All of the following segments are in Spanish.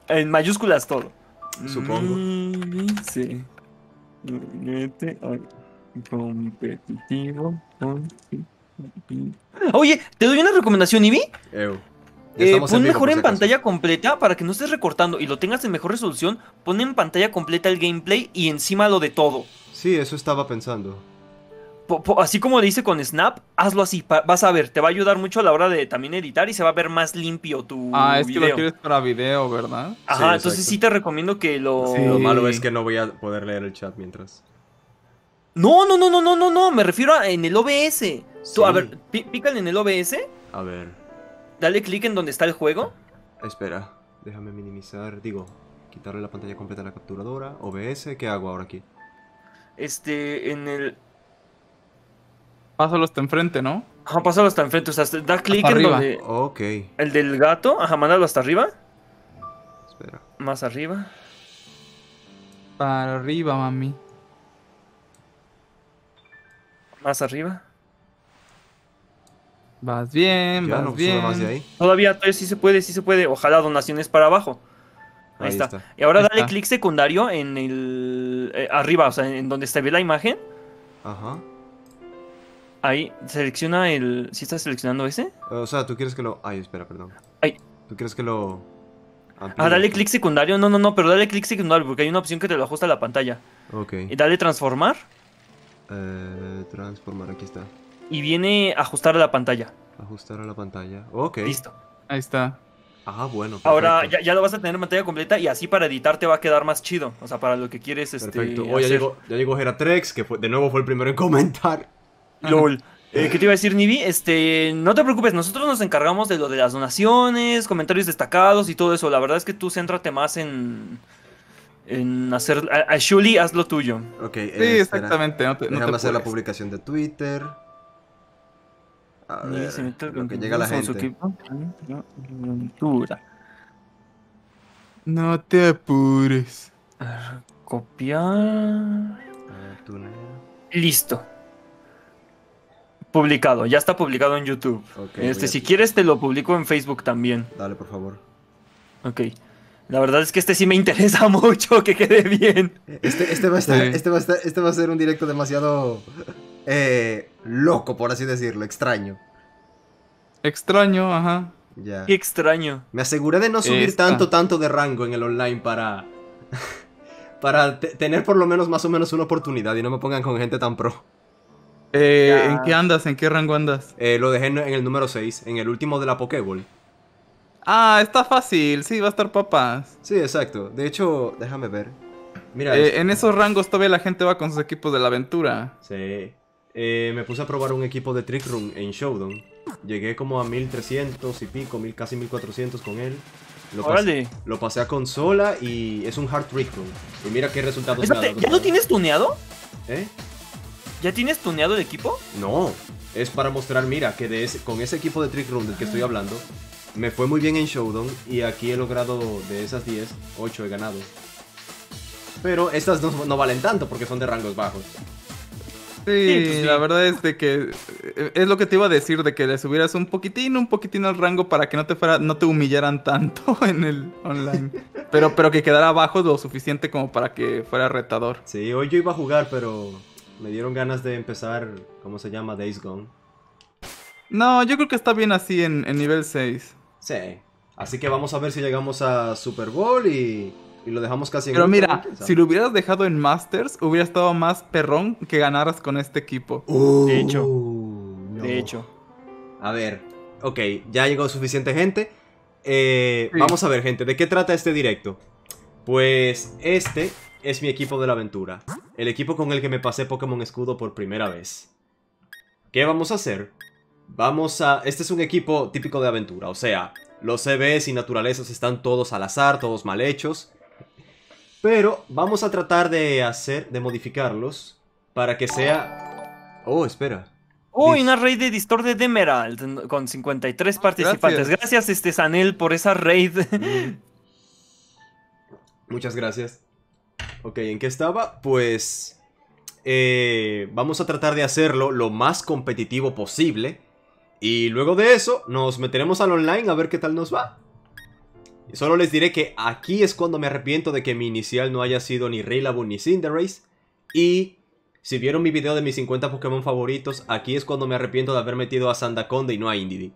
En mayúsculas todo. Supongo. Sí. Competitivo. Oye, te doy una recomendación, Ivy. Ew. Ya estamos en Pon vivo mejor por si en acaso. pantalla completa para que no estés recortando y lo tengas en mejor resolución. Pon en pantalla completa el gameplay y encima lo de todo. Sí, eso estaba pensando. Así como le hice con Snap, hazlo así. Vas a ver, te va a ayudar mucho a la hora de también editar y se va a ver más limpio Ah, tu es que lo video. quieres para video, ¿verdad? Sí, Ajá, entonces exacto. sí te recomiendo que Lo malo es Sí. que no voy a poder leer el chat mientras. No, no, no, no, no, no, no, me refiero a en el OBS. Tú, a Sí. ver, pícale en el OBS, A ver. dale clic en donde está el juego. Espera. Déjame minimizar. Digo, quitarle la pantalla completa a la capturadora. OBS. ¿Qué hago ahora aquí? En el... Pásalo hasta enfrente, ¿no? Ajá, pásalo hasta enfrente, o sea, da Hasta clic en arriba. donde... Ok. El del gato, ajá, mándalo hasta arriba. Espera. Más arriba. Para arriba, mami. Más arriba. Vas bien, Ya vas no sube más de bien. ahí. Todavía sí se puede, sí se puede. Ojalá donaciones para abajo. Ahí Ahí está. está. Y ahora Ahí dale está. clic secundario en el... arriba, o sea, en donde se ve la imagen. Ajá. Ahí, selecciona el... ¿Sí estás seleccionando ese? O sea, tú quieres que lo... Ay, espera, perdón. Ahí. ¿Tú quieres que lo Ah, amplíe dale aquí? clic secundario. No, no, no, pero dale clic secundario porque hay una opción que te lo ajusta a la pantalla. Ok. Y dale transformar Transformar, aquí está. y viene ajustar a la pantalla. Ajustar a la pantalla. Ok. Listo. Ahí está. Ah, bueno, Ahora perfecto. ya lo vas a tener en pantalla completa y así para editar te va a quedar más chido. O sea, para lo que quieres Perfecto. Oh, hacer. ya llegó Geratrex, que de nuevo fue el primero en comentar. LOL. ¿Qué te iba a decir, Nivi? No te preocupes, nosotros nos encargamos de lo de las donaciones, comentarios destacados y todo eso. La verdad es que tú céntrate más en hacer. A Shuli, haz lo tuyo. Ok, Sí, espera. exactamente, no te Déjame hacer la apures. publicación de Twitter. A Nivi ver, se mete lo que llega a la con su gente. equipo. Aventura. No te apures. Copiar. A ver, túnel. Listo. Publicado, ya está publicado en YouTube. Ok, Si quieres te lo publico en Facebook también. Dale, por favor. Ok. La verdad es que sí me interesa mucho que quede bien. Este va a estar, Sí. este va a ser un directo demasiado loco, por así decirlo, extraño. Extraño, ajá. Ya. Qué extraño. Me aseguré de no subir Esta. tanto de rango en el online para tener por lo menos más o menos una oportunidad y no me pongan con gente tan pro. ¿En qué Ya. andas? ¿En qué rango andas? Lo dejé en el número 6 en el último de la Pokéball. Ah, está fácil, sí, va a estar papas. Sí, exacto. De hecho, déjame ver. Mira esto. En esos rangos todavía la gente va con sus equipos de la aventura. Sí. Me puse a probar un equipo de Trick Room en Showdown. Llegué como a 1300 y pico, casi 1400 con él. Órale. Lo pasé a consola y es un hard Trick Room. Y mira qué resultados me ha Espérate, dado. ¿ya lo tienes tuneado? ¿Eh? ¿Ya tienes tuneado el equipo? No, es para mostrar, mira, que con ese equipo de Trick Room del que estoy hablando, me fue muy bien en Showdown y aquí he logrado de esas 10, 8 he ganado. Pero estas no valen tanto porque son de rangos bajos. Sí, pues sí. la verdad es de que es lo que te iba a decir, de que le subieras un poquitín al rango para que no te humillaran tanto en el online. Pero que quedara abajo lo suficiente como para que fuera retador. Sí, hoy yo iba a jugar, pero me dieron ganas de empezar, ¿cómo se llama? Days Gone. No, yo creo que está bien así en nivel 6. Sí, así que vamos a ver si llegamos a Super Bowl y lo dejamos casi en Pero último, mira, quién sabe. si lo hubieras dejado en Masters, hubiera estado más perrón que ganaras con este equipo. De hecho. No. De hecho. A ver, ok, ya llegó suficiente gente. Sí. Vamos a ver, gente, ¿de qué trata este directo? Pues este es mi equipo de la aventura. El equipo con el que me pasé Pokémon Escudo por primera vez. ¿Qué vamos a hacer? Este es un equipo típico de aventura, o sea, los CVs y naturalezas están todos al azar, todos mal hechos. Pero vamos a tratar de modificarlos para que sea... Oh, espera. Uy, una raid de Distorted Emerald con 53 participantes. Gracias, Sanel, por esa raid. Muchas gracias. Ok, ¿en qué estaba? Pues... vamos a tratar de hacerlo lo más competitivo posible. Y luego de eso, nos meteremos al online a ver qué tal nos va. Solo les diré que aquí es cuando me arrepiento de que mi inicial no haya sido ni Rillaboom ni Cinderace. Y si vieron mi video de mis 50 Pokémon favoritos, aquí es cuando me arrepiento de haber metido a Sandaconda y no a Indeedee.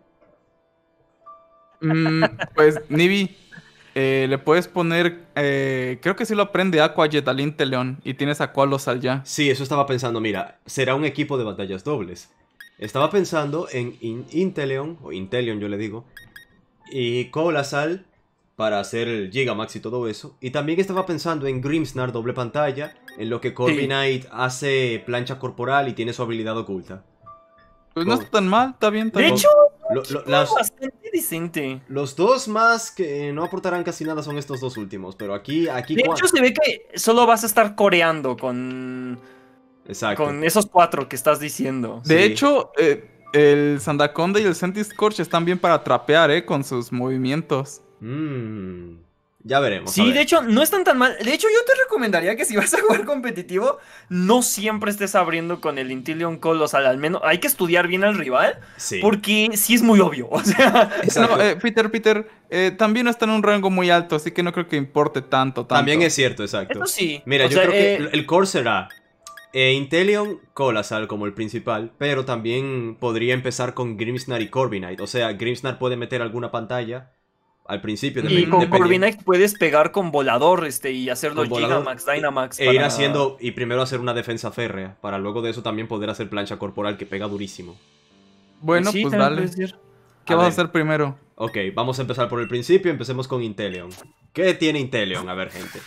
Pues, Nibi, le puedes poner... creo que sí lo aprende Aqua Jet al Inteleon y tienes a Coalossal ya. Sí, eso estaba pensando, mira, será un equipo de batallas dobles. Estaba pensando en Inteleon, o Inteleon yo le digo, y Coalossal para hacer el Gigamax y todo eso. Y también estaba pensando en Grimmsnarl doble pantalla, en lo que Corviknight hace plancha corporal y tiene su habilidad oculta. Pues no está tan mal, está bien. De hecho, bastante decente. Los dos más que no aportarán casi nada son estos dos últimos, pero aquí de hecho se ve que solo vas a estar coreando con... Exacto. Con esos 4 que estás diciendo. De Sí. hecho, el Sandaconda y el Centiskorch están bien para trapear, con sus movimientos. Ya veremos. Sí, de hecho, no están tan mal. De hecho, yo te recomendaría que si vas a jugar competitivo, no siempre estés abriendo con el Inteleon Coalossal. Al menos hay que estudiar bien al rival, Sí. porque sí es muy obvio. O sea, Exacto. No, Peter, también está en un rango muy alto, así que no creo que importe tanto. También es cierto, exacto. eso sí. Mira, O yo sea, creo que el core será Inteleon, Coalossal como el principal, pero también podría empezar con Grimmsnarl y Corviknight. O sea, Grimmsnarl puede meter alguna pantalla al principio. Y con Corviknight puedes pegar con volador y hacerlo Con volador, Gigamax, Dynamax. ir haciendo, y primero hacer una defensa férrea, para luego de eso también poder hacer plancha corporal que pega durísimo. Bueno, Sí, pues también dale. puede ser. ¿Qué A vas a ver. hacer primero? Ok, vamos a empezar por el principio, empecemos con Inteleon. ¿Qué tiene Inteleon? A ver, gente.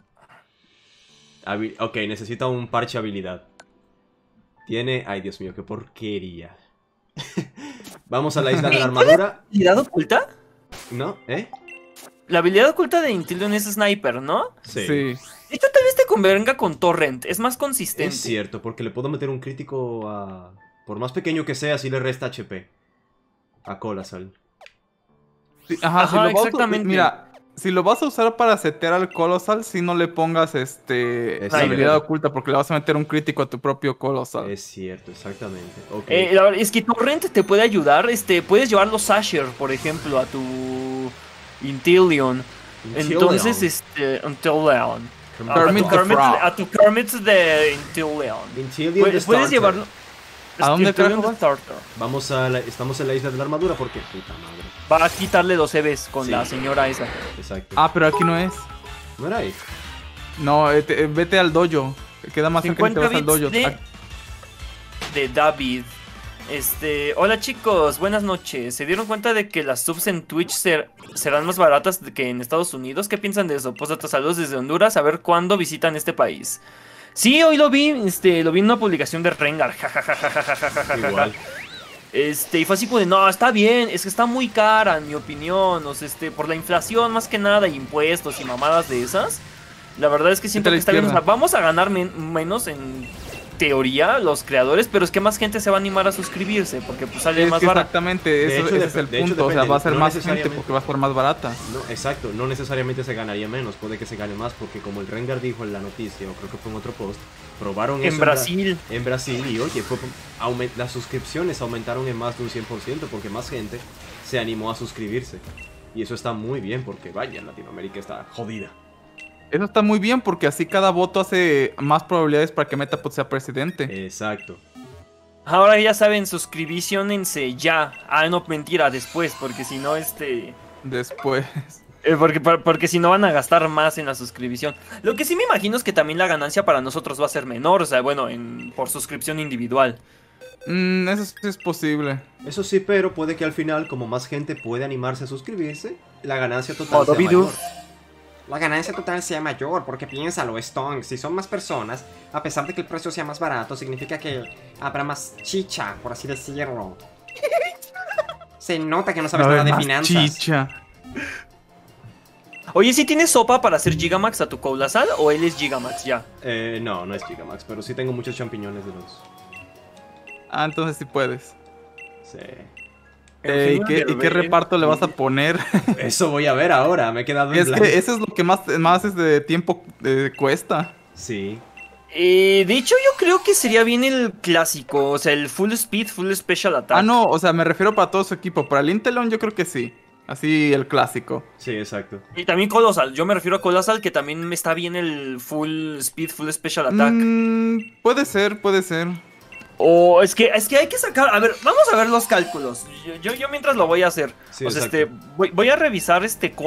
Ok, necesita un parche habilidad. Tiene... Ay, Dios mío, qué porquería. Vamos a la isla de la armadura. ¿Habilidad oculta? ¿No? ¿Eh? La habilidad oculta de Inteleon es Sniper, ¿no? Sí. De hecho, tal vez te convenga con Torrent. Es más consistente. Es cierto, porque le puedo meter un crítico a... Por más pequeño que sea, así le resta HP. A Coalossal. Sí, Ajá, si lo vas a- exactamente. Mira, si lo vas a usar para setear al Coalossal, si no le pongas la habilidad oculta, porque le vas a meter un crítico a tu propio Coalossal. Es cierto, exactamente. Ok. La verdad es que Torrent te puede ayudar. Puedes llevar los Asher, por ejemplo, a tu Inteleon. Entonces, Inteleon. Kermit the Frog. A tu Kermit de Inteleon. Inteleon the Puedes Starter. llevarlo. ¿A dónde Inteleon carajo the Starter. Estamos en la isla de la armadura porque... Puta madre. Va a quitarle los EVs con Sí. la señora esa. Exacto. Ah, pero aquí no es. ¿No era ahí? No, vete al dojo. Queda más cerca que te 50 vas al dojo. bits de David. Hola chicos, buenas noches. ¿Se dieron cuenta de que las subs en Twitch serán más baratas que en Estados Unidos? ¿Qué piensan de eso? Pues hasta saludos desde Honduras, a ver cuándo visitan este país. Sí, hoy lo vi, lo vi en una publicación de Rengar. Igual. Y fue así como de, no, está bien, es que está muy cara, en mi opinión. O sea, por la inflación más que nada, impuestos y mamadas de esas. La verdad es que siento que está bien. O sea, vamos a ganar menos en teoría los creadores, pero es que más gente se va a animar a suscribirse porque pues sale más barato. Exactamente, ese es el punto. O sea, va a ser más gente porque va a estar más barata. No, exacto, no necesariamente se ganaría menos, puede que se gane más porque como el Rengar dijo en la noticia, o creo que fue en otro post, probaron eso En Brasil. En Brasil y oye, las suscripciones aumentaron en más de un 100% porque más gente se animó a suscribirse. Y eso está muy bien porque vaya, Latinoamérica está jodida. Eso está muy bien porque así cada voto hace más probabilidades para que Metapod sea presidente. Exacto. Ahora ya saben, suscribíciónense ya. Ah, no, mentira, después, porque si no, Después. porque si no van a gastar más en la suscripción. Lo que sí me imagino es que también la ganancia para nosotros va a ser menor, o sea, bueno, por suscripción individual. Eso sí es posible. Eso sí, pero puede que al final, como más gente puede animarse a suscribirse, la ganancia total sea Dobidu. mayor. La ganancia total sea mayor, porque piénsalo, Stone, si son más personas, a pesar de que el precio sea más barato, significa que habrá más chicha, por así decirlo. Se nota que no sabes nada de finanzas. Chicha. Oye, ¿sí tienes sopa para hacer Gigamax a tu Coalossal o él es Gigamax ya? No, no es Gigamax, pero sí tengo muchos champiñones de los... Ah, entonces sí puedes. Sí. ¿Y qué reparto le vas a poner? Eso voy a ver ahora, me he quedado en Es blanco. que eso es lo que más de tiempo cuesta. Sí. De hecho, yo creo que sería bien el clásico, o sea, el Full Speed, Full Special Attack. Ah, no, o sea, me refiero para todo su equipo. Para el Inteleon yo creo que sí. Así el clásico. Sí, exacto. Y también Colossal. Yo me refiero a Colossal, que también me está bien el full speed, full special attack. Puede ser, puede ser. O es que hay que sacar. A ver, vamos a ver los cálculos. Yo mientras lo voy a hacer. Sí, o sea, exacto. voy a revisar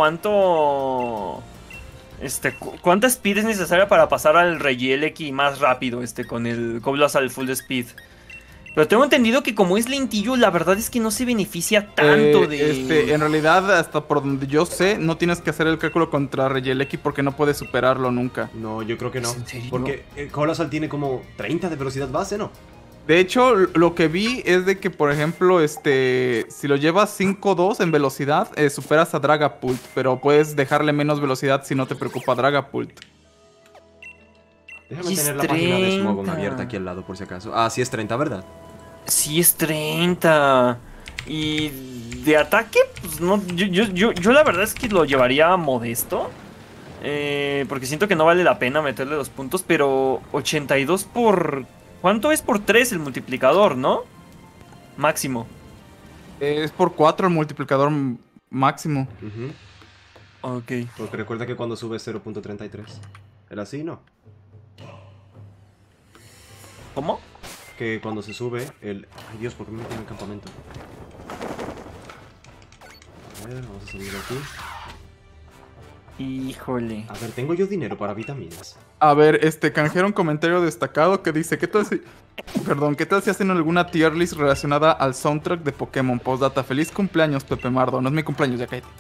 cuánta speed es necesaria para pasar al Regieleki más rápido, con el Colossal full speed. Pero tengo entendido que como es lentillo, la verdad es que no se beneficia tanto de... En realidad, hasta por donde yo sé, no tienes que hacer el cálculo contra Regieleki porque no puedes superarlo nunca. No, yo creo que no. ¿En serio? Porque el Colossal tiene como 30 de velocidad base, ¿no? De hecho, lo que vi es de que, por ejemplo, si lo llevas 5-2 en velocidad, superas a Dragapult, pero puedes dejarle menos velocidad si no te preocupa Dragapult. Déjame Y tener es la página de 30. Smogon abierta aquí al lado por si acaso. Ah, sí es 30, ¿verdad? Sí, es 30. Y de ataque, pues no. Yo la verdad es que lo llevaría modesto. Porque siento que no vale la pena meterle 2 puntos. Pero 82 por... ¿Cuánto es por 3 el multiplicador, no? Máximo. Es por 4 el multiplicador máximo. Ujú. Ok. Porque recuerda que cuando sube 0.33. ¿Era así, no? ¿Cómo? Que cuando se sube el... Ay Dios, ¿por qué me metí en el campamento? A ver, vamos a subir aquí. Híjole. A ver, tengo yo dinero para vitaminas. A ver, canjero un comentario destacado que dice, ¿qué tal si... Perdón, ¿qué tal si hacen alguna tier list relacionada al soundtrack de Pokémon? Postdata, feliz cumpleaños, Pepe Mardo. No es mi cumpleaños, ya cállate.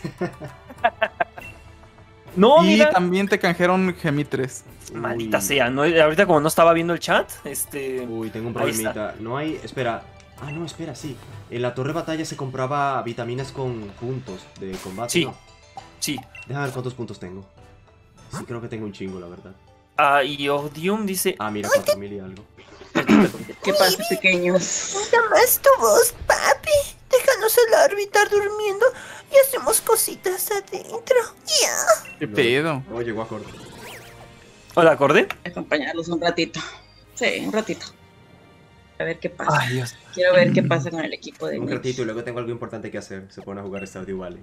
No, Y mira. también te canjearon Gemi3. Maldita Uy. sea, ¿no? Ahorita como no estaba viendo el chat, Uy, tengo un Ahí está. problemita. No hay... Espera. Ah, no, espera, sí. En la torre batalla se compraba vitaminas con puntos de combate, Sí. ¿no? Sí. Déjame ver cuántos puntos tengo. Sí, creo que tengo un chingo, la verdad. Ah, y Odium dice... Ah, mira, 4000 y algo. ¿Qué pasa, pequeños? Nada más tu voz, papi. Déjanos a la órbita durmiendo y hacemos cositas adentro. Ya. ¿Qué pedo? Oh, llegó a corto. Hola, acorde. Acompañarlos un ratito. Sí, un ratito. A ver qué pasa. Ay, Dios. Quiero ver qué pasa con el equipo de Un niños. ratito y luego tengo algo importante que hacer. Se pone a jugar Stardew Valley.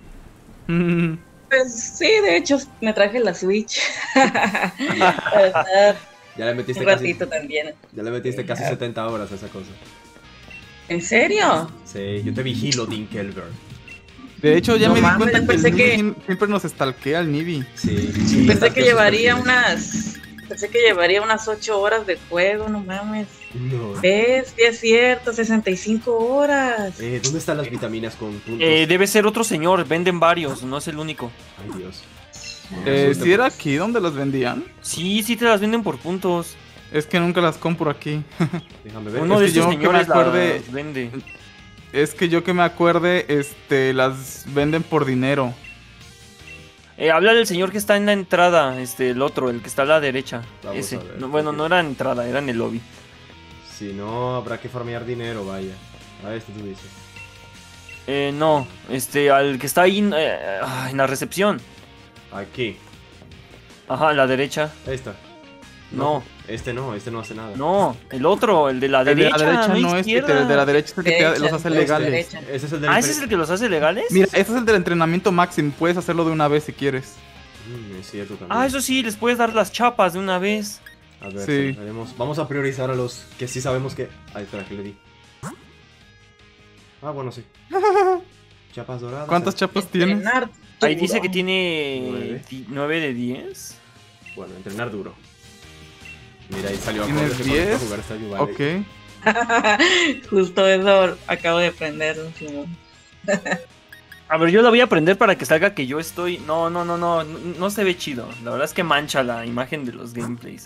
Pues sí, de hecho, me traje la Switch. Para estar Ya le metiste un casi... ratito también. Ya le metiste casi 70 horas a esa cosa. ¿En serio? Sí, yo te vigilo, Dean Kelber. De hecho, ya No me di mames, cuenta que el pensé Nibi que- siempre nos estalquea el Nibi. Sí. Pensé que llevaría Pensé que llevaría unas 8 horas de juego, no mames. No. ¿Ves? Sí es cierto, 65 horas. ¿Dónde están las vitaminas con puntos? Debe ser otro señor, venden varios, no es el único. Ay, Dios. ¿Si era aquí donde las vendían? Sí, sí te las venden por puntos. Es que nunca las compro aquí. Déjame ver. Uno de Es que estos yo que me señores acuerde- las vende. Es que yo que me acuerde, las venden por dinero. Habla del señor que está en la entrada, el otro, el que está a la derecha. Vamos Ese. a ver, No, bueno, porque- no era en entrada, era en el lobby. Si no, habrá que farmear dinero, vaya. A este tú dices. No, al que está ahí en la recepción. Aquí. Ajá, a la derecha. Esta. No, Este no hace nada. no, el otro, el de la El de derecha. la derecha no, no es, izquierda. el de la derecha es el que Derecha, los hace derecha, legales. derecha. Ese es el del... Ah, ¿ese es el que los hace legales? Mira, este es el del entrenamiento máximo, puedes hacerlo de una vez si quieres. Es cierto también. Ah, eso sí, les puedes dar las chapas de una vez. A ver, Sí. vamos a priorizar a los que sí sabemos que... Ay, espera, ¿qué le di? Ah, bueno, sí. Chapas doradas. ¿Cuántas chapas tienes? Entrenar Ahí duro. dice que tiene 9. 9 de 10. Bueno, entrenar duro. Mira, ahí salió ¿Tienes acorde que 10? jugar Stardew Valley. Ok. Justo eso acabo de aprenderlo. Simón. A ver, yo la voy a aprender para que salga que yo estoy... No se ve chido. La verdad es que mancha la imagen de los gameplays.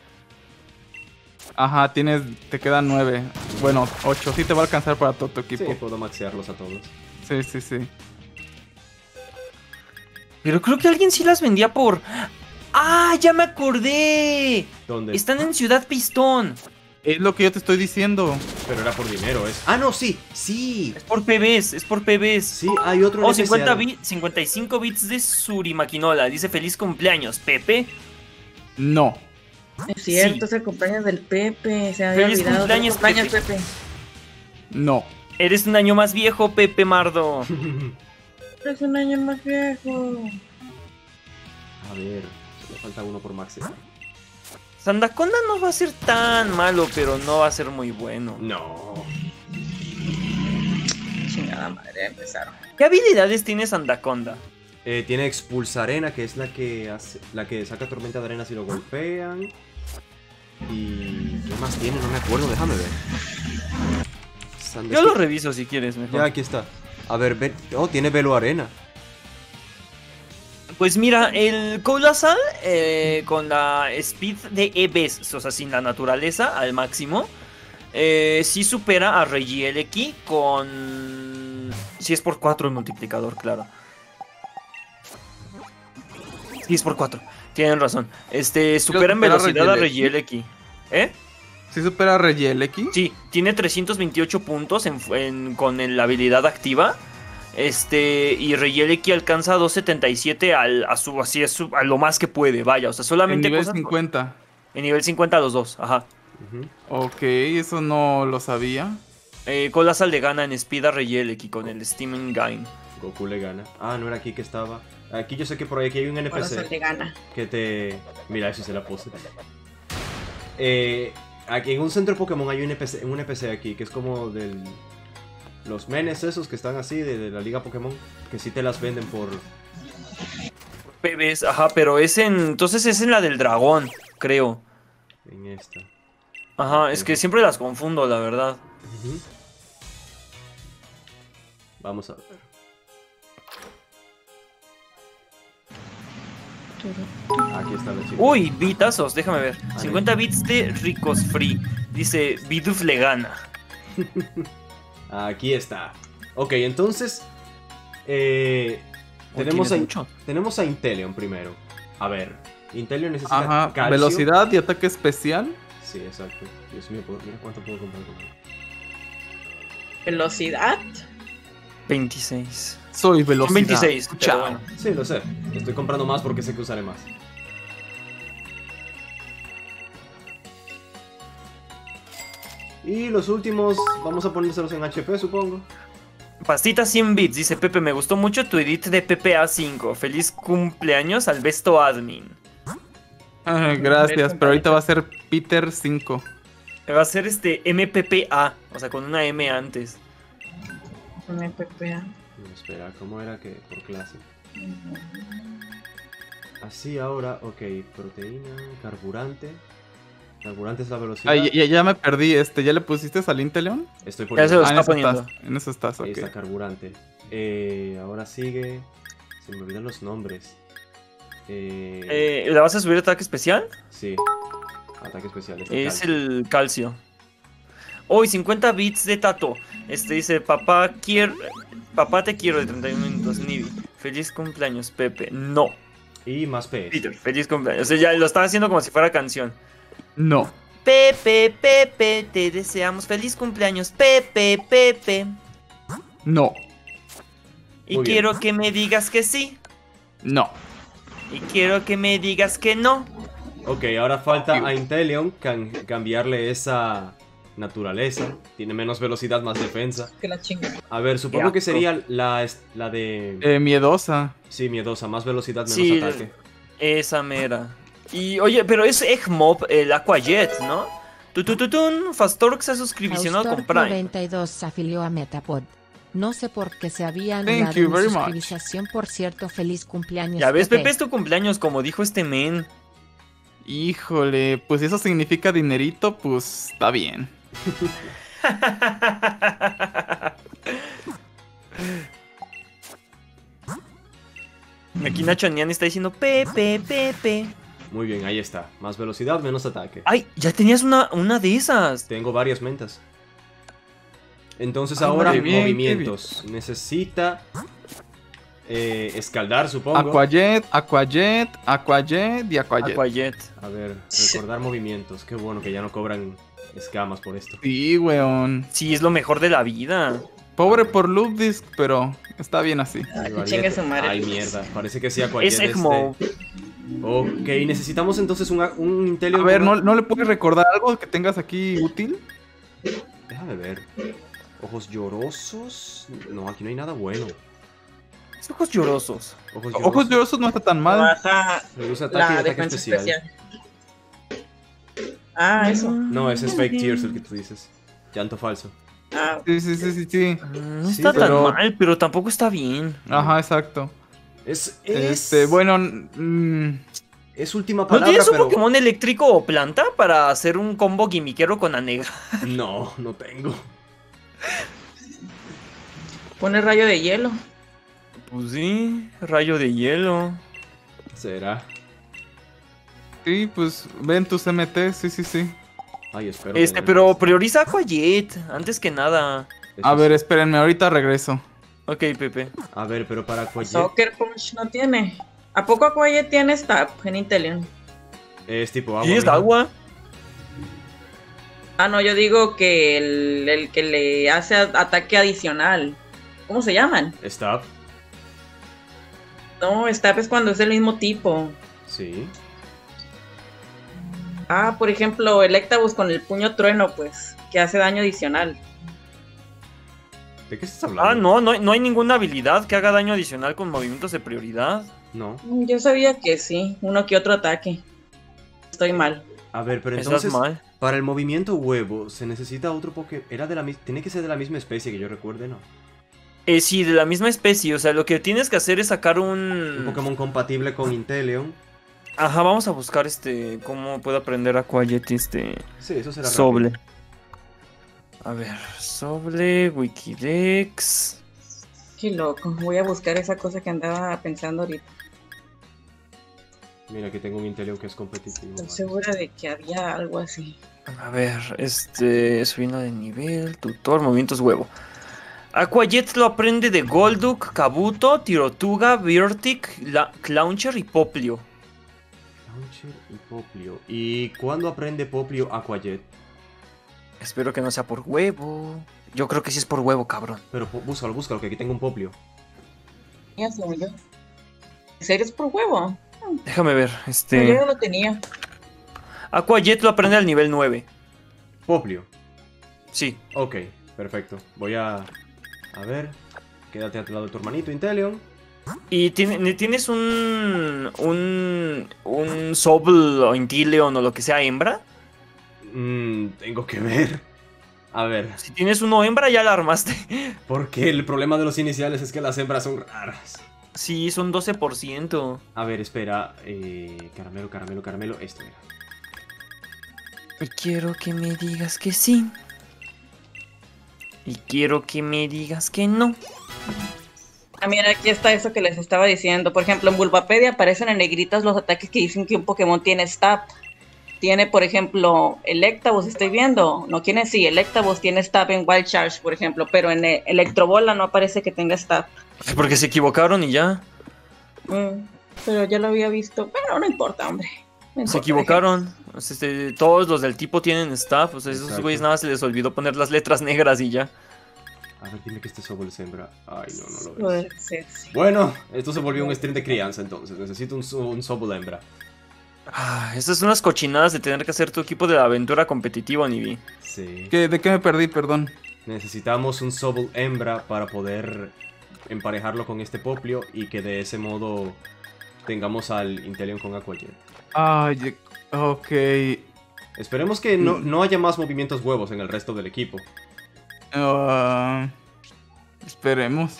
Ajá, te quedan 9. Bueno, 8. Sí te va a alcanzar para todo tu Sí, equipo. puedo maxearlos a todos. Sí, sí, sí. Pero creo que alguien sí las vendía por... ¡Ah, ya me acordé! ¿Dónde? Están en Ciudad Pistón. Es lo que yo te estoy diciendo. Pero era por dinero, ¿es? Ah, no, sí. Sí. Es por PBs, es por PBs. Sí, hay otro... Oh, NPC 55 bits de Surimaquinola. Dice feliz cumpleaños, Pepe. No. Es cierto, Sí. es el cumpleaños del Pepe. Se había Feliz olvidado. cumpleaños, Feliz Pepe. Pepe. No. Eres un año más viejo, Pepe Mardo. Es un año más viejo. A ver, solo falta uno por Max. Sandaconda no va a ser tan malo, pero no va a ser muy bueno. No. Chingada madre, empezaron. ¿Qué habilidades tiene Sandaconda? Tiene Expulsa Arena, que es la que saca tormenta de arena si lo golpean. Y... ¿qué más tiene? No me acuerdo, déjame ver. Yo lo reviso si quieres, mejor. Ya, aquí está. A ver, oh, tiene Velo Arena. Pues mira, el Coalossal con la speed de EBS, o sea, sin la naturaleza al máximo, sí supera a Regieleki con... si es por 4 el multiplicador, claro. Sí, es por 4. Tienen razón. Supera en velocidad a Regieleki. ¿Eh? ¿Sí supera a Regieleki? Sí, tiene 328 puntos con la habilidad activa. Y Regieleki alcanza 277 a lo más que puede, vaya. O sea, solamente. En nivel 50. En nivel 50 a los dos, ajá. Ok, eso no lo sabía. Coalossal le gana en speed a Regieleki con el Steam Gain. Goku le gana. Ah, no era aquí que estaba. Aquí yo sé que por aquí hay un NPC le gana. que te... Mira, eso se la puse. Aquí en un centro de Pokémon hay un NPC aquí que es como del... los menes esos que están así de la liga Pokémon, que sí te las venden por... PBs, ajá, pero entonces es en la del dragón, creo. En esta. Ajá, es que siempre las confundo, la verdad. Vamos a ver. Aquí está la chica. Uy, bitazos, déjame ver. 50 bits de Ricos Free. Dice, Bidoof le gana. Aquí está. Ok, entonces... tenemos a Inteleon primero. A ver, Inteleon necesita calcio. Velocidad y ataque especial. Sí, exacto. Dios mío, mira cuánto puedo comprar con él. Velocidad. 26. Soy velocidad. 26, Chao. bueno. Sí, lo sé. Estoy comprando más porque sé que usaré más. Y los últimos, vamos a ponérselos en HP, supongo. Pastita 100 bits, dice Pepe, me gustó mucho tu edit de PPA5. Feliz cumpleaños al Besto Admin. Gracias, pero ahorita va a ser Peter 5. Va a ser MPPA, o sea, con una M antes. MPPA. No, espera, ¿cómo era que por clase? Así ahora, ok, proteína, carburante. Carburante es la velocidad. Ya me perdí, ¿ya le pusiste al Inteleon? Estoy Ya se lo poniendo. está poniendo. En eso estás, ok. Ahí está, carburante. Ahora sigue. Se me olvidan los nombres. ¿Le vas a subir ataque especial? Sí. Ataque especial. Es el calcio. Hoy 50 bits de Tato. Dice, papá te quiero de 31 minutos, Nibi. Feliz cumpleaños, Pepe. No. Y más PS. Peter, feliz cumpleaños. O sea, ya lo estaba haciendo como si fuera canción. No. Pepe, te deseamos feliz cumpleaños, Pepe. No. Y Muy bien. quiero que me digas que sí. No. Y quiero que me digas que no. Ok, ahora falta a Inteleon cambiarle esa naturaleza. Tiene menos velocidad, más defensa. Que la chinga. A ver, supongo que sería la de... Miedosa. Sí, miedosa. Más velocidad, menos Sí, ataque. esa mera. Y oye, pero es Eggmob, el Aquajet, ¿no? Tutututun, Fastork se ha suscripcionado con Prime. 92 se afilió a Metapod. No sé por qué se había Thank anulado you mi very much. suscripción. Por cierto, feliz cumpleaños. Ya ves, Pepe, es tu cumpleaños, como dijo este men. Híjole, pues si eso significa dinerito, pues está bien. Aquí Nacho Nian está diciendo Pepe. Muy bien, ahí está. Más velocidad, menos ataque. Ay, ya tenías una de esas. Tengo varias mentas. Entonces Ay, ahora qué bien, movimientos. Necesita escaldar, supongo. Aquajet y Aquajet. Aquajet. A ver, recordar movimientos. Qué bueno que ya no cobran escamas por esto. Sí, weón. Sí, es lo mejor de la vida. Pobre por Loop Disc, pero está bien así. Que chingue su madre. Ay, mierda. Parece que sí, Aquajet. Es Eggmob. Ok, necesitamos entonces un Inteleon. A ver, ¿no le puedes recordar algo que tengas aquí útil? Déjame ver. Ojos llorosos. No, aquí no hay nada bueno. Ojos llorosos. Ojos llorosos no está tan mal. Baja Reduce ataque y la ataque defensa especial. especial. Ah, eso. No, ese es fake tears el que tú dices. Llanto falso. Ah, Sí. No Sí, está tan pero- mal, pero tampoco está bien. Ajá, exacto. Es Bueno, es última ¿No palabra, tienes un pero... Pokémon eléctrico o planta para hacer un combo gimiquero con Anega? No, no tengo. pone rayo de hielo. Pues sí, rayo de hielo. ¿Será? sí, pues ven tus MT, sí. Ay, espero que no. Pero prioriza Aquajet, antes que nada. Eso A es- ver, espérenme, ahorita regreso. Ok, Pepe. A ver, pero para Aquajet Soccer Punch no tiene. ¿A poco Aquajet tiene Stab en Inteleon? es tipo agua. ¿Y es mija. agua? Ah, no, yo digo que el que le hace ataque adicional. ¿Cómo se llaman? Stab, No, Stab es cuando es del mismo tipo. sí. Ah, por ejemplo, Electabuzz con el puño trueno, pues, que hace daño adicional. ¿De qué estás hablando? Ah, no hay ninguna habilidad que haga daño adicional con movimientos de prioridad. No. Yo sabía que sí, uno que otro ataque. Estoy mal. A ver, pero Estás entonces, mal. para el movimiento huevo, se necesita otro Pokémon. Tiene que ser de la misma especie que yo recuerde, ¿no? Sí, de la misma especie. O sea, lo que tienes que hacer es sacar Un un... Pokémon compatible con Inteleon. Ajá, vamos a buscar cómo puedo aprender Aquajet Sí, eso será Soble. rápido. A ver, Soble, Wikidex. Qué loco. Voy a buscar esa cosa que andaba pensando ahorita. Mira, aquí tengo un Inteleon que es competitivo. Estoy vale. segura de que había algo así. A ver, subiendo de nivel, tutor, movimientos huevo. Aquajet lo aprende de Golduck, Kabuto, Tirotuga, Beartic, Clauncher y Poplio. Launcher y Poplio. ¿Y cuándo aprende Poplio Aquajet? Espero que no sea por huevo. Yo creo que sí es por huevo, cabrón. Pero búscalo, que aquí tengo un Poplio. Ya según yo. ¿En serio es por huevo? Déjame ver, Yo ya lo tenía. Aquajet lo aprende al nivel 9. Poplio. Sí. Ok, perfecto. Voy a... A ver. Quédate a tu lado de tu hermanito, Inteleon. Y tienes un Sobble o Inteleon o lo que sea hembra. Tengo que ver. A ver. Si tienes uno hembra ya la armaste. Porque el problema de los iniciales es que las hembras son raras. Sí, son 12%. A ver, espera. Caramelo. Esto era. Y quiero que me digas que sí. Y quiero que me digas que no. Ah, mira, aquí está eso que les estaba diciendo. Por ejemplo, en Bulbapedia aparecen en negritas los ataques que dicen que un Pokémon tiene Stab. Tiene, por ejemplo, Electabuzz, estoy viendo. No tiene, sí, Electabuzz tiene Stab en Wild Charge, por ejemplo. Pero en Electrobola no aparece que tenga Stab. Porque se equivocaron y ya. Pero ya lo había visto. Pero no importa, hombre. No Se importa, equivocaron. Todos los del tipo tienen staff. O sea, esos Exacto. güeyes nada se les olvidó poner las letras negras y ya. A ver, dime que este Sobble es hembra. Ay, no lo ves. Puede ser, sí. Bueno, esto se volvió un stream de crianza entonces. Necesito un Sobble hembra. Estas son las cochinadas de tener que hacer tu equipo de la aventura competitivo, Nibi. Sí. ¿De qué me perdí? Perdón. Necesitamos un Sobble hembra para poder emparejarlo con este Poplio y que de ese modo tengamos al Inteleon con Aquajet. Ay, ok. Esperemos que no haya más movimientos huevos en el resto del equipo. Esperemos.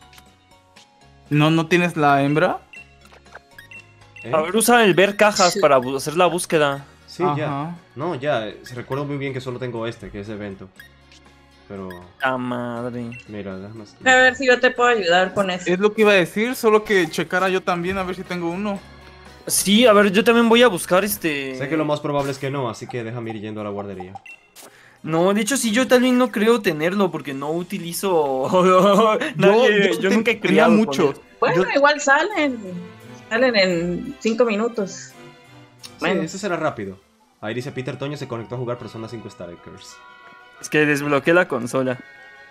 ¿No tienes la hembra? ¿Eh? A ver, usa el ver cajas Sí. para hacer la búsqueda. Sí, Ajá. ya. No, ya. Recuerdo muy bien que solo tengo que es evento. Pero, ¡Ah, madre! mira, déjame... A ver si yo te puedo ayudar con eso. Es lo que iba a decir, solo que checara yo también a ver si tengo uno. Sí, a ver, yo también voy a buscar Sé que lo más probable es que no, así que déjame ir yendo a la guardería. No, de hecho sí, yo también no creo tenerlo porque no utilizo... yo nunca he tenía criado con muchos. él. Bueno, Yo- igual salen. Salen en 5 minutos. Sí, Bueno. eso será rápido. Ahí dice Peter Toño se conectó a jugar Persona 5 Strikers. Es que desbloqueé la consola.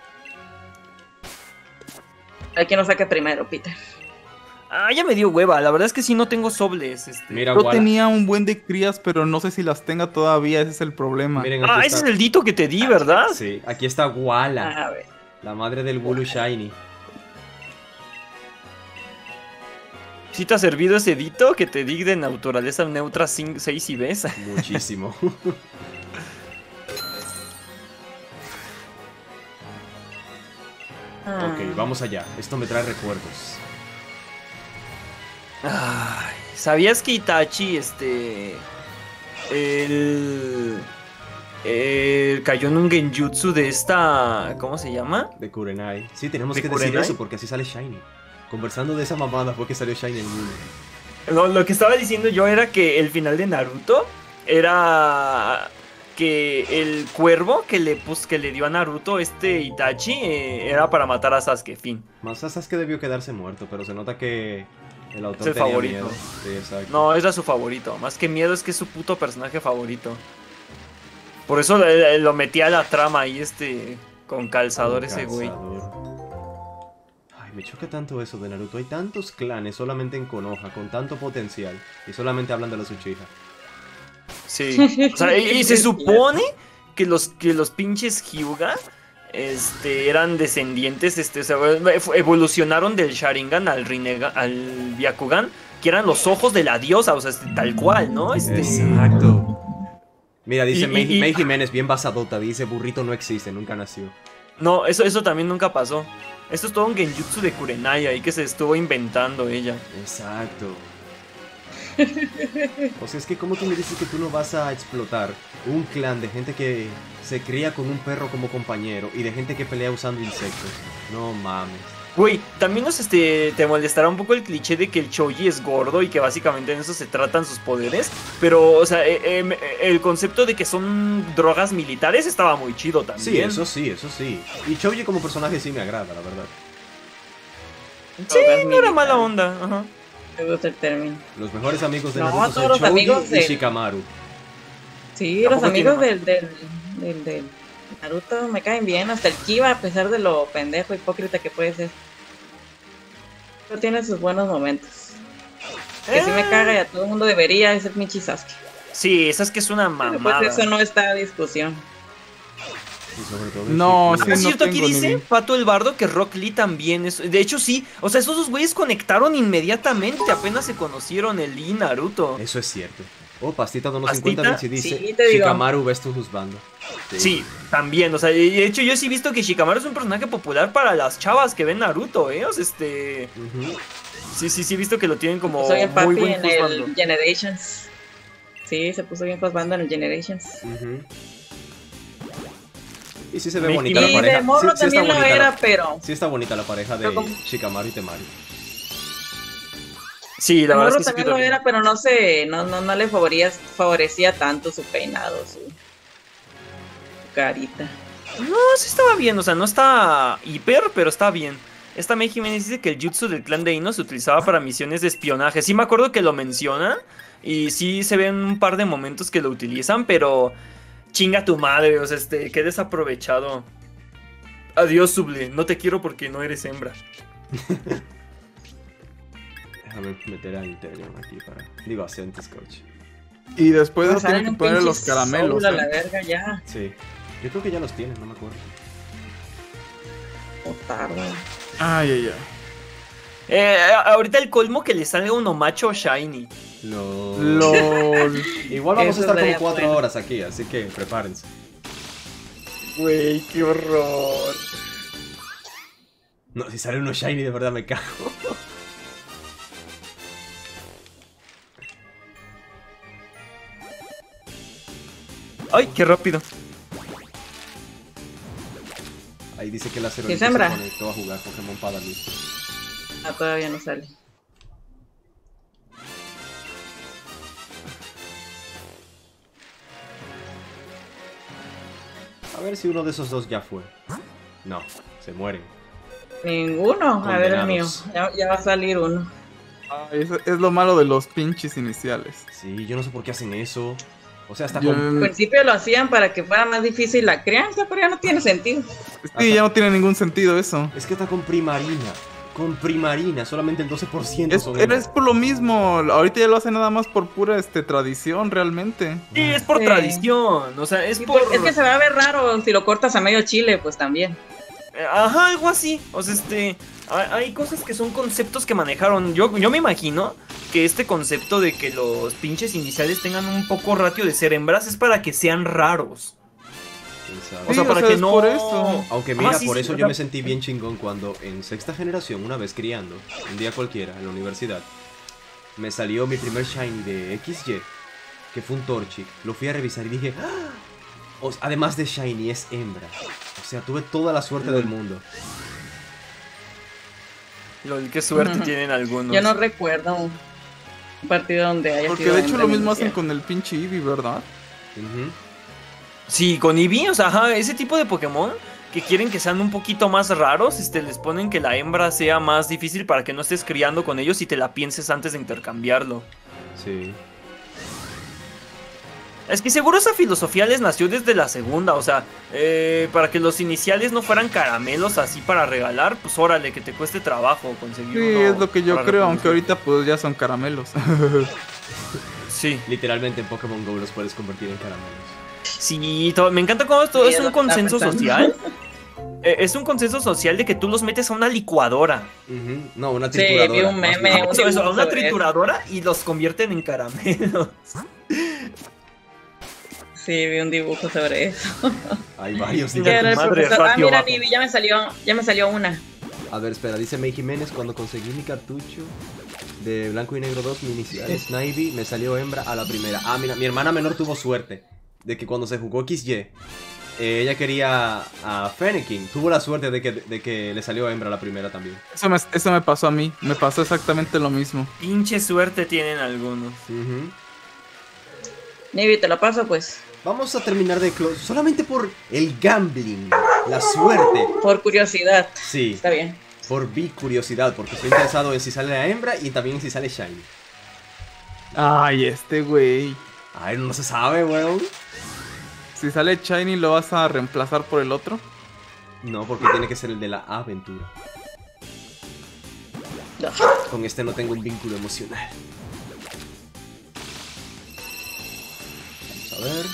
Hay quien lo saque primero, Peter. Ah, ya me dio hueva. La verdad es que sí no tengo sobles. Mira, Yo Wala. tenía un buen de crías, pero no sé si las tenga todavía, ese es el problema. Miren, aquí Ah, ese es está. el dito que te di, ¿verdad? Sí, aquí está Wala, A ver. la madre del Wooloo Shiny. ¿Sí te ha servido ese dito que te di de naturaleza neutra 6 y ves? Muchísimo. Ok, vamos allá. Esto me trae recuerdos. Ay, ¿sabías que Itachi, cayó en un genjutsu de esta... ¿Cómo se llama? De Kurenai. Sí, tenemos ¿De que decir Kurenai? eso porque así sale Shiny. Conversando de esa mamada fue que salió Shiny en el mundo. No, lo que estaba diciendo yo era que el final de Naruto era que el cuervo que le dio a Naruto Itachi era para matar a Sasuke, fin. Más Sasuke debió quedarse muerto, pero se nota que el autor Es el tenía favorito. miedo. Sí, exacto. No, era su favorito. Más que miedo es que es su puto personaje favorito. Por eso lo metí a la trama ahí con calzador ese güey. Ay, me choca tanto eso de Naruto. Hay tantos clanes solamente en Konoha con tanto potencial y solamente hablan de los Uchiha. Sí. O sea, y se supone que los pinches Hyuga eran descendientes, o sea, evolucionaron del Sharingan al Byakugan, que eran los ojos de la diosa, o sea, tal cual, ¿no? Exacto. Mira, dice Y- Mei Jiménez, bien basadota, dice burrito no existe, nunca nació. No, eso también nunca pasó. Esto es todo un genjutsu de Kurenai ahí que se estuvo inventando ella. Exacto. O sea, es que como tú me dices que tú no vas a explotar un clan de gente que se cría con un perro como compañero y de gente que pelea usando insectos. No mames. Güey, también te molestará un poco el cliché de que el Choji es gordo y que básicamente en eso se tratan sus poderes. Pero, o sea, el concepto de que son drogas militares estaba muy chido también. Sí, eso sí, eso sí. Y Choji como personaje sí me agrada, la verdad. Sí, no era mala onda. Ajá. Me gusta el término. Los mejores amigos de No, Naruto todos son los Choji amigos y de- Shikamaru. Sí, ¿A los poco amigos tiene del Naruto me caen bien, hasta el Kiba, a pesar de lo pendejo, hipócrita que puede ser. Pero tiene sus buenos momentos. Que sí me caga y a todo el mundo debería, es el Michi Sasuke. Sí, esa es que es una Pero mamada. pues eso no está a discusión. Y sobre todo No, Shippuden. sí, ¿Es no cierto aquí tengo ni dice idea. Pato el Bardo que Rock Lee también es? De hecho sí, o sea, esos dos güeyes conectaron inmediatamente, apenas se conocieron el Lee y Naruto. Eso es cierto. Oh, Pastita de unos ¿Pastita? 50 bits y dice Sí, te digo. Shikamaru ves tu juzgando. Sí, también, o sea, de hecho yo sí he visto que Shikamaru es un personaje popular para las chavas que ven Naruto, o sea, Ujú. sí he visto que lo tienen como Puso bien muy papi buen en juzgando. el Generations. Sí, se puso bien juzgando en el Generations. Ujú. Y sí se ve Y bonita la Y pareja. de morro Sí, sí está también lo bonita era, la- pero... sí está bonita la pareja de Pero como- Shikamaru y Temari. Sí, la De verdad morro es que sí también quedó lo bien. era, pero no le favorecía tanto su peinado, su carita. No, sí estaba bien, o sea, no está hiper, pero está bien. Esta Mei Jiménez dice que el jutsu del clan de Ino se utilizaba para misiones de espionaje. Sí me acuerdo que lo mencionan y sí se ven un par de momentos que lo utilizan, pero chinga tu madre, o sea, qué desaprovechado. Adiós, Suble, no te quiero porque no eres hembra. Déjame meter a Interior aquí para... Digo, a Coach. Y después Pues tienen salen que un poner pinche los caramelos. Soul a la ¿eh? verga ya. Sí. Yo creo que ya los tienen, no me acuerdo. O tarda. Ay, ay, ay. Ahorita el colmo que le salga uno macho shiny. No. LOL. Igual vamos Eso a estar como estaría 4 bueno. horas aquí, así que prepárense. Güey, qué horror. No, si sale uno shiny de verdad me cago. Ay, qué rápido. Ahí dice que la ¿Sí, Cerolita se hembra? conectó a jugar Pokémon Padalú. Ah, todavía no sale. A ver si uno de esos dos ya fue. No, se mueren. Ninguno. A ver el mío. Condenados. Ya va a salir uno. Ay, es lo malo de los pinches iniciales. Sí, yo no sé por qué hacen eso. O sea, hasta Yo- con... Al principio lo hacían para que fuera más difícil la crianza, pero ya no tiene sentido. Sí, ya no tiene ningún sentido eso. Es que está con Primarina. Con Primarina, solamente el 12% Es, son es por lo mismo. Ahorita ya lo hacen nada más por pura tradición, realmente. Sí, es por Sí. tradición, o sea, es Sí, por... Es que se va a ver raro si lo cortas a medio chile, pues también. Ajá, algo así. O sea, Hay cosas que son conceptos que manejaron. Yo me imagino que este concepto de que los pinches iniciales tengan un poco ratio de ser hembras es para que sean raros. ¿Quién sabe? O sea, Sí, para o sea, que es no... por eso. Aunque mira, Ajá, sí, por sí, eso o yo sea, me sentí bien chingón cuando en sexta generación, una vez criando, un día cualquiera, en la universidad, me salió mi primer shiny de XY, que fue un Torchic. Lo fui a revisar y dije, ¡ah! Además de shiny, es hembra. O sea, tuve toda la suerte del mundo. Lol, qué suerte tienen algunos. Yo no recuerdo un partido donde haya Porque sido de hecho hembra lo mismo inicial. hacen con el pinche Eevee, ¿verdad? Ujú. Sí, con Eevee, o sea, ajá, ese tipo de Pokémon que quieren que sean un poquito más raros, les ponen que la hembra sea más difícil para que no estés criando con ellos y te la pienses antes de intercambiarlo. Sí. Es que seguro esa filosofía les nació desde la segunda, o sea, para que los iniciales no fueran caramelos así para regalar, pues órale, que te cueste trabajo conseguir Sí, uno es lo que yo para creo, aunque reproducir. ahorita pues ya son caramelos. Sí, Literalmente en Pokémon GO los puedes convertir en caramelos. sí, me encanta cómo esto Sí, es es un lo que estaba consenso pensando. social. Es un consenso social de que tú los metes a una licuadora. Ujú. No, una Sí, trituradora. vi un más meme, bien. un Eso, a dibujo una sobre eso. trituradora y los convierten en caramelos. Sí, vi un dibujo sobre eso. Hay varios. Sí, ¿Qué era el madre, profesor? Ah, ratio mira, bajo. Nibi, ya me salió una. A ver, espera, dice May Jiménez, cuando conseguí mi cartucho de Blanco y Negro 2, mi inicial Snivy, me salió hembra a la primera. Ah, mira, mi hermana menor tuvo suerte de que cuando se jugó XY, ella quería a Fennekin. Tuvo la suerte de que le salió hembra a la primera también. Eso me pasó a mí, me pasó exactamente lo mismo. Pinche suerte tienen algunos. Ujú. Nibi, te lo paso, pues. Vamos a terminar de close solamente por el gambling, la suerte. Por curiosidad. Sí, Está bien. por mi curiosidad, porque estoy interesado en si sale la hembra y también en si sale Shiny. Ay, este güey. Ay, no se sabe, weón. Si sale Shiny, ¿lo vas a reemplazar por el otro? No, porque tiene que ser el de la aventura. No. Con este no tengo un vínculo emocional. Vamos a ver.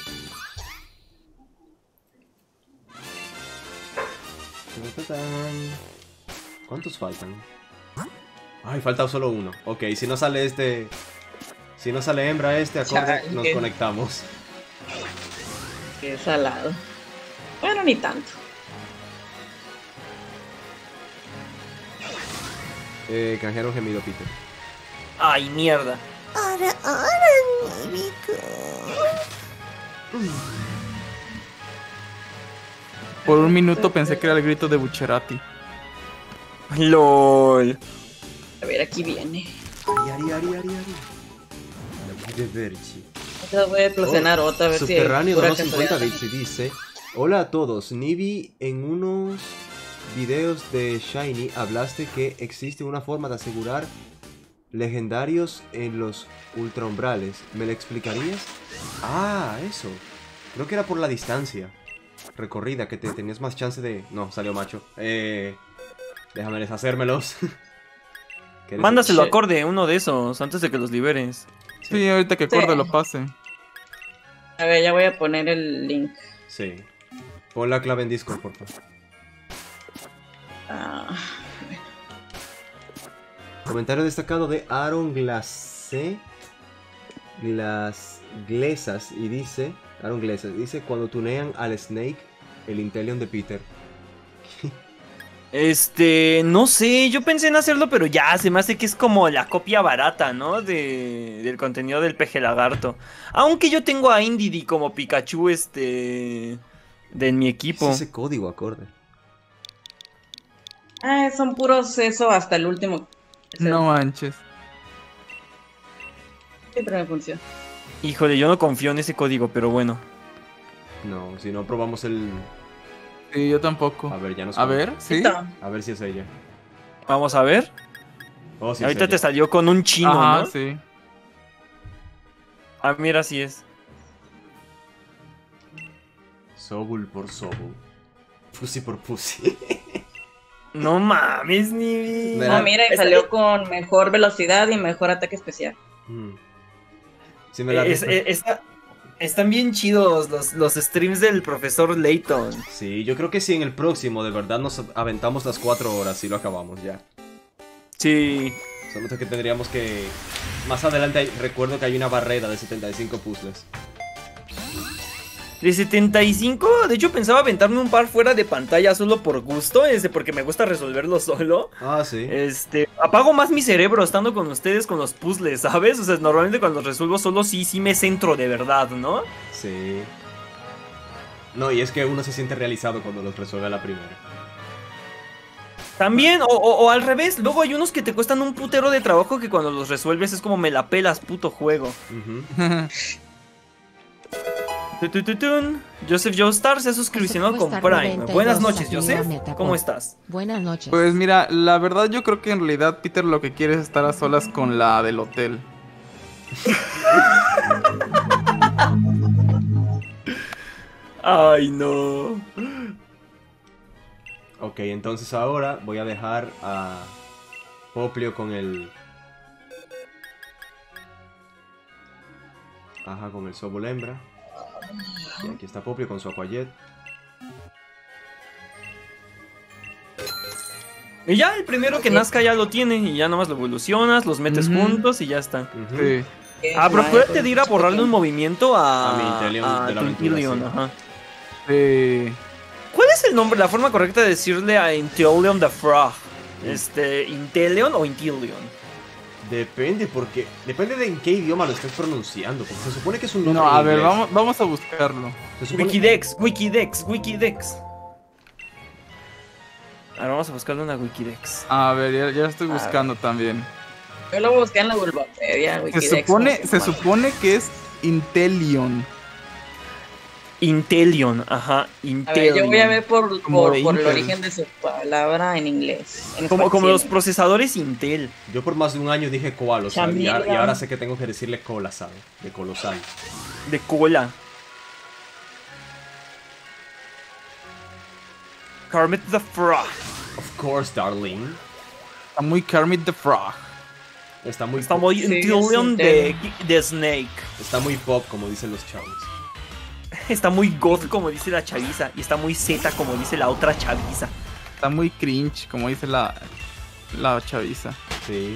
¿Cuántos faltan? Ay, falta solo uno. Ok, si no sale este... Si no sale hembra acorde, Chale. nos conectamos. Qué salado. Bueno, ni tanto. Canjearon gemido, Peter. Ay, mierda. Ahora, Nibico. Por un minuto pensé que era el grito de Bucherati. LOL. A ver, aquí viene. Ari. De Verchi. Entonces voy a eclosionar otra vez. Subterráneo donó 50 bits y dice: Hola a todos, Nibi, en unos videos de Shiny hablaste que existe una forma de asegurar legendarios en los ultraumbrales. ¿Me lo explicarías? Ah, eso. Creo que era por la distancia recorrida, que te tenías más chance de... No, salió macho. Déjame deshacérmelos. ¿Qué eres? Mándaselo a Shit. acorde, uno de esos, antes de que los liberes. Sí, ahorita que acorde Sí. lo pase. A ver, ya voy a poner el link. Sí. Pon la clave en Discord, por favor. Ah, Comentario destacado de Aaron Glesas y dice... Aaron Glesas dice: cuando tunean al Snake, el Inteleon de Peter. No sé, yo pensé en hacerlo, pero ya, se me hace que es como la copia barata, ¿no? Del contenido del peje lagarto. Aunque yo tengo a Indeedee como Pikachu, de mi ¿Qué equipo. es ese código acorde? son puros eso hasta el último. No manches. Siempre me funciona. Híjole, yo no confío en ese código, pero bueno. No, si no probamos el... Sí, yo tampoco. A ver, ya nos... A ver, sí. Listo. A ver si es ella. Vamos a ver. Oh, sí Ahorita es te ella. salió con un chino, Ajá, ¿no? sí. Ah, mira, sí es. Sobul por Sobul. Pussy por Pussy. No mames, ni. Mira, No, mira, y salió con mejor velocidad y mejor ataque especial. Sí me la rifo. Están bien chidos los streams del profesor Layton. Sí, yo creo que si en el próximo de verdad nos aventamos las 4 horas y lo acabamos ya. Sí. Solo que tendríamos que... Más adelante recuerdo que hay una barrera de 75 puzzles. De 75, de hecho pensaba aventarme un par fuera de pantalla solo por gusto, porque me gusta resolverlo solo. Ah, sí. Apago más mi cerebro estando con ustedes con los puzzles, ¿sabes? O sea, normalmente cuando los resuelvo solo sí me centro de verdad, ¿no? Sí. No, y es que uno se siente realizado cuando los resuelve a la primera. También, o al revés, luego hay unos que te cuestan un putero de trabajo que cuando los resuelves es como me la pelas, puto juego. Joseph Joestar se ha suscripcionado con Prime. Buenas noches, Joseph. ¿Cómo estás? Buenas noches. Pues mira, la verdad yo creo que en realidad Peter lo que quiere es estar a solas con la del hotel. Ay, no. Ok, entonces ahora voy a dejar a Poplio con el... Ajá, con el Sobol hembra. Y aquí está Poplio con su Aquajet. Y ya el primero que nazca ya lo tiene. Y ya nomás lo evolucionas, los metes juntos y ya está. Sí. Pero acuérdate de ir a borrarle un movimiento A mi Inteleon de la tu aventura, Inteleon, sí. ajá. Sí. ¿Cuál es el nombre, la forma correcta de decirle a Inteleon the Frog? ¿Inteleon o Inteleon? Depende, porque... Depende de en qué idioma lo estés pronunciando. Porque se supone que es un nombre No, a en ver, inglés. vamos a buscarlo. Se supone- Wikidex. A ver, vamos a buscarle una Wikidex. A ver, ya estoy buscando también. Yo lo busqué en la Bulbapedia, Se supone que es Inteleon. Inteleon, ajá, A ver, Inteleon. yo voy a ver por Como de el Intel. origen de su palabra en inglés. Como los procesadores Intel. Yo por más de un año dije Koalosal y Chamila. ahora sé que tengo que decirle Colasal, de colosal. De cola. Kermit the Frog. Of course, darling. Está muy Kermit the Frog. Está muy Está muy Sí, Inteleon sí, de Snake. Está muy pop, como dicen los chavos. Está muy goth, como dice la chaviza. Y está muy Z, como dice la otra chaviza. Está muy cringe, como dice la chaviza. Sí.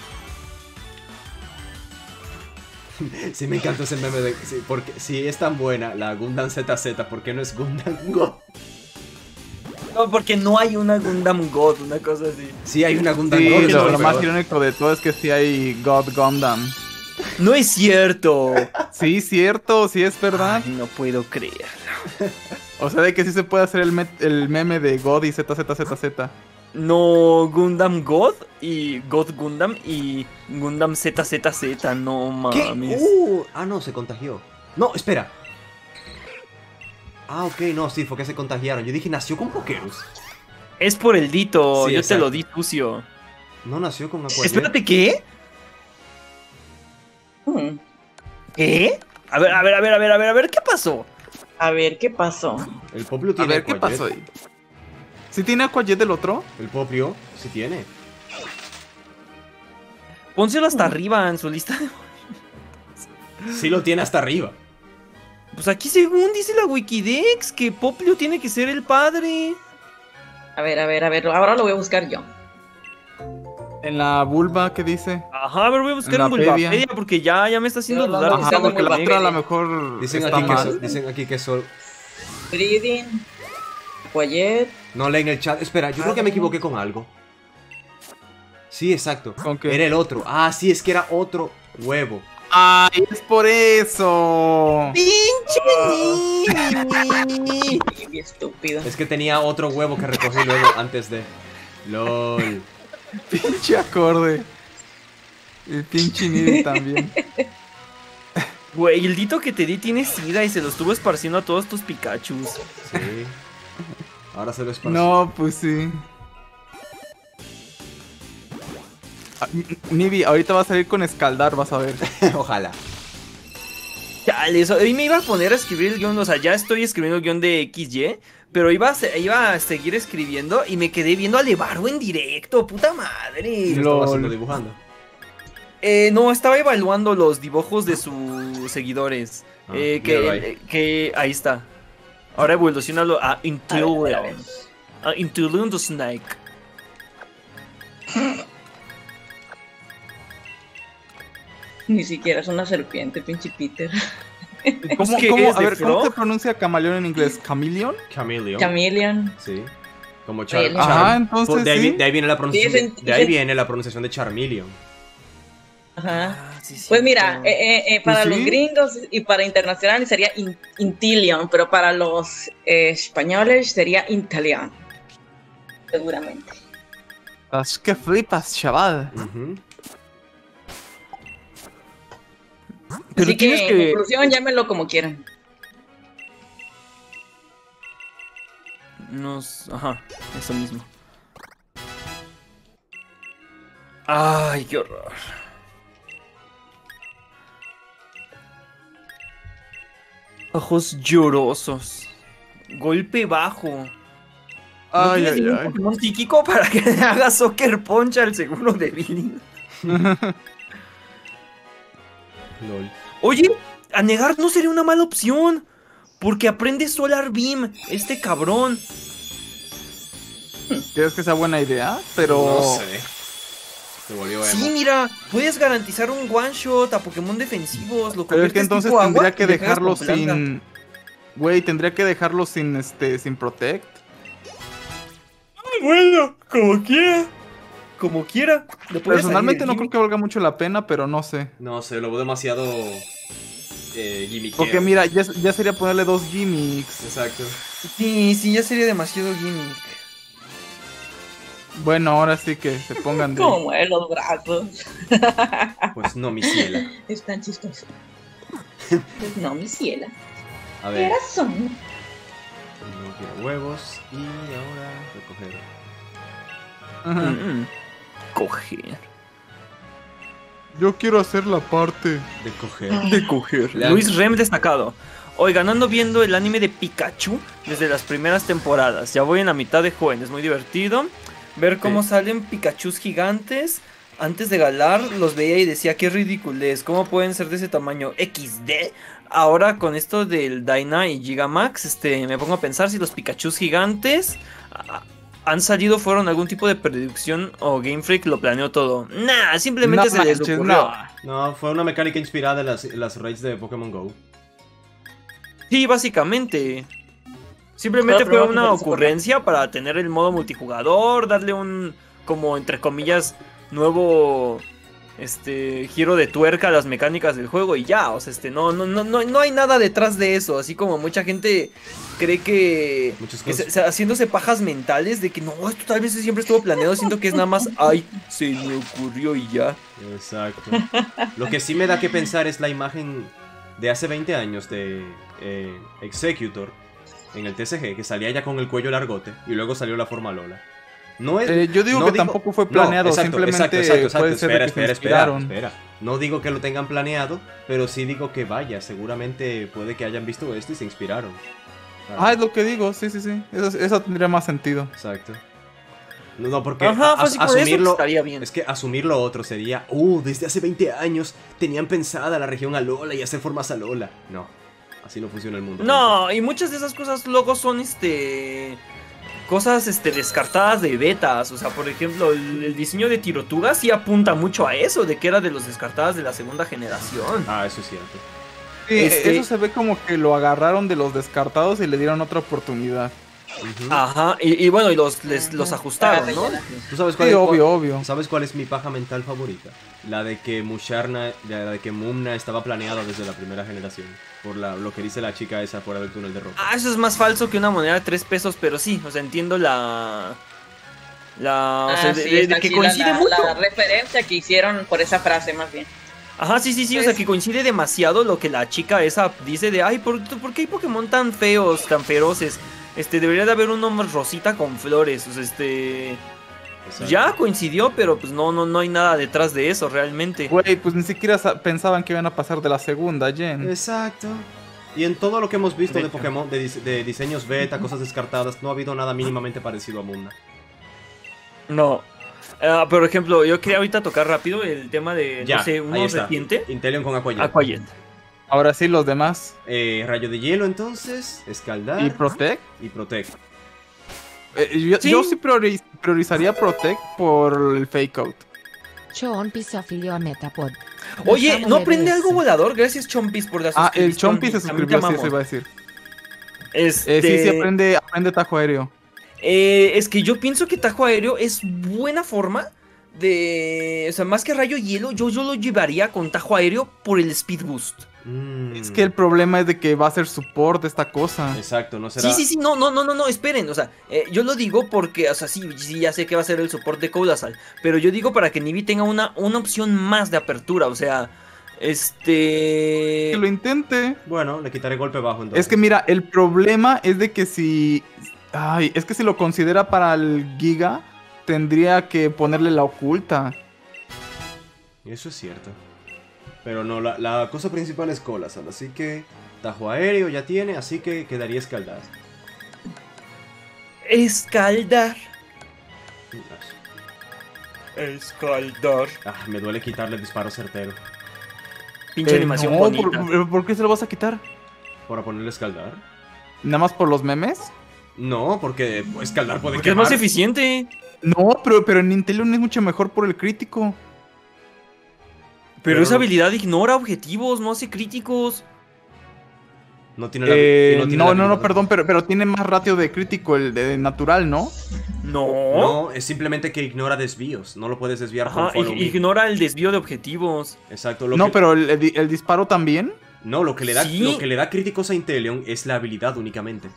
Sí, me encanta ese meme de... Sí, porque si es tan buena la Gundam ZZ, ¿por qué no es Gundam Go? No, porque no hay una Gundam God, una cosa así. Sí, hay una Gundam Sí, Go. que es lo mucho más peor. irónico de todo es que sí hay God Gundam. No es cierto. Sí, cierto, sí es verdad. Ay, no puedo creer. O sea, de que sí se puede hacer el meme de God y ZZZZ. No, Gundam God y God Gundam y Gundam ZZZ, no ¿Qué? mames. No, se contagió. No, espera. Ah, ok, no, sí, fue que se contagiaron. Yo dije, nació con Pokerus. Es por el dito, Sí, yo exacto. te lo di sucio. No nació con Aquajet. Espérate, ¿qué? Hmm. ¿Qué? A ver, ¿qué pasó? A ver, ¿qué pasó? El Poplio A tiene ver, ¿qué Aquajet. pasó ahí? ¿Sí tiene Aquajet del otro? El Poplio sí tiene. Pónselo hasta arriba en su lista. Sí lo tiene hasta arriba. Pues aquí según dice la Wikidex que Poplio tiene que ser el padre. A ver, ahora lo voy a buscar yo. En la vulva, ¿qué dice? Ajá, a ver, voy a buscar En en la pedia. Bulbapedia porque ya me está haciendo Yo lo dudar. ando Ajá, buscando porque la muy otra a lo bien. mejor Dicen está aquí, mal. dicen aquí que son... Breeding, Aquajet. No, leen el chat. Espera, yo creo que me equivoqué con algo. Sí, exacto. ¿Con qué? Era el otro. Ah, sí, es que era otro huevo. ¡Ay, es por eso! Qué estúpido. Es que tenía otro huevo que recogí luego antes de... LOL. Pinche acorde. El pinche Niri también. Güey, el dito que te di tiene sida y se lo estuvo esparciendo a todos tus Pikachus. Sí. Ahora se lo esparcí. No, pues sí. Ah, Nibi, ahorita va a salir con escaldar, vas a ver. Ojalá. Chale, eso, hoy me iba a poner a escribir el guión, o sea, ya estoy escribiendo el guión de XY, pero iba a seguir escribiendo y me quedé viendo a Levardo en directo, puta madre. ¿Qué estaba LOL. haciendo dibujando? No, estaba evaluando los dibujos de sus seguidores. míralo ahí. que ahí está. Ahora evolucionalo a Inteleon. A Inteleon the Snake. Ni siquiera es una serpiente, pinche Peter. ¿Cómo, ¿Qué cómo- es, a de ver, ¿cómo Frog? se pronuncia camaleón en inglés? ¿Chameleon? Chameleon. Chameleon. Sí. Como Oye, Ajá, entonces de ahí, sí. de ahí viene la pronunciación. Sí, es De ahí viene la pronunciación de Charmeleon. Ajá. Ah, sí, Pues mira, cierto. para Pues los sí. gringos y para internacionales sería Inteleon, pero para los españoles sería Inteleon. Seguramente. Estás que flipas, chaval. Ujú. Pero Así tienes que, que- en conclusión, llámenlo como quieran. Ajá, eso mismo. Ay, qué horror. Ojos llorosos. Golpe bajo. ¿No Ay, tienes ay, ningún ay. Pokémon psíquico para que le haga Soccer Punch al seguro de Billy? Lol. Oye, a negar no sería una mala opción. Porque aprende Solar Beam, este cabrón. ¿Crees que sea buena idea? Pero... No sé. Se volvió emo. Sí, mira, puedes garantizar un one shot a Pokémon defensivos. Lo Pero es que conviertes entonces tipo agua tendría y que le pegas dejarlo con planta. sin... Güey, tendría que dejarlo sin Protect. Bueno, como quiera. Como quiera. Le puedes Personalmente salir no el creo que valga mucho la pena, pero no sé. No sé, lo veo demasiado. Gimmickero. Porque mira, ya sería ponerle 2 gimmicks. Exacto. gimmick. Sí, ya sería demasiado gimmick. Bueno, ahora sí que se pongan de... Como mueve los brazos. Pues no, mi ciela. Es tan chistoso. Pues no, mi ciela. A ¿Qué ver. razón? No quiero huevos. Y ahora recoger. Ajá. Coger. Yo quiero hacer la parte. De coger. De coger. Lean. Luis Rem destacado. Oigan, ando viendo el anime de Pikachu desde las primeras temporadas. Ya voy en la mitad de jóvenes, muy divertido. Ver cómo salen Pikachus gigantes. Antes de galar los veía y decía qué ridiculez. ¿Cómo pueden ser de ese tamaño? XD. Ahora con esto del Dyna y Gigamax, me pongo a pensar si los Pikachus gigantes han salido, fueron algún tipo de predicción o Game Freak lo planeó todo. Nah, simplemente No se les manches, ocurrió. no. No, fue una mecánica inspirada en las raids de Pokémon Go. Sí, básicamente. Simplemente Claro, fue pero una no, ocurrencia para tener el modo multijugador, darle un, como entre comillas, nuevo giro de tuerca a las mecánicas del juego y ya, o sea, no hay nada detrás de eso, así como mucha gente cree que, Muchas que cosas. haciéndose pajas mentales de que no, esto tal vez siempre estuvo planeado, siento que es nada más, ay, se me ocurrió y ya. Exacto. Lo que sí me da que pensar es la imagen de hace 20 años de Executor en el TCG, que salía ya con el cuello largote y luego salió la forma Lola. No es, Yo digo no que tampoco fue planeado, simplemente puede ser de que se inspiraron. espera. No digo que lo tengan planeado, pero sí digo que vaya, seguramente puede que hayan visto esto y se inspiraron. Ah, es lo que digo, sí. Eso tendría más sentido. Exacto. No, porque Ajá, fue así por eso que asumirlo estaría bien. es que asumir lo otro sería, desde hace 20 años tenían pensada la región Alola y hacer formas Alola. No, así no funciona el mundo. No, y muchas de esas cosas luego son cosas descartadas de betas. O sea, por ejemplo, el diseño de Tirotuga sí apunta mucho a eso, de que era de los descartadas de la segunda generación. Ah, eso es cierto. Sí, Este- eso se ve como que lo agarraron de los descartados y le dieron otra oportunidad. Ujú. Ajá, y bueno, y los ajustaron, ¿no? ¿Tú sabes cuál Sí, es, obvio. ¿Sabes cuál es mi paja mental favorita? La de que Mumna estaba planeada desde la primera generación. Por lo que dice la chica esa fuera del túnel de roca. Ah, eso es más falso que una moneda de 3 pesos, pero sí, o sea, entiendo o sea, Sí, de está que chida coincide mucho. la referencia que hicieron por esa frase, más bien. Ajá, sí, o sea, que coincide demasiado lo que la chica esa dice de, ay, ¿por qué hay Pokémon tan feos, tan feroces? Debería de haber un hombre rosita con flores, o sea, Exacto. ya coincidió, pero pues no hay nada detrás de eso realmente. Güey, pues ni siquiera pensaban que iban a pasar de la segunda, Jen. Exacto. Y en todo lo que hemos visto de De hecho. Pokémon, de diseños beta, cosas descartadas, no ha habido nada mínimamente parecido a Mumna. No. Por ejemplo, yo quería ahorita tocar rápido el tema de, no sé, ahí uno está. reciente. Inteleon con Aquajet. Aquajet. Ahora sí, los demás. Rayo de hielo, entonces. Escaldar. ¿Y Protect? Y Protect. Yo sí priorizaría Protect por el Fake Out. Chompy se afilió a Metapod. Oye, Gustavo ¿no aprende Neves. algo volador? Gracias, Chompis, por la suscripción. El Chompy se También te suscribió, sí, amamos. eso iba a decir. Este, Sí, aprende tajo aéreo. Es que yo pienso que tajo aéreo es buena forma de... O sea, más que rayo hielo, yo lo llevaría con tajo aéreo por el speed boost. Es que el problema es de que va a ser support esta cosa. Exacto, no será... Sí, no, esperen, o sea, yo lo digo porque, o sea, sí, ya sé que va a ser el support de Coldasal, pero yo digo para que Nibi tenga una opción más de apertura, o sea, Que lo intente. Bueno, le quitaré golpe bajo entonces. Es que mira, el problema es de que si... Ay, es que si lo considera para el Giga, tendría que ponerle la oculta. Eso es cierto. Pero no, la cosa principal es Colasal, así que... Tajo aéreo ya tiene, así que quedaría escaldar. Escaldar. Escaldar. Me duele quitarle disparo certero. Pinche animación no, bonita. ¿por qué se lo vas a quitar? ¿Para ponerle escaldar? ¿Nada más por los memes? No, porque escaldar puede Porque es quemar. más eficiente. No, pero en Inteleon es mucho mejor por el crítico. Pero esa habilidad ignora objetivos, no hace críticos. No tiene la, y tiene la No, habilidad. perdón, pero tiene más ratio de crítico el de natural, ¿no? No. No, es simplemente que ignora desvíos. No lo puedes desviar Ajá, con follow me. ignora el desvío de objetivos. Exacto. No, pero el disparo también. No, lo que le da, Sí. lo que le da críticos a Inteleon es la habilidad únicamente.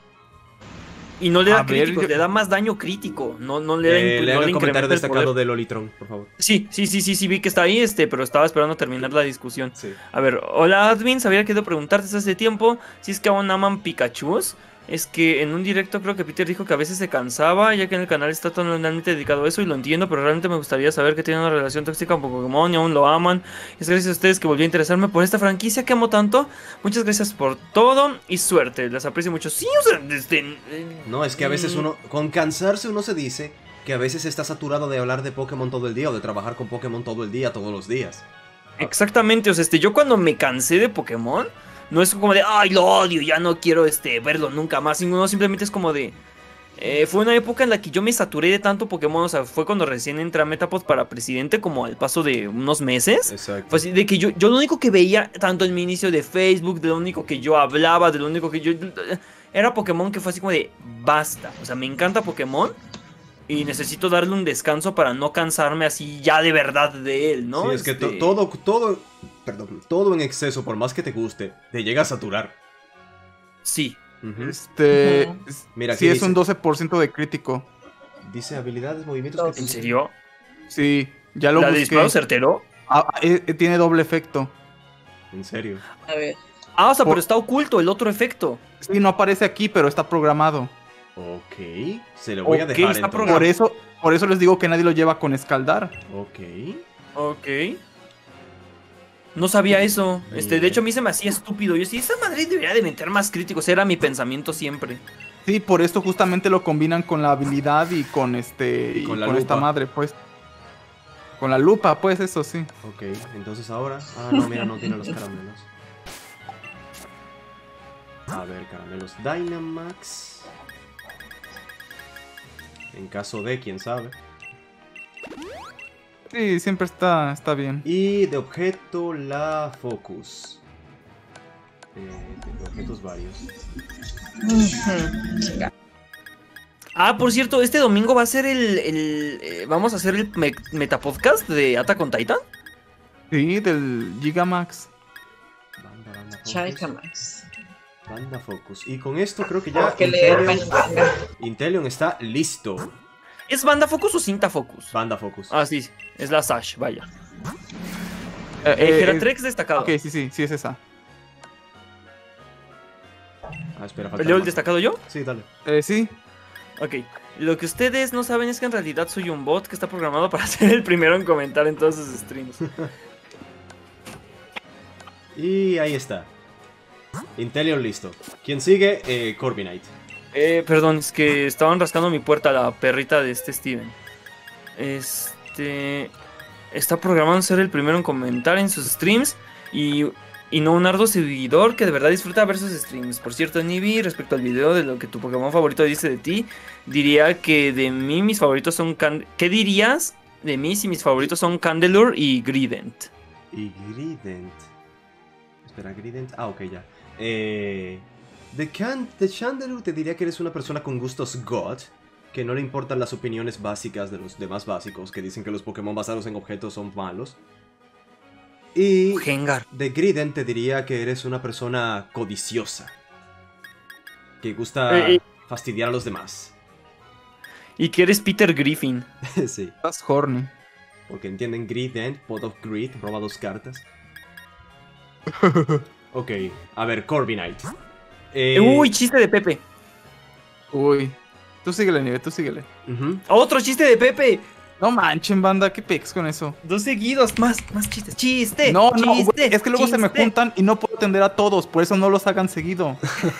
Y no le da A ver, críticos, yo- le da más daño crítico. No le da Lean no el le comentario incrementa el destacado poder. de Lolitron, por favor. Sí, vi que está ahí, pero estaba esperando terminar la discusión. Sí. A ver, hola admins, había querido preguntarte desde hace tiempo si es que aún aman Pikachus. Es que en un directo creo que Peter dijo que a veces se cansaba, ya que en el canal está totalmente dedicado a eso y lo entiendo, pero realmente me gustaría saber que tiene una relación tóxica con Pokémon y aún lo aman. Es gracias a ustedes que volví a interesarme por esta franquicia que amo tanto. Muchas gracias por todo y suerte, les aprecio mucho. Sí, o sea, No, es que a veces uno, con cansarse uno se dice que a veces está saturado de hablar de Pokémon todo el día o de trabajar con Pokémon todo el día, todos los días. Exactamente, o sea, yo cuando me cansé de Pokémon, no es como de, ay, lo odio, ya no quiero verlo nunca más. Uno simplemente es como de... fue una época en la que yo me saturé de tanto Pokémon, o sea, fue cuando recién entré a Metapod para presidente, como al paso de unos meses. Exacto. Fue así de que yo lo único que veía, tanto en mi inicio de Facebook, de lo único que yo hablaba, de lo único que yo... Era Pokémon, que fue así como de, basta. O sea, me encanta Pokémon y necesito darle un descanso para no cansarme así ya de verdad de él, ¿no? Sí, es que todo en exceso, por más que te guste, te llega a saturar. Sí. Ujú. Mira, Sí, aquí es un 12% de crítico. dice habilidades, movimientos... ¿En serio? Sí, ya lo ¿La de busqué. disparo certero? Tiene doble efecto. En serio. A ver. Ah, o sea, Por- pero está oculto el otro efecto. Sí, no aparece aquí, pero está programado. Ok, se lo voy a Ok, dejar está entonces. Por eso les digo que nadie lo lleva con escaldar. Ok. Ok. No sabía eso. Mira. De hecho, a mí se me hacía estúpido. Yo sí, esa madre debería de meter más críticos. Era mi pensamiento siempre. Sí, por esto justamente lo combinan con la habilidad y con y con la con esta lupa. madre, pues. Con la lupa, pues, eso sí. Ok, entonces ahora... Ah, no, mira, no tiene los caramelos. A ver, caramelos Dynamax. En caso de, quién sabe. Sí, siempre está bien. Y de objeto, la Focus. De objetos varios. Chinga. Ah, por cierto, este domingo va a ser vamos a hacer el metapodcast de Attack on Titan. Sí, del Gigamax. Banda Chaika Focus. Max. Banda Focus. Y con esto creo que ya Que le Inteleon está listo. ¿Es Banda Focus o Cinta Focus? Banda Focus. Ah, sí, es la Sash, vaya. Geratrex destacado. Ok, sí, es esa. Espera, falta ¿Leo el más. destacado yo? Sí, dale. Sí. Ok. Lo que ustedes no saben es que en realidad soy un bot que está programado para ser el primero en comentar en todos sus streams. Y ahí está. Inteleon listo. ¿Quién sigue? Corviknight. Perdón, es que estaban rascando mi puerta la perrita de Steven. Está programado a ser el primero en comentar en sus streams y y no un arduo seguidor que de verdad disfruta ver sus streams. Por cierto, Nibi, respecto al video de lo que tu Pokémon favorito dice de ti, diría que de mí mis favoritos son... ¿Qué dirías de mí si mis favoritos son Candelure y Grident? Y Grident. Espera, Grident. Ah, ok, ya. De Chandelure te diría que eres una persona con gustos God, que no le importan las opiniones básicas de los demás básicos, que dicen que los Pokémon basados en objetos son malos. Y Gengar. de Grident te diría que eres una persona codiciosa, que gusta fastidiar a los demás. Y que eres Peter Griffin. Sí, Estás horny. porque entienden Grident, Pot of Greed, roba 2 cartas. Ok, a ver, Corviknight. Uy, chiste de Pepe. Uy. Tú síguele, Nive, tú síguele. Ujú. Otro chiste de Pepe. No manchen, banda, qué pex con eso. 2 seguidos, más chistes. ¡Chiste! No, chiste, güey, es que luego se me chiste. juntan y no puedo atender a todos, por eso no los hagan seguido.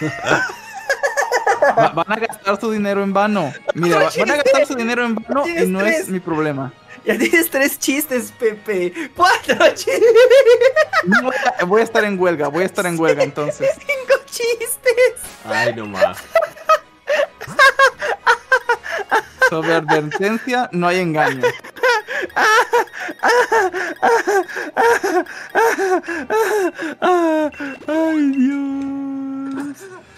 Van a gastar su dinero en vano. Mira, van a gastar su dinero en vano y Tienes no 3. es mi problema. Ya tienes 3 chistes, Pepe. 4 chistes. No, voy a estar en huelga, entonces. 5 chistes. Ay, no más. Sobre advertencia no hay engaño. Ay, Dios.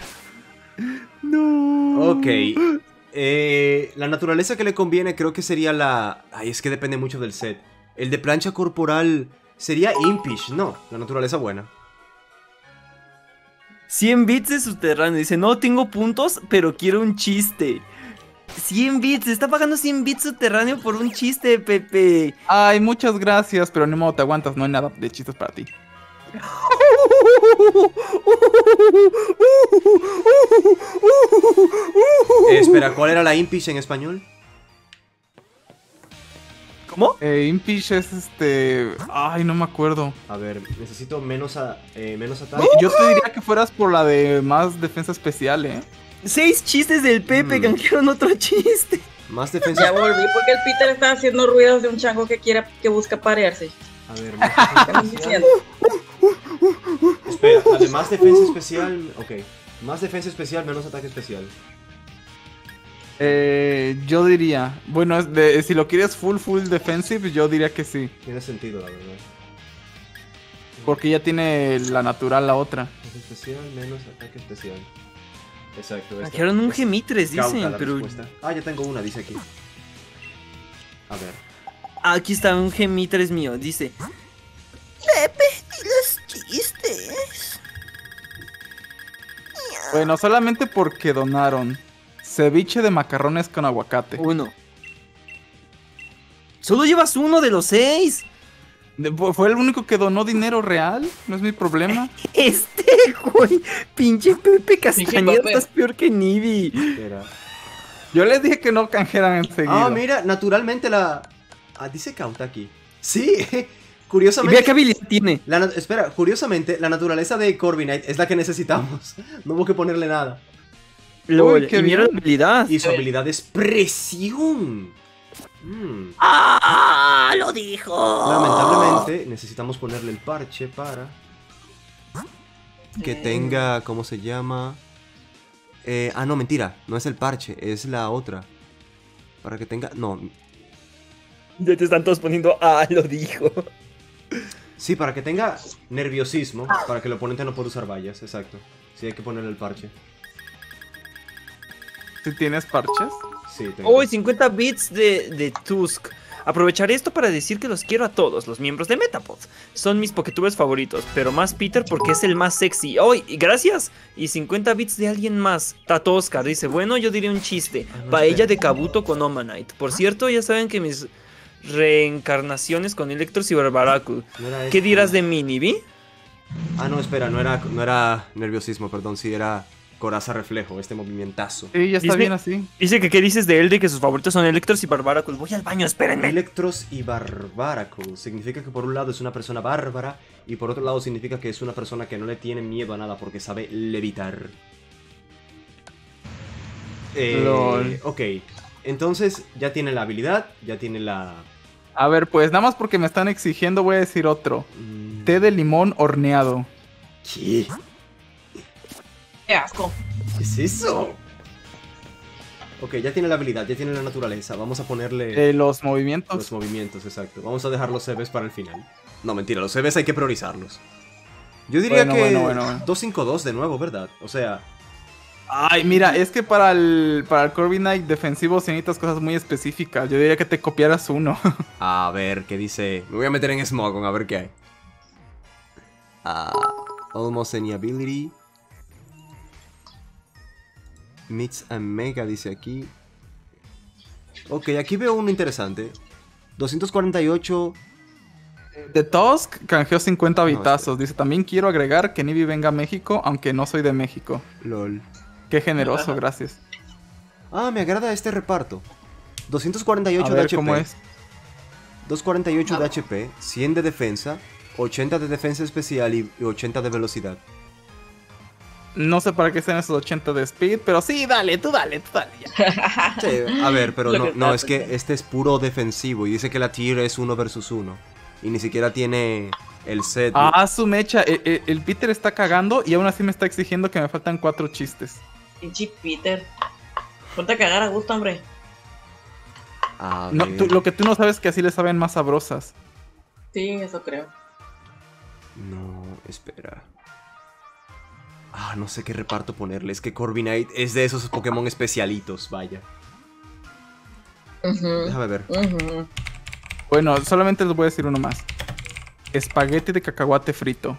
No. Ok. La naturaleza que le conviene creo que sería la... Ay, es que depende mucho del set. El de plancha corporal sería Impish, no, la naturaleza buena. 100 bits de subterráneo. Dice, no tengo puntos, pero quiero un chiste. 100 bits, está pagando 100 bits subterráneo por un chiste, Pepe. Ay, muchas gracias, pero ni modo, te aguantas, no hay nada de chistes para ti. Espera, ¿cuál era la Impish en español? ¿Cómo? Impish es Ay, no me acuerdo. A ver, necesito menos ataque. Yo te diría que fueras por la de más defensa especial, 6 chistes del Pepe, canjearon otro chiste. Más Ya defensa... volví porque el Peter está haciendo ruidos de un chango que busca parearse. A ver, más Estamos defensa diciendo. especial. Espera, la de más defensa especial... Ok. Más defensa especial, menos ataque especial. Yo diría, bueno, si lo quieres full defensive, yo diría que sí. Tiene sentido, la verdad. Porque ya tiene la natural la otra. Ataque especial, menos ataque especial. Exacto. esta. Canjearon un Gemitres, Cauta dicen, la pero... respuesta. Ah, ya tengo una, dice aquí. A ver. Aquí está un Gemitres mío, dice... Pepe, di los chistes. Bueno, solamente porque donaron ceviche de macarrones con aguacate. 1. Solo llevas 1 de los 6. ¿Fue el único que donó dinero real? No es mi problema. Güey, pinche Pepe Castañeda, Pepe. estás peor que Nibi. Espera. Yo les dije que no canjeran enseguida. Ah, mira, naturalmente la... Ah, dice Cauta aquí. Sí, Y curiosamente... vea qué habilidad tiene. Espera, curiosamente, la naturaleza de Corviknight es la que necesitamos. No hubo que ponerle nada. Uy, qué y mira bien. la habilidad. Y su habilidad es presión. Mm. ¡Ah! ¡Lo dijo! Lamentablemente, necesitamos ponerle el parche para... Que tenga... ¿Cómo se llama? No, mentira. No es el parche, es la otra. Para que tenga... No. Ya te están todos poniendo, lo dijo. Sí, para que tenga nerviosismo. Para que el oponente no pueda usar vallas, exacto. Sí, hay que ponerle el parche. ¿Si tienes parches? Sí, tengo. Hoy 50 bits de Tusk. Aprovecharé esto para decir que los quiero a todos, los miembros de Metapod. Son mis Poketubers favoritos, pero más Peter porque es el más sexy. ¡Ay! Gracias. Y 50 bits de alguien más. Tato Oscar dice, bueno, yo diré un chiste. Paella de Kabuto con Omanite. Por cierto, ya saben que mis reencarnaciones con Electros y Barbaracle. ¿No era ¿Qué este? dirás de mí, Nibi? Ah, no, espera, no era nerviosismo, perdón, sí era coraza reflejo, este movimientazo. Sí, ya está Disney- bien así. Dice que qué dices de él, de que sus favoritos son Electros y Barbaracle. Voy al baño, espérenme. Electros y Barbaracle significa que por un lado es una persona bárbara y por otro lado significa que es una persona que no le tiene miedo a nada porque sabe levitar. Lol. Ok, entonces ya tiene la habilidad, ya tiene la... A ver, pues nada más porque me están exigiendo voy a decir otro. Té de limón horneado. ¿Qué? ¡Qué asco! ¿Qué es eso? Ok, ya tiene la habilidad, ya tiene la naturaleza. Vamos a ponerle Los movimientos. los movimientos, exacto. Vamos a dejar los EVs para el final. No, mentira, los EVs hay que priorizarlos. Yo diría Bueno. 2-5-2 de nuevo, ¿verdad? O sea, Ay, mira, es que para el Corby Knight defensivo sí necesitas cosas muy específicas. Yo diría que te copiaras uno. a ver, ¿qué dice? Me voy a meter en Smogon a ver qué hay. Almost any ability. Mix and Mega dice aquí. Ok, aquí veo uno interesante. 248. The Tusk canjeó 50 No, bitazos. Dice, también quiero agregar que Nibi venga a México, aunque no soy de México. LOL. Qué generoso, gracias. Ah, me agrada este reparto. 248 A de ver HP. cómo es. 248 de HP, 100 de defensa, 80 de defensa especial y 80 de velocidad. No sé para qué sean esos 80 de speed, pero sí, dale, tú dale ya. Sí, a ver, pero Lo no, que no, estaba es que pensando. este es puro defensivo y dice que la tier es 1 versus 1. Y ni siquiera tiene el set. Ah, su mecha. El Peter está cagando y aún así me está exigiendo que me faltan 4 chistes. Pinche Peter. Ponte a cagar a gusto, hombre. A No, ver. lo que tú no sabes es que así le saben más sabrosas. Sí, eso creo. No, espera. Ah, no sé qué reparto ponerle. Es que Corby Knight es de esos Pokémon especialitos, vaya. Déjame ver. Bueno, solamente les voy a decir uno más. Espagueti de cacahuate frito.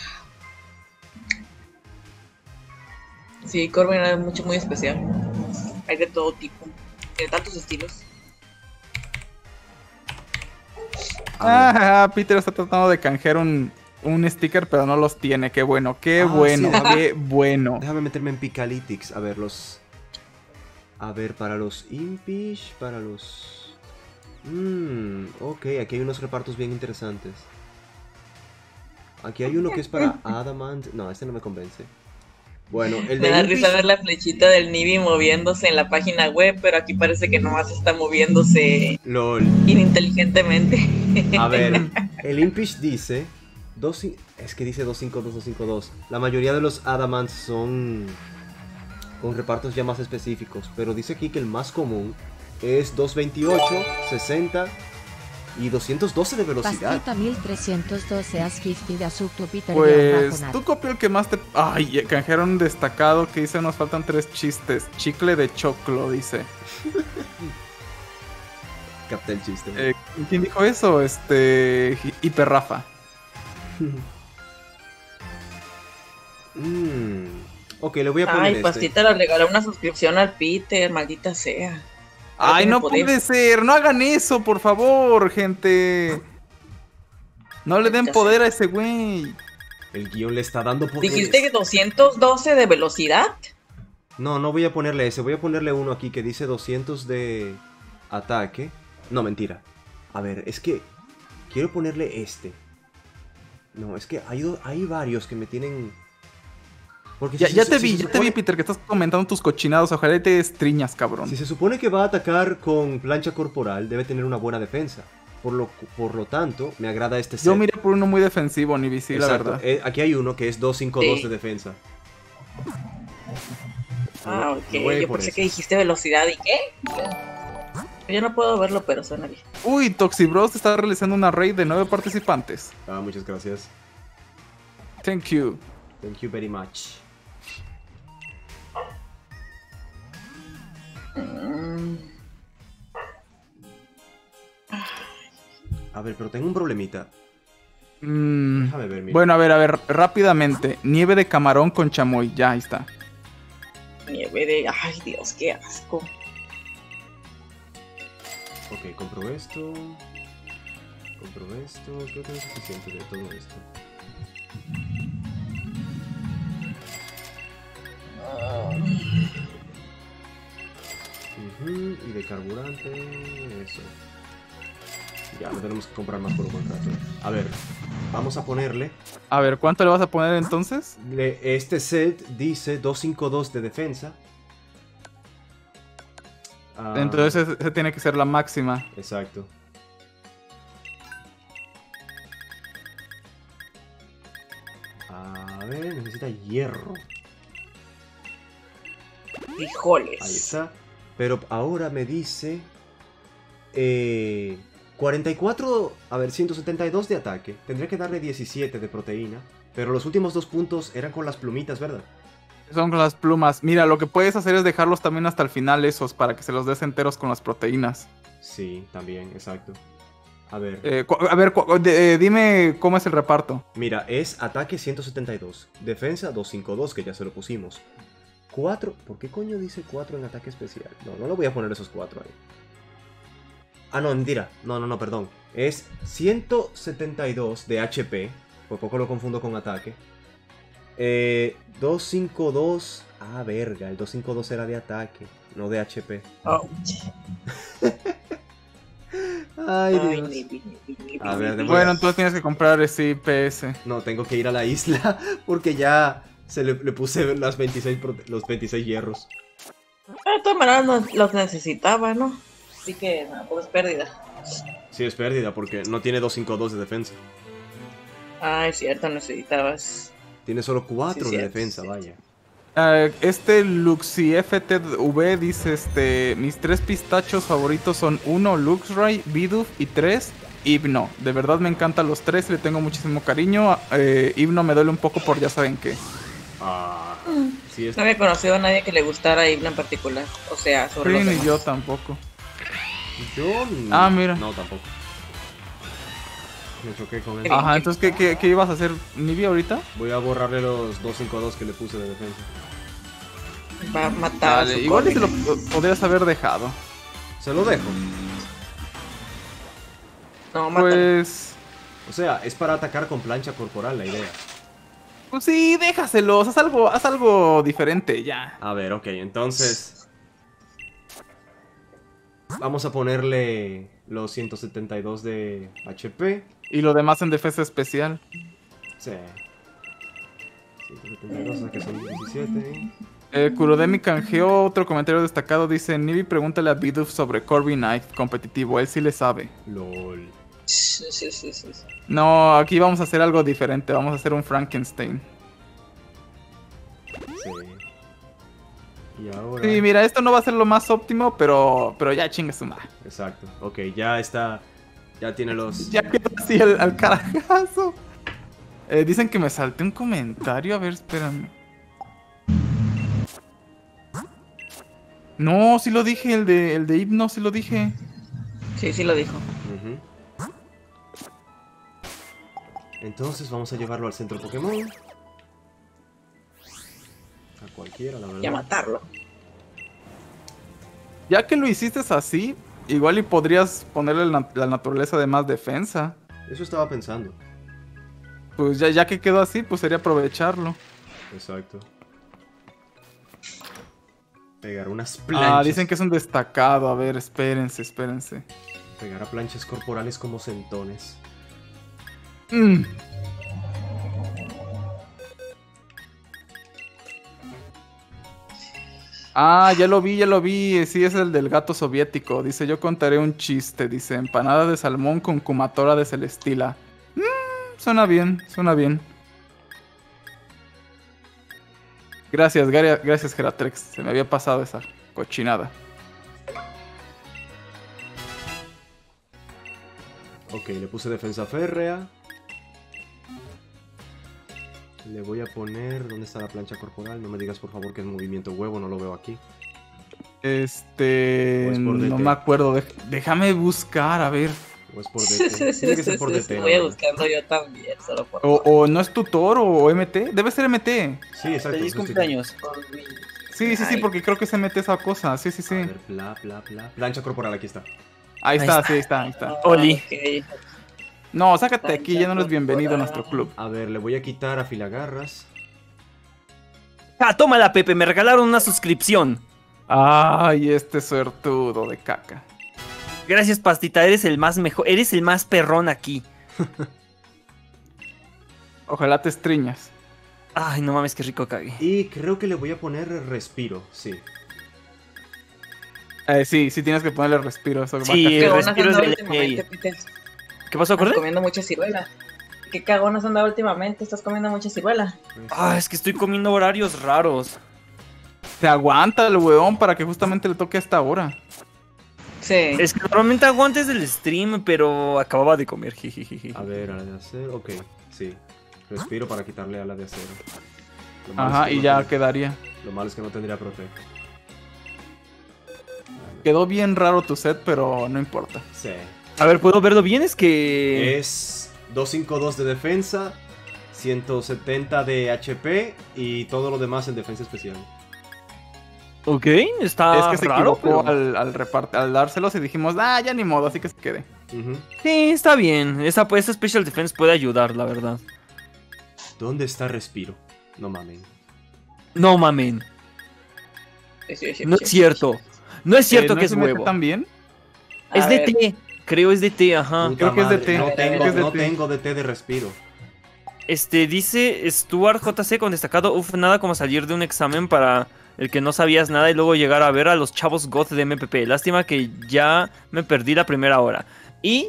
Sí, Corbin es mucho, muy especial. Hay de todo tipo. Tiene tantos estilos. Peter está tratando de canjear un sticker, pero no los tiene. Qué bueno, qué Ah, bueno, sí, déjame- qué bueno. Déjame meterme en Picalytics. A ver, los... A ver, para los Impish, para los... ok, aquí hay unos repartos bien interesantes. Aquí hay uno que es para Adamant. No, este no me convence. Bueno, el Me de da Impish... risa ver la flechita del Nibi moviéndose en la página web, pero aquí parece que nomás está moviéndose LOL. ininteligentemente. A ver, el Impish dice... Es que dice 252, 252. La mayoría de los Adamants son... con repartos ya más específicos. Pero dice aquí que el más común es 228, 60 y 212 de velocidad. Pastita 1312 as 50 de asunto Peter Pues tú copia el que más te... Ay, canjearon un destacado que dice nos faltan 3 chistes. Chicle de choclo, dice. Capté el chiste. ¿Quién dijo eso? Hiperrafa. Ok, le voy a poner Ay, este. Pastita le regaló una suscripción al Peter, maldita sea. Ahora Ay, tiene no poder. puede ser. No hagan eso, por favor, gente. No le den Ya poder a ese güey. El guión le está dando poderes. ¿Dijiste que 212 de velocidad? No, no voy a ponerle ese. Voy a ponerle uno aquí que dice 200 de ataque. No, mentira. A ver, es que quiero ponerle este. No, es que hay varios que me tienen... Porque Ya, si ya se- te si vi, se ya te vi, supone- Peter, que estás comentando tus cochinados. Ojalá y te estriñas, cabrón. Si se supone que va a atacar con plancha corporal, debe tener una buena defensa. Por lo tanto, me agrada este set. Yo miré por uno muy defensivo, Nibi, sí, la Exacto. verdad. Aquí hay uno que es 252 Sí. de defensa. Ah, Me voy a ir ok. Yo por pensé ese. que dijiste velocidad y qué. Yo no puedo verlo, pero suena bien. Uy, Toxibros está realizando una raid de 9 participantes. Ah, muchas gracias. Thank you. Thank you very much. A ver, pero tengo un problemita. Déjame ver, mira. Bueno, a ver, rápidamente. Nieve de camarón con chamoy. Ya, ahí está. Nieve de... Ay, Dios, qué asco. Ok, compro esto. Compro esto. Creo que es suficiente de todo esto. Y de carburante, eso. Ya, no tenemos que comprar más por un buen rato. A ver, vamos a ponerle... A ver, ¿cuánto le vas a poner entonces? Este set dice 252 de defensa. Ah, Entonces ese tiene que ser la máxima. Exacto. A ver, necesita hierro. Frijoles. Ahí está. Pero ahora me dice... 44... A ver, 172 de ataque. Tendría que darle 17 de proteína. Pero los últimos 2 puntos eran con las plumitas, ¿verdad? Son con las plumas. Mira, lo que puedes hacer es dejarlos también hasta el final esos, para que se los des enteros con las proteínas. Sí, también, exacto. A ver. Dime cómo es el reparto. Mira, es ataque 172. Defensa 252, que ya se lo pusimos. 4... ¿Por qué coño dice 4 en ataque especial? No, no le voy a poner esos 4 ahí. Ah, no, mentira. No, perdón. Es 172 de HP. Por poco lo confundo con ataque. 252... Ah, verga. El 252 era de ataque, no de HP. Ay, Dios. A ver, Bueno, entonces tienes que comprar ese IPS. No, tengo que ir a la isla porque ya se le puse los 26 hierros. Pero de todas maneras los necesitaba, ¿no? Así que nada, pues pérdida. Sí, es pérdida porque no tiene 252 de defensa. Ah, es cierto, necesitabas. Tiene solo 4 Sí, de cierto, defensa, sí. vaya. LuxiFTV dice, mis 3 pistachos favoritos son 1 Luxray, Bidoof y 3 Hypno. De verdad me encantan los 3 y le tengo muchísimo cariño. Hypno me duele un poco por ya saben qué. Ah, sí es... No había conocido a nadie que le gustara Himno en particular. O sea, sobre los Rin y demás. yo tampoco. Yo... Ah, mira. No, tampoco. Me choqué con él. Ajá, entonces ¿qué ibas a hacer, Nibi, ahorita? Voy a borrarle los 252 que le puse de defensa. Va a matar a Dale, su igual y te lo Corvin. podrías haber dejado. Se lo dejo. No, mata. Pues... O sea, es para atacar con plancha corporal la idea. Pues sí, déjaselos, haz algo diferente ya. A ver, ok, entonces... Vamos a ponerle los 172 de HP. Y lo demás en defensa especial. Sí. 172, o sea que son 17. Kurodemi canjeó otro comentario destacado. Dice, Nibi, pregúntale a Bidoof sobre Corby Knight competitivo, él sí le sabe. LOL. Sí. No, aquí vamos a hacer algo diferente, vamos a hacer un Frankenstein. Sí. Y ahora... Sí, mira, esto no va a ser lo más óptimo, pero ya chingue su madre. Exacto. Ok, ya está... Ya tiene los... Ya quedó así al carajazo. Dicen que me salté un comentario, a ver, espérame. No, sí lo dije, el de Hypno, sí lo dije. Sí lo dijo. Ujú. Entonces vamos a llevarlo al centro Pokémon. A cualquiera, la verdad. Y a matarlo. Ya que lo hiciste así, igual y podrías ponerle la naturaleza de más defensa. Eso estaba pensando. Pues ya que quedó así, pues sería aprovecharlo. Exacto. Pegar unas planchas. Ah, dicen que es un destacado. A ver, espérense. Pegar a planchas corporales como centones. Mm. Ah, ya lo vi. Sí, es el del gato soviético. Dice, yo contaré un chiste. Dice, empanada de salmón con kumatora de Celestila. Suena bien. Gracias, Geratrex. Se me había pasado esa cochinada. Ok, le puse defensa férrea. Le voy a poner... ¿Dónde está la plancha corporal? No me digas por favor que es movimiento huevo, no lo veo aquí. O es por No DT. me acuerdo. Déjame buscar, a ver. O es por DT. Tiene que ser por DT. Voy a ¿no? buscarlo yo también, solo por... O no es tutor o MT. Debe ser MT. Sí, exacto. Feliz justo- cumpleaños. Sí, porque creo que se mete esa cosa. Sí. A ver, bla. Plancha corporal, aquí está. Ahí Ahí está, está. ahí está. Oli. Ok. No, sácate aquí, ya no eres bienvenido a nuestro club. A ver, le voy a quitar a filagarras. Ah, tómala, Pepe, me regalaron una suscripción. Ay, este suertudo de caca. Gracias, Pastita, eres el más mejor, eres el más perrón aquí. Ojalá te estriñas. Ay, no mames, qué rico cague. Y creo que le voy a poner respiro, sí. Sí, tienes que ponerle respiro. Eso va Sí, casi- ¿Qué van respiro haciendo es del últimamente, LA. Peter? ¿Qué pasó, ¿Estás Corre? comiendo mucha ciruela? ¿Qué cagón has andado últimamente? ¿Estás comiendo mucha ciruela? Ah, es que estoy comiendo horarios raros. Se aguanta el weón para que justamente le toque a esta hora. Sí. Es que normalmente hago antes del stream, pero acababa de comer. Jijijiji. A ver, ala de acero. Ok, sí. Respiro para quitarle ala de acero. Lo malo es Ajá, que y no ya ten- quedaría. Lo malo es que no tendría prote. Quedó bien raro tu set, pero no importa. Sí. A ver, ¿puedo verlo bien? Es que... Es 252 de defensa, 170 de HP y todo lo demás en defensa especial. Ok, está Es que se raro, equivocó pero... al dárselos y dijimos, ya ni modo, así que se quede. Ujú. Sí, está bien. Esa Special Defense puede ayudar, la verdad. ¿Dónde está Respiro? No mamen. No, mamen. Sí. No es cierto. No es cierto que es huevo. ¿También? Es A de ver. té. Creo es de té, ajá. Puta creo que es de madre, té. No Creo tengo, que es de no té. tengo de té de Respiro. Dice Stuart JC con destacado, nada como salir de un examen para el que no sabías nada y luego llegar a ver a los chavos goth de MPP. Lástima que ya me perdí la primera hora. Y,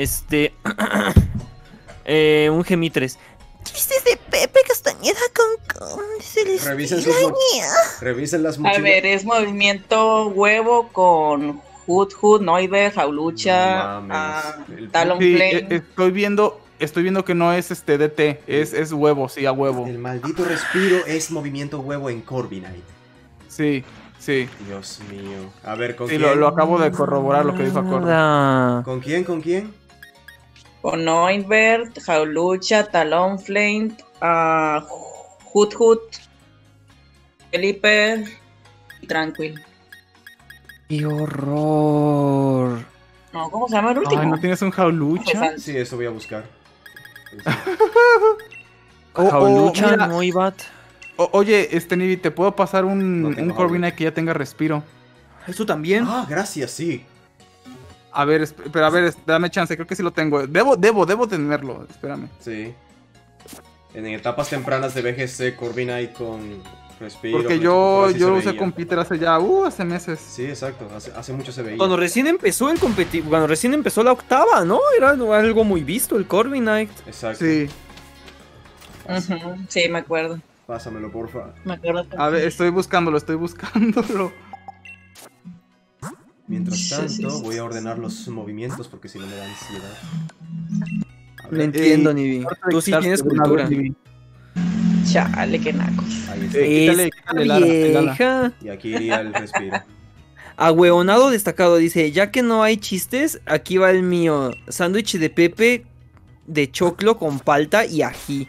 un Gemitres. Chistes de Pepe Castañeda con dice el Revisen sus Espilaña. Revisen las A mochilas. ver, es movimiento huevo con Hood, Noiver, Jaulucha, No mames. El- Talonflame. Sí, estoy viendo que no es DT, es huevo, sí, a huevo. El maldito Respiro es movimiento huevo en Corviknight. Sí. Dios mío. A ver, ¿con Sí, quién? lo acabo de corroborar lo que dijo Acorde. Nada. ¿Con quién? ¿Con quién? Con Noiver, Jaulucha, Talonflame, Hood, Felipe y Tranquil. ¡Qué horror! No, ¿cómo se llama el último? Ay, ¿no tienes un jaulucha? José. Sí, eso voy a buscar. Jaulucha, mira. Noibat. Oye, Nivi, ¿te puedo pasar No un tengo Corviknight que ya tenga respiro? ¿Eso también? Ah, gracias, sí. A ver, pero a ver, dame chance, creo que sí lo tengo. Debo tenerlo, espérame. Sí. En etapas tempranas de VGC, Corviknight con Respiro. Porque con yo así se lo usé veía. con Peter hace meses. Sí, exacto. Hace mucho se veía. Cuando recién empezó cuando recién empezó la octava, ¿no? Era algo muy visto el Corviknight. Exacto. Sí. Ujú, sí, me acuerdo. Pásamelo, porfa. Me acuerdo. A ver, estoy buscándolo. Mientras Sí, tanto, sí, sí, voy sí, a ordenar los movimientos porque si no me da ansiedad. A Me ver, entiendo, Nivi. Tú sí tienes cultura. Chale, qué nacos. ahí está. Quítale el ala, el ala. Vieja. Y aquí iría el Respiro. Ahueonado destacado dice, ya que no hay chistes, aquí va el mío. Sándwich de Pepe de choclo con palta y ají.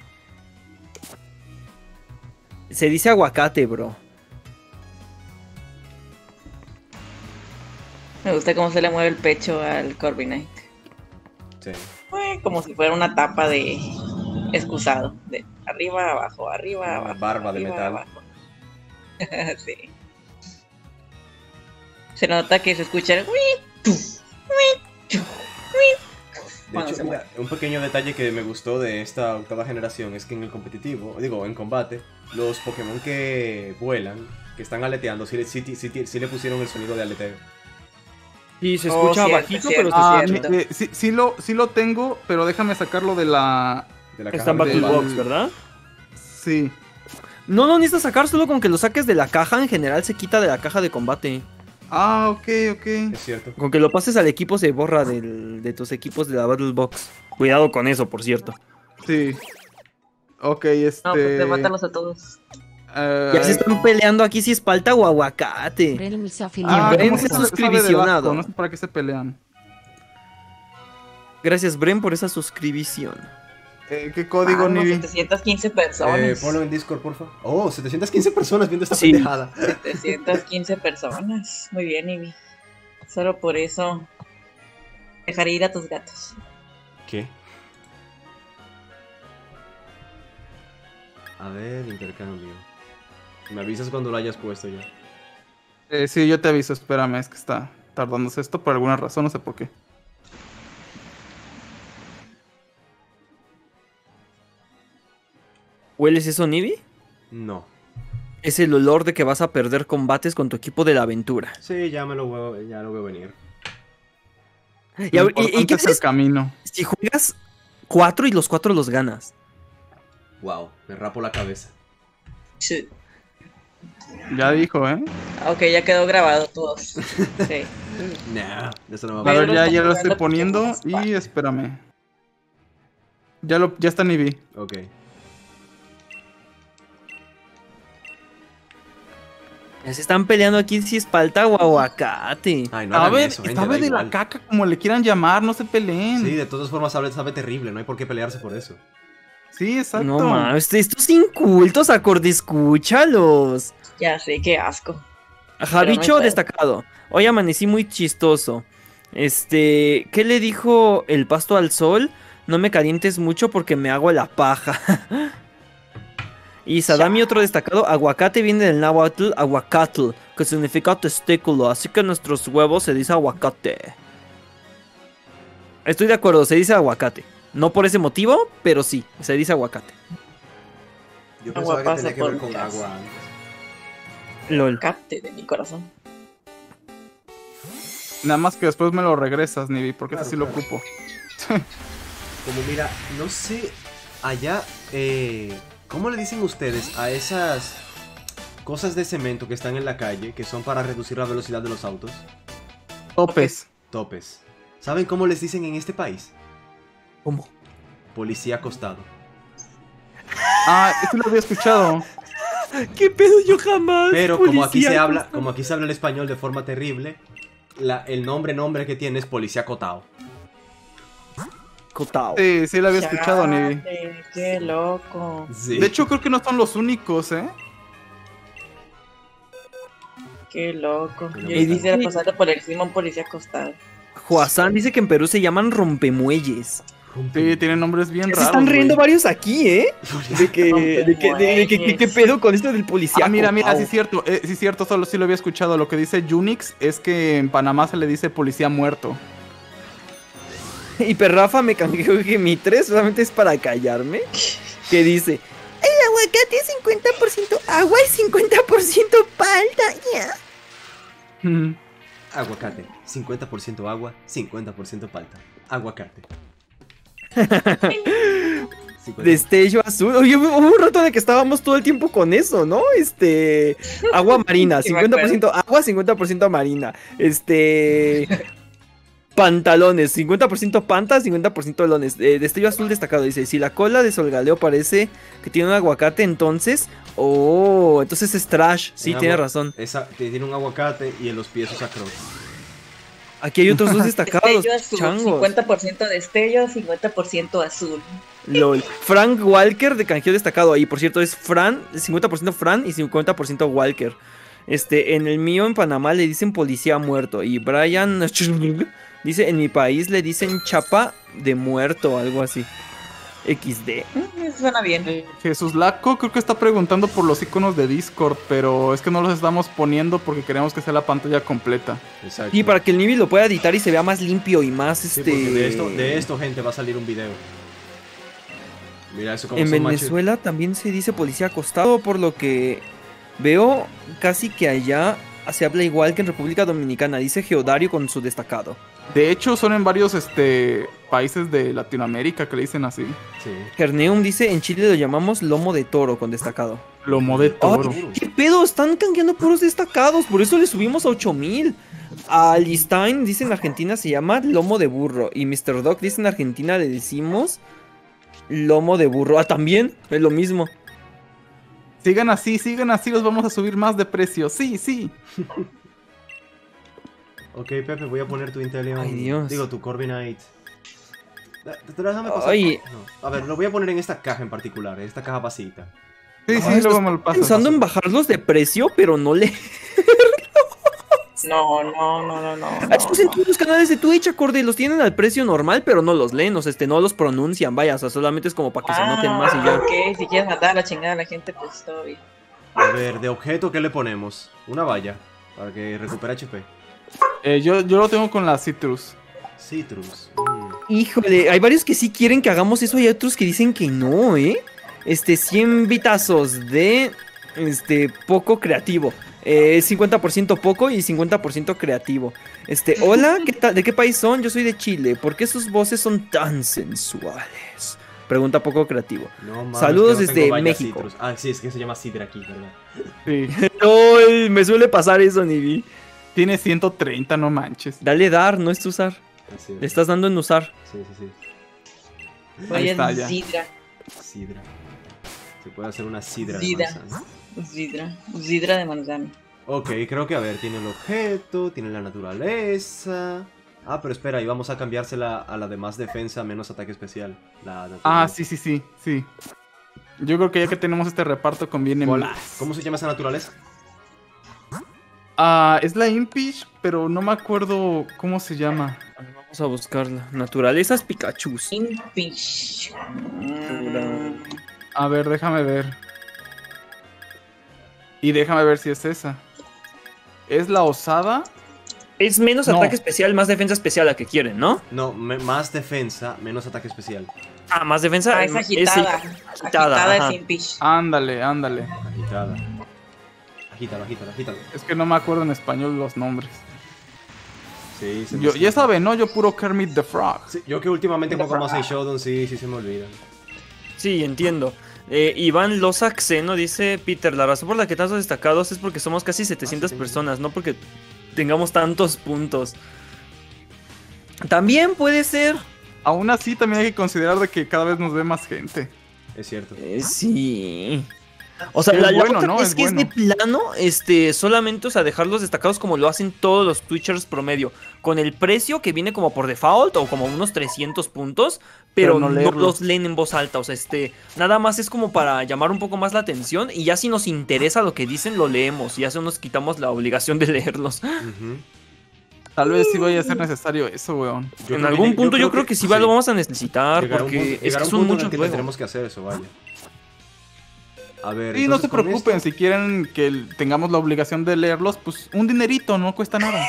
Se dice aguacate, bro. Me gusta cómo se le mueve el pecho al Corviknight. Sí. Como si fuera una tapa de excusado. De arriba, abajo, arriba, Una abajo. barba de arriba, metal. abajo. Sí. Se nota que se escucha el... De Cuando hecho, se mira, un pequeño detalle que me gustó de esta octava generación es que en el competitivo, digo, en combate, los Pokémon que vuelan, que están aleteando, sí le pusieron el sonido de aleteo. Y se Oh, escucha cierto, bajito, cierto. pero Ah, se escucha. sí lo tengo, pero déjame sacarlo de la... De la Está en caja de Battle combate. Box, ¿verdad? Sí. No necesitas sacar, solo con que lo saques de la caja, en general se quita de la caja de combate. Ah, ok. Es cierto. Con que lo pases al equipo se borra de tus equipos de la Battle Box. Cuidado con eso, por cierto. Sí. Ok, No, pues te mátalos a todos. Ya se están peleando aquí si es palta o aguacate. Bren se afilió. Bren ¿cómo se sabe suscribicionado. de Vasco? No sé para qué se pelean. Gracias, Bren, por esa suscripción. ¿Qué código, Vamos, Nivi? 715 personas. Ponlo en Discord, porfa. Oh, 715 personas viendo esta Sí. pendejada. 715 personas. Muy bien, Ivy. Solo por eso dejaré ir a tus gatos. ¿Qué? A ver, intercambio. Me avisas cuando lo hayas puesto ya. Sí, yo te aviso, espérame, es que está tardándose esto por alguna razón, no sé por qué. ¿Hueles eso, Nivi? No. Es el olor de que vas a perder combates con tu equipo de la aventura. Sí, ya lo veo venir. ¿Y Lo qué importante es el haces camino. si juegas 4 y los 4 los ganas. Wow, me rapo la cabeza. Sí. Ya dijo, ¿eh? Ok, ya quedó grabado todos. Sí. Nah, eso no A va a ver, Pero ya está lo estoy jugando poniendo Pokémon y espérame. Ya está Nibi. Ok. Ya se están peleando aquí si es palta o aguacate. Ay, no A hagan ver, eso, gente, sabe da de la igual. caca como le quieran llamar, no se peleen. Sí, de todas formas sabe terrible, no hay por qué pelearse por eso. Sí, exacto. No mames, estos incultos, acorde, escúchalos. Ya sé, qué asco. Javicho no hay destacado. Hoy amanecí muy chistoso. ¿Qué le dijo el pasto al sol? No me calientes mucho porque me hago la paja. Y Sadami, otro destacado. Aguacate viene del náhuatl aguacatl, que significa testículo. Así que nuestros huevos se dice aguacate. Estoy de acuerdo, se dice aguacate. No por ese motivo, pero sí, se dice aguacate. Yo Agua pensaba que pasa tenía que por ver con mi casa. agua antes. LOL. Capte de mi corazón. Nada más que después me lo regresas, Nibi, porque Claro, así lo claro. ocupo. Como mira, no sé, allá, ¿cómo le dicen ustedes a esas cosas de cemento que están en la calle, que son para reducir la velocidad de los autos? Topes. Topes. ¿Saben cómo les dicen en este país? ¿Cómo? Policía acostado. Ah, esto lo había escuchado. ¿Qué pedo? Yo jamás. Pero como aquí se policía, habla, como aquí se habla el español de forma terrible, el nombre que tiene es policía cotao. Cotao. Sí, lo había escuchado, Nibi. Chale, qué loco. Sí. De hecho, creo que no son los únicos, ¿eh? Qué loco. Pero Yo me quisiera encanta. pasarle por encima a un policía acostado. Juazán dice que en Perú se llaman rompemuelles. Sí, tienen nombres bien Se raros. están riendo güey. varios aquí, ¿eh? ¿Qué pedo con esto del policía? Ah, mira, cotao? sí es cierto, solo sí lo había escuchado. Lo que dice Unix es que en Panamá se le dice policía muerto. Y Perrafa me canjeó que mi 3 solamente es para callarme. Que dice, El aguacate es 50% agua y 50% palta. Ya. Mm. Aguacate. 50% agua, 50% palta. Aguacate. 50. destello azul. Oye, hubo un rato en el que estábamos todo el tiempo con eso, ¿no? Agua marina, Sí, me 50% agua, 50% marina. Pantalones, 50% panta, 50% lones. Destello azul destacado, dice, si la cola de Solgaleo parece que tiene un aguacate, entonces... Oh, entonces es trash. Sí, En tiene agua- razón. Esa, tiene un aguacate y en los pies usa crocs. Aquí hay otros dos destacados, Destello azul, changos. 50% destello, 50% azul. LOL. Frank Walker de canjeo destacado ahí. Por cierto, es Fran, 50% Fran y 50% Walker. En el mío en Panamá le dicen policía muerto. Y Brian dice, en mi país le dicen chapa de muerto, algo así. XD. Suena bien. Jesús Laco creo que está preguntando por los iconos de Discord, pero es que no los estamos poniendo porque queremos que sea la pantalla completa. Exacto. Y para que el Nibi lo pueda editar y se vea más limpio y más Sí, porque de esto, gente, va a salir un video. Mira eso como En son Venezuela también se dice policía acostado, por lo que veo casi que allá se habla igual que en República Dominicana, dice Geodario con su destacado. De hecho, son en varios países de Latinoamérica que le dicen así. Sí. Herneum dice, en Chile lo llamamos lomo de toro con destacado. Lomo de toro. Ay, ¿qué pedo? Están canjeando puros destacados, por eso le subimos a 8000. A Listein dice en Argentina se llama lomo de burro. Y Mr. Doc dice en Argentina le decimos lomo de burro. Ah, también, es lo mismo. Sigan así, los vamos a subir más de precio. Sí, sí. Ok, Pepe, voy a poner tu Inteleon. Ay, Dios. Digo, tu Corviknight. Déjame pasar. Ay. No. A ver, lo voy a poner en esta caja en particular, en esta caja vasita. Sí, Ay, luego me lo pasas. Pensando en bajarlos de precio, pero no le... No. Estos en todos los canales de Twitch, acorde, los tienen al precio normal, pero no los leen, no los pronuncian, vaya, o sea, solamente es como para que se noten más y ya. Ok, si quieres matar a la chingada a la gente, pues todo bien. A ver, de objeto, ¿qué le ponemos? Una valla, para que recupere HP. Yo lo tengo con la Citrus. Citrus. Híjole, hay varios que sí quieren que hagamos eso y hay otros que dicen que no, 100 bitazos de, poco creativo. 50% poco y 50% creativo. Hola, ¿qué tal? ¿De qué país son? Yo soy de Chile. ¿Por qué sus voces son tan sensuales? Pregunta poco creativo. No, mames, Saludos que no tengo desde vallas México. citrus. Ah, sí, es que se llama sidra aquí, ¿verdad? Sí. Ay, me suele pasar eso, Nibi. Tiene 130, no manches. Dale dar, no es usar. Así Le estás dando en usar. Sí, sí, sí. Ahí Oye, está, ya. Zidra. Sidra. Se puede hacer una sidra de Zidra. manzana. Zidra de manzana. Ok, creo que a ver, tiene el objeto, tiene la naturaleza. Ah, pero espera, y vamos a cambiársela a la de más defensa, menos ataque especial. La Ah, sí. Yo creo que ya que tenemos este reparto conviene ¿Cuál- más. ¿Cómo se llama esa naturaleza? Ah, es la Impish, pero no me acuerdo cómo se llama. Vamos a buscarla. Naturalezas Pikachu. Impish. A ver, déjame ver. Y déjame ver si es esa. ¿Es la osada? Es menos No. ataque especial, más defensa especial la que quieren, ¿no? No, más defensa, menos ataque especial. Ah, más defensa. Ah, es agitada. Agitada ajá. es Impish. Ándale. Agitada. Agítalo. Es que no me acuerdo en español los nombres. Sí, se me Ya escapa. saben, ¿no? Yo puro Kermit the Frog. Sí, yo que últimamente juego más en Showdown, sí se me olvida. Sí, entiendo. Iván Loza Xeno dice: Peter, la razón por la que estamos destacados es porque somos casi 700 personas, no porque tengamos tantos puntos. También puede ser. Aún así, también hay que considerar de que cada vez nos ve más gente. Es cierto. Sí. O sea, Es la bueno, otra ¿no? es Es que bueno. es de plano, solamente, o sea, dejarlos destacados como lo hacen todos los Twitchers promedio, con el precio que viene como por default o como unos 300 puntos, pero Pero no no leerlos. los leen en voz alta, o sea, nada más es como para llamar un poco más la atención y ya si nos interesa lo que dicen, lo leemos y ya se nos quitamos la obligación de leerlos. Ujú. Tal vez sí vaya a ser necesario eso, weón. Yo En creo algún que- punto yo creo que sí lo vamos a necesitar, Llegará un porque punto- es llegará que un son punto en el muchos que juegos. tendremos que hacer eso, vaya. A ver, Y no entonces se con preocupen, esto- si quieren que tengamos la obligación de leerlos, pues un dinerito, no cuesta nada.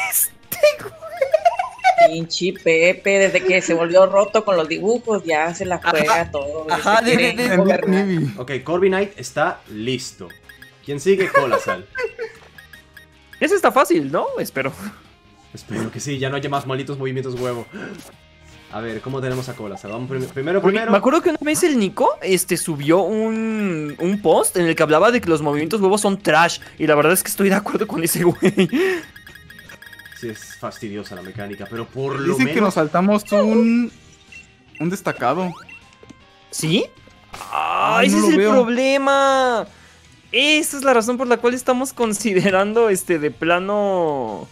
Pinche Pepe, desde que se volvió roto con los dibujos, ya se la juega todo. ajá, se quiere de- gobernar. Ok, Corby Knight está listo. ¿Quién sigue? Colasal. Ese está fácil, ¿no? Espero. Espero que sí, ya no haya más malditos movimientos huevo. A ver, ¿cómo tenemos a Colasal? Vamos primero. Porque me acuerdo que una vez el Nico subió un post en el que hablaba de que los movimientos huevos son trash. Y la verdad es que estoy de acuerdo con ese güey. Sí, es fastidiosa la mecánica, pero por lo Dicen menos... que nos saltamos un destacado. ¿Sí? ¡Ah! Ay, ese no es lo el veo. problema. Esa es la razón por la cual estamos considerando de plano.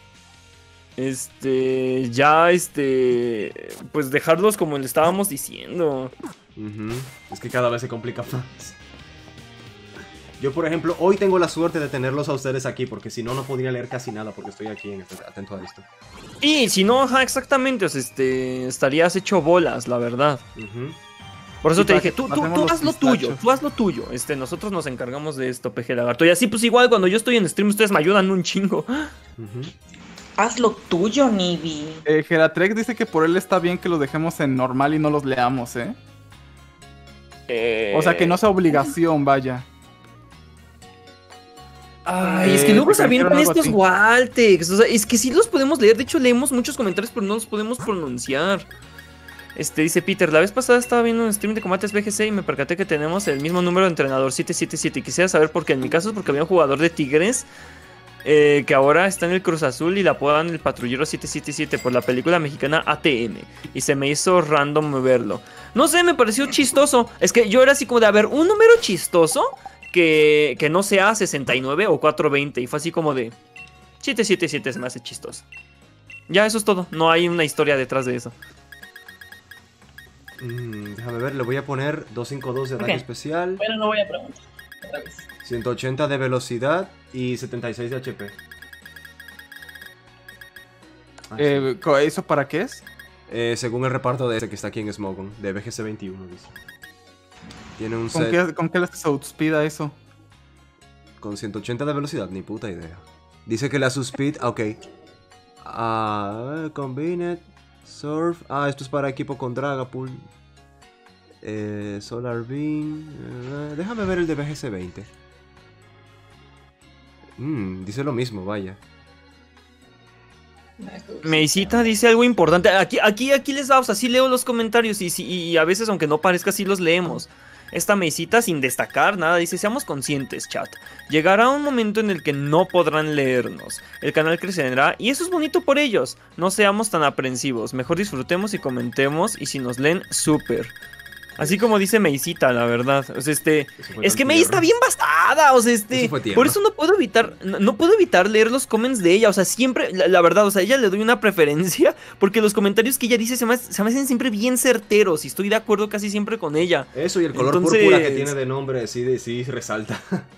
Ya pues dejarlos como le estábamos diciendo. Ujú. Es que cada vez se complica más. Yo, por ejemplo, hoy tengo la suerte de tenerlos a ustedes aquí, porque si no, no podría leer casi nada, porque estoy aquí atento a esto. Y si no, ajá, exactamente, o sea, estarías hecho bolas, la verdad. Ujú. Por eso Sí, te para dije, que tú pasemos los haz lo tuyo, pistachos. tú haz lo tuyo. Nosotros nos encargamos de esto, peje lagarto. Y así, pues igual, cuando yo estoy en stream, ustedes me ayudan un chingo. Ujú. Haz lo tuyo, Nibi. Geratrex dice que por él está bien que los dejemos en normal y no los leamos, ¿eh? O sea, que no sea obligación, vaya. Ay, es que luego te se avientan dijeron algo estos así. Waltex. O sea, es que sí los podemos leer. De hecho, leemos muchos comentarios, pero no los podemos pronunciar. Dice Peter, la vez pasada estaba viendo un stream de combates BGC y me percaté que tenemos el mismo número de entrenador 777. Quisiera saber por qué. En mi caso es porque había un jugador de Tigres que ahora está en el Cruz Azul y la apodan el Patrullero 777 por la película mexicana ATM. Y se me hizo random verlo. No sé, me pareció chistoso. Es que yo era así como de, a ver, un número chistoso que no sea 69 o 420. Y fue así como de 777 se me hace chistoso. Ya, eso es todo. No hay una historia detrás de eso. Déjame ver, le voy a poner 252 de ataque Ok. especial, Bueno, no voy a preguntar. Otra vez. 180 de velocidad y 76 de HP. Ah, sí. ¿Eso para qué es? Según el reparto de ese que está aquí en Smogon, de BGC 21, dice. Tiene un ¿Con set qué le haces outspeed a eso? con 180 de velocidad, ni puta idea. Dice que la speed, ok. Combined, Surf, esto es para equipo con Dragapult. Solar Beam, déjame ver el de BGC 20. Dice lo mismo, vaya. Meisita dice algo importante. Aquí les da, o sea, sí leo los comentarios y a veces, aunque no parezca, sí los leemos. Esta Meisita, sin destacar nada, dice: seamos conscientes, chat. Llegará un momento en el que no podrán leernos. El canal crecerá y eso es bonito por ellos. No seamos tan aprensivos. Mejor disfrutemos y comentemos. Y si nos leen, súper. Así como dice Meisita, la verdad. O sea, es que Mei está bien bastada. O sea, por eso no puedo evitar leer los comments de ella. O sea, siempre, la verdad, o sea, a ella le doy una preferencia. Porque los comentarios que ella dice se me hacen siempre bien certeros. Y estoy de acuerdo casi siempre con ella. Eso y el color púrpura que tiene de nombre, sí resalta.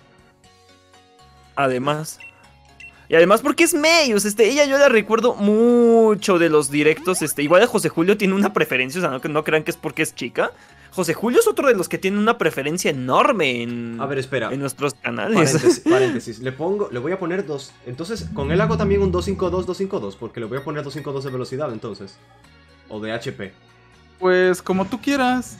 Además. Y además porque es Mei, o sea, ella yo la recuerdo mucho de los directos, igual de José Julio tiene una preferencia, o sea, no crean que es porque es chica. José Julio es otro de los que tiene una preferencia enorme en, a ver, espera, en nuestros canales. Paréntesis, le voy a poner 2, entonces con él hago también un 252, porque le voy a poner 252 de velocidad entonces, o de HP. Pues como tú quieras.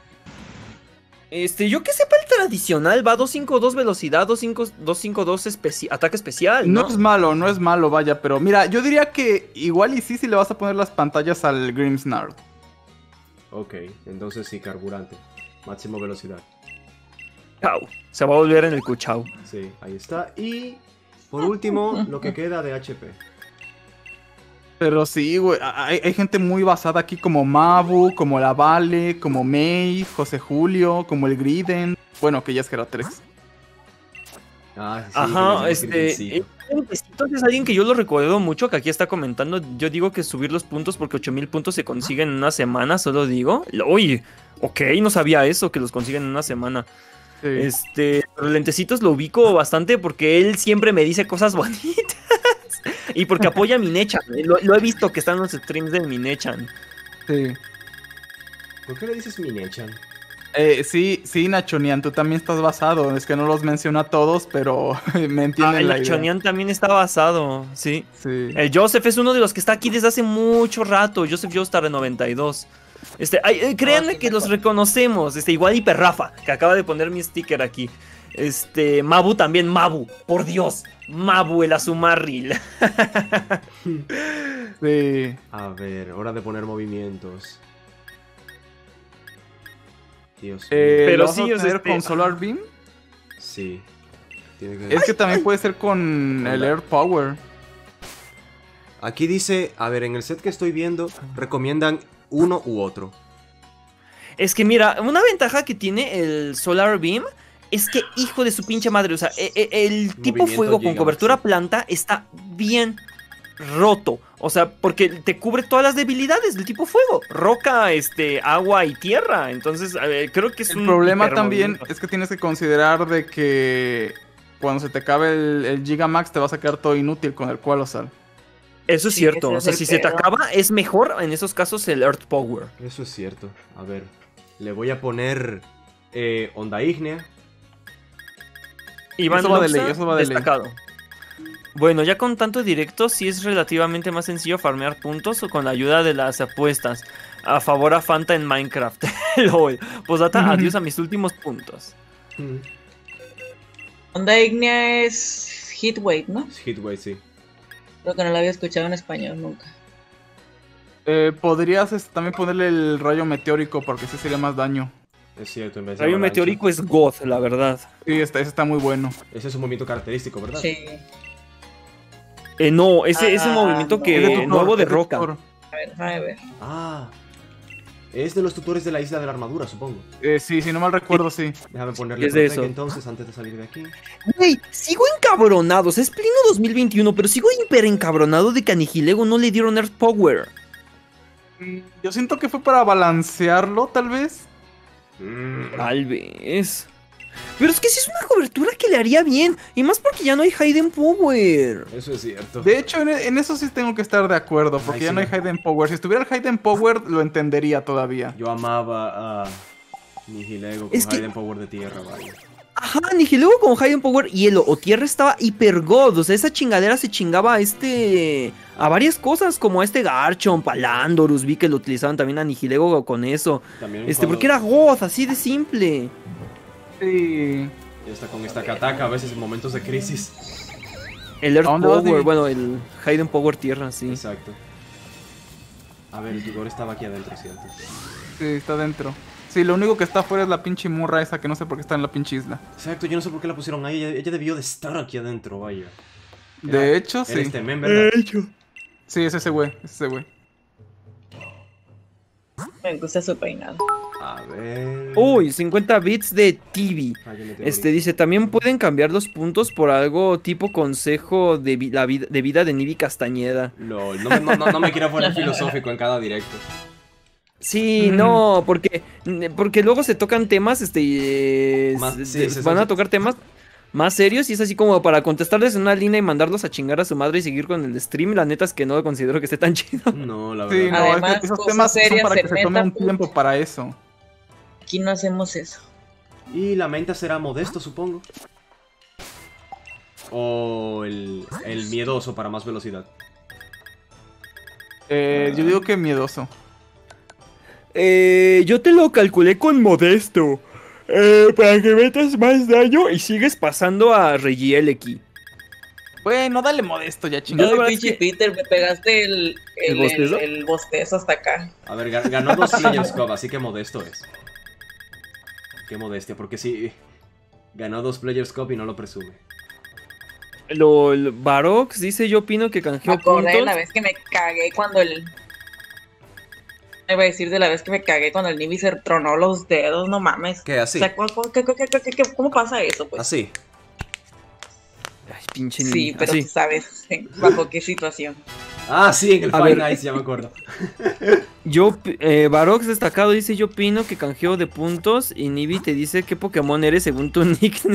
Yo que sepa, el tradicional va 252 velocidad, 252 ataque especial, ¿no? No es malo, vaya, pero mira, yo diría que igual y sí si le vas a poner las pantallas al Grimmsnarl. Ok, entonces sí, carburante, máximo velocidad. Chau, se va a volver en el cuchao. Sí, ahí está, y por último, lo que queda de HP. Pero sí, güey, hay gente muy basada aquí como Mabu, como la Vale, como Mei, José Julio, como el Griden. Bueno, que ya es Geratrex. Ah, sí, ajá, es alguien que yo lo recuerdo mucho, que aquí está comentando. Yo digo que subir los puntos porque 8000 puntos se consiguen en una semana, solo digo. Oye, ok, no sabía eso, que los consiguen en una semana. Sí. Pero Lentecitos lo ubico bastante porque él siempre me dice cosas bonitas. Y porque apoya a Minechan. Lo he visto que está en los streams de Minechan. Sí. ¿Por qué le dices Minechan? Sí, Nachonian, tú también estás basado. Es que no los menciono a todos, pero me entienden la idea. El Nachonian también está basado, sí. El Joseph es uno de los que está aquí desde hace mucho rato. Joseph Joestar de 92. Créanme que los reconocemos. Igual Hiperrafa, que acaba de poner mi sticker aquí. Mabu también, Mabu, por Dios, Mabu el Azumarril. Sí. A ver, hora de poner movimientos. Dios mío. Pero sí, es con Solar Beam. Sí. Es que también puede ser con el Air Power. Aquí dice, a ver, en el set que estoy viendo, recomiendan uno u otro. Es que mira, una ventaja que tiene el Solar Beam es que, hijo de su pinche madre, o sea, el tipo fuego con cobertura planta está bien roto. O sea, porque te cubre todas las debilidades del tipo fuego. Roca, agua y tierra. Entonces, creo que es el problema también es que tienes que considerar de que cuando se te acabe el Gigamax te va a sacar todo inútil con el Qualosal. Eso es cierto. O sea, si se te acaba, es mejor en esos casos el Earth Power. Eso es cierto. A ver, le voy a poner Onda Ígnea. Iván Loxa, destacado. Bueno, ya con tanto directo, sí es relativamente más sencillo farmear puntos o con la ayuda de las apuestas. A favor a Fanta en Minecraft. LOL. Posdata, adiós a mis últimos puntos. Onda Ignea es Heatwave, ¿no? Heatwave, sí. Creo que no lo había escuchado en español nunca. Podrías también ponerle el rayo meteórico porque ese sería más daño. Es cierto, en vez de rayo meteórico es God, la verdad. Sí, ese está muy bueno. Ese es un movimiento característico, ¿verdad? Sí. No, ese es un movimiento que nuevo de roca. A ver. Ah, es de los tutores de la isla de la armadura, supongo. Sí, si no mal recuerdo, sí. Déjame ponerle es de eso. Entonces, antes de salir de aquí. Güey, sigo encabronado. O sea, es pleno 2021, pero sigo hiper encabronado de que a Nihilego no le dieron Earth Power. Yo siento que fue para balancearlo, tal vez. Tal vez. Pero es que sí es una cobertura que le haría bien. Y más porque ya no hay Hidden Power. Eso es cierto. De hecho, en eso sí tengo que estar de acuerdo. Porque ya no hay Hidden Power. Si estuviera el Hidden Power, lo entendería todavía. Yo amaba a Nihilego con Hidden Power de tierra, vaya. Ajá, Nihilego con Hidden Power, hielo o tierra estaba hiper god. O sea, esa chingadera se chingaba a varias cosas, como Garchomp, Palandorus. Vi que lo utilizaban también a Nihilego con eso. Porque era god, así de simple. Sí. Y hasta con esta Kataka a veces en momentos de crisis. El Earth ¿A dónde vas, Power, Divi? bueno, el Hidden Power Tierra, sí. Exacto. A ver, el Yugor estaba aquí adentro, ¿cierto? Sí, está dentro. Sí, lo único que está afuera es la pinche murra esa que no sé por qué está en la pinche isla. Exacto, yo no sé por qué la pusieron ahí. Ella debió de estar aquí adentro, vaya. De hecho, Era sí. este men, ¿verdad? Sí, es ese güey, es ese güey. Me gusta su peinado. A ver. Uy, 50 bits de TV. Rayo meteórico. Dice, también pueden cambiar los puntos por algo tipo consejo de, de vida de Nibi Castañeda. Lol, no me quiero poner filosófico en cada directo. Sí, no, porque luego se tocan temas, Más- sí, se- van a tocar temas más serios y es así como para contestarles en una línea y mandarlos a chingar a su madre y seguir con el stream. La neta es que no considero que esté tan chido. No, la Sí, verdad. no, Además, es que esos cosas temas son serias para se que se tome un metan, tiempo para eso. Aquí no hacemos eso. Y la menta será modesto, supongo. O el miedoso para más velocidad. Yo digo que miedoso. Yo te lo calculé con modesto. Para que metas más daño y sigues pasando a Regieleki. Bueno, dale modesto ya, chingada. la verdad Ay, es pinche que- Peter, me pegaste ¿El bostezo? el bostezo hasta acá. A ver, ganó 2 Players Cup, así que modesto es. Qué modestia, porque sí. Ganó 2 Players Cup y no lo presume. Barox dice, yo opino que Me canjeó acordé de puntos. la vez que me cagué cuando el... Me iba a decir de la vez que me cagué cuando el Nibi se tronó los dedos, no mames. ¿Qué, así? O sea, ¿cómo pasa eso, pues? Así. Ay, pinche Sí, Nibi, pero así. tú sabes bajo qué situación. Ah, sí, en el A Five ver. Nights, ya me acuerdo. Barox destacado dice, yo opino que canjeo de puntos y Nibi te dice qué Pokémon eres según tu nickname.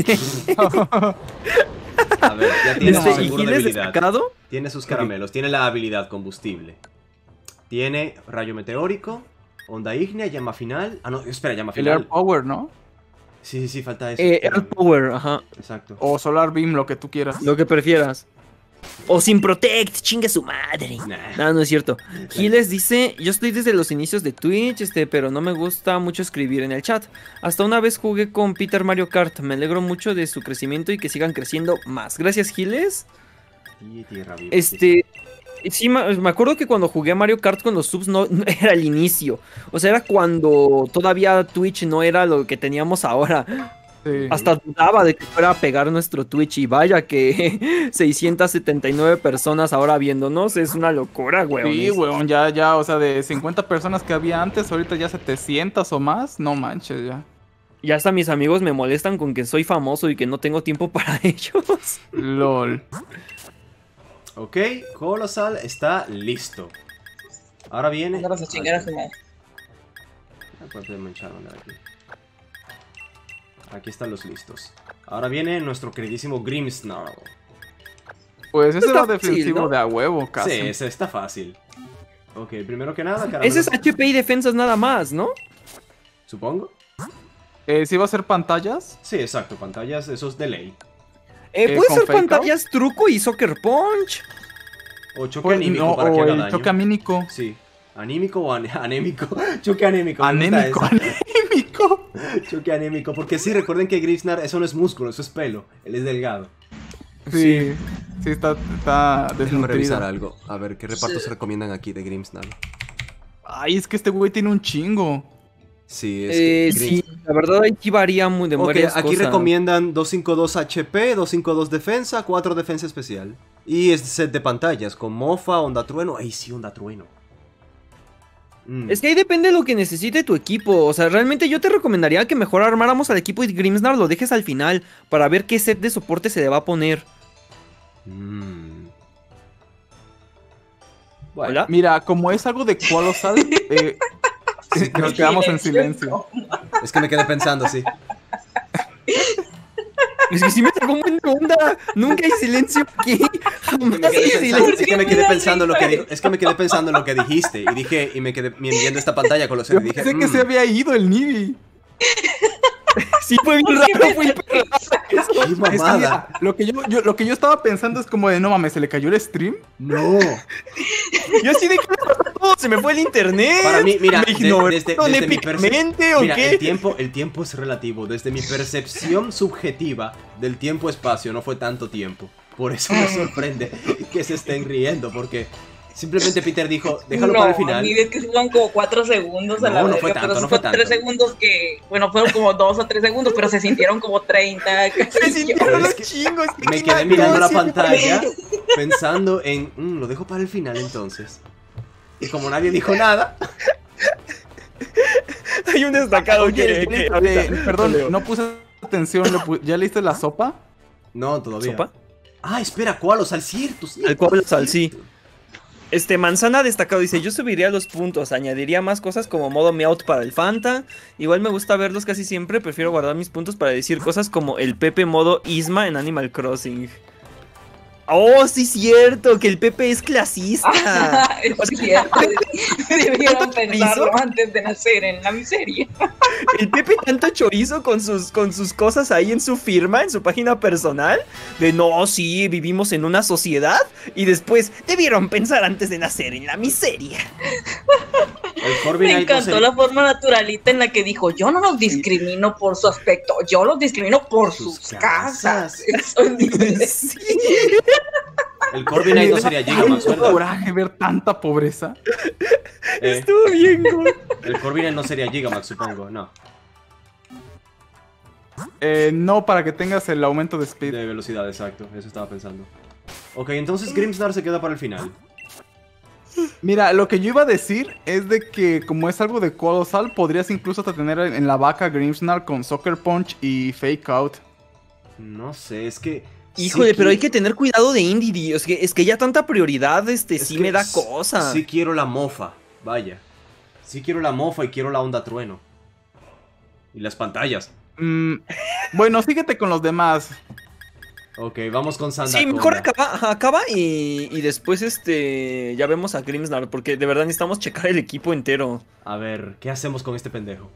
A ver, ya tiene su ¿Y seguro de Giles habilidad. destacado? Tiene sus caramelos, tiene la habilidad combustible. Tiene rayo meteórico, onda ígnea, llama final. Ah, no, espera, llama El Air final. Power, ¿no? Sí, falta eso. Earth Power, ajá. Exacto. O Solar Beam, lo que tú quieras. Lo que prefieras. O sin Protect, chingue su madre. Nah. No, no es cierto. Giles dice, yo estoy desde los inicios de Twitch, pero no me gusta mucho escribir en el chat. Hasta una vez jugué con Peter Mario Kart. Me alegro mucho de su crecimiento y que sigan creciendo más. Gracias, Giles. Y tierra viva. Sí, me acuerdo que cuando jugué a Mario Kart con los subs no era el inicio. O sea, era cuando todavía Twitch no era lo que teníamos ahora. Sí. Hasta dudaba de que fuera a pegar nuestro Twitch y vaya que 679 personas ahora viéndonos, es una locura, güey. Sí, weón, ya, o sea, de 50 personas que había antes, ahorita ya 700 o más, no manches, ya. Ya hasta mis amigos me molestan con que soy famoso y que no tengo tiempo para ellos. LOL. Ok, Colosal está listo. Ahora viene. Vamos a chingar a su madre. Puede manchar de aquí. Aquí están los listos. Ahora viene nuestro queridísimo Grimmsnarl. Pues ese Está era defensivo fácil, ¿no? de a huevo, casi. Sí, ese está fácil. Ok, primero que nada, Ese es caramelos. HP y defensas nada más, ¿no? Supongo. ¿Sí va a ser pantallas? Sí, exacto, pantallas, eso es de ley. Puede ¿con ser Fake Out? pantallas truco y Soccer Punch. O choque Pues, anímico no, para que o haga el daño. choque amínico. Sí. ¿Anímico o anémico? Choque anémico. me gusta Anémico, ese. anémico. Choque anémico. Porque sí, recuerden que Grimmsnarl, eso no es músculo, eso es pelo. Él es delgado. Sí, está Déjame desnutrido. revisar algo. A ver, ¿qué repartos se recomiendan aquí de Grimmsnarl? Ay, es que este güey tiene un chingo. Sí, es que Sí, la verdad aquí varía muy de Ok, varias aquí cosas. recomiendan 252 HP, 252 defensa, 4 defensa especial. Y es set de pantallas con mofa, onda trueno. Ay, sí, onda trueno. Es que ahí depende de lo que necesite tu equipo. O sea, realmente yo te recomendaría que mejor armáramos al equipo y Grimmsnarl lo dejes al final para ver qué set de soporte se le va a poner. Bueno, Hola. Mira, como es algo de Colosal, nos quedamos en silencio. es que me quedé pensando, sí. Es que sí me sacó un buen de onda. Nunca hay silencio aquí. Jamás hay silencio. Es que me quedé pensando lo que es que me quedé pensando lo que dijiste y dije y me quedé viendo esta pantalla con los Yo y dije, pensé que se había ido el Nibi. Sí, fue bien raro, fue hiper raro. qué Es que mamada. mira, lo que yo estaba pensando es como de, no mames, ¿se le cayó el stream? No. Yo así de que se me fue el internet. Para mí, mira, me ignoró desde mi épicamente, ¿o mira, qué? el tiempo es relativo. Desde mi percepción subjetiva del tiempo-espacio no fue tanto tiempo. Por eso me sorprende que se estén riendo, porque simplemente Peter dijo, déjalo para el final. Ni ves que fueron como 4 segundos a la No verga, fue tanto, pero no fue son tanto. 3 segundos que, bueno, fueron como 2 o 3 segundos, pero se sintieron como 30. Se sintieron Pero los es que chingos. Me quedé mirando la pantalla pensando en, lo dejo para el final entonces. Y como nadie dijo nada, Hay un destacado Oye, que ahorita lo perdón, leo. no puse atención. ¿Ya leíste la sopa? no, todavía. ¿Sopa? Ah, espera, ¿cuál? O sea, cierto. El cuadro sal, sí. Manzana destacado dice, yo subiría los puntos, añadiría más cosas como modo Meowth para el Fanta. Igual me gusta verlos casi siempre, prefiero guardar mis puntos para decir cosas como el Pepe modo Isma en Animal Crossing. Oh, sí, cierto, que el Pepe es clasista. Es cierto, debieron ¿tanto pensarlo chorizo? antes de nacer en la miseria. El Pepe tanto chorizo con sus cosas ahí en su firma, en su página personal. De no, sí, vivimos en una sociedad. Y después debieron pensar antes de nacer en la miseria. El Corbin Me ahí encantó se- la forma naturalita en la que dijo, yo no los discrimino por su aspecto, yo los discrimino por Sus sus casas. casas. Eso es diferente. Sí. El Corbin ahí no sería Gigamax, Tanto ¿verdad? coraje ver tanta pobreza. Estuvo bien, güey. El Corbin no sería Gigamax, supongo, no. No, para que tengas el aumento de speed. De velocidad, exacto, eso estaba pensando. Ok, entonces Grimsnar se queda para el final. Mira, lo que yo iba a decir es de que como es algo de colosal, podrías incluso hasta tener en la vaca Grimmsnarl con Soccer Punch y Fake Out. No sé, es que... Híjole, sí pero hay qui- que tener cuidado de Indy. Es que ya tanta prioridad, es sí que me da s- cosa. Sí quiero la mofa, vaya. Sí quiero la mofa y quiero la onda trueno. Y las pantallas. Bueno, síguete con los demás. Ok, vamos con Sandaconda. Sí, mejor acaba y después ya vemos a Grimmsnarl, porque de verdad necesitamos checar el equipo entero. A ver, ¿qué hacemos con este pendejo?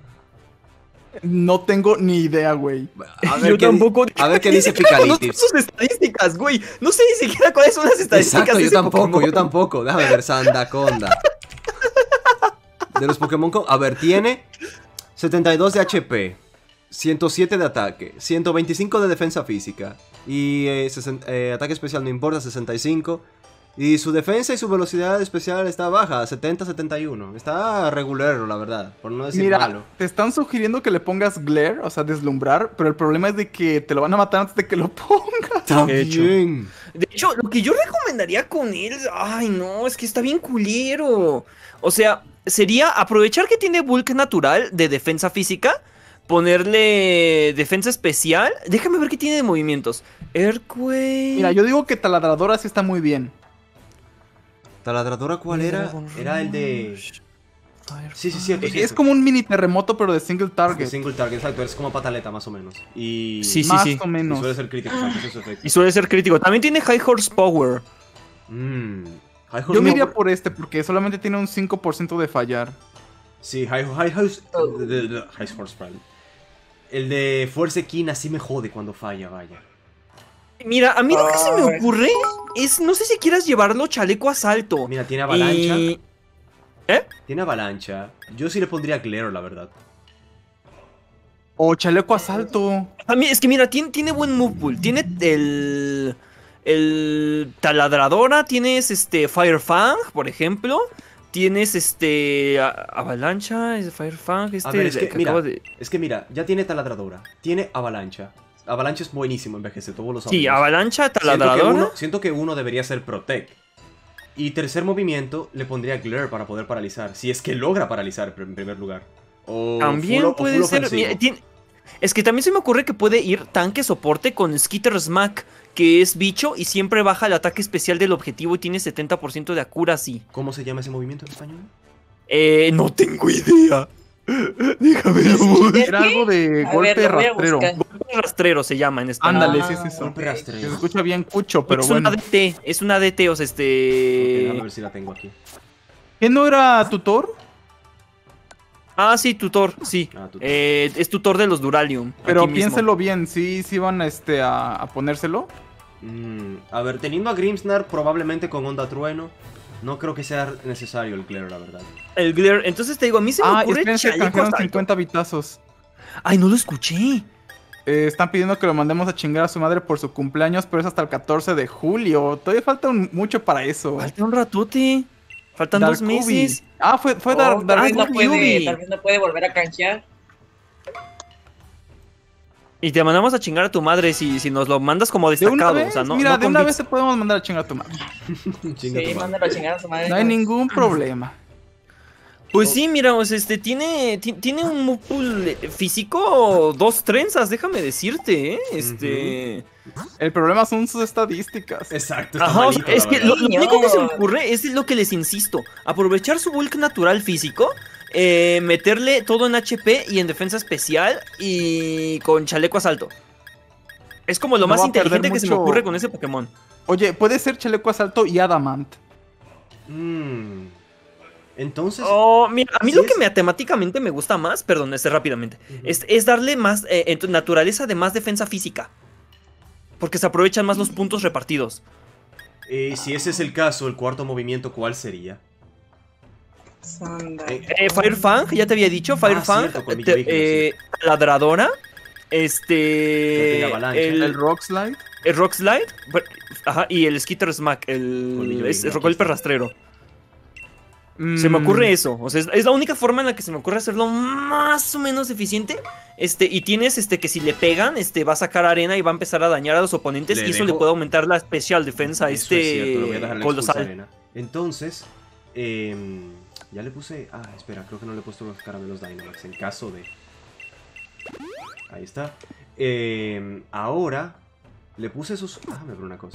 No tengo ni idea, güey. A Yo qué di- tampoco. A ver qué Ni dice siquiera conozco Picalitis. sus estadísticas, güey. No sé ni siquiera cuáles son las estadísticas Exacto, de yo ese tampoco, Pokémon. yo tampoco. Déjame ver, Sandaconda. De los Pokémon... A ver, tiene 72 de HP, 107 de ataque, 125 de defensa física y ataque especial no importa, 65. Y su defensa y su velocidad especial está baja, 70-71. Está regulero, la verdad, por no decir Mira, malo. te están sugiriendo que le pongas glare, o sea, deslumbrar, pero el problema es de que te lo van a matar antes de que lo pongas. También. De hecho, lo que yo recomendaría con él, ay no, es que está bien culero. O sea, sería aprovechar que tiene bulk natural de defensa física, ponerle defensa especial. Déjame ver qué tiene de movimientos. Earthquake. Mira, yo digo que taladradora sí está muy bien. ¿Taladradora cuál era? Era el de... Sí, cierto. Es como un mini terremoto, pero de single De target. single target, exacto, es como pataleta más o menos. Y... Sí, Más o Y menos. suele ser crítico, exacto, ese es su efecto. Y suele ser crítico. También tiene High Horsepower. High Yo me iría Horsepower- por este porque solamente tiene un 5% de fallar. Sí, High Horsepower. El de Fuerza Equina sí me jode cuando falla, vaya. Mira, a mí lo que se me ocurre es, no sé si quieras llevarlo chaleco asalto. Mira, tiene avalancha. Y... Tiene avalancha. Yo sí le pondría Glare, la verdad. O chaleco asalto. A mí, es que mira, tiene buen move pool. Tiene el taladradora, tienes Fire Fang, por ejemplo. Tienes avalancha, Fire Fang, A ver, es que, mira, acabo de... es que mira, ya tiene taladradora. Tiene avalancha. Avalancha es buenísimo, envejece, todos los Sí, avalancha, taladradora. Siento que uno debería ser Protect. Y tercer movimiento, le pondría Glare para poder paralizar. Si es que logra paralizar en primer lugar. O También full puede ser. ofensivo. Mira, es que también se me ocurre que puede ir tanque soporte con Skitter Smack, que es bicho y siempre baja el ataque especial del objetivo y tiene 70% de accuracy. ¿Cómo se llama ese movimiento en español? No tengo idea. Déjame Era algo de A golpe ver, lo voy a rastrero. buscar. rastrero se llama en español. Ándale, sí es Ah, eso. Golpe rastreo. Se escucha bien cucho, pero es bueno. una DT, es una DT, o sea, Ok, déjame ver si la tengo aquí. ¿Qué no era tutor? Ah, sí, tutor, sí. Ah, tutor. Es tutor de los Duralium. Pero aquí mismo. piénselo bien, sí van a ponérselo. A ver, teniendo a Grimmsnar probablemente con onda trueno, no creo que sea necesario el Glare, la verdad. El Glare, entonces te digo, a mí se me ocurre espérense, chaleco canjearon asalto. 50 bitazos. Ay, no lo escuché. Están pidiendo que lo mandemos a chingar a su madre por su cumpleaños, pero es hasta el 14 de julio. Todavía falta mucho para eso. Falta un ratote. Faltan Dark 2 meses. Ubi. Ah, fue Dark Tal vez no Ubi. puede, tal vez no puede volver a canjear. Y te mandamos a chingar a tu madre si nos lo mandas como De una destacado. vez, O sea, no, mira, no de una con vez bits. te podemos mandar a chingar a tu madre. Chinga Sí, tu madre. mándalo a chingar a su madre. No hay ningún problema. Pues sí, mira, o sea, tiene un músculo físico 2 trenzas, déjame decirte, El problema son sus estadísticas. Exacto, está Ajá, o sea, malito, es la que verdad. lo único que se me Señor. ocurre es lo que les insisto. Aprovechar su bulk natural físico, meterle todo en HP y en defensa especial y con chaleco asalto. Es como lo No más va a perder inteligente que se me mucho- ocurre con ese Pokémon. Oye, puede ser chaleco asalto y adamant. Entonces, Oh, mira, a mí sí lo que es- matemáticamente me gusta más, perdón, rápidamente, es darle más naturaleza de más defensa física. Porque se aprovechan más los puntos repartidos. si ese es el caso, el cuarto movimiento, ¿cuál sería? Sanda. Fire Fang, ya te había dicho, Fire Fang, cierto, colmillo rígido, Ladradora, Tiene avalancha. El Rock Slide. el Rock Slide, ajá, y el Skitter Smack, el Colmillo rígido, aquí golpe está. rastrero. Se me Mm, ocurre eso, o sea, es la única forma en la que se me ocurre hacerlo más o menos eficiente. Y tienes que si le pegan, va a sacar arena y va a empezar a dañar a los oponentes. Le y eso dejo- le puede aumentar la especial defensa Eso es cierto, lo voy a dejar en la expulsa colosal. arena. Entonces, ya le puse... Ah, espera, creo que no le he puesto los caramelos Dynamax en caso de... Ahí está. Ahora, le puse esos... Déjame ver una cosa.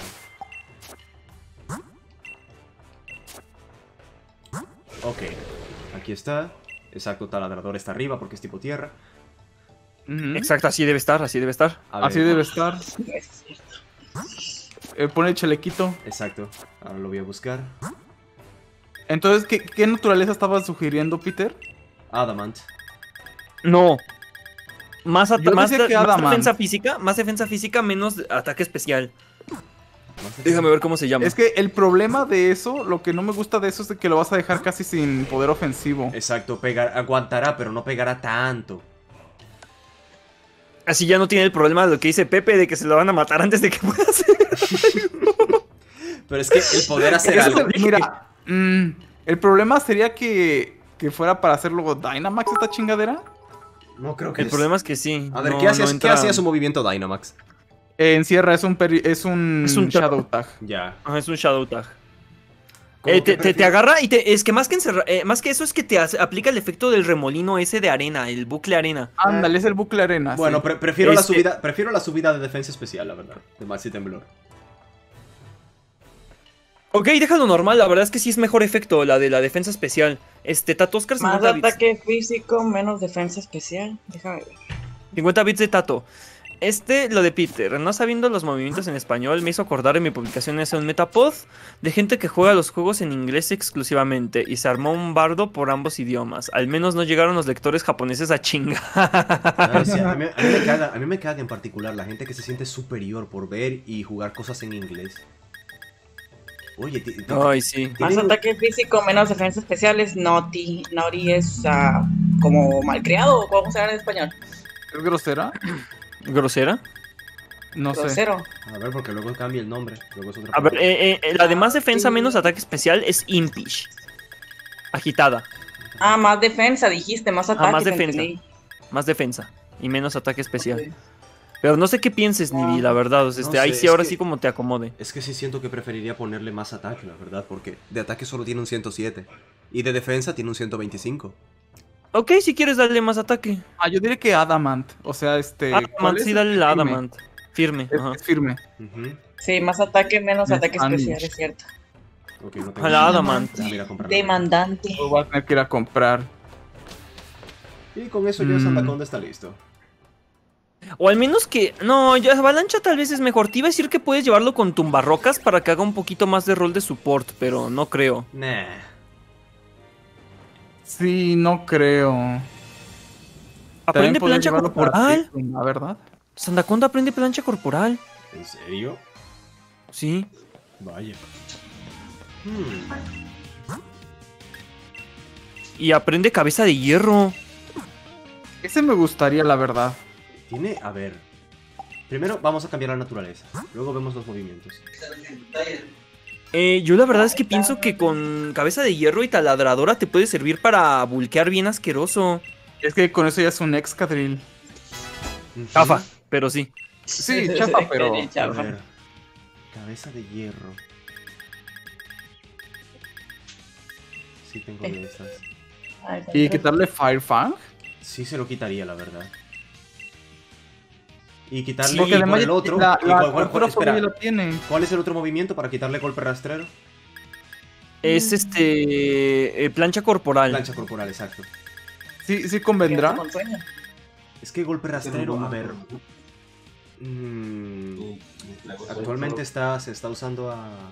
Ok, aquí está. Exacto, taladrador está arriba porque es tipo tierra. ujú. Exacto, así debe estar, así debe estar. A ver, Así debe estar. Es cierto. Pone el chalequito. Exacto, ahora lo voy a buscar. Entonces, ¿qué naturaleza estabas sugiriendo, Peter? Adamant. No. Más, Yo más, decía que más Adamant. defensa física, menos ataque especial. Más Déjame ver cómo se llama. Es que el problema de eso, lo que no me gusta de eso es de que lo vas a dejar casi sin poder ofensivo. Exacto, aguantará, pero no pegará tanto. Así ya no tiene el problema de lo que dice Pepe, de que se lo van a matar antes de que pueda hacer. Pero es que el poder hacer Eso algo... es- mira, el problema sería que fuera para hacerlo Dynamax esta chingadera. No creo que El problema es que sí. A ver, no- ¿qué hacía, no entra- ¿qué hacía su movimiento Dynamax? Encierra, es un Es un Shadow Tag. Ya. Ajá, es un Shadow Tag. ¿Cómo que Te prefiero? agarra y es que más que más que eso es que te aplica el efecto del remolino ese de arena, el bucle arena. Ándale, es el bucle arena. Bueno, sí. prefiero la Este- subida. Prefiero la subida de defensa especial, la verdad. De Maxi Temblor. Ok, déjalo normal, la verdad es que sí es mejor efecto la de la defensa especial. Tato Oscar Más 50 bits. ataque físico, menos defensa especial. Déjame ver. 50 bits de Tato. Lo de Peter, no sabiendo los movimientos en español, me hizo acordar en mi publicación ese un Metapod de gente que juega los juegos en inglés exclusivamente y se armó un bardo por ambos idiomas. Al menos no llegaron los lectores japoneses a chingar. Ah, sí, a mí me caga en particular la gente que se siente superior por ver y jugar cosas en inglés. Oye, Ay, sí. Más tienen- ataque físico, menos defensa especial es Naughty. Naughty es como malcriado, o cómo se llama en español. ¿Es grosera? ¿Grosera? No sé. Grosero. A ver, porque luego cambia el nombre. Luego es otra A ver, palabra. la de más defensa menos ataque especial es Impish. Agitada. Más defensa, dijiste, más ataque. más te defensa. entendí. Más defensa. Y menos ataque especial. Ok. Pero no sé qué pienses, Nibi, la verdad. O sea, No ahí sé, sí, es ahora que- sí como te acomode. Es que sí siento que preferiría ponerle más ataque, la verdad. Porque de ataque solo tiene un 107. Y de defensa tiene un 125. Ok, si quieres darle más ataque. Yo diré que Adamant. O sea, ¿cuál Adamant, es? sí, dale la Firme. Adamant. Firme. Es, Ajá. es firme. Ujú. Sí, más ataque, menos Me ataque Spanish. especial, es cierto. Ok, no tengo A la Adamant. Déjame ir a comprarla. Demandante. Lo voy a tener que ir a comprar. Y con eso ya Sandaconda está listo. O al menos que... No, ya Avalancha tal vez es mejor. Te iba a decir que puedes llevarlo con tumbarrocas para que haga un poquito más de rol de support, pero no creo. Nah. Sí, no creo. Aprende También podría plancha llevarlo para corporal. ti, la verdad. Sandaconda aprende plancha corporal. ¿En serio? Sí. Vaya. Y aprende cabeza de hierro. Ese me gustaría, la verdad. Tiene, a ver, Primero vamos a cambiar la naturaleza. Luego vemos los movimientos. Yo la verdad es que pienso que con cabeza de hierro y taladradora te puede servir para bulkear bien asqueroso. Es que con eso ya es un Excadrill. Chafa, pero sí. Sí, chafa, pero... A Chafa. ver. Cabeza de hierro. Sí tengo de estas. Ay, ¿Y quitarle Firefang? Sí se lo quitaría, la verdad. Y quitarle Porque y por además el otro. la espera, fobia lo tiene. ¿cuál es el otro movimiento para quitarle golpe rastrero? Es plancha corporal. Plancha corporal, exacto. Sí convendrá. Con sueño. Es que golpe rastrero, a ver. Actualmente se está usando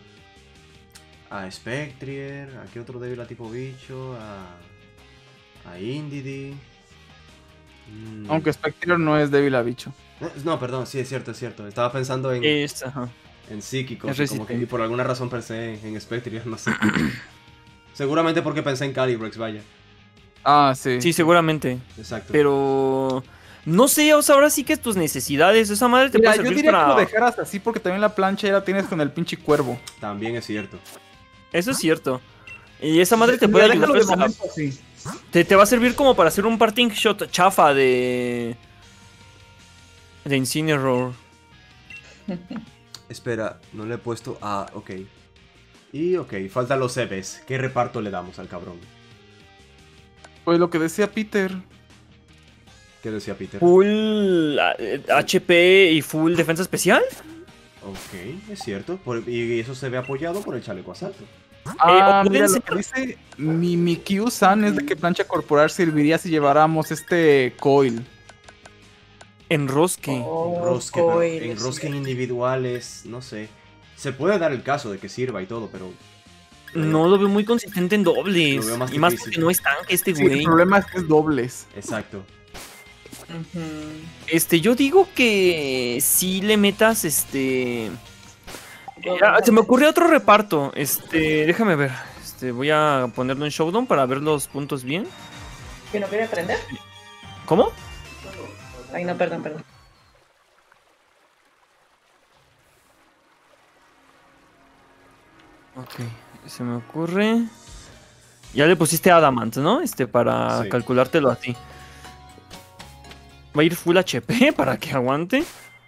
a Spectrier, ¿a qué otro débil a tipo bicho? A Indeedee. Aunque Spectre no es débil a bicho. No, perdón, sí, es cierto, es cierto. Estaba pensando en Ajá. psíquicos, Es y como que resistente. por alguna razón pensé en Spectrier, no sé. Seguramente porque pensé en Calibrex, vaya. Ah, sí. Sí, seguramente. Exacto. Pero no sé, o sea, ahora sí que tus necesidades, esa madre te Mira, puede yo servir diría que lo para... dejaras así porque también la plancha ya la tienes con el pinche cuervo. También es cierto. Eso es cierto. Y esa madre te puede ayudar. Déjalo de Pues, momento así. te va a servir como para hacer un parting shot chafa de Incineroar. Espera, no le he puesto... Ah, ok. Y ok, faltan los EVs. ¿Qué reparto le damos al cabrón? Pues lo que decía Peter. ¿Qué decía Peter? Full HP y full defensa especial. Ok, es cierto. Y eso se ve apoyado por el chaleco asalto. Ah, o mira, pueden lo que dice mi Q-San es de que plancha corporal serviría si lleváramos este coil. Enrosque. Enrosque, pero coil, enrosque sí. individuales, no sé. Se puede dar el caso de que sirva y todo, pero... No lo veo muy consistente en dobles. Lo veo más Y más difícil. porque no es tanque este Sí, el güey. problema es que es dobles. Exacto. Yo digo que si le metas se me ocurrió otro reparto. Déjame ver. Voy a ponerlo en Showdown para ver los puntos bien. ¿Que no quiere aprender? ¿Cómo? Ay, no, perdón. Ok, se me ocurre. Ya le pusiste Adamant, ¿no? Para Sí. calculártelo a ti. Va a ir full HP para que aguante.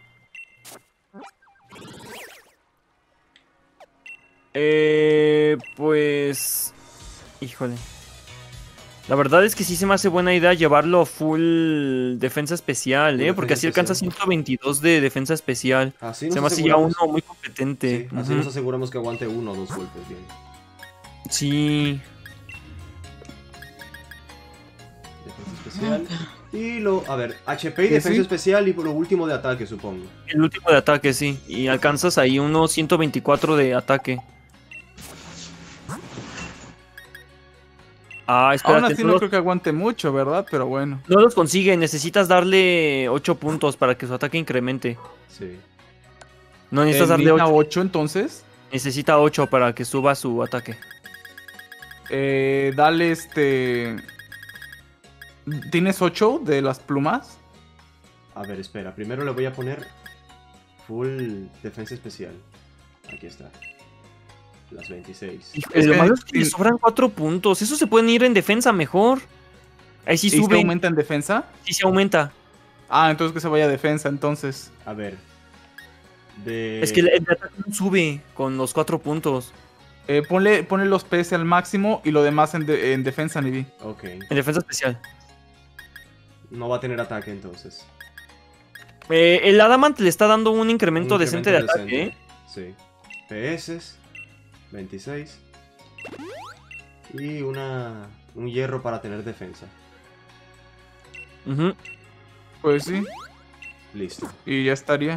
Pues... Híjole. La verdad es que sí se me hace buena idea llevarlo full defensa especial, Full Porque defensa así alcanza especial. 122 de defensa especial. Así Se nos me hace ya aseguramos... uno muy competente. Sí, así Ujú. nos aseguramos que aguante uno o dos golpes bien. Sí. Defensa especial. Y a ver, HP y defensa sí? especial y lo último de ataque, supongo. El último de ataque, sí. Y alcanzas ahí unos 124 de ataque. Ah, Aún espérate, así no, no los, creo que aguante mucho, ¿verdad? Pero bueno. no los consigue. Necesitas darle 8 puntos para que su ataque incremente. Sí. No necesitas darle Necesita 8. 8 entonces. Necesita 8 para que suba su ataque. Dale ¿Tienes 8 de las plumas? A ver, espera. Primero le voy a poner full defensa especial. Aquí está. Las 26. Lo que malo es que le sí. sobran 4 puntos. Eso se pueden ir en defensa mejor. Ahí sí ¿Y se sube. aumenta en defensa? Sí se aumenta. Ah, entonces que se vaya a defensa, entonces. A ver. Es que el ataque no sube con los 4 puntos. Ponle los PS al máximo y lo demás en defensa, Nibi. Ok. En defensa especial. No va a tener ataque entonces. El Adamant le está dando un incremento Un decente de incremento ataque, decente. Sí. PS. 26. Y un hierro para tener defensa. Ujú. Pues sí, Listo. y ya estaría.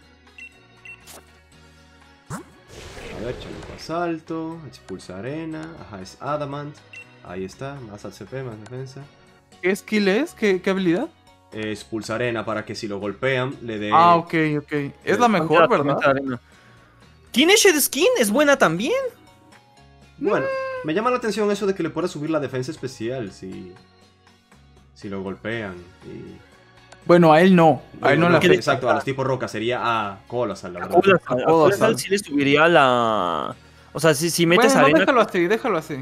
A ver, chaleco asalto. Expulsa arena. Ajá, es Adamant. Ahí está. Más HP, más defensa. ¿Qué skill es? ¿Qué habilidad? Expulsa arena para que si lo golpean le dé. Ah, ok. Es la mejor, ¿verdad? ¿Tiene Shed Skin? Es buena también. Bueno, me llama la atención eso de que le pueda subir la defensa especial si lo golpean. Bueno, a él no. A él no le no, afecta. exacto, a los tipos roca sería a Colasal, la verdad. A Colasal sí le subiría la... O sea, si metes Bueno, arena... déjalo así.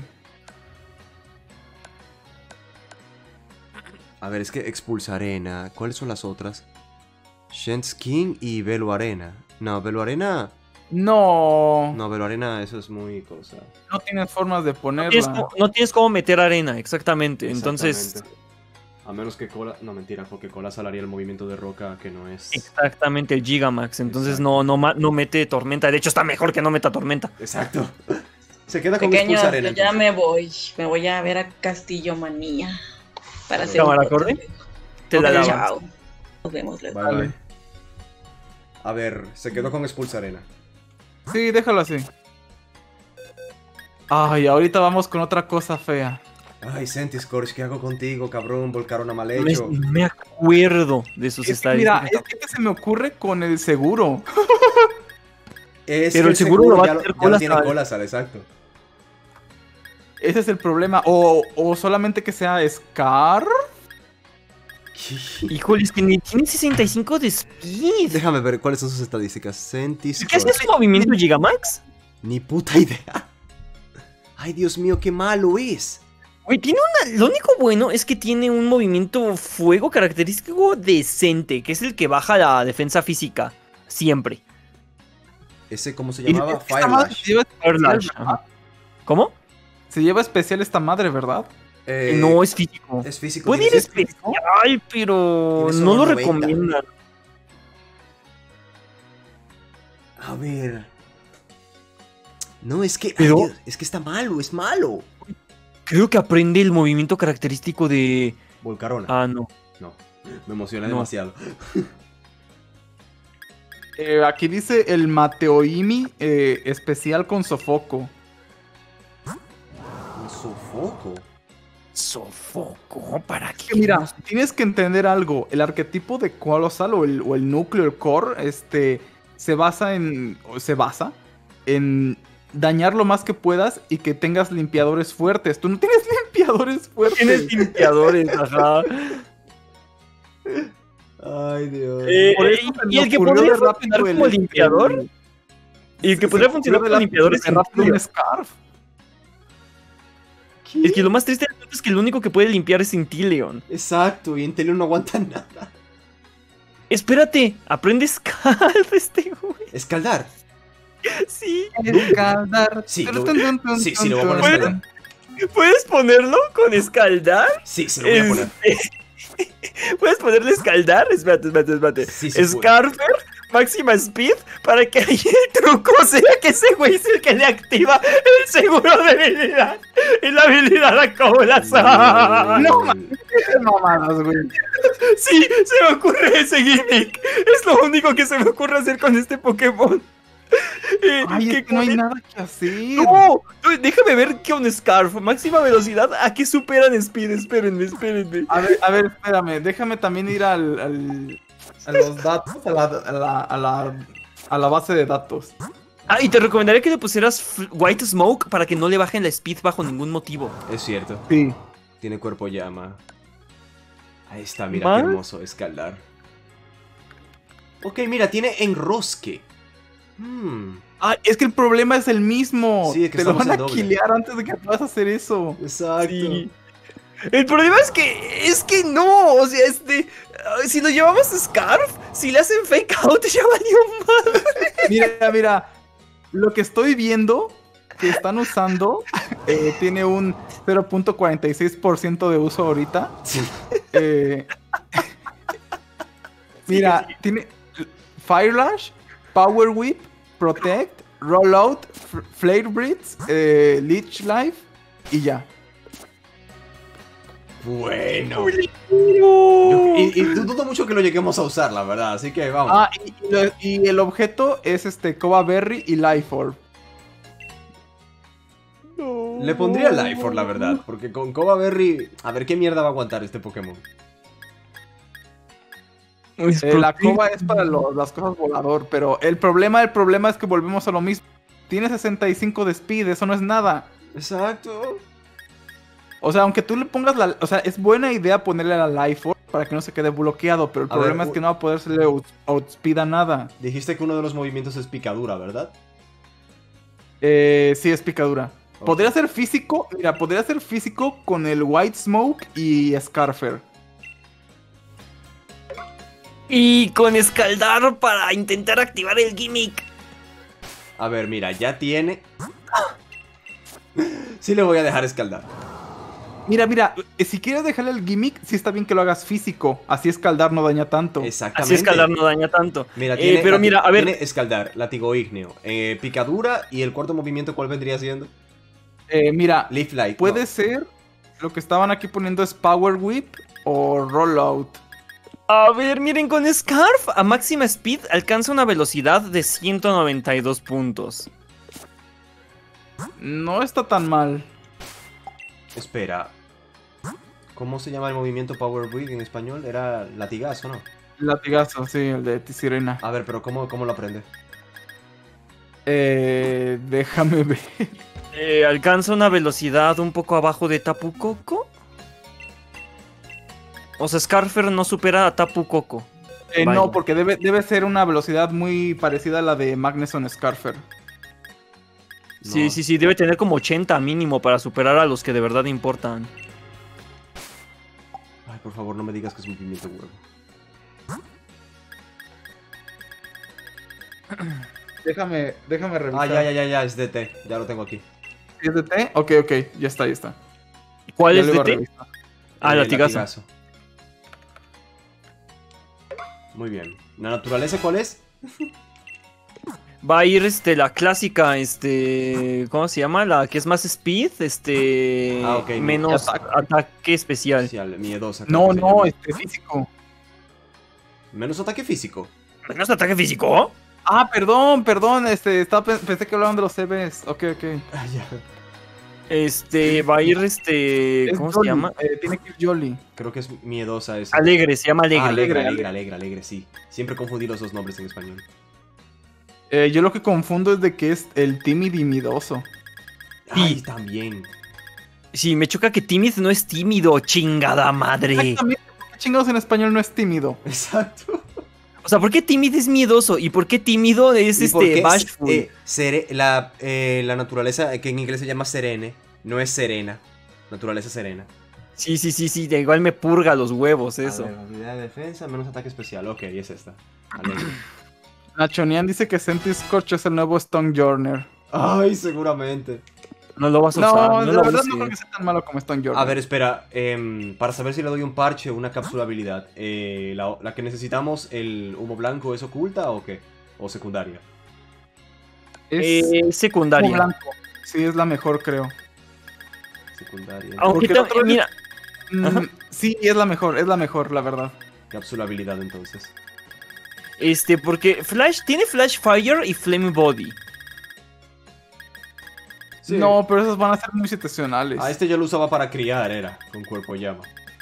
A ver, es que Expulsa Arena. ¿Cuáles son las otras? Shens King y Velo Arena. No, Velo Arena... No. No, Velo Arena, eso es muy cosa. No tienes formas de ponerla. No tienes cómo meter arena, exactamente. Entonces, Exactamente. A menos que Cola... No, mentira, porque Colasal haría el movimiento de roca que no es... exactamente el Gigamax. Entonces Exacto. no mete tormenta. De hecho, está mejor que no meta tormenta. Exacto. Se queda con Pequeños, Expulsa Arena. yo ya entonces. me voy a ver a Castillo Manía para hacer Cámara, un corre. Te la Ok, damos. chao. Nos vemos luego. Bye, bye. A ver, se quedó con Expulsa Arena. Sí, déjalo así. Ay, ahorita vamos con otra cosa fea. Ay, Sentiscorch, ¿qué hago contigo, cabrón? Volcarona mal Me, hecho. me acuerdo de sus Es que, mira, estadísticas. es que se me ocurre con el seguro. Es Pero que el seguro lo va a ya tener ya lo tiene Colasal. Colasal, exacto. Ese es el problema. O solamente que sea Scar. Híjole, es que ni tiene 65 de speed. Déjame ver cuáles son sus estadísticas. ¿Qué hace Sentiscorch. su movimiento Gigamax? Ni puta idea. Ay, Dios mío, qué malo es. Güey, tiene una... Lo único bueno es que tiene un movimiento fuego característico decente, que es el que baja la defensa física. Siempre. Ese, ¿cómo se Y llamaba? esta madre Firelash. se lleva Firelash, especial, ajá. ¿Cómo? se lleva especial esta madre, ¿verdad? No, es físico. Es físico. Puede ir tiene ese- especial, pero Tiene no solo lo 90. recomiendan. A ver. No, es que. ay, Pero- Dios, es que está malo, es malo. Creo que aprende el movimiento característico de... Volcarona. Ah, no. No, me emociona No. demasiado. Aquí dice el Mateoimi especial con sofoco. Un sofoco. Sofoco, ¿para Que qué? mira, tienes que entender algo. El arquetipo de Coalossal o el núcleo, el core, se basa en dañar lo más que puedas y que tengas limpiadores fuertes. Tú no tienes limpiadores fuertes. Tienes limpiadores, ajá. Ay, Dios. Por eso se y me el que ocurrió podría de funcionar rápido como limpiador. Y el que podría funcionar como limpiador es de rápido Intilio. un Scarf. Es que lo más triste del asunto es que el único que puede limpiar es Inteleon. Exacto, y Inteleon no aguanta nada. Espérate, aprende Scalp este güey. Escaldar. Sí. Escaldar. Sí, Tun, lo- tun, tun, tun, sí, lo voy a tun, poner tun. escaldar. ¿Puedes ponerlo con escaldar? Sí, se lo voy a poner. ¿Puedes ponerle escaldar? Espérate. Sí, sí, Scarfer, máxima speed, para que ahí el truco sea que ese güey es el que le activa el seguro de habilidad y la habilidad a Colasal. No, Qué mamadas, güey. Sí, se me ocurre ese gimmick. Es lo único que se me ocurre hacer con este Pokémon. Ay, es que no hay nada que hacer. No, déjame ver qué un Scarf. Máxima velocidad. ¿A qué superan Speed? Espérenme. A ver, espérame. Déjame también ir a los datos, a la base de datos. Ah, y te recomendaría que le pusieras White Smoke para que no le bajen la Speed bajo ningún motivo. Es cierto. Sí. Tiene cuerpo llama. Ahí está, mira ¿Más? qué hermoso. Escaldar. Ok, mira, tiene enrosque. Ah, es que el problema es el mismo. Sí, es que te lo estamos van a en doble. killear antes de que puedas hacer eso. Exacto. Sí. El problema es que no, o sea, si lo llevamos a Scarf, si le hacen fake out ya valió más. Mira, lo que estoy viendo que están usando tiene un 0.46% de uso ahorita. Mira, tiene Firelash, Power Whip, Protect, Rollout, Flare Blitz, Leech Life y ya. Bueno. Y dudo mucho que lo lleguemos a usar, la verdad. Así que vamos. Ah, y el objeto es Cova Berry y Life Orb. Le pondría Life Orb, la verdad. Porque con Cova Berry. A ver qué mierda va a aguantar este Pokémon. La Cova es para las cosas volador, pero el problema es que volvemos a lo mismo. Tiene 65 de speed, eso no es nada. Exacto. O sea, aunque tú le pongas o sea, es buena idea ponerle la Life Orb, para que no se quede bloqueado, pero el A ver, problema es que no va a poder hacerle outspeed a nada. Dijiste que uno de los movimientos es picadura, ¿verdad? Sí, es picadura. Ok. Podría ser físico, mira, podría ser físico con el White Smoke y Scarfer. Y con escaldar para intentar activar el gimmick. A ver, mira, ya tiene... Sí le voy a dejar escaldar. Mira, si quieres dejarle el gimmick, sí está bien que lo hagas físico. Así escaldar no daña tanto. Exactamente. Así escaldar no daña tanto. Mira, Pero mira, a ver. Tiene escaldar, látigo ígneo, picadura y el cuarto movimiento, ¿cuál vendría siendo? Mira, Leaf Light. puede no. ser, lo que estaban aquí poniendo es Power Whip o Rollout. A ver, miren, con Scarf a máxima speed alcanza una velocidad de 192 puntos. No está tan mal. Espera. ¿Cómo se llama el movimiento Power Whip en español? Era latigazo, ¿no? Latigazo, sí, el de Sirena. A ver, pero ¿cómo lo aprende? Déjame ver. Alcanza una velocidad un poco abajo de Tapu Koko. O sea, Scarfer no supera a Tapu Koko. Vaya. No, porque debe ser una velocidad muy parecida a la de Magneson Scarfer. Sí, No. sí, debe tener como 80 mínimo para superar a los que de verdad importan. Ay, por favor, no me digas que es movimiento huevo. Déjame revisar. Ya, es DT. Ya lo tengo aquí. ¿Es de T? Ok, ya está. ¿Cuál Ya es lo iba de a ti? revisar. Ah, latigazo. Muy bien. ¿La naturaleza cuál es? Va a ir la clásica, ¿cómo se llama? La que es más speed, Ok, menos ataque especial. Especial, miedosa. creo que se No, llama. físico. Menos ataque físico. ¿Menos ataque físico? Ah, perdón, pensé que hablaban de los CBs. Ok. Ah, ya. Va a ir, Es ¿cómo se Jolly, llama? tiene que ir Jolly. Creo que es miedosa esa. Alegre, se llama Alegre. Ah, alegre, sí. Siempre confundí los dos nombres en español. Yo lo que confundo es de que es el tímido y miedoso. Ay, también. Sí, me choca que Timid no es tímido, chingada madre. Exactamente, ¿por qué chingados en español no es tímido? Exacto. O sea, ¿por qué Timid es miedoso? ¿Y por qué tímido es ¿Y por qué bashful? la naturaleza, que en inglés se llama serene, no es serena. Naturaleza serena. Sí, de igual me purga los huevos eso. A ver, habilidad de defensa, menos ataque especial. Ok, es esta. Alegre. Nachonian dice que Sentiscorch es el nuevo Stone Journer. Ay, seguramente. No lo vas a No, usar. la lo verdad uses. no creo que sea tan malo como Stone Journer. A ver, espera. Para saber si le doy un parche o una cápsula habilidad, ¿la que necesitamos, el humo blanco, es oculta o qué? ¿O secundaria? es Secundaria. como blanco. Sí, es la mejor, creo. Secundaria. Aunque Porque la otra vez- mira, Ajá. Sí, es la mejor, la verdad. Cápsula habilidad, entonces. porque Flash tiene Flash Fire y Flame Body. Sí. No, pero esas van a ser muy situacionales. Yo lo usaba para criar, era, con cuerpo llama.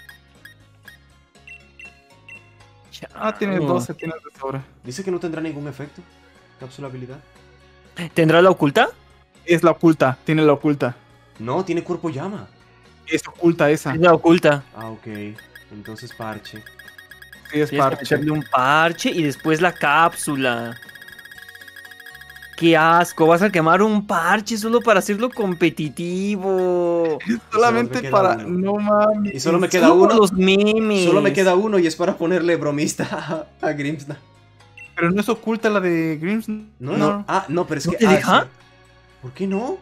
Tienes 12, tienes de sobra. Dice que no tendrá ningún efecto. Cápsula habilidad. ¿Tendrá la oculta? Es la oculta, tiene la oculta. No, tiene cuerpo llama. Es oculta esa. Es la oculta. Ah, ok. Entonces parche. Sí, es Tienes que parche. meterle un parche y después la cápsula. ¡Qué asco! Vas a quemar un parche solo para hacerlo competitivo. Solamente Solo me queda para. uno. No mames. Y solo me queda Solo por uno. los memes. Solo me queda uno y es para ponerle bromista a Grimsna. Pero no es oculta la de Grims. No. Ah, no, pero es ¿No que. te deja? sí. ¿Por qué no?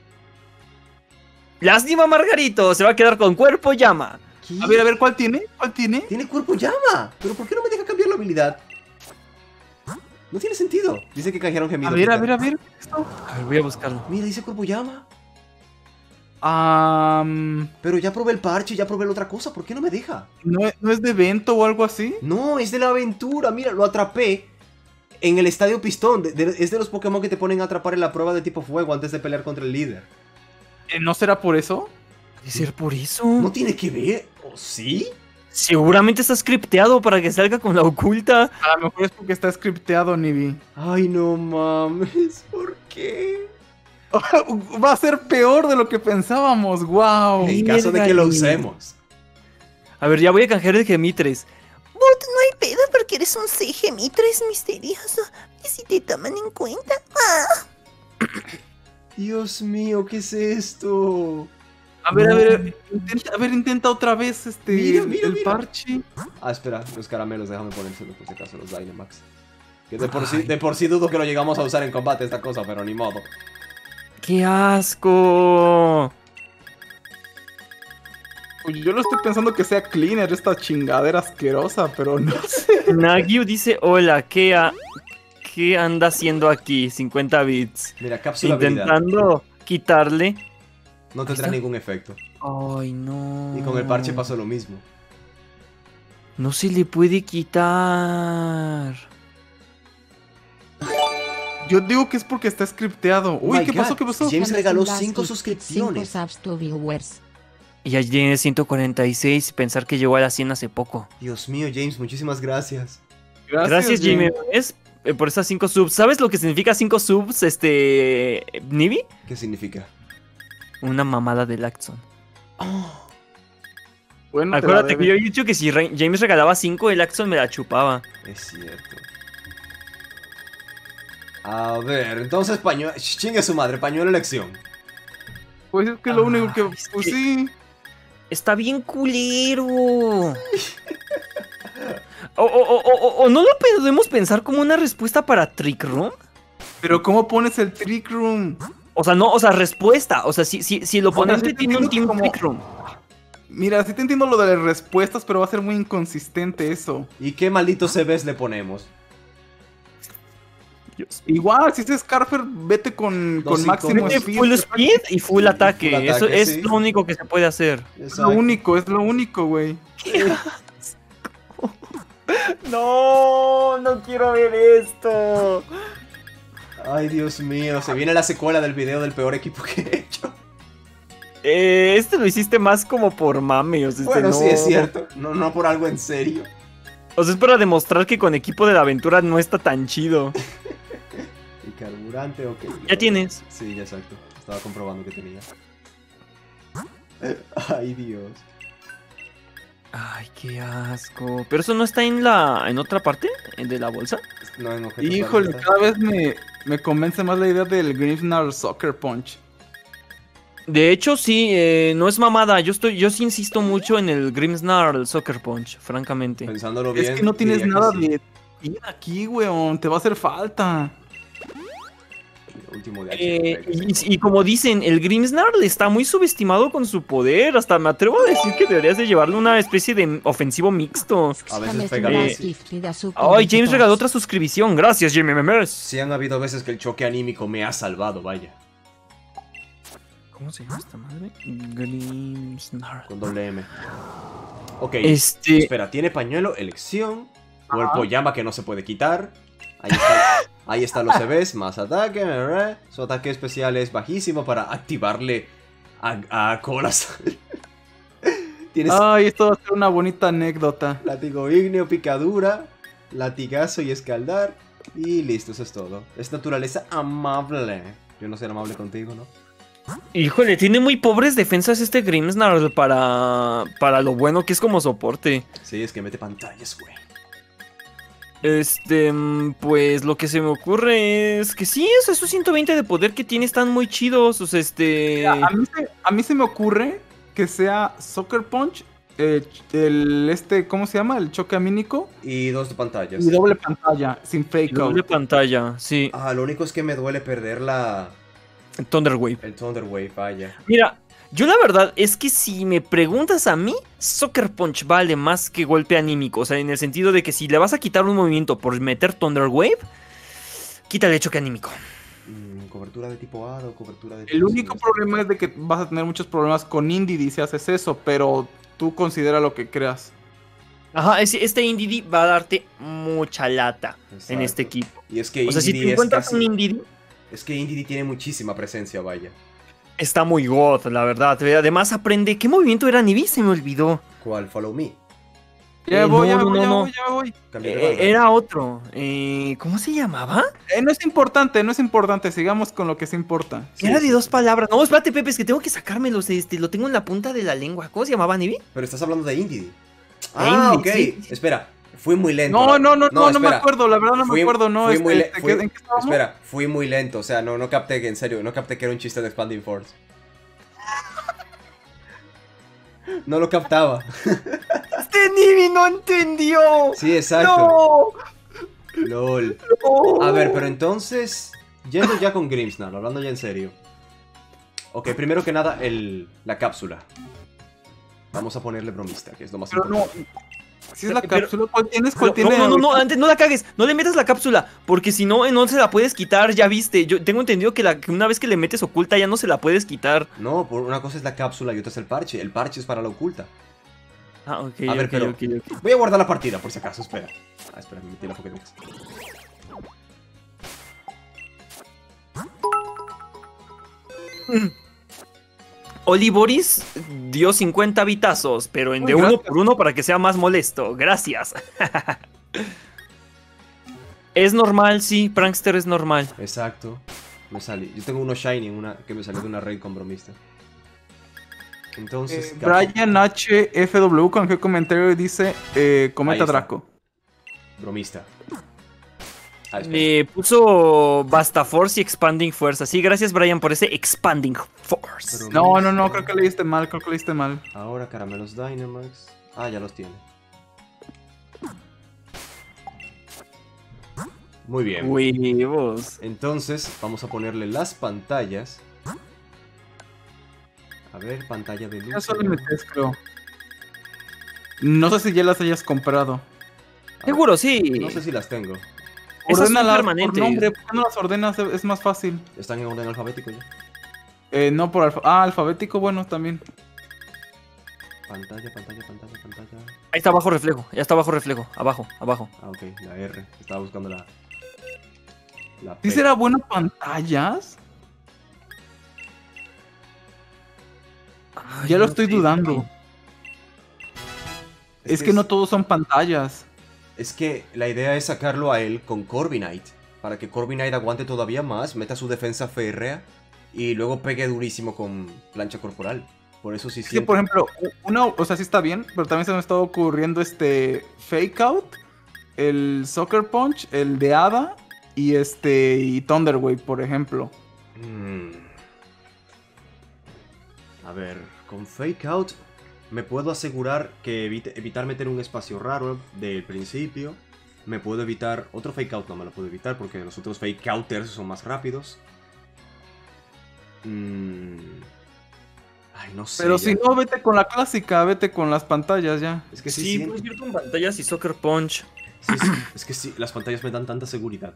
Lástima, Margarito. Se va a quedar con cuerpo llama. ¿Qué? A ver, ¿cuál tiene? ¿Cuál tiene? Tiene cuerpo llama. ¿Pero por qué no me deja cambiar la habilidad? No tiene sentido. Dice que canjearon gemido. A ver. ¿Esto? A ver, voy a buscarlo. Mira, dice cuerpo llama. No, Pero ya probé el parche, ya probé la otra cosa. ¿Por qué no me deja? ¿no es de evento o algo así? No, es de la aventura. Mira, lo atrapé en el estadio pistón. Es de los Pokémon que te ponen a atrapar en la prueba de tipo fuego antes de pelear contra el líder. ¿No será por eso? ¿Puede ser por eso? No tiene que ver. ¿O sí? Seguramente está scripteado para que salga con la oculta. A lo mejor es porque está scripteado, Nibi. Ay, no mames. ¿Por qué? Va a ser peor de lo que pensábamos. Wow. En caso de que lo usemos. A ver, ya voy a canjear el Gemitres. Bot, no hay pedo porque eres un CGM3 misterioso. Y si te toman en cuenta. ¡Ah! Dios mío, ¿qué es esto? A ver, intenta otra vez Mira, el parche. Ah, espera, los caramelos, déjame ponérselos por si acaso, los Dynamax. Que de por sí dudo que lo llegamos a usar en combate esta cosa, pero ni modo. ¡Qué asco! Oye, yo lo estoy pensando que sea cleaner esta chingadera asquerosa, pero no sé. Nagyu dice, hola, ¿qué anda haciendo aquí? 50 bits. Mira, cápsula habilidad. Intentando quitarle. No tendrá ningún efecto. Ay, no. Y con el parche pasó lo mismo. No se le puede quitar. Yo digo que es porque está scripteado. Uy, My ¿qué God, pasó? ¿Qué pasó? James regaló Las 5 y suscripciones. 5 subs to viewers. Y ya tiene 146. Pensar que llegó a las 100 hace poco. Dios mío, James, muchísimas gracias. Gracias, Jimmy. Por esas 5 subs. ¿Sabes lo que significa 5 subs, Nibi? ¿Qué significa? Una mamada de Laxon. Bueno, te la Acuérdate que debe. yo he dicho que si James regalaba 5, el Laxon me la chupaba. Es cierto. A ver, entonces pañuelo... Chingue su madre, pañuelo elección. Pues es que lo único que... es Pues que- sí. Está bien culero. O no lo podemos pensar como una respuesta para Trick Room. Pero ¿cómo pones el Trick Room? O sea, no, o sea, respuesta. O sea, si el oponente sí te tiene un entiendo Team como- Trick Room. Mira, sí te entiendo lo de las respuestas, pero va a ser muy inconsistente eso. ¿Y qué maldito CVs le ponemos? Igual, si es Scarfer, vete con Dos, cinco, máximo Tiene speed. full speed y full ataque. Full Eso ataque, es sí. lo único que se puede hacer. Es lo único, güey. No, no quiero ver esto. Ay, Dios mío, se viene la secuela del video del peor equipo que he hecho. Este lo hiciste más como por mame. O sea, Bueno, no... sí, es cierto. No por algo en serio. O sea, es para demostrar que con equipo de la aventura no está tan chido. ¿Y carburante? Ok. Ya tienes. Sí, ya exacto. Estaba comprobando que tenía. Ay, Dios. Ay, qué asco. Pero eso no está en otra parte de la bolsa. No, en objetos Híjole, varios, cada vez me convence más la idea del Griffnar Soccer Punch. De hecho, sí, no es mamada. Yo sí insisto mucho en el Grimmsnarl Soccer Punch, francamente. Pensándolo bien. Es que no tienes diría que nada sí. de ir aquí, weón. Te va a hacer falta. El último de HP. Y como dicen, el Grimmsnarl está muy subestimado con su poder. Hasta me atrevo a decir que deberías de llevarle una especie de ofensivo mixto. A veces James pega Blas más. gifted a su Ay, James Community regaló Box. otra suscripción. Gracias, Jimmy Memes. Sí han habido veces que el choque anímico me ha salvado, vaya. ¿Cómo se llama esta madre? Grimmsnarl. Con doble M. Ok. Este. Espera, tiene pañuelo, elección. Cuerpo llama que no se puede quitar. Ahí están los CVs, más ataque. Su ataque especial es bajísimo para activarle a colas. Tienes Ay, esto va a ser una bonita anécdota. látigo ígneo, picadura, latigazo y escaldar. Y listo, eso es todo. Es naturaleza amable. Yo no seré amable contigo, ¿no? Híjole, tiene muy pobres defensas este Grimmsnarl para lo bueno que es como soporte. Sí, es que mete pantallas, güey. Pues lo que se me ocurre es que sí, esos 120 de poder que tiene están muy chidos. O sea, A mí se me ocurre que sea Soccer Punch, ¿cómo se llama? El choque amínico Y 2 de pantallas. y doble pantalla, sin fake doble out. pantalla, sí. Ah, lo único es que me duele perder Thunder Wave. el Thunder Wave, vaya. Mira, yo la verdad es que si me preguntas a mí, Soccer Punch vale más que golpe anímico. O sea, en el sentido de que si le vas a quitar un movimiento por meter Thunder Wave, quítale choque anímico. Cobertura de tipo A o cobertura de El tipo único C. problema es de que vas a tener muchos problemas con Indeedee si haces eso, pero tú considera lo que creas. Ajá, este Indeedee va a darte mucha lata en Exacto. este equipo. Y es que O sea, si Indeedee te encuentras es casi... un Indeedee, Es que Indeedee tiene muchísima presencia, vaya. está muy god, la verdad. Además aprende... ¿Qué movimiento era Nibi? Se me olvidó. ¿Cuál? Follow me. Ya no, voy, ya no, voy, ya no. voy, ya voy. Cambio de banda. Era otro. ¿Cómo se llamaba? No es importante, sigamos con lo que se importa. Sí, Era sí, de dos sí. palabras. No, espérate, Pepe, es que tengo que sacármelos. Lo tengo en la punta de la lengua. ¿Cómo se llamaba, Nibi? Pero estás hablando de Indeedee. Ah, ok. Sí. Espera, fui muy lento. No me espera. acuerdo, la verdad no me acuerdo, no. Fui muy ¿En qué estábamos? Espera, fui muy lento. O sea, no capté, en serio, no capté que era un chiste de Expanding Force. No lo captaba. Este Nibi no entendió. Sí, exacto. LOL. A ver, pero entonces, yendo ya con Grimmsnarl, hablando ya en serio. Ok, primero que nada, la cápsula. Vamos a ponerle bromista, que es lo más Pero no. importante. Si es la Pero- cápsula, ¿cuál tienes? ¿Cuál tiene? No, antes no la cagues, no le metas la cápsula, porque si no, no se la puedes quitar, ya viste. Yo tengo entendido que una vez que le metes oculta ya no se la puedes quitar. No, por una cosa es la cápsula y otra es el parche. El parche es para la oculta. Ah, ok, A ver, ok, pero- ok. Voy a guardar la partida, por si acaso, espera. Ah, espera, me metí la Pokédex. Olivoris dio 50 bitazos, pero en Uy, de uno gracias. por uno para que sea más molesto. Gracias. Es normal, sí, Prankster es normal. Exacto. Me sale. Yo tengo uno Shiny que me salió de una raid con bromista. Entonces, Brian HFW con qué comentario dice comenta Ahí está. Draco. Bromista. Ah, espera. Puso Basta Force y Expanding Force. Así, gracias Brian por ese Expanding Force. Pero- No, creo que leíste mal, Ahora Caramelos Dynamax. Ah, ya los tiene. Muy bien. Huevos. Entonces, vamos a ponerle las pantallas. A ver, pantalla de luz. Ya solo metes, creo. No sé si ya las hayas comprado. Seguro, sí. No sé si las tengo. Esas son Ordénalas por permanentes. nombre, ¿por qué no las ordenas? Es más fácil. ¿Están en orden alfabético ya? No por alfabético, bueno, también. Pantalla. Ahí está abajo reflejo. Ya está abajo reflejo. Abajo. Ah, ok, la R. Estaba buscando la ¿Sí P. será buena pantallas? Ay, Ya lo no estoy sé. dudando. Es que no todos son pantallas. Es que la idea es sacarlo a él con Corviknight. Para que Corviknight aguante todavía más, meta su defensa férrea y luego pegue durísimo con plancha corporal. Por eso sí Es que, siento... por ejemplo, o sea, sí está bien, pero también se me está ocurriendo Fake Out, el Soccer Punch, el de Hada y Thunder Wave, por ejemplo. A ver, con Fake Out me puedo asegurar que evitar meter un espacio raro del principio. Me puedo evitar... Otro Fake Out no me lo puedo evitar porque los otros Fake Outers son más rápidos. Ay, no sé. Pero ya. si no, vete con la clásica, vete con las pantallas ya. Es que sí, Sí, puedes ir con pantallas y Soccer Punch. sí, es que sí, las pantallas me dan tanta seguridad.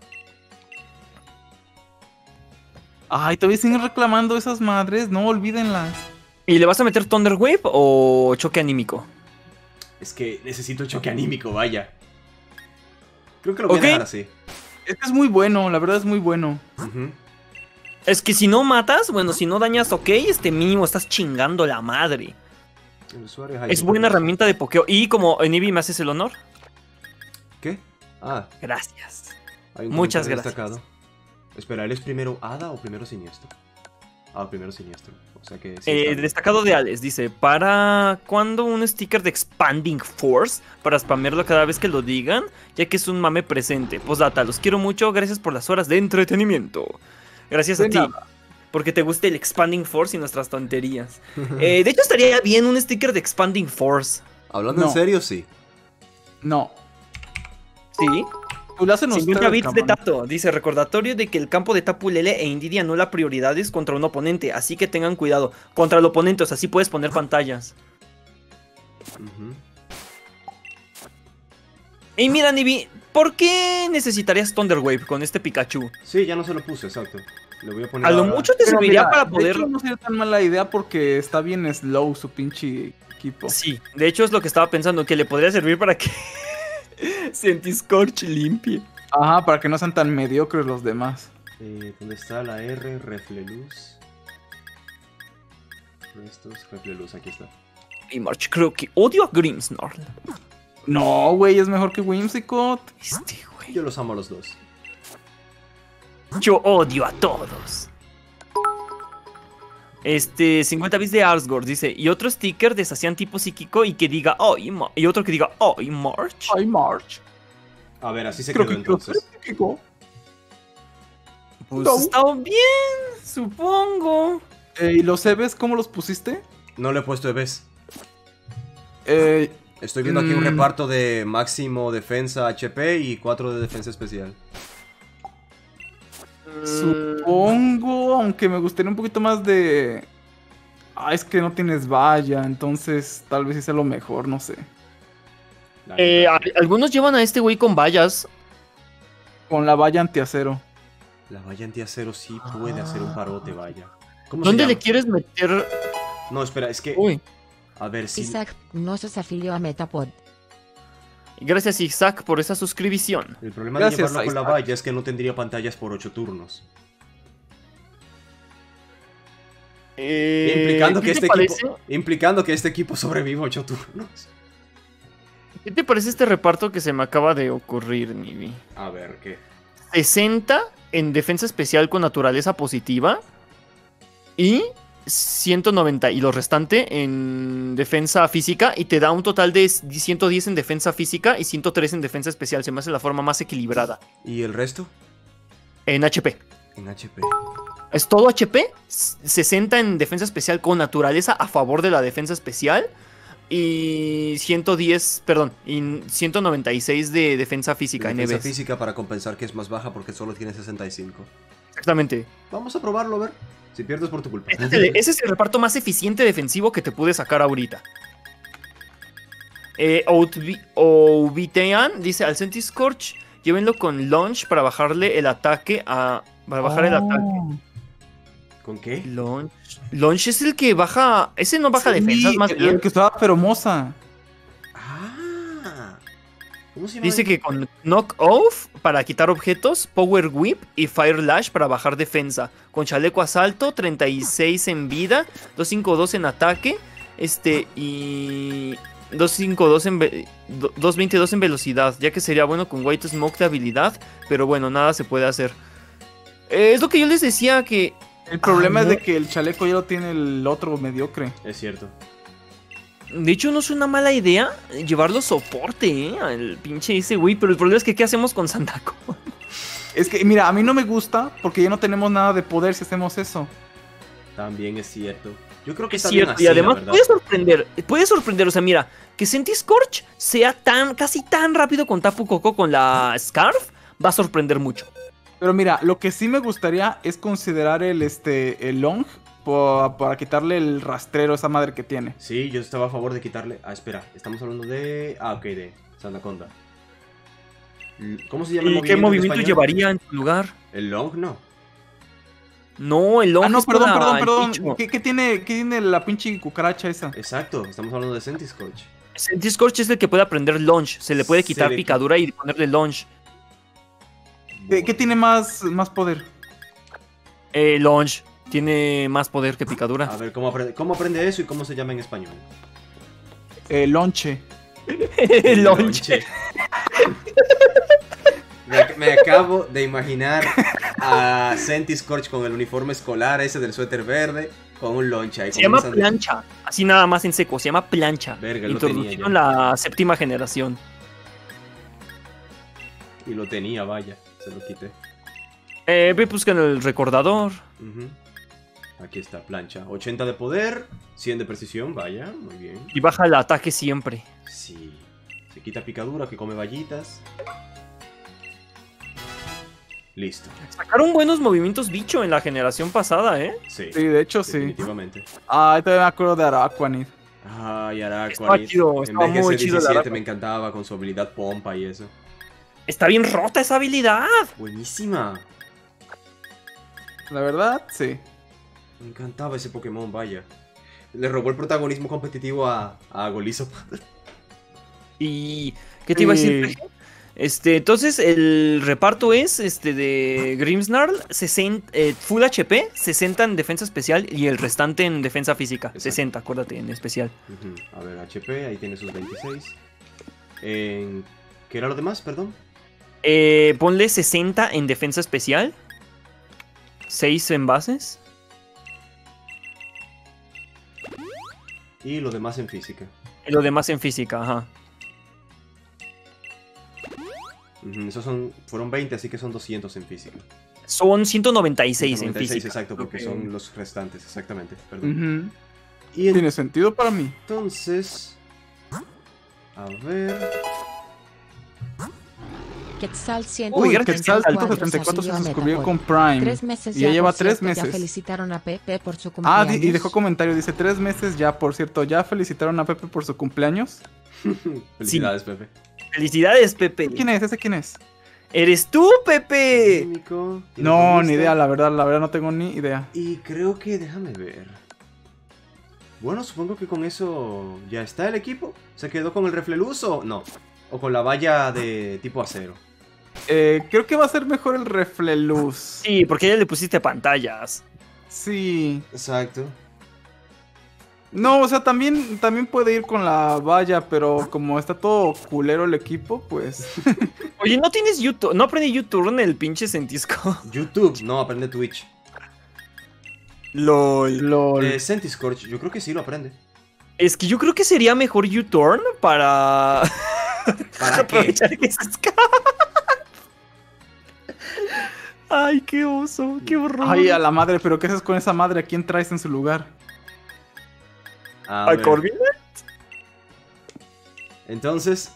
Ay, todavía siguen reclamando esas madres, no olvídenlas. ¿Y le vas a meter Thunder Wave o choque anímico? Es que necesito choque anímico, vaya. Creo que lo voy Ok. a dejar así. Es que es muy bueno, la verdad es muy bueno. Ujú. Es que si no matas, bueno, si no dañas, ok, mínimo estás chingando la madre. El usuario Es buena herramienta de pokeo. Y como Enibi, ¿me haces el honor? ¿Qué? Ah, Gracias. hay un Muchas comentario gracias. destacado. Espera, ¿él es primero Hada o primero Siniestro? Ah, primero Siniestro. O sea que sí. está bien. Destacado de Alex dice: ¿para cuándo un sticker de Expanding Force? Para spamearlo cada vez que lo digan, ya que es un mame presente. Postdata, los quiero mucho, gracias por las horas de entretenimiento. Gracias De a ti. nada. Porque te gusta el Expanding Force y nuestras tonterías. De hecho, estaría bien un sticker de Expanding Force. Hablando No. en serio, sí. No. Sí. Tú lo hacen 50 ustedes, bits de cabrón. Tato. Dice, recordatorio de que el campo de Tapu Lele e India anula prioridades contra un oponente. Así que tengan cuidado. Contra el oponente, o sea, sí puedes poner pantallas. Ujú. Y mira, Nibi, ¿por qué necesitarías Thunder Wave con este Pikachu? Sí, ya no se lo puse, exacto. Le voy a poner A lo ahora- mucho te Pero serviría mira, para de poder... hecho, no sería tan mala idea porque está bien slow su pinche equipo. Sí, de hecho es lo que estaba pensando, que le podría servir para que Sentiscorch limpie. Ajá, para que no sean tan mediocres los demás. ¿Dónde está la R? Refleluz. Estos, Refleluz, aquí está. Y March, creo que odio a Grimmsnarl. No, güey, es mejor que Whimsicott. Güey. Yo los amo a los dos. Yo odio a todos. 50 bits de Arsgore, dice. Y otro sticker de Sacian tipo psíquico y que diga, y otro que diga, March. Ay, March. A ver, así se Creo quedó que quiero ser entonces. psíquico. Pues No. está bien, supongo. ¿Y los EVs cómo los pusiste? No le he puesto EVs. Eh, Estoy viendo aquí un Mm. reparto de máximo defensa HP y 4 de defensa especial. Supongo, aunque me gustaría un poquito más de... es que no tienes valla, entonces tal vez hice lo mejor, no sé. La neta. Algunos llevan a este güey con vallas. Con la valla antiacero. La valla antiacero sí puede hacer un parote, vaya. ¿Cómo ¿Dónde se le llama? quieres meter? No, espera, es que... Uy, A ver si... Isaac no se afilió a Metapod. gracias Isaac por esa suscripción. El problema Gracias, de llevarlo con la Isaac. valla es que no tendría pantallas por 8 turnos. Implicando, ¿qué que te este parece? equipo, implicando que este equipo sobreviva 8 turnos. ¿Qué te parece este reparto que se me acaba de ocurrir, Nibi? A ver, ¿qué? 60 en defensa especial con naturaleza positiva y 190 y lo restante en defensa física y te da un total de 110 en defensa física y 103 en defensa especial. Se me hace la forma más equilibrada. ¿Y el resto? En HP. En HP. Es todo HP, 60 en defensa especial con naturaleza a favor de la defensa especial y 110, perdón, y 196 de defensa física en Defensa EVs. física para compensar que es más baja porque solo tiene 65. Exactamente. Vamos a probarlo, a ver. Si pierdes por tu culpa. Ese es el reparto más eficiente defensivo que te pude sacar ahorita. Ovitean dice al Sentiscorch, llévenlo con launch para bajarle el ataque a... Para bajar el ataque. ¿Con qué? Launch es el que baja... Ese no baja defensas, más bien. El que estaba feromosa. Ah. ¿Cómo se llama? Dice que con Knock Off para quitar objetos, Power Whip y Fire Lash para bajar defensa. Con Chaleco Asalto, 36 en vida, 252 en ataque, y 252 222 en velocidad, ya que sería bueno con White Smoke de habilidad, pero bueno, nada se puede hacer. Es lo que yo les decía que... El problema es no. de que el chaleco ya lo tiene el otro mediocre. Es cierto. De hecho, no es una mala idea llevarlo soporte, al pinche ese güey, pero el problema es que ¿qué hacemos con Sandaco? Es que, mira, a mí no me gusta porque ya no tenemos nada de poder si hacemos eso. También es cierto. Yo creo que Es está bien cierto, así, y además la verdad. puede sorprender, o sea, mira, que Sentiscorch sea casi tan rápido con Tapu Koko con la Scarf, va a sorprender mucho. Pero mira, lo que sí me gustaría es considerar el long para quitarle el rastrero a esa madre que tiene. Sí, yo estaba a favor de quitarle... Ah, espera, estamos hablando de... Ah, ok, de Sandaconda. ¿Cómo se llama el ¿Y movimiento qué en movimiento español? llevaría en su lugar? El long, no. No, el long No, es para el perdón. bicho. ¿Qué tiene la pinche cucaracha esa? Exacto, estamos hablando de Sentiscorch. Sentiscorch es el que puede aprender launch, se le puede quitar Se le- picadura y ponerle launch. ¿Qué tiene más poder? Launch tiene más poder que A picadura. ver, ¿cómo aprende eso y cómo se llama en español? Lonche. Launch. Lonche. Me acabo de imaginar a Sentiscorch con el uniforme escolar ese del suéter verde, con un lonche ahí. Se llama plancha, así nada más en seco, se llama plancha. Verga, lo Introducido tenía en la séptima generación. Y lo tenía, vaya, se lo quité. Ve buscan el recordador. Ujú. Aquí está, plancha. 80 de poder, 100 de precisión, vaya, muy bien. Y baja el ataque siempre. Sí. Se quita picadura, que come vallitas. Listo. Sacaron buenos movimientos bicho en la generación pasada, ¿eh? Sí. Sí, de hecho sí. Definitivamente. Todavía me acuerdo de Araquanid. Ay, Estaba Araquanid. chido, En estaba vez de muy ser chido el 17 Araquanid. me encantaba con su habilidad pompa y eso. Está bien rota esa habilidad. Buenísima. La verdad, sí. Me encantaba ese Pokémon, vaya. Le robó el protagonismo competitivo a Golizop. ¿Y qué te iba a decir? Entonces el reparto es de Grimmsnarl, 60, Full HP, 60 en defensa especial y el restante en defensa física. Exacto. 60, acuérdate, en especial. Ujú. A ver, HP, ahí tiene sus 26. ¿Qué era lo demás, perdón? Ponle 60 en defensa especial, 6 en bases Y lo demás en física. Y lo demás en física, ajá. Esos fueron 20, así que son 200 en física. Son 196 en 96, física. exacto, porque Ok. son los restantes, exactamente. Perdón. Ujú. Y Tiene sentido para mí. entonces... A ver... Quetzal Uy, Uy, gracias, Quetzal Quetzal. 174 se Afilió a suscribió Metapod. con Prime. 3 meses Y ya, ya lleva por cierto, 3 meses. Ya felicitaron a Pepe por su Ah, cumpleaños. y dejó comentario, dice 3 meses ya, por cierto, ¿ya felicitaron a Pepe por su cumpleaños? Felicidades, Pepe. Felicidades, Pepe. ¿Quién es? ¿Ese quién es? ¡Eres tú, Pepe! Químico, tiene No, columnista. ni idea, la verdad no tengo ni idea. Y creo que, déjame ver. Bueno, supongo que con eso ya está el equipo. ¿Se quedó con el refleluz o no? O con la valla de tipo acero. Creo que va a ser mejor el refleluz. Sí, porque ya le pusiste pantallas. Sí. Exacto. No, o sea, también puede ir con la valla, pero como está todo culero el equipo, pues... Oye, ¿no tienes YouTube? ¿No aprendí YouTube en el pinche Centisco? YouTube, no, aprende Twitch. LOL. LOL. Sentiscorch, yo creo que sí lo aprende. Es que yo creo que sería mejor U-Turn para... ¿Para qué? aprovechar que se escapa. Ay, qué oso, qué horror. Ay, a la madre, pero ¿qué haces con esa madre? ¿A quién traes en su lugar? A ¿A ver. Corbin? Entonces...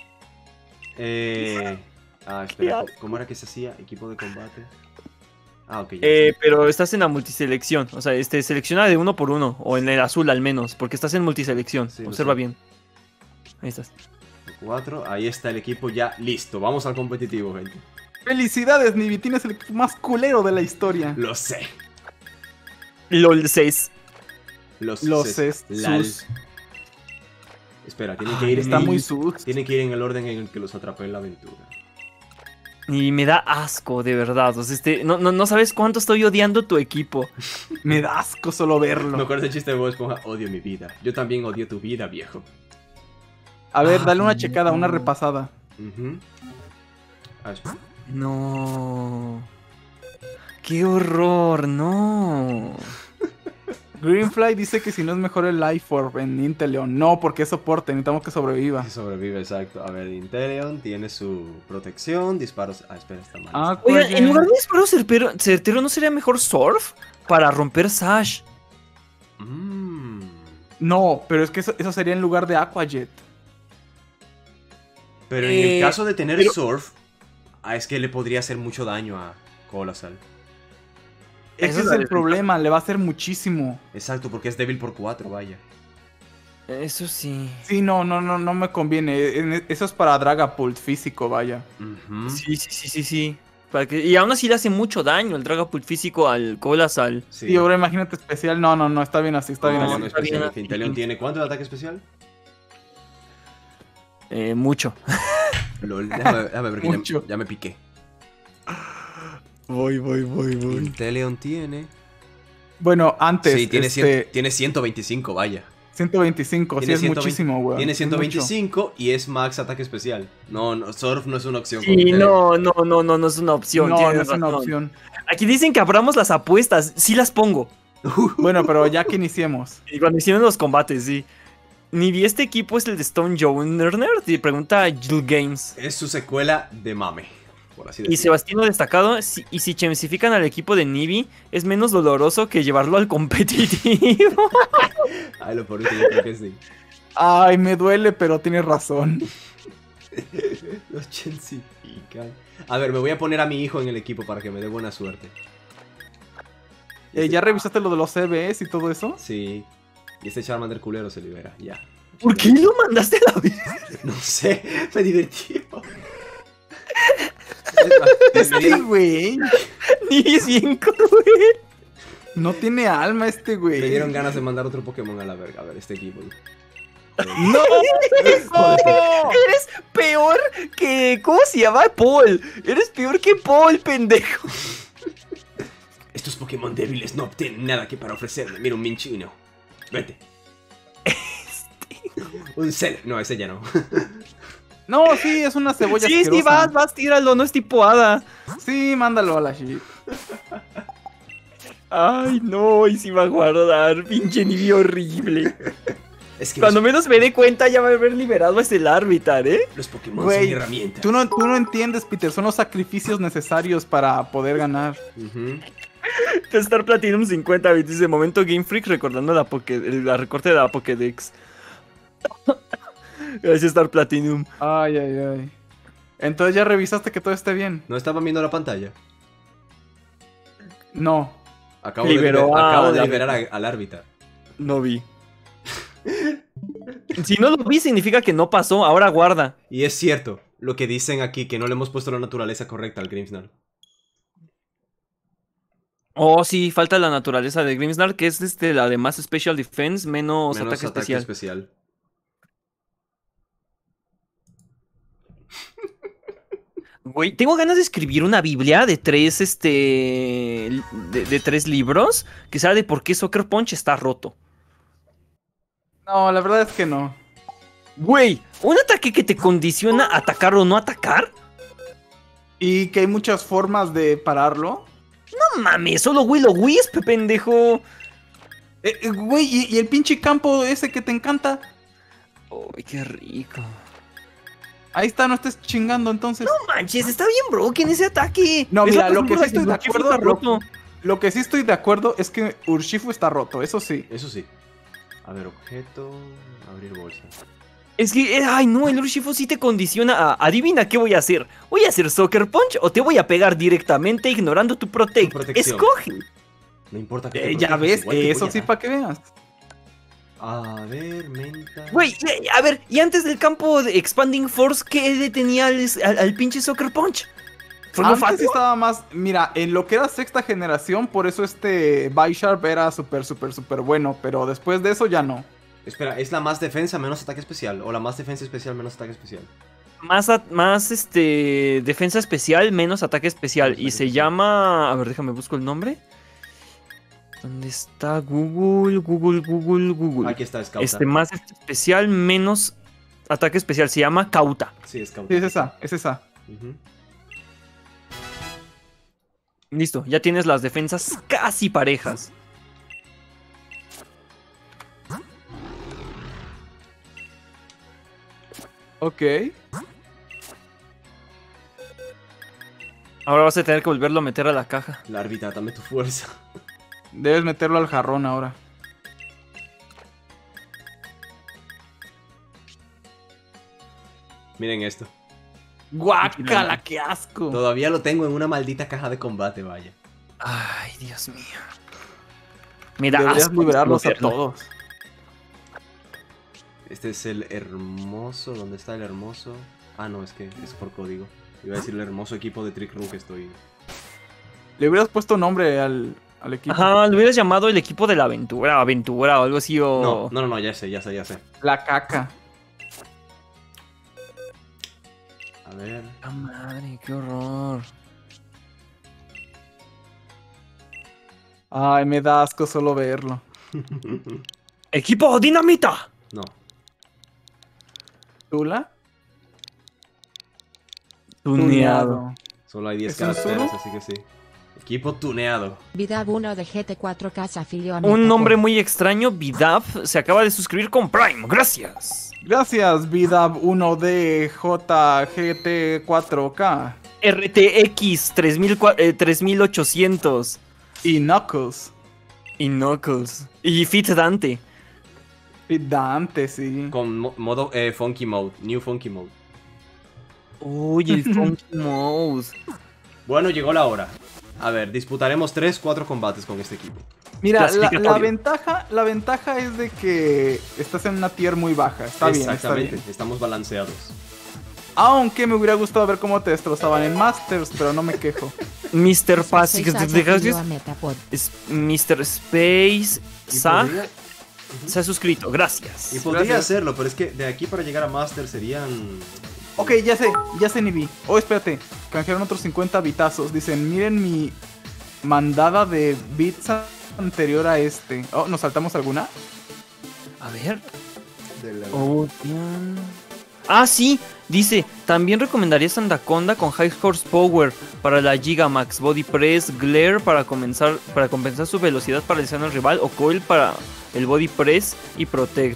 espera, ¿Qué ¿cómo era que se hacía? Equipo de combate. Ah, ok, ya. Pero estás en la multiselección. O sea, selecciona de 1 por 1. O en el azul al menos. Porque estás en multiselección. Sí, lo Observa sé. bien. Ahí estás. 4, ahí está el equipo ya listo. Vamos al competitivo, gente. ¡Felicidades, Nibi! Tienes el equipo más culero de la historia. Lo sé. LOL 6. Los Lal. sus. Espera, tienen que ir Está en- muy sus. Tienen que ir en el orden en el que los atrapé en la aventura. Y me da asco, de verdad. O sea, no sabes cuánto estoy odiando tu equipo. Me da asco solo verlo. Me acuerdo del chiste de Bob Esponja, odio mi vida. Yo también odio tu vida, viejo. A ver, dale una checada, una repasada. Ujú. Espera. No. Qué horror, no. Greenfly dice que si no es mejor el Life Orb en Inteleon. No, porque es soporte, necesitamos que sobreviva. Si sobrevive, exacto. A ver, Inteleon tiene su protección, disparos... Ah, espera, está mal. Ah, Oiga, en lugar de disparo certero, ¿no sería mejor Surf? Para romper Sash. No, pero es que eso sería en lugar de Aquajet. Pero en el caso de tener pero- Surf, es que le podría hacer mucho daño a Colasal. Ese Esa es es la el problema, le va a hacer muchísimo. Exacto, porque es débil por 4, vaya. Eso sí. Sí, no me conviene. Eso es para Dragapult físico, vaya. Ujú. Sí. Y aún así le hace mucho daño el Dragapult físico al Colasal. Sí. Y ahora imagínate especial. No, está bien así, está bien No, así. no está especial. bien. Inteleon tiene ¿cuánto de ataque especial? Mucho. Lol, déjame ver que Mucho. ya me piqué. Voy. Inteleon tiene... Bueno, antes, Sí, tiene 125, vaya. 125, sí Tiene es 120, muchísimo, güey. Tiene Es mucho. 125 y es max ataque especial. No, Surf no es una opción. con Sí, Inteleon. no es una opción. No, tienes no es una razón. opción. Aquí dicen que abramos las apuestas. Sí las pongo. Bueno, pero ya que iniciemos. Y cuando hicieron los combates, sí. Ni vi este equipo es el de Stone Joner. Y pregunta Jill Games. Es su secuela de mame, por así Y decirlo. Sebastino destacado. Y si chemifican al equipo de Nibi, es menos doloroso que llevarlo al competitivo. Ay, lo por eso yo creo que sí. Ay, me duele, pero tienes razón. Los chensifican. A ver, me voy a poner a mi hijo en el equipo para que me dé buena suerte. ¿Ya revisaste lo de los CBs y todo eso? Sí. Y este Charmander culero se libera, ya. ¿Por qué lo mandaste a la vez? No sé, me divertí. Este güey. Nibi es bien cruel. No tiene alma este Me güey. dieron ganas de mandar otro Pokémon a la verga. A ver, este equipo. ¡No! Eres peor que... ¿Cómo se llama? Paul. Eres peor que Paul, pendejo. Estos Pokémon débiles no tienen nada que para ofrecerme. Mira, un Minchino. Vete. Un Cel. No, ese ya no. No, sí, es una cebolla Sí, asquerosa. vas, tíralo. No es tipo hada. Sí, mándalo a la shit. Ay, no. Y si va a guardar. Pinche Nibi horrible. Es que Cuando menos me dé cuenta ya va a haber liberado a ese Larvitar, ¿eh? los Pokémon son Güey, mi herramienta. tú no entiendes, Peter. Son los sacrificios necesarios para poder ganar. Ujú. Star Platinum 50 bits, dice momento Game Freak recordando la recorte de la Pokédex. Gracias Star Platinum. Ay, ay, ay. Entonces ya revisaste que todo esté bien. ¿No estaban viendo la pantalla? No. Acabo Liberó de, acabo de a- liberar al árbitro. No vi. Si no lo vi significa que no pasó, ahora guarda. Y es cierto, lo que dicen aquí, que no le hemos puesto la naturaleza correcta al Grimmsnarl. Oh, sí, falta la naturaleza de Grimmsnarl, que es la de más Special Defense, menos Menos ataque ataque especial. especial. Güey, tengo ganas de escribir una biblia de tres, de 3 libros, que sea de por qué Soccer Punch está roto. No, la verdad es que no. Güey, un ataque que te condiciona a atacar o no atacar. Y que hay muchas formas de pararlo. No mames, solo Willow Wisp, pendejo. Güey, y el pinche campo ese que te encanta. Uy, qué rico. Ahí está, no estés chingando entonces. No manches, está bien broken ese ataque. No, Es mira, la lo que sí razón estoy por la de que acuerdo, está roto. Lo que sí estoy de acuerdo es que Urshifu está roto, eso sí. Eso sí. A ver, objeto... Abrir bolsa. Es que, ay no, el Urshifu sí te condiciona a... Adivina qué voy a hacer. ¿Voy a hacer Soccer Punch o te voy a pegar directamente ignorando tu Protect? Tu protección. Escoge. No importa que te Ya protejas, ves, igual te eso voy a sí dar. para que veas. A ver, menta... Güey, a ver, y antes del campo de Expanding Force, ¿qué detenía al pinche Soccer Punch? ¿Fuego Antes sí fatuo? estaba más, mira, en lo que era sexta generación, por eso Bisharp era súper bueno, pero después de eso ya no. Espera, ¿es la más defensa menos ataque especial? ¿O la más defensa especial menos ataque especial? Más defensa especial, menos ataque especial. Y se llama... A ver, déjame busco el nombre. ¿Dónde está? Google. Aquí está, Scout. Más especial, menos ataque especial. Se llama Cauta. Sí, Scout. Sí, es esa. Ujú. Listo, ya tienes las defensas casi parejas. Ok. Ahora vas a tener que volverlo a meter a la caja. La árbitra, dame tu fuerza. Debes meterlo al jarrón ahora. Miren esto. ¡Guácala, qué asco! Todavía lo tengo en una maldita caja de combate, vaya. Ay, Dios mío. Me da Deberías asco liberarlos a verlo. todos. Este es el hermoso. ¿Dónde está el hermoso? Ah, no, es que es por código. Iba a decir el hermoso equipo de Trick Room que estoy. Le hubieras puesto nombre al equipo. Ajá, lo hubieras llamado el equipo de la aventura o algo así o... No, ya sé. La caca. A ver. ¡Ah, madre, qué horror! Ay, me da asco solo verlo. ¡Equipo Dinamita! No. ¿Tula? Tuneado. Solo hay 10 ¿Es un caracteres, Zulu? así que sí. Equipo tuneado. Vida 1 de GT4K se afilió a Un Metapod. nombre muy extraño, Vidaf, se acaba de suscribir con Prime. ¡Gracias! Gracias, Vidab 1D JGT4K. RTX 3800. Y Knuckles. Y Knuckles. Y Fit Dante. Y Dante, sí. Con modo Funky Mode. New Funky Mode. Uy, el Funky Mouse. Bueno, llegó la hora. A ver, disputaremos 3-4 combates con este equipo. Mira, la Clasificatorio. ventaja es de que estás en una tier muy baja. Está bien, está Exactamente, bien. estamos balanceados. Aunque me hubiera gustado ver cómo te destrozaban en Masters, pero no me quejo. Mr. Paz. Space se afilió a Metapod. Mr. Space. Y Sa podría- se ha suscrito. Gracias. Y podría Gracias. hacerlo, pero es que de aquí para llegar a Master serían... Ok, ya sé, Nibi. Oh, espérate. Canjearon otros 50 bitazos. Dicen, miren mi mandada de bits anterior a este. Oh, ¿nos saltamos alguna? A ver. de la- Ah, sí. Dice, también recomendaría Sandaconda con High Horsepower para la Gigamax, Body Press, Glare para compensar su velocidad paralizando al rival o Coil para el Body Press y Protect.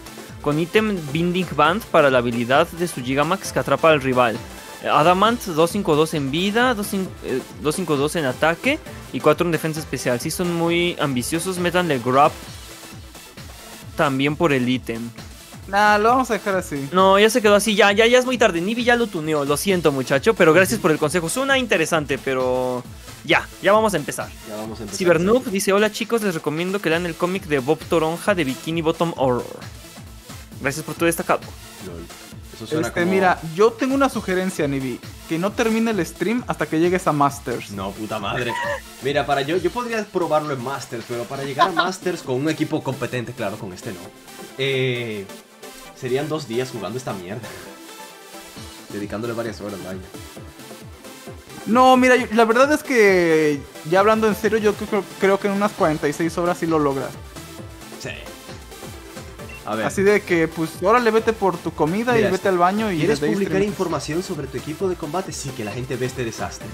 con ítem Binding Band para la habilidad de su Gigamax que atrapa al rival. Adamant 252 en vida, 252 en ataque y 4 en defensa especial. Si son muy ambiciosos, métanle Grab también por el ítem. Nah, lo vamos a dejar así. No, ya se quedó así, ya es muy tarde. Nibi ya lo tuneó, lo siento muchacho, pero gracias por el consejo. Suena interesante, pero ya vamos a empezar. Ya vamos a empezar. Cybernoob dice, hola chicos, les recomiendo que lean el cómic de Bob Toronja de Bikini Bottom Horror. Gracias por tu destacado. Lol. Eso suena como... Mira, yo tengo una sugerencia, Nibi. Que no termine el stream hasta que llegues a Masters. No, puta madre. Mira, yo podría probarlo en Masters, pero para llegar a Masters con un equipo competente, claro, con este no. Serían 2 días jugando esta mierda. Dedicándole varias horas, vaya. No, mira, la verdad es que, ya hablando en serio, yo creo que en unas 46 horas sí lo logras. Sí. A ver. Así de que, pues, órale, vete por tu comida. Mira, y vete al baño y... ¿Quieres publicar información sobre tu equipo de combate? Sí, que la gente ve este desastre.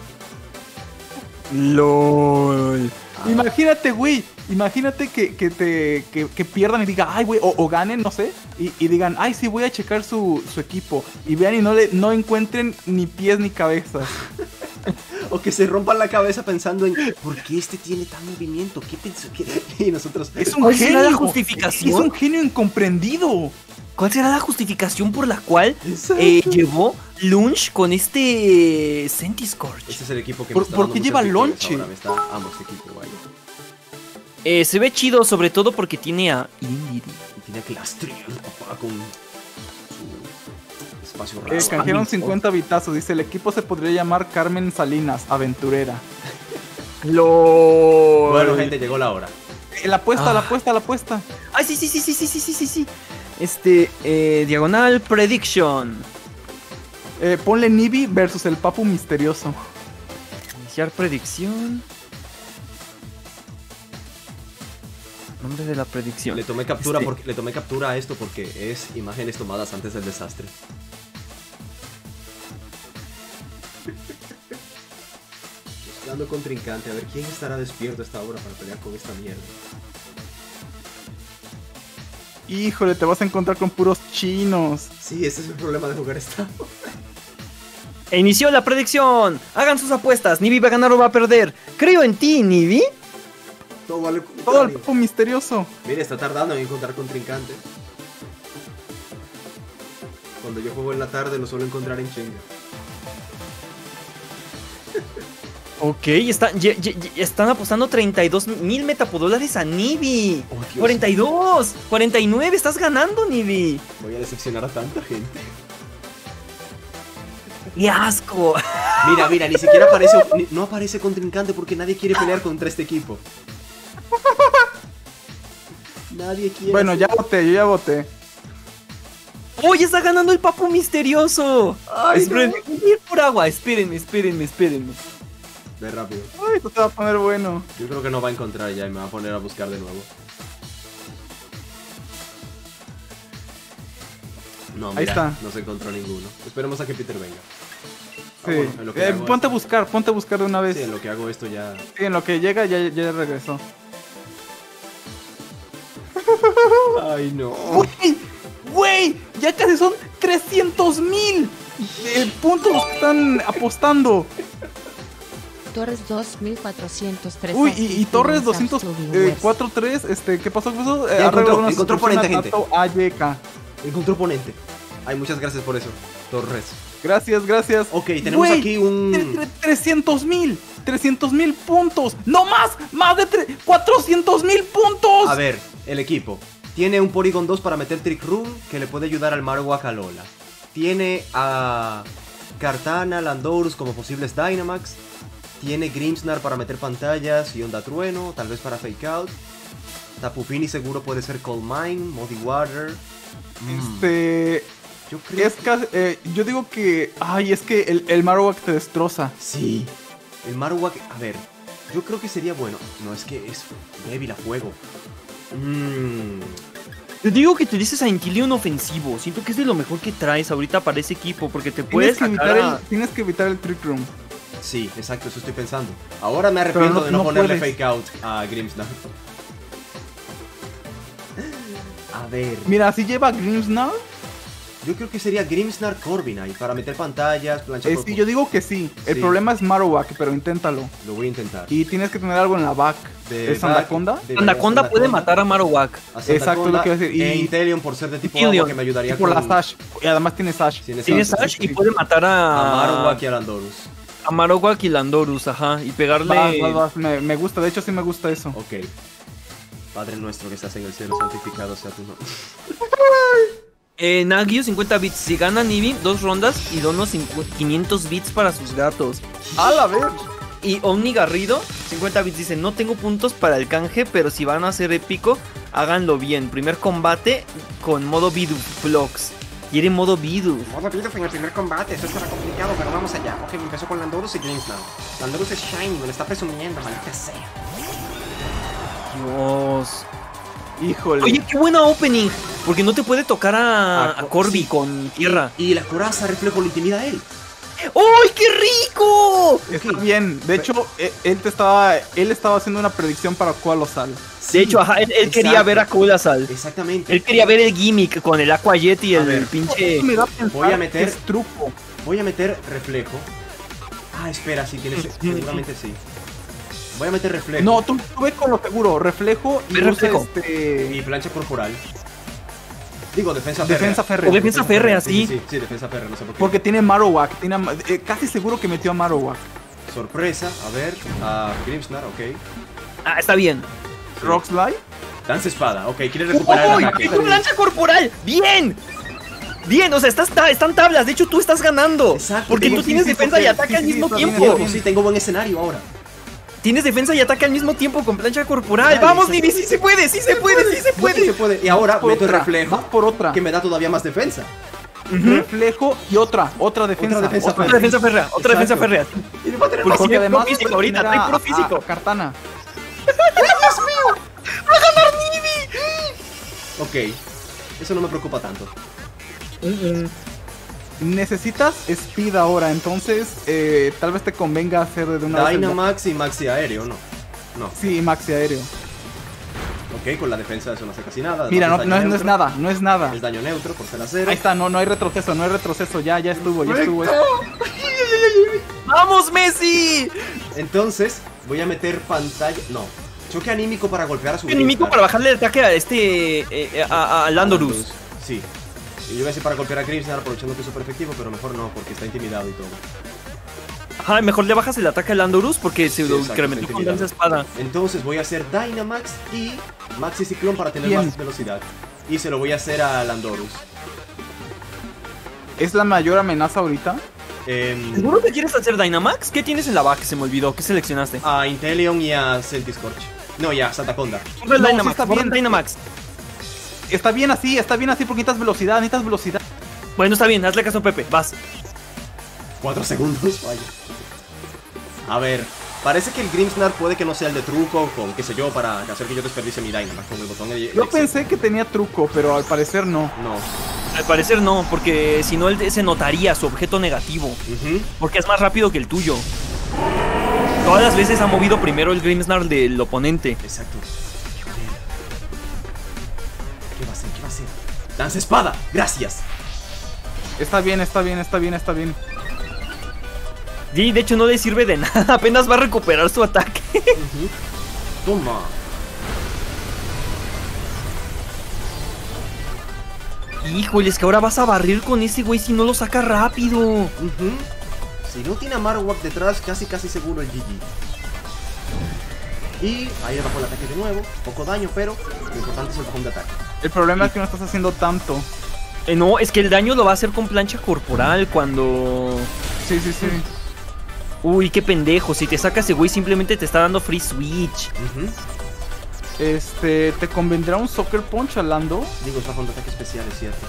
LOL. Imagínate, güey. Imagínate que pierdan y digan, ay, güey, o ganen, no sé. Y digan, ay, sí, voy a checar su equipo. Y vean y no encuentren ni pies ni cabezas. O que se rompan la cabeza pensando en ¿por qué este tiene tan movimiento? ¿Qué pensó que...? Y nosotros... Es un genio. La justificación? Es un genio incomprendido. ¿Cuál será la justificación por la cual llevó Lunch con este Centiscorch? Este es el equipo que ¿Por qué lleva Lunch? Amo este equipo, vaya. Se ve chido, sobre todo porque tiene a Indiri. Y tiene a Clastriel, papá, con su espacio raro. Canjearon 50 bitazos. Dice, el equipo se podría llamar Carmen Salinas, aventurera. Bueno, gente, llegó la hora. La apuesta. Ay, sí. Diagonal Prediction. Ponle Nibi versus el Papu Misterioso. Iniciar predicción. Nombre de la predicción. Le tomé captura a esto porque es imágenes tomadas antes del desastre. Buscando contrincante, a ver quién estará despierto a esta hora para pelear con esta mierda. Híjole, te vas a encontrar con puros chinos. Sí, ese es el problema de jugar esta. Inició la predicción. Hagan sus apuestas. Nibi va a ganar o va a perder. Creo en ti, Nibi. Todo el Papu Misterioso. Mira, está tardando en encontrar contrincante. Cuando yo juego en la tarde lo suelo encontrar en chinga. Ok, están apostando 32,000 metapodólares a Nibi. Oh, 42, 49, estás ganando, Nibi. Voy a decepcionar a tanta gente. ¡Qué asco! Mira, ni siquiera aparece, no aparece contrincante porque nadie quiere pelear contra este equipo. Nadie quiere. Bueno, yo ya voté. ¡Oh, ya está ganando el Papu Misterioso! Ay, espérenme, no. voy a ir por agua, espérenme. Ve rápido. Ay, esto te va a poner bueno. Yo creo que no va a encontrar ya y me va a poner a buscar de nuevo. No, mira, ahí está. No se encontró ninguno. Esperemos a que Peter venga. Sí. Bueno, en lo que hago ponte esto- a buscar de una vez. Sí, en lo que hago esto ya... Sí, en lo que llega ya regresó. Ay, no. ¡Güey! Ya casi son 300,000 puntos los que están apostando. Torres 2403. Uy, y Torres 204.3, ¿qué pasó con eso? Ya encontró oponente, gente. AYK. Encontró oponente. Ay, muchas gracias por eso, Torres. Gracias. Ok, tenemos aquí un... 300,000 puntos. ¡No más! ¡Más de 400,000 puntos! A ver, el equipo. Tiene un Porygon 2 para meter Trick Room que le puede ayudar al Marowak a Lola. Tiene a Kartana, Landorus como posibles Dynamax. Tiene Grimmsnarl para meter pantallas y Onda Trueno, tal vez para Fake Out. Tapu Fini seguro puede ser Cold Mine, Muddy Water. Yo creo yo digo que... Ay, es que el Marowak te destroza. Sí, el Marowak... A ver, yo creo que sería bueno. No, es que es débil a fuego. Te digo que utilices a Inteleon ofensivo. Siento que es de lo mejor que traes ahorita para ese equipo. Porque te puedes tienes que evitar el Trick Room. Sí, exacto, eso estoy pensando. Ahora me arrepiento de no ponerle Fake Out a Grimmsnarl. A ver, Mira, si lleva Grimmsnarl, yo creo que sería Grimmsnarl Corviknight para meter pantallas, plancha sí, yo digo que sí. El Sí. problema es Marowak, pero inténtalo. Lo voy a intentar. Y tienes que tener algo en la back. De ¿Es Anaconda? de- Anaconda puede matar a Marowak. a Santa Exacto, es lo que iba a decir. E Y- Inteleon por ser de tipo Inteleon. agua que me ayudaría Y por la con... Sash. Y además tiene Sash. Tiene Sash y puede matar A Marowak y a Landorus. a Marowak y Landorus, ajá. Y pegarle... Vas. Me gusta, de hecho sí me gusta eso. Ok. Padre nuestro que estás en el cielo, santificado sea tu nombre. Nagio 50 bits. Si gana Nibi, 2 rondas y dono 500 bits para sus gatos. ¡A la ver! Y Omni Garrido 50 bits dice: no tengo puntos para el canje, pero si van a hacer épico, háganlo bien. Primer combate con modo Bidoof Vlogs. Quiere modo Bidoof. Modo Bidoof en el primer combate, eso estará complicado, pero vamos allá. Ok, empezó con Landorus y Grimmsnarl. Landorus es shiny, me lo está presumiendo, maldita sea. Dios. Híjole. Oye, qué buena opening. Porque no te puede tocar a Corby sí. con tierra. Y la coraza reflejo lo intimida a él. ¡Ay, qué rico! Está bien. De hecho, él estaba haciendo una predicción para Qualosal. De hecho, ajá, él quería exacto. ver a Colasal. Exactamente. Él quería ver el gimmick con el Aqua Jet y A el ver. pinche. Me da a pensar Voy a meter- que es truco. Voy a meter reflejo. Ah, espera, sí, tienes... seguramente sí. Voy a meter reflejo. No, tú ve con lo seguro. Reflejo y usa Reflejo. Y plancha corporal. Digo, defensa férrea. defensa férrea. O defensa férrea, sí. Sí, defensa férrea, no sé por qué. Porque tiene Marowak. Casi seguro que metió a Marowak. Sorpresa, a ver, a Grimmsnarl, ok. Ah, está bien. Rockslide. Danza espada, ok, quiere recuperar el ¡Uy! ataque. ¡Hizo lanza corporal! ¡Bien! Bien, o sea, están tablas. De hecho, tú estás ganando. Exacto, Porque tengo- tú tienes sí, defensa porque- y ataque sí, al sí, mismo está bien, tiempo. está bien. Sí, tengo buen escenario ahora. Tienes defensa y ataque al mismo tiempo con plancha corporal. Dale, ¡Vamos, sí. Nibi! ¡Sí se puede! ¡Sí se puede! ¡Sí se Sí puede! se puede. Y ahora Por meto otra, reflejo, vas por otra. que me da todavía más defensa. Reflejo y otra defensa. Otra defensa Otra defensa férrea. Otra defensa Exacto. férrea. Y le va a tener Porque más tiene además puro físico puede ahorita. tener Trae puro a físico. Cartana. Ok, eso no me preocupa tanto. Necesitas Speed ahora, entonces tal vez te convenga hacer de una vez el- Dynamax y Maxi Aéreo, ¿no? No. Sí, Maxi Aéreo. Ok, con la defensa eso no hace casi nada. Mira, además no daño es neutro. nada, no es nada. Es daño neutro por ser acero. Ahí está, no hay retroceso, ya estuvo. ¡Vamos, Messi! Entonces, voy a meter pantalla... No. Choque anímico para golpear a su Enemigo Grimmsnarl. para bajarle el ataque a a Landorus. Sí. Y yo voy a decir para golpear a Grimmsnarl aprovechando que es súper efectivo, pero mejor no, porque está intimidado y todo. Ajá, mejor le bajas el ataque a Landorus porque se lo exacto, incrementó está con intimidado. lanza espada. Entonces voy a hacer Dynamax y Maxi Ciclón para tener Bien. más velocidad. Y se lo voy a hacer a Landorus. ¿Es la mayor amenaza ahorita? ¿Seguro que quieres hacer Dynamax? ¿Qué tienes en la back? Se me olvidó. ¿Qué seleccionaste? A Inteleon y a Celtiscorch. No, y a Santaconda. Borra el no, sí Dynamax, está borra el bien. Dynamax. Está bien así porque necesitas velocidad. Bueno, está bien, hazle caso a Pepe, vas. 4 segundos, vaya. A ver, parece que el Grimmsnarl puede que no sea el de truco, con qué sé yo, para hacer que yo desperdicie mi Dynamax con el botón de Yo pensé que tenía truco, pero al parecer no. No. Al parecer no, porque si no él se notaría su objeto negativo. Ujú. Porque es más rápido que el tuyo. Todas las veces ha movido primero el Grimmsnarl del oponente. Exacto. A ver. ¿Qué va a hacer? ¿Qué va a hacer? ¡Lanza espada! ¡Gracias! Está bien. Y de hecho no le sirve de nada, apenas va a recuperar su ataque. Ujú. Toma. Híjole, es que ahora vas a barrer con ese güey si no lo saca rápido. Ujú. Si no tiene a Marowak detrás, casi seguro el GG. Y ahí le bajó el ataque de nuevo. Poco daño, pero lo importante es el bajón de ataque. El problema es que no estás haciendo tanto. No, es que el daño lo va a hacer con plancha corporal cuando... Sí. Uy, qué pendejo, si te saca ese güey simplemente te está dando free switch. Ujú. ¿Te convendrá un Soccer Punch a Lando? Digo, es bajón de ataque especial, es cierto.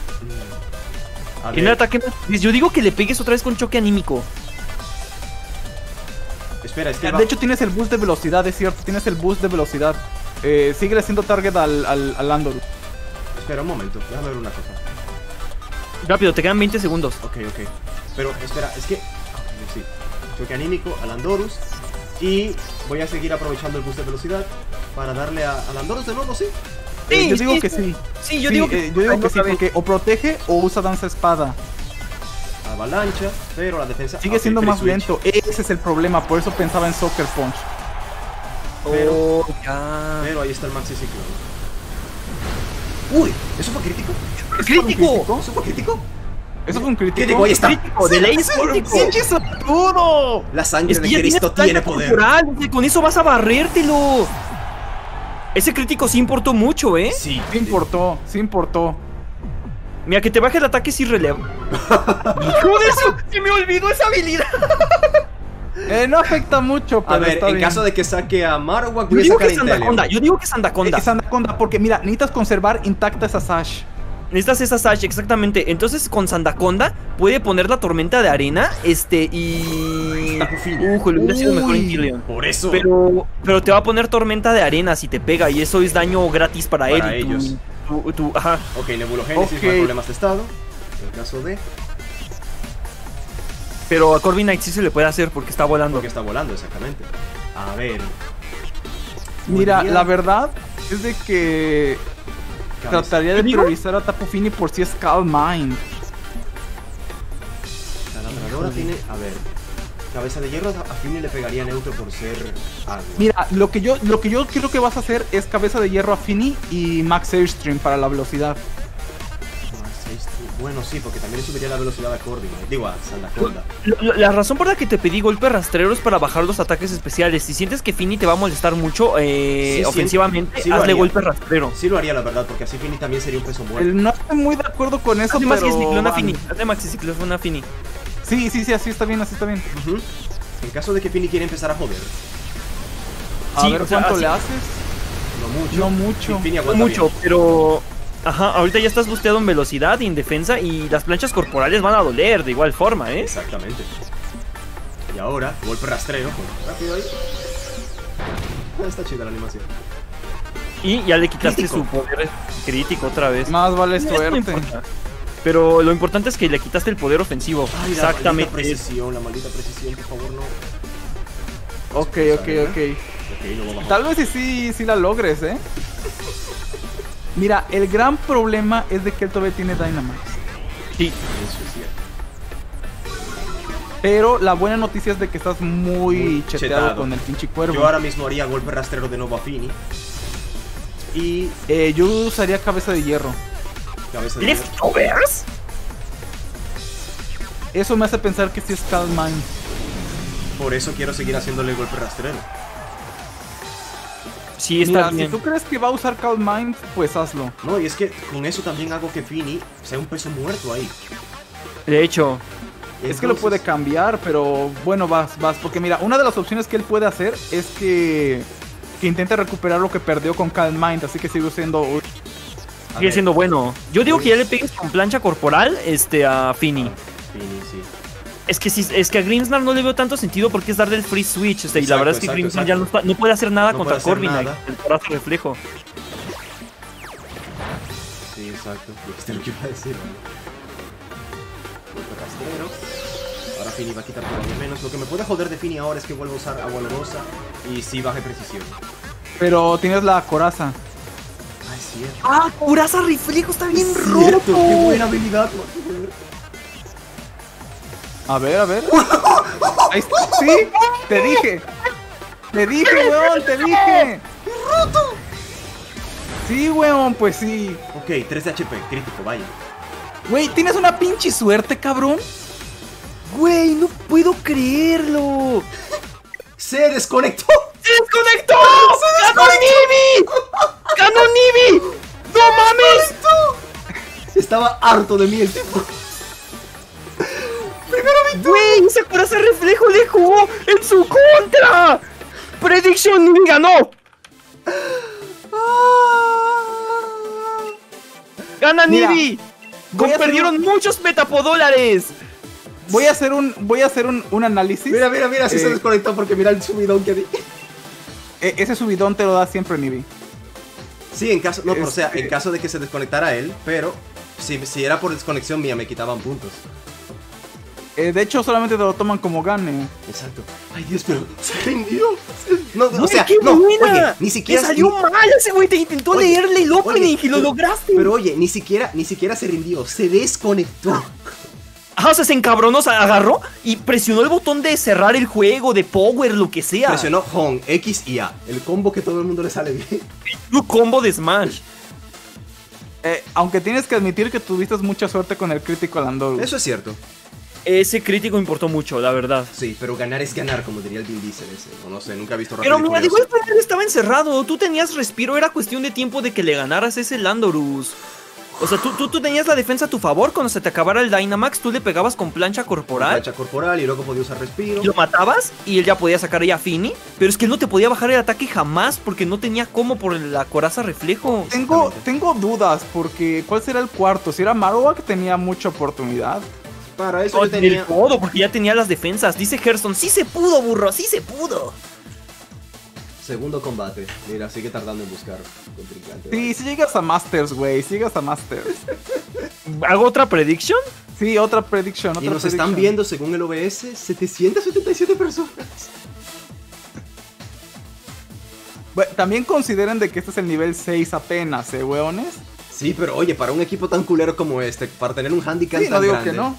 A En el ataque más... Yo digo que le pegues otra vez con choque anímico. Espera, es que De hecho tienes el boost de velocidad, es cierto, tienes el boost de velocidad. Sigue haciendo target al Landorus. Espera un momento, déjame ver una cosa. Rápido, te quedan 20 segundos. Ok. Pero espera, es que... sí. Choque anímico a Landorus. Y voy a seguir aprovechando el boost de velocidad para darle a Landorus de nuevo, ¿sí? Sí, yo digo sí, que sí. Sí, yo Sí, digo que yo digo que sí, otra vez. porque o protege o usa danza espada. Avalancha, pero la defensa... Sigue ok, siendo free más switch. lento. Ese es el problema, por eso pensaba en Soccer Punch. Oh, ya. Pero ahí está el Maxi Ciclón. Uy, ¿eso fue crítico? ¡Crítico! ¿Eso fue crítico? Eso fue un crítico. Crítico, ahí está. ¡Crítico! ¡De ley es crítico! ¡Pinche sortudo! La sangre Es que de ya Cristo tienes tiene daño poder. corporal, o sea, con eso vas a barrértelo. Ese crítico sí importó mucho, ¿eh? Sí. Sí importó, sí importó. Mira, que te baje el ataque es irrelevante. ¡Hijo de eso! ¡Se me olvidó esa habilidad! No afecta mucho, pero A ver, está en bien. caso de que saque a Marowak, Yo voy a digo que sacar es a Inteleon. Anaconda, yo digo que es Anaconda. Es Anaconda, porque mira, necesitas conservar intacta esa Sash. Necesitas esa Sash, exactamente. Entonces con Sandaconda puede poner la tormenta de arena, y... Taco Fini. le hubiera sido mejor Uy. Inteleon. Por eso. Pero te va a poner tormenta de arena si te pega, y eso es daño gratis para Para él. Y ellos. ajá. Ok, Nebulogénesis, Ok. no hay problemas de estado. En el caso de... Pero a Corviknight Knight sí se le puede hacer porque está volando. Porque está volando, exactamente. A ver... Mira, podría- la verdad es de que Cabeza. trataría de ¿Digo? priorizar a Tapu Fini por si es Calm Mind. La labradora tiene... A ver... Cabeza de hierro a Fini le pegaría neutro por ser agua. Mira, lo que yo creo que vas a hacer es cabeza de hierro a Fini y Max Airstream para la velocidad. Bueno, sí, porque también le subiría la velocidad a Corviknight. Digo, a Sandaconda. La razón por la que te pedí golpe rastrero es para bajar los ataques especiales. Si sientes que Fini te va a molestar mucho ofensivamente, sí lo hazle haría. golpe rastrero. Sí lo haría, la verdad, porque así Fini también sería un peso muerto. No estoy muy de acuerdo con eso, Hazle pero... maxiciclón a van. Fini. Hazle maxiciclón a Fini. Sí, así está bien, así está bien. Ujú. En caso de que Fini quiera empezar a joder, A Sí, ver, o sea, ¿cuánto así- le haces? no mucho. No mucho. Y Fini No aguanta mucho, bien. pero... Ajá, ahorita ya estás busteado en velocidad y en defensa y las planchas corporales van a doler de igual forma, ¿eh? Exactamente. Y ahora, golpe rastreo. Rápido ahí. Está chida la animación. Y ya le quitaste Crítico. su poder crítico otra vez. Más vale Eso no suerte. importa. Pero lo importante es que le quitaste el poder ofensivo. Ay, la maldita Exactamente. precisión, por favor, no. Ok. Ok, lo voy a bajar. Tal vez sí la logres, ¿eh? Mira, el gran problema es de que él todavía tiene Dynamax. Sí. Eso es cierto. Pero la buena noticia es de que estás muy Muy cheteado chetado. con el pinche cuervo. Yo ahora mismo haría golpe rastrero de nuevo a Fini. Y Yo usaría cabeza de hierro. cabeza de hierro. ¿Leftovers? Eso me hace pensar que sí es Calm Mind. Por eso quiero seguir haciéndole golpe rastrero. Sí, está Mira, bien. si tú crees que va a usar Calm Mind, pues hazlo. No, y es que con eso también hago que Fini sea un peso muerto ahí. De hecho, Es que lo puede Entonces, cambiar, pero bueno, vas. Porque mira, una de las opciones que él puede hacer es que intente recuperar lo que perdió con Calm Mind, así que sigue siendo... a sigue ver, siendo bueno. Yo digo que ya le pegues con plancha corporal a Fini. Fini, sí. Es que a Grimmsnarl no le veo tanto sentido porque es darle el free switch. Y la Exacto, verdad es que exacto, Grimmsnarl ya no puede hacer nada No contra puede hacer Corviknight. nada. El coraje reflejo. Sí, exacto. Este es lo que iba a decir, ¿vale? Golpe rastrero. Ahora Fini va a quitar todavía menos. Lo que me puede joder de Fini ahora es que vuelva a usar agua lodosa y sí baje precisión. Pero tienes la coraza. Ah, es cierto. ¡Ah! ¡Curaza reflejo! ¡Está bien Es roto! cierto, qué buena habilidad, man. A ver. Ahí está. ¡Sí! ¡Te dije! Weón! ¡Te dije! ¡Roto! Sí, weón, pues sí. Ok, 3 de HP, crítico, vaya. Güey, ¿tienes una pinche suerte, cabrón? ¡Güey! ¡No puedo creerlo! ¡Se desconectó! ¡Se desconectó! ¡Ganó Nibi! ¡Ganó Nibi! ¡No mames! Estaba harto de mí el tipo. ¡Güey! ¡Esa coraza reflejo le jugó en su contra! ¡Prediction Nibi ganó! ¡Gana Mira, Nibi! voy a hacer ¡Perdieron muchos metapodólares! Voy a hacer un análisis. Mira, sí se Eh, desconectó porque mira el subidón que di. Ese subidón te lo da siempre Nibi. Sí, en caso, no, pero, o sea, Este- en caso de que se desconectara él, pero si era por desconexión mía me quitaban puntos. De hecho, solamente te lo toman como gane. Exacto. Ay, Dios, pero se rindió. No, Güey, o sea, qué no, buena. oye, ni Te siquiera... salió mal ese güey, te intentó Oye, leerle el opening oye, y lo lograste. Pero oye, ni siquiera se rindió, se desconectó. Ah, o sea, se encabronó, se agarró y presionó el botón de cerrar el juego, de power, lo que sea. Presionó Home, X y A, el combo que todo el mundo le sale bien. Un combo de Smash. Aunque tienes que admitir que tuviste mucha suerte con el crítico Landorus. Eso es cierto. Ese crítico importó mucho, la verdad. Sí, pero ganar es ganar, como diría el Vin Diesel ese. O no sé, nunca he visto Pero Rápido y mira, de Furioso. igual manera estaba encerrado. Tú tenías respiro, era cuestión de tiempo de que le ganaras ese Landorus. O sea, tú tenías la defensa a tu favor. Cuando se te acabara el Dynamax, tú le pegabas con plancha corporal. Plancha corporal y luego podía usar respiro. Y lo matabas y él ya podía sacar ya a Fini. Pero es que él no te podía bajar el ataque jamás porque no tenía cómo por la coraza reflejo. Tengo dudas porque ¿cuál será el cuarto? Si era Marowak tenía mucha oportunidad. Para eso No, yo tenía... del todo, porque ya tenía las defensas. Dice Gerson, sí se pudo, burro, sí se pudo. Segundo combate. Mira, sigue tardando en buscar contrincante. Sí, si llegas a Masters, güey, si llegas a Masters. ¿Hago otra prediction? Sí, otra prediction, Y otra nos están prediction. viendo, según el OBS, 777 personas. Bueno, también consideren de que este es el nivel 6 apenas, weones. Sí, pero oye, para un equipo tan culero como este, para tener un handicap Sí, tan no digo grande, que no.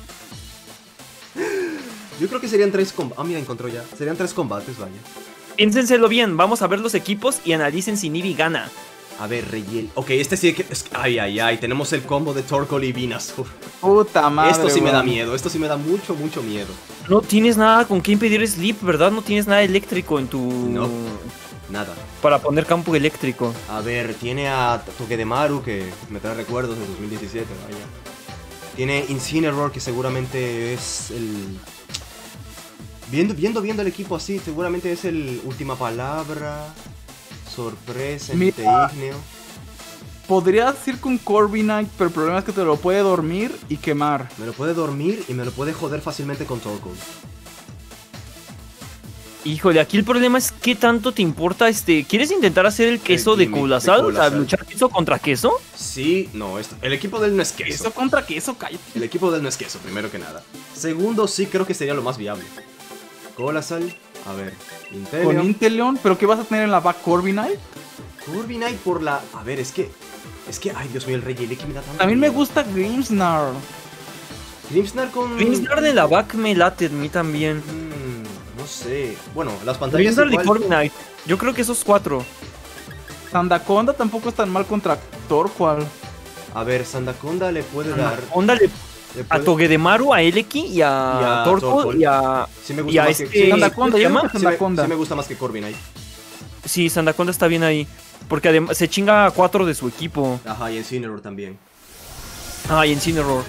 yo creo que serían 3 combates. Ah, mira, encontró ya. Serían 3 combates, vaya. Piénsenselo bien, vamos a ver los equipos y analicen si Nibi gana. A ver, Reyel. Ok, este sí que... Ay, ay, ay. Tenemos el combo de Torkoal y Venusaur. Puta madre. Esto sí me da weón. miedo. Esto sí me da mucho, mucho miedo. No tienes nada con qué impedir Sleep, ¿verdad? No tienes nada eléctrico en tu... No. Nada. Para poner campo eléctrico. A ver, tiene a Togedemaru, que me trae recuerdos de 2017, vaya. Tiene Incineroar, que seguramente es el... Viendo el equipo así, seguramente es el Última Palabra, Sorpresa, Mira. Envite Ígneo. Podría decir con Corviknight, pero el problema es que te lo puede dormir y quemar. Me lo puede dormir y me lo puede joder fácilmente con Torkoal. Híjole, aquí el problema es qué tanto te importa ¿Quieres intentar hacer el queso de gimmick de Colasal? O sea, Colasal. luchar queso contra queso. Sí, no, el equipo de él no es queso. Eso contra que eso cae. El equipo de él no es queso, primero que nada. Segundo, sí creo que sería lo más viable. Colasal, a ver, Con Inteleon. Inteleon, pero ¿qué vas a tener en la back Corviknight? Corviknight por la... A ver, es que, ay Dios mío, el Rey que me da tanto También me miedo. gusta Grimmsnarl. Grimmsnarl con... Grimmsnarl de la back me late a mí también. No sé. Bueno, las pantallas Grimmsnarl de igual... Corviknight. Yo creo que esos 4. Sandaconda tampoco es tan mal contra Torkoal. A ver, Sandaconda le puede dar... Onda le a puede- Togedemaru, a Eleki y a Torkoal Torkoal. y a... Sí me y gusta a más que... este- sí, Sandaconda, yo ¿se llama? creo que sí me- Sandaconda. sí me gusta más que Corviknight. Sí, Sandaconda está bien ahí. Porque además se chinga a 4 de su equipo. Ajá, y Incineroar también. Ah, y Incineroar.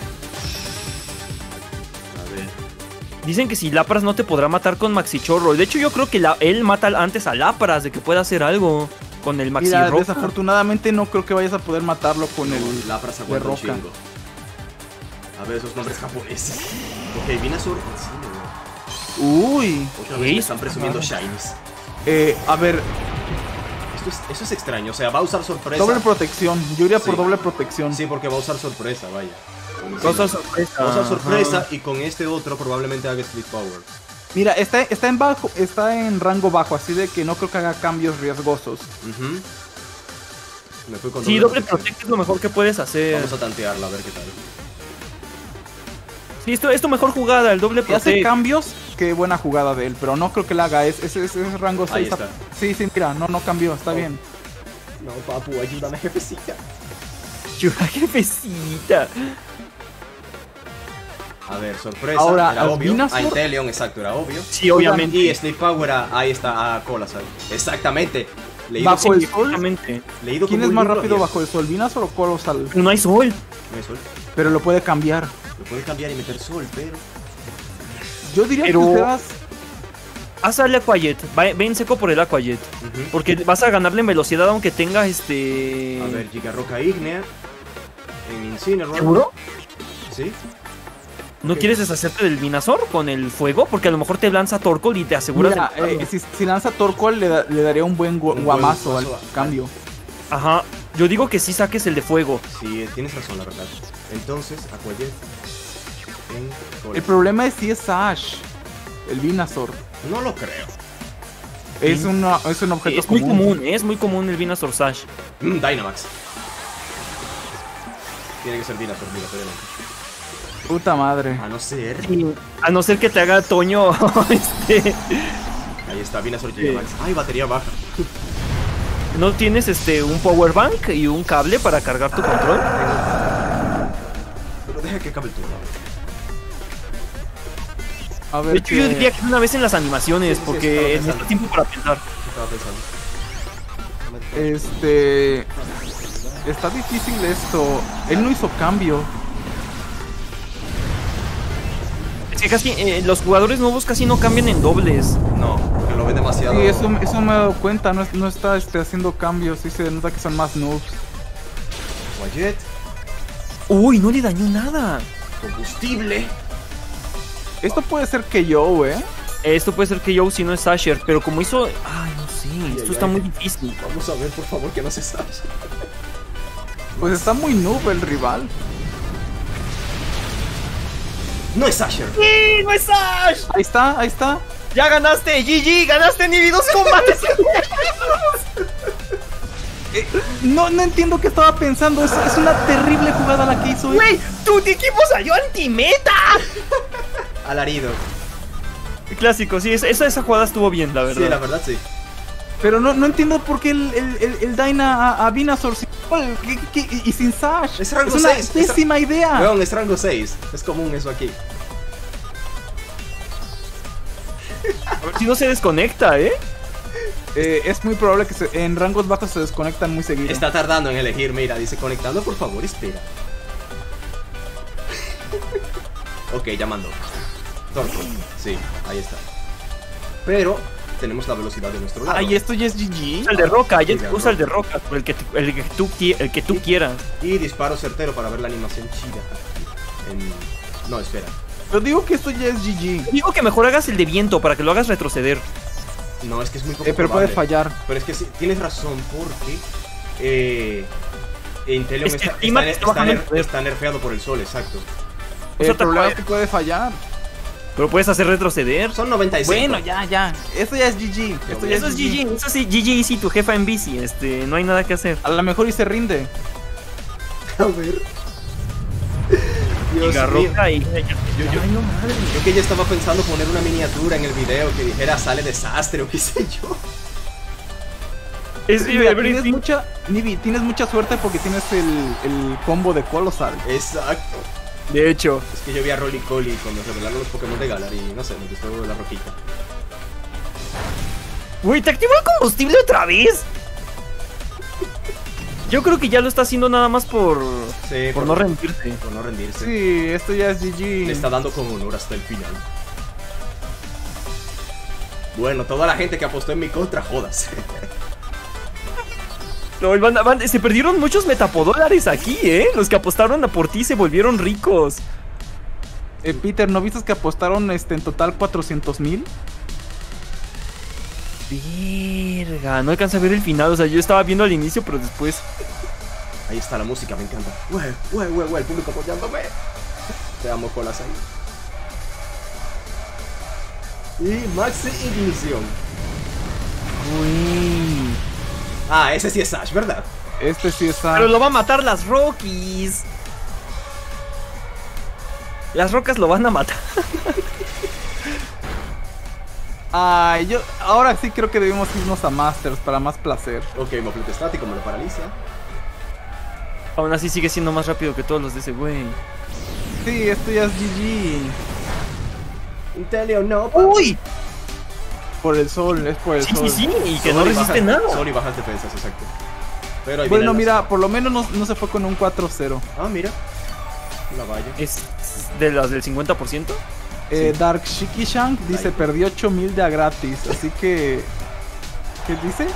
A ver... Dicen que si Lapras no te podrá matar con Maxi Chorro. De hecho, yo creo que él mata antes a Lapras de que pueda hacer algo con el Maxi Mira, Roca. desafortunadamente no creo que vayas a poder matarlo con No, el Lapras de aguanta un roca. chingo. A ver, esos nombres japoneses. Ok, Venusaur, Incineroar. Uy. Otra vez me están presumiendo Shinies. A ver, Eso es extraño, o sea, va a usar sorpresa. doble protección. Yo iría por Sí. doble protección. Sí, porque va a usar sorpresa, vaya. Cosa sorpresa. Va a usar sorpresa Ajá. y con este otro probablemente haga Split Power. Mira, está en rango bajo, así de que no creo que haga cambios riesgosos. Ujú. Me fui con Sí, doble protección. protect es lo mejor que puedes hacer. Vamos a tantearla, a ver qué tal. Sí, esto es tu mejor jugada, el doble Si hace protect. cambios, qué buena jugada de él, pero no creo que la haga. Es rango 6. Ahí está. Sí, mira, no cambió, está bien. No, papu, ayúdame, jefecita. Chura, jefecita. A ver, sorpresa. Ahora, era obvio. Venusaur- A Inteleon, exacto, era obvio. Sí, obviamente. Y Split Power, ahí está, a Colasal. Exactamente. Leído Bajo con- el sol. Exactamente. leído ¿Quién con es muy más libro rápido abierto. bajo el sol, Venusaur o Colosal? Pero no hay sol. No hay sol. Pero lo puede cambiar. Lo puede cambiar y meter sol, pero... Yo diría Pero- que seas... Haz al Aquajet. Ven seco por el Aquajet. Ujú. Porque vas a ganarle en velocidad aunque tenga A ver, Gigarroca Ígnea. En Incineroar. ¿Seguro? Sí. ¿No quieres deshacerte del Venusaur con el fuego? Porque a lo mejor te lanza Torkoal y te aseguras Mira, de matarlo. si lanza Torkoal le daría un buen buen guamazo al guamazo. cambio. Ajá. Yo digo que sí saques el de fuego. Sí, tienes razón, la verdad. Entonces, Aquajet. En El Colasal. problema es si es Ash, el Venusaur. No lo creo. Es un objeto Es muy común, es muy común el Venusaur Sash. Dynamax. Tiene que ser Venusaur, mira, adelante. Puta madre. A no ser... A no ser que te haga Toño, Ahí está, Venusaur Gigamax. Ay, batería baja. ¿No tienes un power bank y un cable para cargar tu control? Pero deja que acabe el turno. A De ver, hecho, yo diría que una vez en las animaciones, Sí, porque estaba necesito tiempo para pensar. Estaba pensando. Está difícil esto. Él no hizo cambio. Es que casi los jugadores nuevos casi no cambian en dobles. No, porque lo ven demasiado... Sí, eso me he dado cuenta. No está haciendo cambios. Sí se nota que son más noobs. Wyatt. Uy, no le dañó nada. Combustible. Esto puede ser que yo, Esto puede ser que Joe si no es Asher, pero como hizo... Ay, no sé, esto está muy difícil. Vamos a ver, por favor, que no se sabe. Pues está muy noob el rival. No es Asher. ¡Sí, no es Ash! Ahí está. ¡Ya ganaste! ¡GG! ¡Ganaste Nibi! ¡2 combates! No entiendo qué estaba pensando. Es una terrible jugada la que hizo. ¡Güey! ¡Tu equipo salió anti-meta! Alarido. Clásico, sí, esa jugada estuvo bien, la verdad. Sí, la verdad sí. Pero no entiendo por qué el Dyna a Venusaur y sin Sash. Es rango una 6, pésima idea. Weón, es rango 6. Es común eso aquí. A ver si no se desconecta, Es muy probable que en rangos bajos se desconectan muy seguido. Está tardando en elegir, mira, dice conectando, por favor, espera. Ok, ya mandó. Torco. Sí, ahí está. Pero tenemos la velocidad de nuestro lado. Ay, esto ya es GG. Usa el de roca, Sí, usa el de roca, el que tú quieras. Y disparo certero para ver la animación chida. No, espera. Yo digo que esto ya es GG. Digo que mejor hagas el de viento para que lo hagas retroceder. No, es que es muy poco Pero probable. puede fallar. Pero es que sí, tienes razón, porque Inteleon Es que el clima está bajando el poder. está nerfeado por el sol, exacto. El problema es que puede fallar. Pero puedes hacer retroceder. Son 95. Bueno, ya. Esto ya es GG. Esto ya Eso es GG, eso sí, GG Easy, tu jefa en bici, no hay nada que hacer. A lo mejor y se rinde. A ver. Dios Giga mío. roca y... Yo que ya estaba pensando poner una miniatura en el video que dijera sale desastre o qué sé yo. Mira, tienes mucha suerte porque tienes el combo de Colossal. Exacto. De hecho. Es que yo vi a Rolly Collie cuando revelaron los Pokémon de Galar y no sé, me gustó la roquita. Uy, ¿te activó el combustible otra vez? Yo creo que ya lo está haciendo nada más por no rendirse. Por no rendirse. Sí, esto ya es Le GG. está dando con honor hasta el final. Bueno, toda la gente que apostó en mi contra, jodas. No, se perdieron muchos metapodólares aquí, Los que apostaron a por ti se volvieron ricos. Peter, ¿no viste que apostaron en total 400,000? Verga, no alcancé a ver el final, o sea, yo estaba viendo al inicio, pero después... Ahí está la música, me encanta. El público apoyándome. Te amo, colas ahí. Y Maxi Ignición. Uy. Ah, ese sí es Ash, ¿verdad? Este sí está... Pero lo va a matar las Rockies. Las rocas lo van a matar. Ay, ahora sí creo que debemos irnos a Masters para más placer. Ok, Moflete estático, me lo paraliza. Aún así sigue siendo más rápido que todos los de ese güey. Sí, esto ya es GG. Inteleon, no. ¡Uy! Por el sol, es por el sol. Sí, y que no resiste nada. Sol y bajas defensas, exacto. Pero ahí Bueno, viene mira, por lo menos no se fue con un 4-0. Ah, mira. La valla. ¿Es de las del 50%? Dark Shiki Shank dice, Ahí. perdí 8,000 de a gratis. Así que... ¿Qué dice?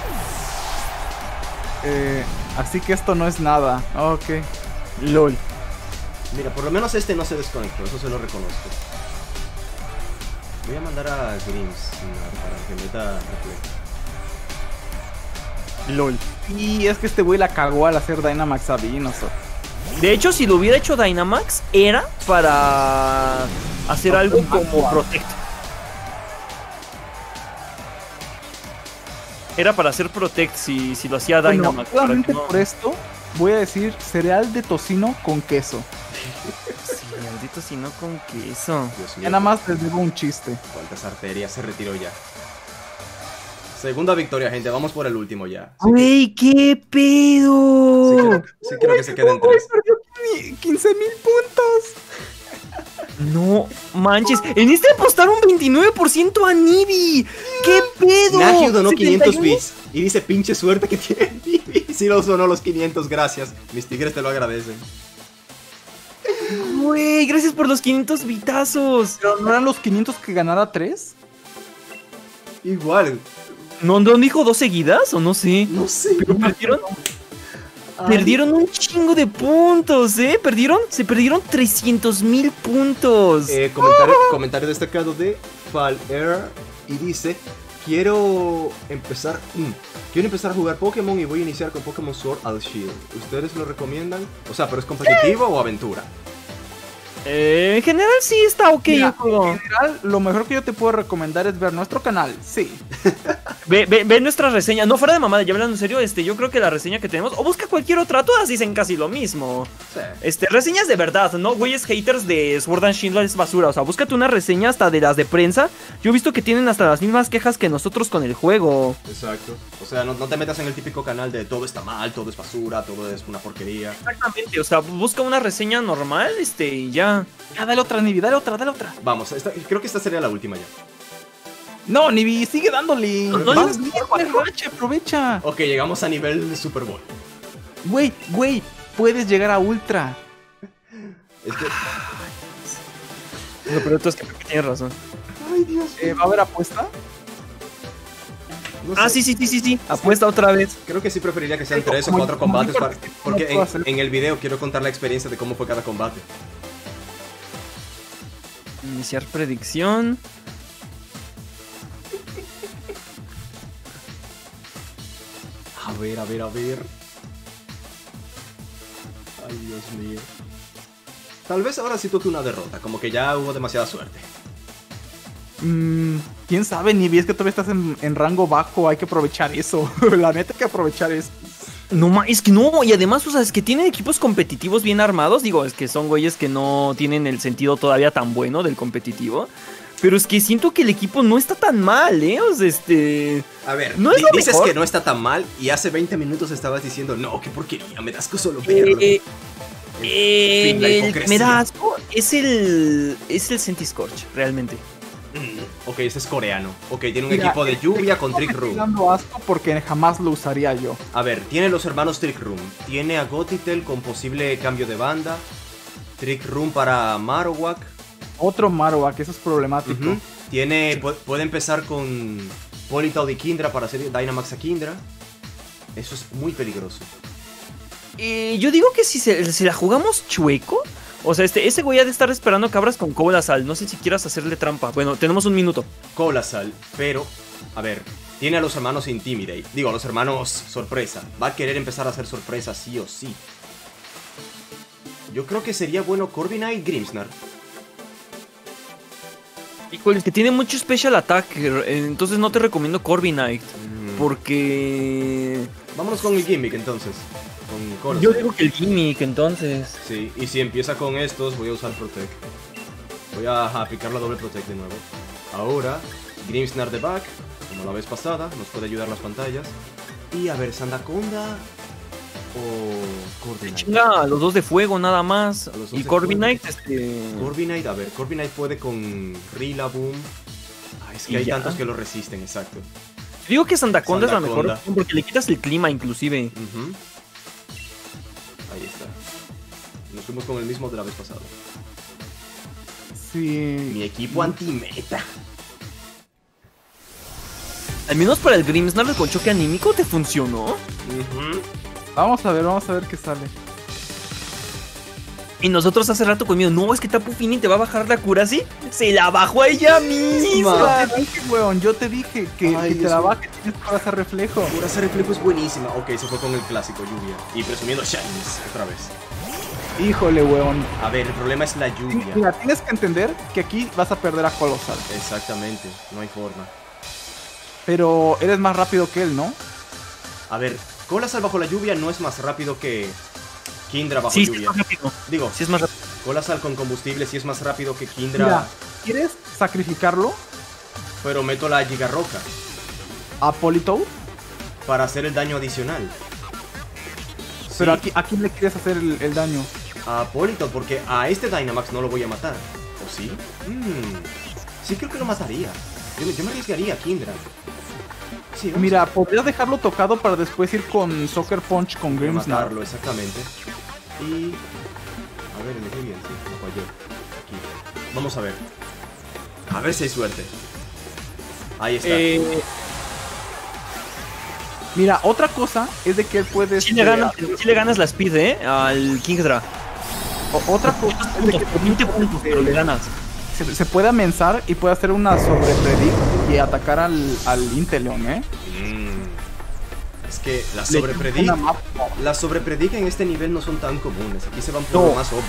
Así que esto no es nada. Ok. LOL. Mira, por lo menos este no se desconectó, eso se lo reconozco. Voy a mandar a Grims para que meta reflejo. LOL. Y es que este güey la cagó al hacer Dynamax a Venusaur. De hecho, si lo hubiera hecho Dynamax, era para hacer algo como Protect. era para hacer Protect si lo hacía Bueno, Dynamax. para que solamente no- por esto voy a decir cereal de tocino con queso. Sí, maldito si no con queso. Dios Ya mío, nada más les digo un chiste. cuántas arterias se retiró ya. Segunda victoria, gente. Vamos por el último ya. ¡Güey, qué Sí pedo! creo que se queden tres. Perdió 15,000 puntos. No manches, en este apostaron 29% a Nibi. ¡Qué pedo! Nagio donó 500 71. bits. Y dice, pinche suerte que tiene Nibi. Sí los donó los 500, gracias. Mis tigres te lo agradecen. Güey, gracias por los 500 bitazos. Pero no eran los 500 que ganara 3. Igual, ¿No dijo 2 seguidas o no sé? no sé. ¿Pero perdieron? Perdieron un chingo de puntos, ¿eh? Se perdieron 300,000 puntos. Comentario destacado de Fall Air. Y dice, quiero empezar a jugar Pokémon y voy a iniciar con Pokémon Sword and Shield. ¿Ustedes lo recomiendan? O sea, ¿pero es competitivo o aventura? En general sí está ok Mira, el juego. En general, lo mejor que yo te puedo recomendar es ver nuestro canal. Sí. Ve nuestra reseña. No, fuera de mamada, ya hablando en serio, yo creo que la reseña que tenemos, o busca cualquier otra, todas dicen casi lo mismo. Sí. Reseñas de verdad, ¿no? Güeyes haters de Sword and Shield es basura. O sea, búscate una reseña hasta de las de prensa. Yo he visto que tienen hasta las mismas quejas que nosotros con el juego. Exacto. O sea, no te metas en el típico canal de todo está mal, todo es basura, todo es una porquería. Exactamente, o sea, busca una reseña normal, y ya. Ya, dale otra, Nibi, dale otra. Vamos, creo que esta sería la última ya. No, Nibi, sigue dándole. No, Vas no, bien, aprovecha. Ok, llegamos a nivel Super Bowl. Güey, puedes llegar a Ultra. Es que... No, pero tú es que tienes razón. Ay, Dios. ¿Va a haber apuesta? No Ah, sé. sí. Apuesta otra vez. Creo que sí preferiría que sean Sí, 3 o como- 4 como combates dijo, porque no puedo hacer. en el video quiero contar la experiencia de cómo fue cada combate. Iniciar predicción. A ver. Ay, Dios mío. Tal vez ahora sí toque una derrota, como que ya hubo demasiada suerte. ¿Quién sabe, Nibi? Es que todavía estás en rango bajo, hay que aprovechar eso. La neta hay que aprovechar eso. No, es que no, y además, o sea, es que tienen equipos competitivos bien armados. Digo, es que son güeyes que no tienen el sentido todavía tan bueno del competitivo. Pero es que siento que el equipo no está tan mal, ¿eh? O sea, A ver, No es lo dices mejor. que no está tan mal y hace 20 minutos estabas diciendo, no, qué porquería, me das solo verlo. fin, la el hipocresía. que me da asco es el Sentiscorch, realmente. Ok, este es coreano. Ok, tiene un Mira, equipo de lluvia este con equipo Trick me estoy Room. dando asco porque jamás lo usaría yo. A ver, tiene los hermanos Trick Room. Tiene a Gotitel con posible cambio de banda. Trick Room para Marowak. Otro Marowak, eso es problemático. Ujú. Puede empezar con Politoed y Kindra para hacer Dynamax a Kindra. Eso es muy peligroso. Yo digo que si se la jugamos chueco, o sea, ese güey ha de estar esperando cabras con Colasal. No sé si quieras hacerle trampa. Bueno, tenemos un minuto. Colasal, pero, a ver, tiene a los hermanos Intimidate. Digo, a los hermanos Sorpresa. Va a querer empezar a hacer sorpresa sí o sí. Yo creo que sería bueno Corviknight y Grimmsnarl. Híjole, es que tiene mucho special attack, entonces no te recomiendo Corviknight. Porque... Vámonos con el gimmick entonces. Con Colasal. Yo digo que el gimmick, entonces. Sí, y si empieza con estos, voy a usar Protect. Voy a aplicar la doble Protect de nuevo. Ahora, Grimmsnarl de back, como la vez pasada, nos puede ayudar las pantallas. Y a ver, Sandaconda o Corviknight. Chinga a los dos de fuego nada más. A los dos Y de Corviknight, Corviknight, a ver, Corviknight puede con Rillaboom. Ah, es que Y hay ya. tantos que lo resisten, exacto. digo que Sandaconda es la mejor Sandaconda. opción porque le quitas el clima inclusive. Ujú. Ahí está. Nos fuimos con el mismo de la vez pasada. Sí. Mi equipo anti-meta. Al menos para el Grimmsnarl con choque anímico te funcionó. Ujú. Vamos a ver qué sale. Y nosotros hace rato conmigo, no, es que Tapu Fini te va a bajar la cura así. Se la bajó a ella misma. Yo te dije, weón, yo te dije que Ay, te Dios la mío. baja, que tienes para hacer reflejo. Pura ese reflejo es buenísima. Ok, se fue con el clásico lluvia. Y presumiendo Shines otra vez. Híjole, weón. A ver, el problema es la lluvia. Mira, tienes que entender que aquí vas a perder a Colosal. Exactamente, no hay forma. Pero eres más rápido que él, ¿no? A ver, Colasal bajo la lluvia no es más rápido que Kindra bajo Sí, sí es lluvia. más rápido. Digo, Sí es más rápido. Colasal con combustible sí es más rápido que Kindra, Mira, ¿quieres sacrificarlo pero meto la Gigarroca a Politoed? para hacer el daño adicional. Pero Sí, ¿a quién le quieres hacer el daño? a Politoed, porque a este Dynamax no lo voy a matar. ¿O sí? Sí creo que lo mataría. Yo me arriesgaría a Kindra. Sí, vamos Mira, podrías dejarlo tocado para después ir con Soccer Punch con a Grimmsnarl. matarlo, exactamente. Y... a ver, elegí bien, sí, no fallé. Aquí. Vamos a ver. A ver si hay suerte. Ahí está. Mira, otra cosa es de que él puede... Sí le ganas la speed, al Kingdra. Otra cosa es de que 20 puntos, pero le ganas. se puede amensar y puede hacer una sobrepredict y atacar al Inteleon, Es que las Le sobrepredict... una mapa. Las sobrepredict en este nivel no son tan comunes. Aquí se van por lo No. más obvio.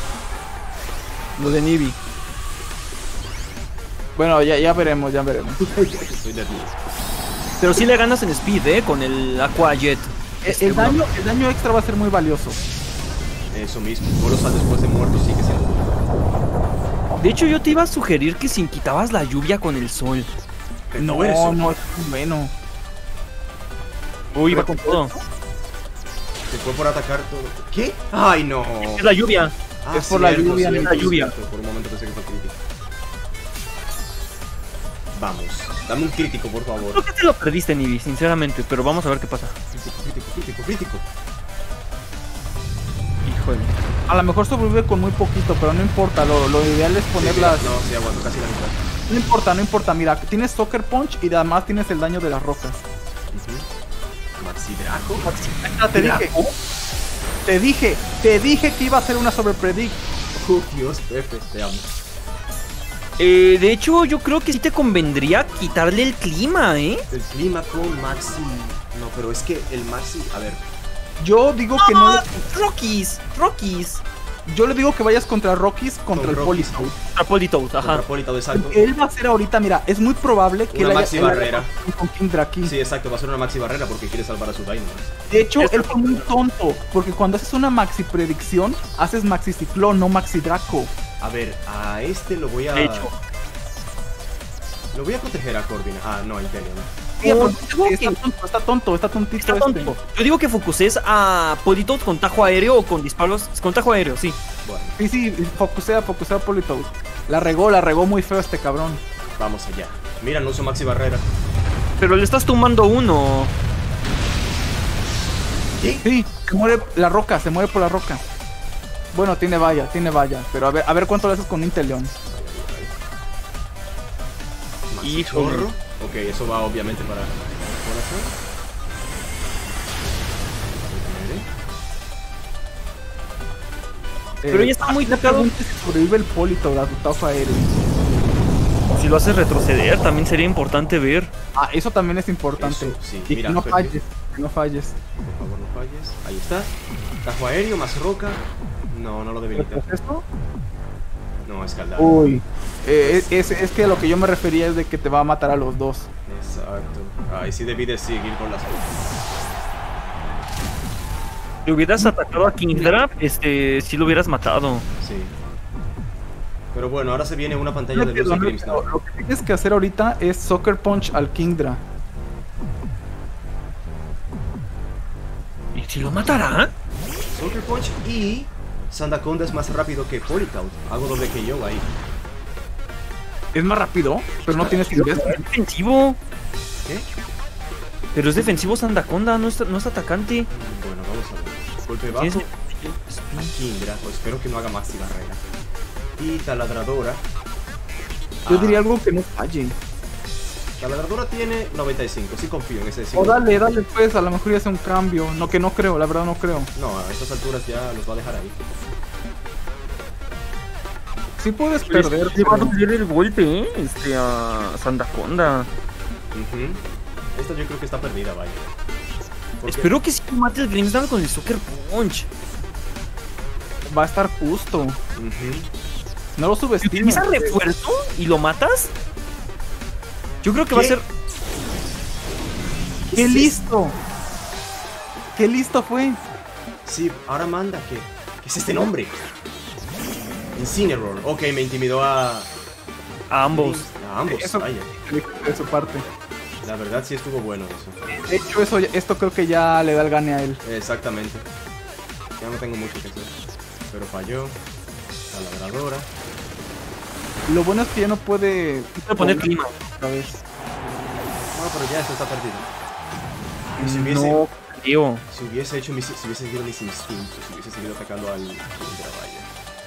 Lo de Nibi. Bueno, ya veremos, ya veremos. Estoy nervioso. Pero sí le ganas en speed, con el Aqua Jet. El daño extra va a ser muy valioso. Eso mismo. Colasal después de muerto sigue siendo bueno. De hecho, yo te iba a sugerir que si quitabas la lluvia con el sol. No, eres un- No, es muy bueno. Uy, va con todo. Se fue por atacar todo. ¿Qué? ¡Ay, no! Es la lluvia. Ah, es por la cierto, lluvia, cierto, la lluvia. cierto. Por un momento pensé que fue crítico. Vamos, dame un crítico, por favor. Creo que te lo perdiste, Nibi, sinceramente, pero vamos a ver qué pasa. Crítico. Híjole. A lo mejor sobrevive con muy poquito, pero no importa. Lo ideal es Sí, ponerlas... no, sí, aguanto casi la mitad. No importa. Mira, tienes Soccer Punch y además tienes el daño de las rocas. Maxi Draco. Te dije que iba a ser una sobrepredict. Dios, Pepe, te amo. De hecho, yo creo que sí te convendría quitarle el clima, El clima con Maxi. No, pero es que el Maxi. A ver, Yo digo que no le... Rockies. Yo le digo que vayas contra Rockies contra Con el Rockies. Politoed. A Politoed, ajá. Contra exacto. Él va a hacer ahorita, mira, es muy probable que Una él maxi barrera. con Kingdra aquí. Sí, exacto, va a ser una Maxi barrera porque quiere salvar a su Dynamax. De hecho, él fue muy tonto, porque cuando haces una maxi predicción, haces maxi ciclón, no maxi Draco. A ver, a este lo voy a. De hecho. Lo voy a proteger a Corvina. Ah, no, el Inteleon. Sí, Oh, está tontito Está este. tonto. Yo digo que focuses a Politoed con tajo aéreo o con disparos. Con tajo aéreo, sí. Bueno, Sí, focusea Politoed. La regó muy feo este cabrón. vamos allá. Mira, no uso Maxi barrera. Pero le estás tumbando uno. Sí, se muere por la roca. Bueno, tiene valla, pero a ver cuánto le haces con Inteleon. Maxi Híjole. chorro. Ok, eso va obviamente para corazón. Pero ya está muy la tocado. pregunta es si sobrevive el Politoed a tu tajo aéreo. Si lo haces retroceder, también sería importante ver. Ah, eso también es importante. Eso, sí, Y mira, que no perfecto. falles, que no falles. Por favor, no falles. Ahí está. Tajo aéreo más roca. No, no lo debilita. ¿Esto? No, escaldar. Uy. Es que a lo que yo me refería es de que te va a matar a los dos. Exacto. Ahí sí debí de seguir con las otras. Si hubieras atacado a Kingdra, sí lo hubieras matado. Sí. Pero bueno, ahora se viene una pantalla de luz de Grimmsnarl. Lo que tienes que hacer ahorita es Soccer Punch al Kingdra. ¿Y si lo matará? Soccer Punch y Sandaconda es más rápido que Politoed. Hago doble que yo ahí. Es más rápido, pero no tienes ingreso. Es defensivo. ¿Qué? Pero es defensivo Sandaconda, no es atacante. Bueno, vamos a ver. Golpe bajo. Es- Kindra. Pues espero que no haga Maxi barrera. Y Taladradora. Yo Ah, diría algo que no falle. Taladradora tiene 95. Sí confío en ese O 5. dale pues, a lo mejor ya hace un cambio. No, que no creo, la verdad no creo. No, a estas alturas ya los va a dejar ahí. Sí puedes Pues, perder. le va a pero- doler el golpe, a Sandaconda. Ujú. Esta yo creo que está perdida, vaya. Porque- Espero que sí mate el Grimmsnarl con el Soccer Punch. Va a estar justo. Ujú. No lo Si subestimes. utilizas refuerzo y lo matas, yo creo que va a ¿Qué? ser. ¡Qué listo! ¡Qué listo fue! Sí, ahora manda que... ¿Qué es este nombre? Incineroar. Ok, me intimidó a A ambos. ambos, Eso- vaya. De su parte. La verdad sí estuvo bueno eso. De hecho, esto creo que ya le da el gane a él. Exactamente. Ya no tengo mucho que hacer. Pero falló. La ladradora. Lo bueno es que ya no puede... Voy a poner clima. otra vez. No, pero ya esto está perdido. Y si hubiese, No, Tío. si hubiese hecho mis, si hubiese seguido mis instintos, si hubiese seguido atacando al de la valla.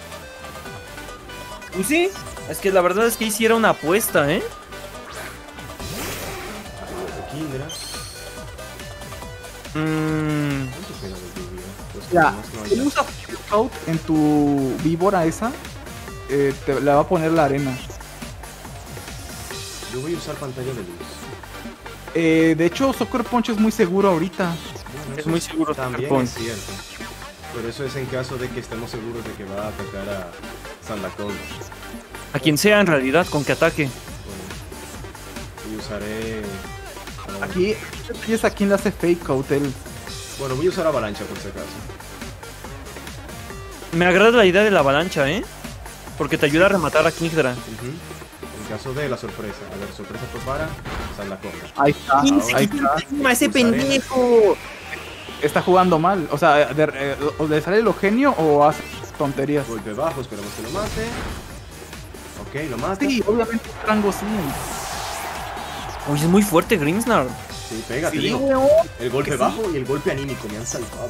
Pues sí. Es que la verdad es que hiciera una apuesta, ¿eh? Kindra. Mmm. ¿Cuánto pega de lluvia? Pues ya, no, si ya. usas Scout en tu víbora esa, te la va a poner la arena. Yo voy a usar pantalla de luz. De hecho, Soccer Punch es muy seguro ahorita. Bueno, Es eso muy seguro también Soccer es cierto. Pero eso es en caso de que estemos seguros de que va a atacar a Sandacon. A quien sea en realidad, con que ataque. Bueno, y usaré... Aquí es a quien le hace Fake Out él. Bueno, voy a usar avalancha por si acaso. Me agrada la idea de la avalancha, ¿eh? Porque te ayuda a rematar a Kingdra. Ujú. En caso de la sorpresa. A ver, sorpresa fue para Sandacon. Ahí está, ahí está. ¡Ese pendejo! Está jugando mal. O sea, o le sale lo genio o hace tonterías. Golpe bajo, esperemos que lo mate. Ok, lo mata. Sí, obviamente rango sí. Oye, es muy fuerte Grimmsnarl. Sí, pega, te Sí, digo. weón. El golpe que sí. bajo y el golpe anímico me han salvado.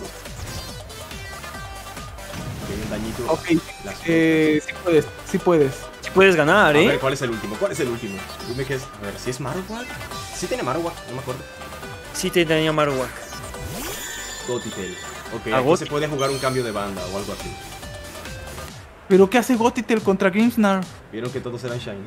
Ok, un dañito. Ok, Las sí puedes, sí puedes. Si puedes ganar, A ver, ¿eh? ¿cuál es el último? ¿Cuál es el último? Dime que es. A ver, ¿si es Marowak? Sí tiene Marowak, no me acuerdo. Sí te tenía Marowak. Gotitel. Ok, A aquí Gotitel. se puede jugar un cambio de banda o algo así. ¿Pero qué hace Gotitel contra Grimmsnarl? Vieron que todos eran Shiny.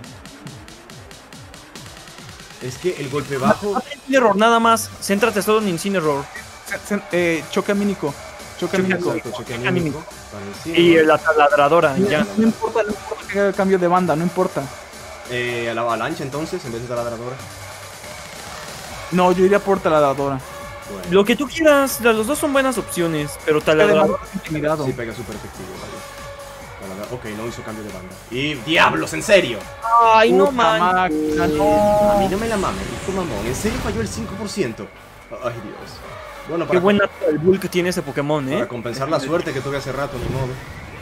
Es que el golpe bajo. Incineroar, nada más. Céntrate solo en Incineroar. Choque amínico. Choque amínico. Exacto, choque anímico. anímico. Para encima. Y la taladradora, No, ya. no importa que haga el cambio de banda, no importa. A la avalancha entonces, en vez de taladradora. No, yo iría por taladradora. Bueno, Lo que tú quieras, los dos son buenas opciones, pero taladradora. Intimidado. sí pega súper efectivo, vale. Ok, no hizo cambio de banda. Y diablos, en serio. Ay, no Puta man. máquina, A mí no. no me la mames, rico mamón. ¿En serio falló el 5%? Ay, Dios. Bueno, Qué para, buena el bull que tiene ese Pokémon, para ¿eh? compensar la suerte que tuve hace rato, ni modo.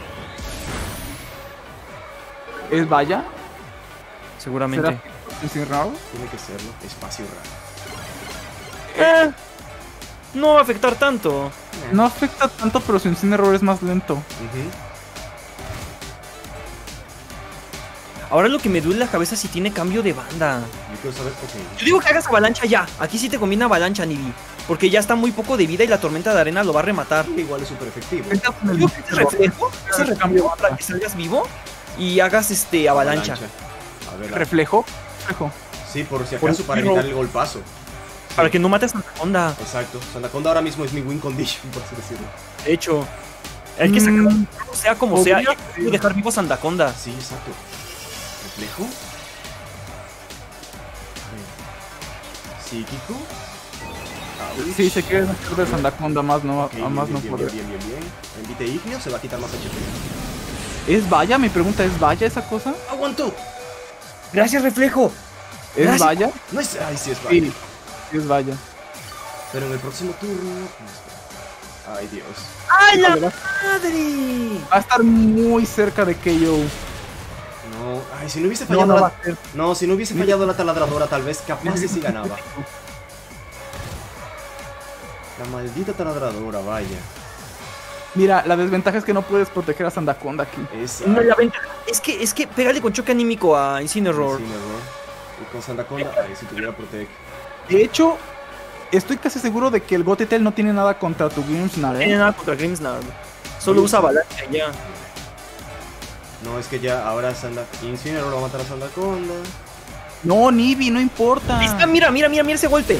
¿Es valla? Seguramente. ¿Será Incineroar? Tiene que serlo. Espacio raro. No va a afectar tanto. No afecta tanto, pero su Incineroar es más lento. Ujú. Ahora lo que me duele la cabeza es si tiene cambio de banda. Yo quiero saber, ok. Yo digo que hagas avalancha ya. Aquí sí te combina avalancha, Nibi. Porque ya está muy poco de vida y la tormenta de arena lo va a rematar. Igual es súper efectivo. Yo digo que ese reflejo, para que salgas vivo y hagas avalancha. A ver, ¿Reflejo? Reflejo. sí, por si Por acaso, para tiro. evitar el golpazo. Para que no mates a la onda. Exacto. Sandaconda ahora mismo es mi win condition, por así decirlo. De hecho, hay que sacar sea como sea podría y dejar vivo a Sandaconda. Sí, exacto. ¿Reflejo? ¿Psíquico? Sí, se quiere hacer de Sandaconda, más no, Ok, a más no bien, puede. bien. Envite ignio, se va a quitar más HP. ¿Es valla? Mi pregunta, ¿es valla esa cosa? ¡Aguantó! Gracias, reflejo. ¿Es Gracias. valla? No es... Ay, sí es Sí, válido. sí es valla. Pero en el próximo turno... Ay, Dios. ¡Ay, la Va madre! a estar muy cerca de KO. No, ay, si no hubiese No, fallado no va la... a ser. No, si no hubiese fallado la taladradora, tal vez capaz de sí ganaba. La maldita taladradora, vaya. Mira, la desventaja es que no puedes proteger a Sandaconda aquí. Esa... No, la ventaja es que pégale con choque anímico a Incineroar. Sin error. Y con Sandaconda, ahí si tuviera Protect. De hecho, estoy casi seguro de que el Gotitel no tiene nada contra tu Grimmsnarl, No tiene ¿eh? nada contra Grimmsnarl. Solo usa avalancha y ya. No, es que ya ahora Incineroar va a matar a Sandaconda. No, Nibi, no importa. Ahí está, mira ese golpe.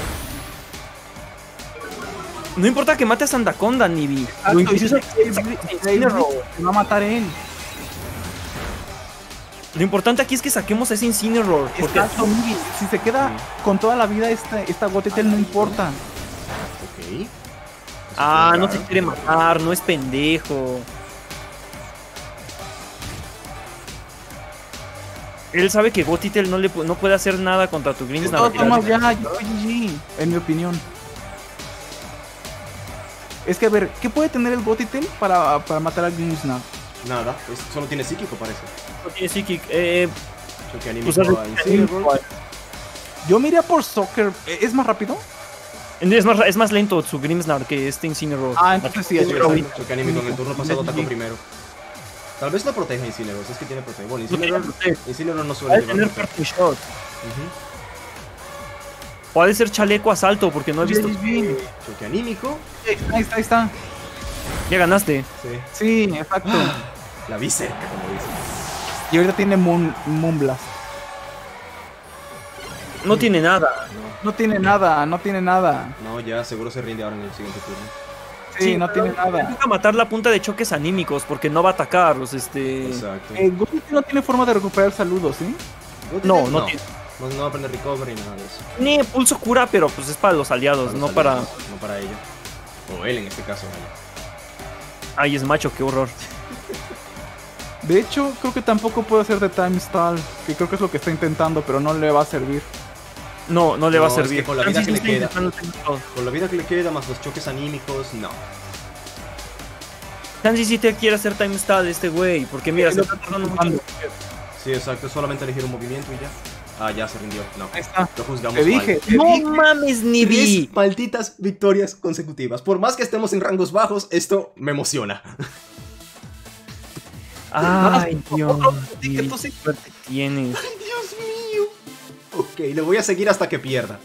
No importa que mate a Sandaconda, Nibi. Exacto, y si usa el Incineroar, te va a matar él. Lo importante aquí es que saquemos ese Incineroar. Porque Exacto, Nibi. Si se queda con toda la vida esta Gotitel no importa. Ok. no se quiere matar, no es pendejo. Él sabe que Gotitel no puede hacer nada contra tu De Grimmsnarl. todas formas, ya, GG, en mi opinión. Es que, a ver, ¿qué puede tener el Gotitel para matar al Grimmsnarl? Nada, solo tiene psíquico, parece. No tiene Psychic. Choque anímico Pues, a Incineroar. Yo me iría por Soccer. ¿Es más rápido? es más lento su Grimmsnarl que este Incineroar. Ah, entonces sí, Sí, es exacto, choque anímico en el turno pasado atacó primero. Tal vez no proteja a Incineroar, es que tiene protege. Bueno, Incineroar no suele Puede llevar tener protege. Perfect Shot. Ujú. Puede ser chaleco asalto porque no he visto. Choque anímico. Ahí está. Ya ganaste. Sí. Sí, exacto. La vi cerca, como dice. Y ahorita tiene Moonblast. No tiene nada. No tiene nada. No, ya seguro se rinde ahora en el siguiente turno. Sí, no tiene nada. Necesita matar la punta de choques anímicos porque no va a atacarlos. Exacto. Gotitel no tiene forma de recuperar saludos, ¿sí? No tiene. No va a aprender recovery ni nada de eso. Tiene pulso cura, pero pues es para los aliados, Para no los para. aliados, no para ella. O él en este caso, vaya. Ay, es macho, qué horror. De hecho, creo que tampoco puede hacer de Time Stall, que creo que es lo que está intentando, pero no le va a servir. No le va a No, es servir. que con la vida Francis que le está queda. intentando todo. Con la vida que le queda, más los choques anímicos, no. Chansey sí te quiere hacer time stall este güey, porque mira, se está tardando mucho. Sí, exacto, solamente elegir un movimiento y ya. Ah, ya se rindió. No, Ahí está. lo juzgamos Te dije. mal. No mames, Nibi. 3 malditas victorias consecutivas. Por más que estemos en rangos bajos, esto me emociona. Ay, Dios. que tú sí. Qué suerte tienes. ¡Ay, Dios mío! Ok, le voy a seguir hasta que pierda.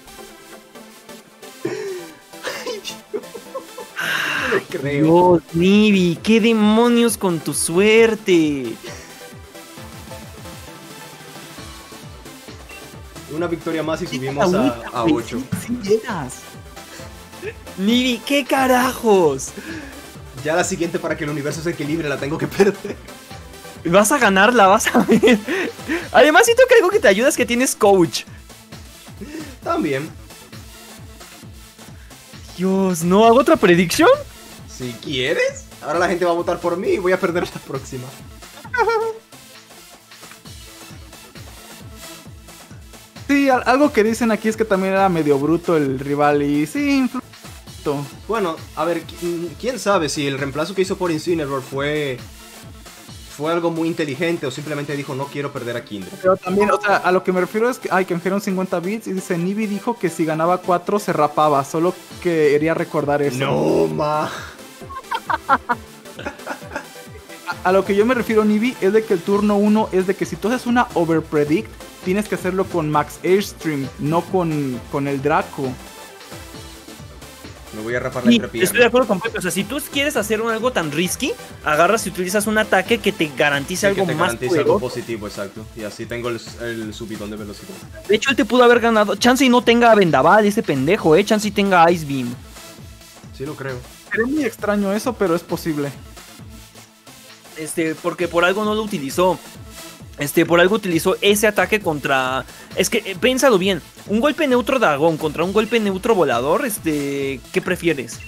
¡Ay, Dios! No lo creo. Dios, Nibi, qué demonios con tu suerte. Una victoria más y subimos a 8. Sí llegas. Nibi, qué carajos. Ya la siguiente para que el universo se equilibre la tengo que perder. Vas a ganarla, vas a ver. Además, siento que algo que te ayuda es que tienes coach. También. Dios, ¿no hago otra prediction? Si quieres. Ahora la gente va a votar por mí y voy a perder la próxima. Sí, algo que dicen aquí es que también era medio bruto el rival y sí, Bueno, a ver, quién sabe si el reemplazo que hizo por Incineroar fue algo muy inteligente o simplemente dijo no quiero perder a Kindred. pero también, o sea, a lo que me refiero es que, que me dijeron 50 bits y dice, Nibi dijo que si ganaba 4 se rapaba, solo quería recordar eso. No, ma. A lo que yo me refiero, Nibi, es de que el turno 1 es de que si tú haces una overpredict, tienes que hacerlo con Max Airstream, no con el Draco. Me voy a rapar la Sí, entrepierna. estoy de acuerdo con Pepe. O sea, si tú quieres hacer algo tan risky, agarras y utilizas un ataque que te garantice Sí, algo que te más garantice algo poderoso. positivo, exacto. Y así tengo el subidón de velocidad. De hecho, él te pudo haber ganado. Chansey no tenga vendaval, ese pendejo, Chansey tenga Ice Beam. Sí lo creo. Sería muy extraño eso, pero es posible. Porque por algo no lo utilizó. Por algo utilizó ese ataque contra... Es que, piénsalo bien. Un golpe neutro dragón contra un golpe neutro volador, ¿qué prefieres?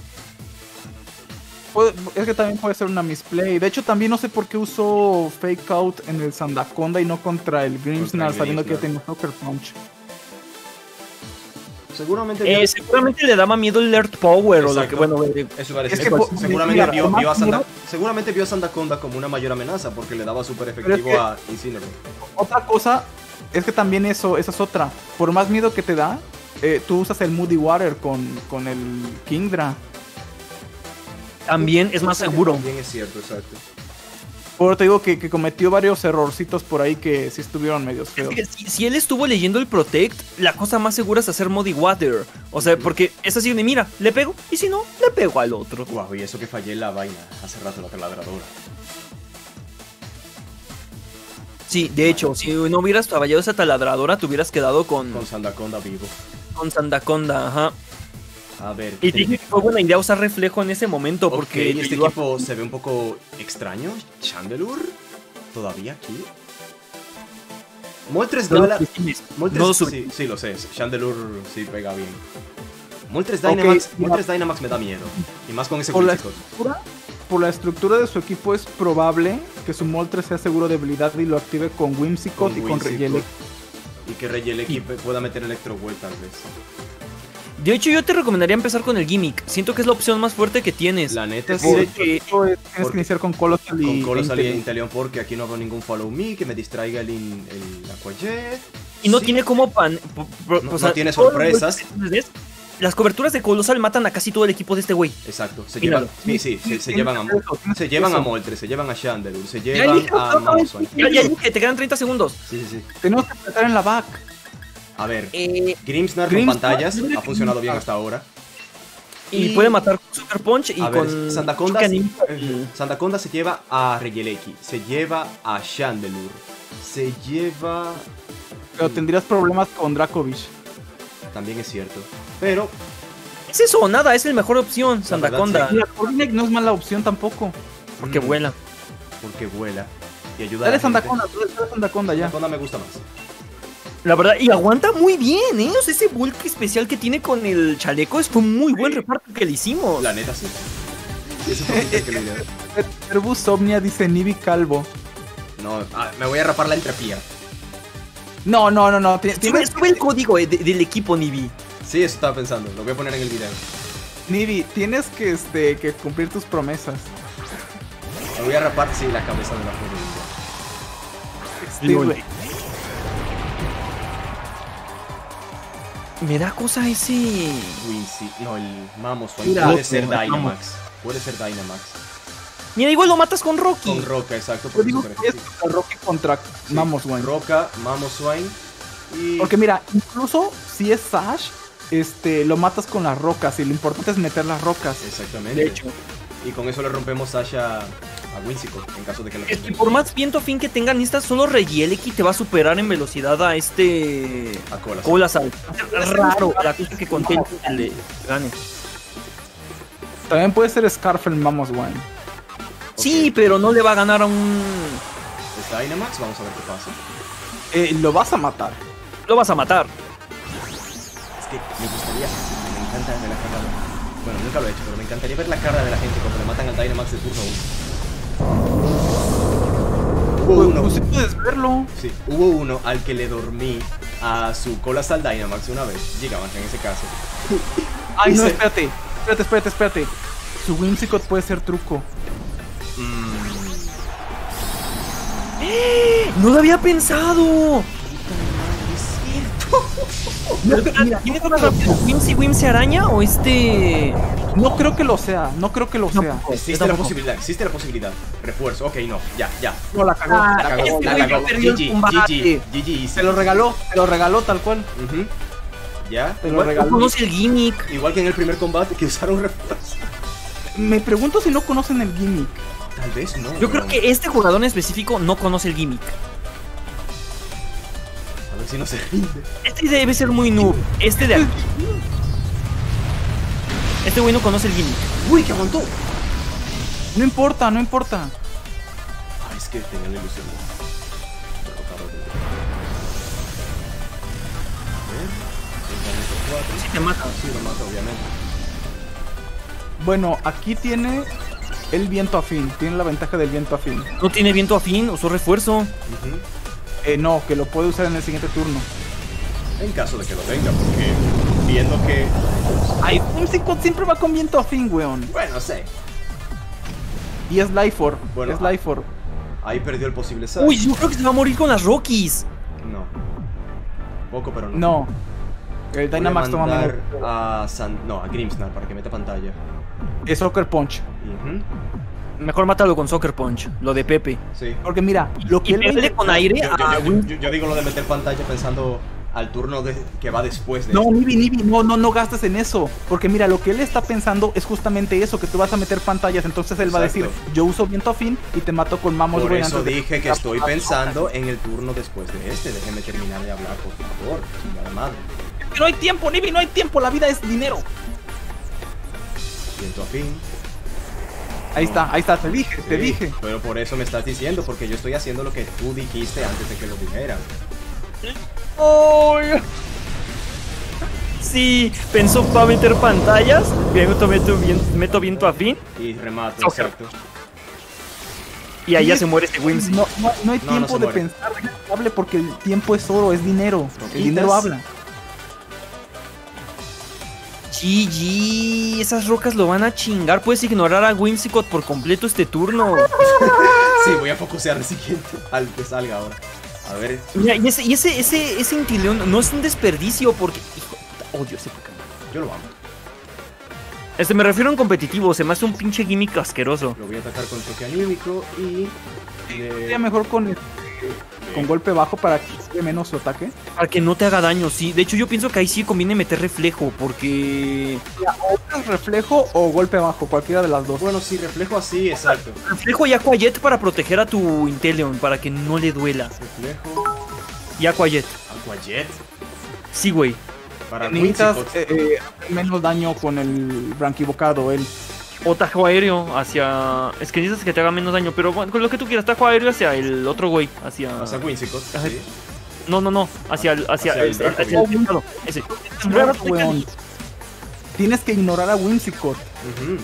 Es que también puede ser una misplay. De hecho, también no sé por qué usó Fake Out en el Sandaconda y no contra el Grimmsnarl, sabiendo que Grimmsnarl. tiene Sucker Punch. Seguramente Seguramente le daba miedo el Earth Power o la que, Exacto. bueno... eso iba a decir. Es que, seguramente, mira, seguramente vio a Sandaconda como una mayor amenaza porque le daba súper Pero efectivo es que- a Incineroar. Otra cosa es que también esa es otra. Por más miedo que te da, tú usas el Moody Water con el Kingdra. También es más seguro. También es cierto, exacto. Por te digo que cometió varios errorcitos por ahí que sí estuvieron medios Es feos. que si él estuvo leyendo el Protect, la cosa más segura es hacer Muddy Water. O sea, porque es así de, mira, le pego, y si no, le pego al otro. Guau, y eso que fallé la vaina hace rato, la taladradora. Sí, de hecho, si no hubieras fallado esa taladradora, te hubieras quedado con Con Sandaconda vivo. Sandaconda, ajá. A ver. Y te dije que fue buena idea usar reflejo en ese momento, porque... este equipo se ve un poco extraño. Chandelure, todavía aquí. Moltres No, Gala. pues, sí, Moltres, no lo subí. sí, sí, lo sé. Chandelure sí pega bien. Moltres Ok, Dynamax, mira. Moltres Dynamax me da miedo. Y más con ese Por la, Whimsicott. por la estructura de su equipo es probable que su Moltres sea seguro de habilidad y lo active con Whimsicott y con Whimsicott. Regieleki. Y que Regieleki pueda meter Electro Well tal vez. De hecho, yo te recomendaría empezar con el gimmick. Siento que es la opción más fuerte que tienes. La neta sí. Porque Tienes Porque- que iniciar con Colossal Con y Colossal y Inteleon. Inteleon porque aquí no hago ningún Follow Me que me distraiga el Aquajet. y no Sí. tiene como No tiene todos los sorpresas. golpes que tienes, las coberturas de Colosal matan a casi todo el equipo de este güey. Exacto, se Míralo. llevan, se llevan a se llevan a Moltres, se llevan a Chandelure, se Ya llevan dije, a Mamoswine. ya dije, te quedan 30 segundos. Sí, sí, sí. Tenemos que empezar en la back. A ver, Eh, Grimsnar con Grimsnar, pantallas yo diría ha que funcionado bien Grimsnar. hasta ahora. y y- puede matar con Super Punch y A ver, con Sandaconda, choque anímico y- Sandaconda se lleva a Regieleki, se lleva a Chandelure, se lleva... Pero tendrías problemas con Dracovish. También es cierto. Pero, Es eso o nada, es la mejor opción, Sandaconda. sí. Mira, Corviknight no es mala opción tampoco. Porque mm, vuela. porque vuela y ayuda a Dale la gente. Sandaconda, dale Sandaconda ya. Sandaconda me gusta más. La verdad, y aguanta muy bien, ¿eh? O sea, ese bulk especial que tiene con el chaleco fue un muy buen reparto que le hicimos. La neta sí. Es un poquito que lo idea. Terbus Somnia dice Nibi Calvo. No, me voy a rapar la entrepierna. No. Sube el código del equipo, Nibi. Sí, eso estaba pensando. Lo voy a poner en el video. Nibi, tienes que cumplir tus promesas. Me voy a rapar, sí, la cabeza de la joven. Lol. Güey. Me da cosa ese... Wincy. No, el Mamoswine. Mira, Puede ser vamos. Dynamax. Puede ser Dynamax. Mira, igual lo matas con Rocky. Con Roca, exacto. Yo Porque digo super que es efectivo. Rocky contra Sí, Mamoswine. Roca, Mamoswine y... Porque mira, incluso si es Sash, lo matas con las rocas y lo importante es meter las rocas. Exactamente. De hecho. Y con eso le rompemos Sasha a Whimsicott, en caso de que lo Es que rompemos. por más viento fin que tengan estas, solo Regieleki te va a superar en velocidad a este... A cola. Colasal. Es raro la cosa que contiene que le gane. También puede ser Scarf el Mamoswine. Sí, pero no le va a ganar a un... Es Dynamax, vamos a ver qué pasa. Lo vas a matar. Lo vas a matar. Es que me gustaría, me encanta ver la cara de... Bueno, nunca lo he hecho, pero me encantaría ver la cara de la gente cuando le matan al Dynamax de turno 1. Hubo uno, Pues sí puedes verlo. sí, hubo uno al que le dormí a su Colasal Dynamax una vez, Gigamax en ese caso. Ay, no, Dice- espérate. Su Whimsicott puede ser truco. ¡No lo había pensado! ¿Tiene cosas rápidas? ¿Whimsy araña o este...? No creo que lo sea, no creo que lo sea. Tampoco. Existe la posibilidad. Refuerzo, ok, no, ya. No, la cagó. Ah, La cagó, este la güey cagó. ya perdió el GG, combate. GG, Se lo regaló tal cual. Ujú. Ya, Te lo igual, No regaló. conoce el gimmick. igual que en el primer combate que usaron refuerzo. Me pregunto si no conocen el gimmick. Tal vez no. Yo creo que este jugador en específico no conoce el gimmick. A ver si no se rinde. Este debe ser muy noob. Este de aquí. Este güey no conoce el gimmick. Uy, que aguantó. No importa. Ah, es que tenía la ilusión de derrotarlo. A ver. Si te mata. Sí, lo mata, obviamente. Bueno, aquí tiene el viento afín. Tiene la ventaja del viento afín. No tiene viento afín, usó refuerzo. Ujú. No, que lo puede usar en el siguiente turno. En caso de que lo tenga, porque viendo que. Ay, Whimsicott siempre va con viento afín, weón. Bueno, sé. Y es Life-Orb. Bueno, es Life-Orb. Ahí perdió el posible salto. Uy, yo creo que se va a morir con las Rockies. No. Poco, pero no. No. El Voy a Dynamax toma mandar menos. a Grimsnar para que meta pantalla. Es Soccer Punch. Ujú. Mejor mátalo con Soccer Punch, lo de Pepe. Sí. Porque mira, lo que Y él va a pégale con aire a Yo digo lo de meter pantalla pensando al turno que va después de No, este. Nibi, no gastes en eso. Porque mira, lo que él está pensando es justamente eso, que tú vas a meter pantallas. Entonces él va a decir, Exacto. yo uso viento afín y te mato con Mamos, Por güey, eso antes de- dije que estoy pensando en el turno después de este. Déjeme terminar de hablar, por favor. Chingada madre. Que no hay tiempo, Nibi, no hay tiempo. La vida es dinero. Viento afín. Ahí está, te dije, te Sí, dije. Pero por eso me estás diciendo, porque yo estoy haciendo lo que tú dijiste antes de que lo dijera. ¡Ay! Sí, pensó para meter pantallas. Meto viento afín. Y remato, Joker. exacto. Y ahí ya se muere este Whimsy. No hay No, tiempo no se de muere. pensar, hable porque el tiempo es oro, es dinero. El dinero habla. GG, esas rocas lo van a chingar. Puedes ignorar a Whimsicott por completo este turno. Sí, voy a focusear al siguiente. Al que salga ahora. A ver. Mira, y ese Intileón no es un desperdicio porque. Hijo, odio ese Pokémon. Yo lo amo. Me refiero en competitivo, se me hace un pinche gimmick asqueroso. Lo voy a atacar con choque anímico y... Sería mejor con golpe bajo para que se menos su ataque. Para que no te haga daño, sí. De hecho, yo pienso que ahí sí conviene meter reflejo, porque. O es reflejo o golpe bajo, cualquiera de las dos. Bueno, sí, reflejo así, exacto. Reflejo y Aqua Jet para proteger a tu Inteleon, para que no le duela. Reflejo... Y Aqua Jet. Aqua Jet. Sí, güey. Para Necesitas Whimsicott. menos daño con el branquivocado, él. O tajo aéreo hacia. Es que necesitas que te haga menos daño, pero bueno, con lo que tú quieras, tajo aéreo hacia el otro güey. Hacia. O sea, Whimsicott, Ajá. sí. No. Hacia el teclado, ese. Weón. Tienes que ignorar a Whimsicott. Ujú.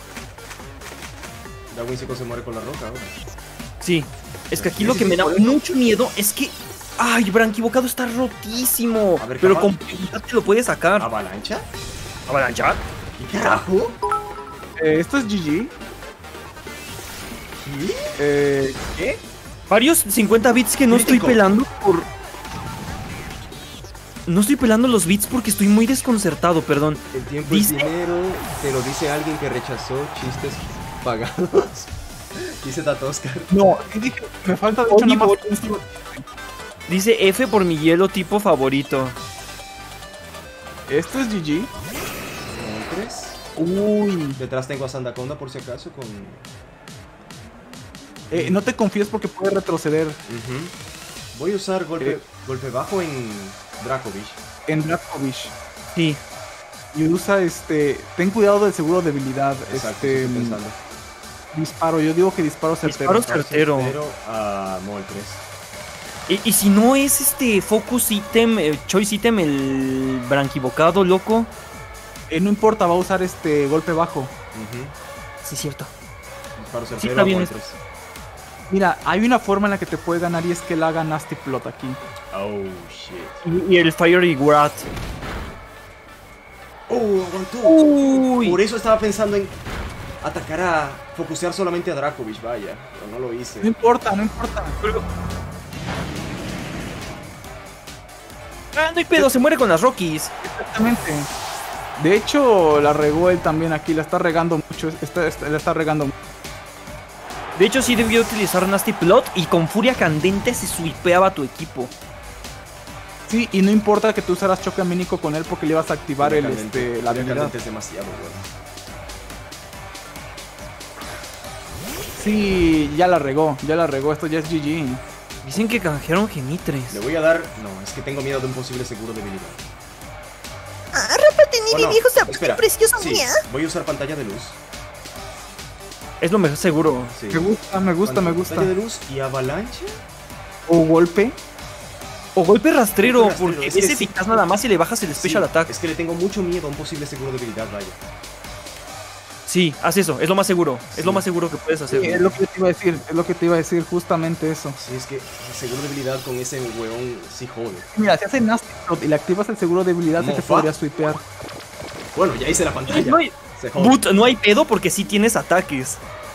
Ya Whimsicott se muere con la roca ahora. Sí. Es que aquí lo que me da mucho miedo es que. ¡Ay, branquivocado está rotísimo! A ver, Pero capaz- con prioridad te lo puede sacar. ¿Avalancha? ¿Avalanchar? ¿Qué carajo? Esto es GG. ¿Qué? Varios 50 bits que no estoy Crítico. pelando por. No estoy pelando los bits porque estoy muy desconcertado, perdón. El tiempo Dice- es dinero, te lo dice alguien que rechazó chistes pagados. Dice Tatoscar. No, ¿qué dije? Me falta de hecho Oye, nada más. Dice F por mi hielo tipo favorito. Esto es GG. ¿Tres? Uy. Detrás tengo a Sandaconda por si acaso con... No te confíes porque puede retroceder. Ujú. Voy a usar golpe bajo en Dracovish. En Dracovish. Sí. Y usa ten cuidado del seguro de debilidad. Exacto, eso estoy pensando. Disparo, yo digo que disparo certero. Disparo certero. Pero a Moltres. Y si no es Focus Item, Choice Item, el branquivocado, loco. No importa, va a usar golpe bajo. Ujú. Sí, cierto. Disparo Sí, certero está a bien Moltres. Mira, hay una forma en la que te puede ganar y es que él haga Nasty Plot aquí. Oh, shit. Y el Fiery Wrath. Oh, aguantó. Uy. Por eso estaba pensando en atacar focusear solamente a Dracovish, vaya. Pero no lo hice. No importa, no importa. Ah, no hay pedo, se muere con las Rockies. Exactamente. De hecho, la regó él también aquí, la está regando mucho. La está regando mucho. De hecho, sí debió utilizar Nasty Plot y con Furia Candente se swipeaba a tu equipo. Sí, y no importa que tú usaras choque amínico con él porque le ibas a activar Furia Candente. la Furia habilidad. Candente es demasiado bueno. Sí, ya la regó, esto ya es GG. Dicen que canjearon Gemitres. Le voy a dar... No, es que tengo miedo de un posible seguro de debilidad. Ah, rápate, Oh, Nibi, no, viejo zapato espera. precioso, Sí, mía. voy a usar pantalla de luz. Es lo mejor seguro. Sí. Me gusta. Pantalla de luz y avalancha. O golpe. O golpe rastrero, Golpe rastrero, porque es que es sí. eficaz nada más si le bajas el Special Sí, Attack. Es que le tengo mucho miedo a un posible seguro de debilidad, vaya. Sí, haz eso, es lo más seguro. Es lo más seguro que puedes hacer. Sí, es lo que te iba a decir, justamente eso. Sí, es que el seguro de debilidad con ese weón sí jode. Mira, si hace Nasty Plot y le activas el seguro de debilidad, se te Mofa. podría swipear. Bueno, ya hice la pantalla. No hay, Se jode. Boot, no hay pedo porque sí tienes ataques.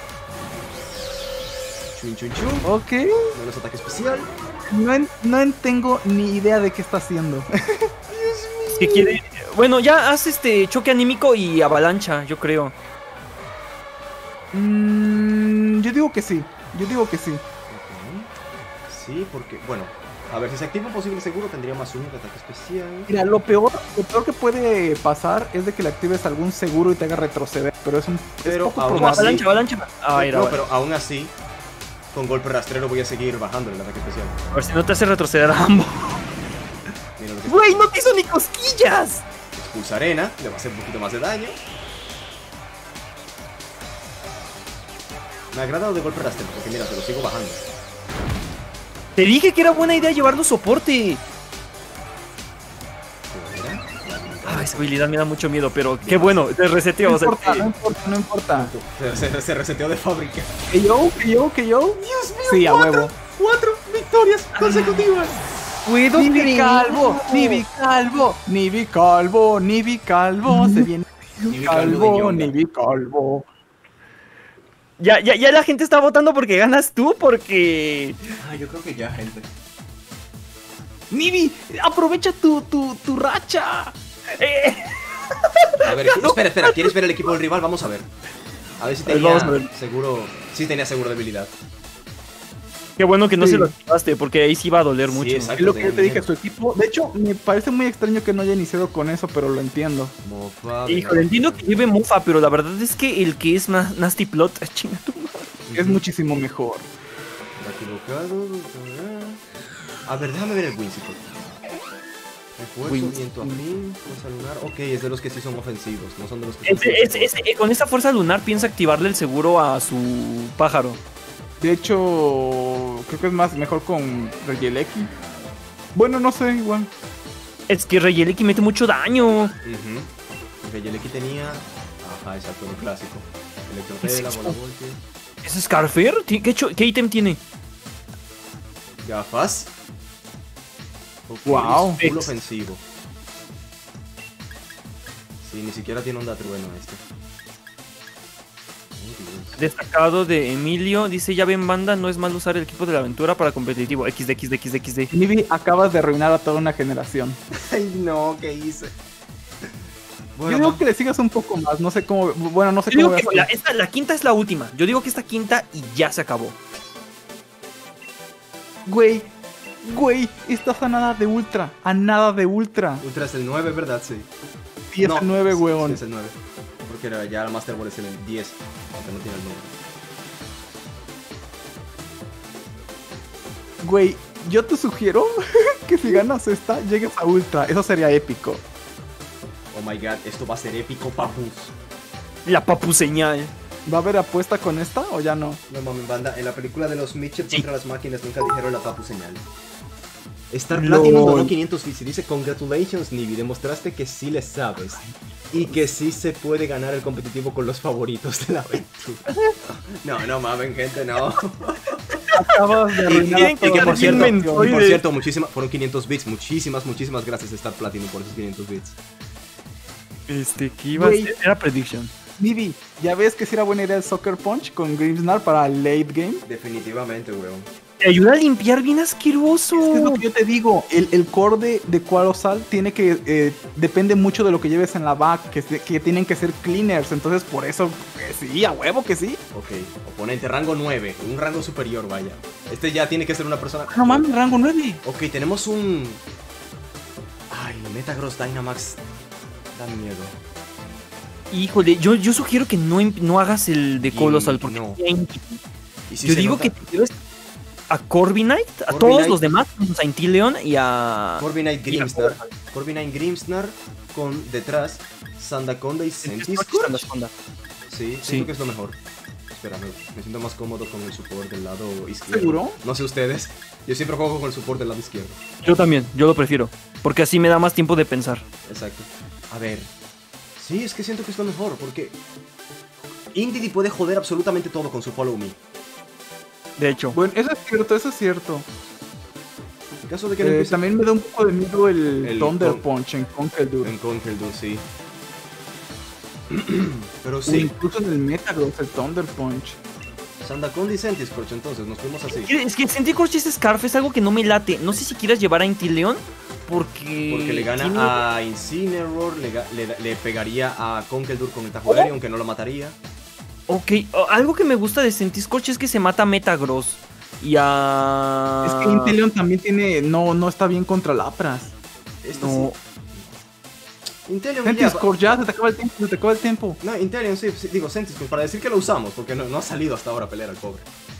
Chun chun chun. Ok. Menos ataque especial. No tengo ni idea de qué está haciendo. Que quiere. Bueno, ya haz choque anímico y avalancha, yo creo. Yo digo que sí. Ok. Sí, porque, bueno, a ver, si se activa un posible seguro tendría más uno de ataque especial. Mira, lo peor que puede pasar es de que le actives algún seguro y te haga retroceder. Pero es Pero poco aún probable. así- Avalancha. Ah, era, No, bueno. pero aún así, con golpe rastrero voy a seguir bajando el ataque especial. A ver si no te hace retroceder a ambos. Mira lo que ¡Güey, no te hizo ni cosquillas! expulsa arena, le va a hacer un poquito más de daño. Me ha agradado de golpe rastrero, porque mira, te lo sigo bajando. Te dije que era buena idea llevarlo soporte. Esa habilidad me da mucho miedo, pero qué bueno, te reseteó. No O sea, importa, no importa. Se reseteó de fábrica. ¿Que yo? Dios mío, Sí, a huevo. 4 victorias consecutivas. puedo Nibi Calvo, se viene Nibi Calvo de Ñonga. Nibi Calvo. Ya la gente está votando porque ganas tú, porque... Yo creo que ya, gente. Nibi, aprovecha tu racha. A ver, espera, ¿quieres ver el equipo del rival? Vamos a ver. A ver si Vamos a ver. tenía seguro... Sí tenía seguro debilidad. Qué bueno que no Sí. se lo activaste, porque ahí sí iba a doler mucho. exacto. Es lo que yo te dije, miedo. su equipo. De hecho, me parece muy extraño que no haya iniciado con eso, pero lo entiendo. Mofa, Híjole, entiendo que lleve Mofa, pero la verdad es que el que es más Nasty Plot, chinga tu madre. Es muchísimo mejor. Está equivocado. A ver, déjame ver el Whimsicott. Refuerzo, Whimsicott. viento afín, fuerza lunar. Ok, es de los que sí son ofensivos, no son de los que son Con esa fuerza lunar piensa activarle el seguro a su pájaro. De hecho, creo que es mejor con Regieleki. Bueno, no sé, igual. Es que Regieleki mete mucho daño. Porque Yeleki tenía... Ajá, exacto, lo clásico. Electrotela, ¿Es bola voltio. ¿Es Scarfer? ¿Qué ítem tiene? Gafas. Ok, Wow. Full ofensivo. Sí, ni siquiera tiene onda trueno este. Oh, Dios. Destacado de Emilio. Dice, ya ven banda, no es mal usar el equipo de la aventura para competitivo. XD. Nibi, acabas de arruinar a toda una generación. Ay, no, ¿qué hice? Yo digo que le sigas un poco más, no sé cómo. Bueno, no sé Yo cómo digo veas que tú. la quinta es la última. Yo digo que esta quinta y ya se acabó. Güey, estás a nada de ultra. A nada de ultra. Ultra es el 9, ¿verdad? Sí. Y es No, el 9, sí, huevón. Sí, es el 9. Porque ya el Master Ball es el 10. Aunque no tiene el 9. Güey, yo te sugiero que si ganas esta, llegues a ultra. Eso sería épico. Oh my god, esto va a ser épico, papus. La papu señal. ¿Va a haber apuesta con esta o ya no? No mames, banda. En la película de los Mitchell Sí. contra las máquinas nunca dijeron la papu señal. Star LOL. Platinum donó 500 bits y dice: Congratulations, Nibi. Demostraste que sí le sabes. Y que sí se puede ganar el competitivo con los favoritos de la aventura. No mamen, gente, no. Acabas de arruinar tienen a que toda Y la por cierto, generación. y por cierto, fueron 500 bits. Muchísimas gracias Star Platinum por esos 500 bits. ¿Qué iba a Güey. ser? Era prediction. Nibi, ¿ya ves que si era buena idea el Soccer Punch con Grimsnar para el late game? Definitivamente, weón. Te ayuda a limpiar bien asqueroso. Es lo que yo te digo, el core de Qualosal tiene que depende mucho de lo que lleves en la back, que tienen que ser cleaners, entonces por eso sí, a huevo que sí. Ok, oponente, rango 9, un rango superior, vaya. Este ya tiene que ser una persona... No mames, rango 9. Ok, tenemos un... Ay, Metagross Dynamax... Da miedo. Híjole, yo sugiero que no hagas el de Colossal, porque no. Y si yo se digo nota- que te lleves a Corviknight, a Corviknight. todos los demás, a Inteleon y a... Corviknight y a Grimsnar. Colossal. Corviknight Grimsnar con detrás Sandaconda y Centiskorch, Centiskorch. Sandaconda. Sí, Sí. siento que es lo mejor. Espera, me siento más cómodo con el support del lado izquierdo. ¿Seguro? No sé ustedes. Yo siempre juego con el support del lado izquierdo. Yo también, yo lo prefiero, porque así me da más tiempo de pensar. Exacto. A ver. Sí, es que siento que es lo mejor, porque... Indeedee puede joder absolutamente todo con su Follow Me. De hecho, Bueno, eso es cierto, eso es cierto. En caso de que no empiece También me da un poco de miedo el El Thunder con- Punch en Conkeldurr. en Conkeldurr, sí. Pero O sí, incluso en el Metagross, el Thunder Punch. Sandaconda y Centiskorch, entonces nos fuimos así. es que Centiskorch es Scarf, es algo que no me late. No sé si quieras llevar a Inteleon, porque... Porque le gana tiene- a Incineroar, le pegaría a Conkeldurr con el Tajo Aéreo, aunque no lo mataría. Ok, algo que me gusta de Centiskorch es que se mata a Metagross y a... Es que Inteleon también tiene. No está bien contra Lapras. Esto No, sí. Inteleon ya... Centiskorch, ya se te acaba el tiempo, No, Inteleon sí, digo Centiskorch, para decir que lo usamos, porque no ha salido hasta ahora a pelear al pobre.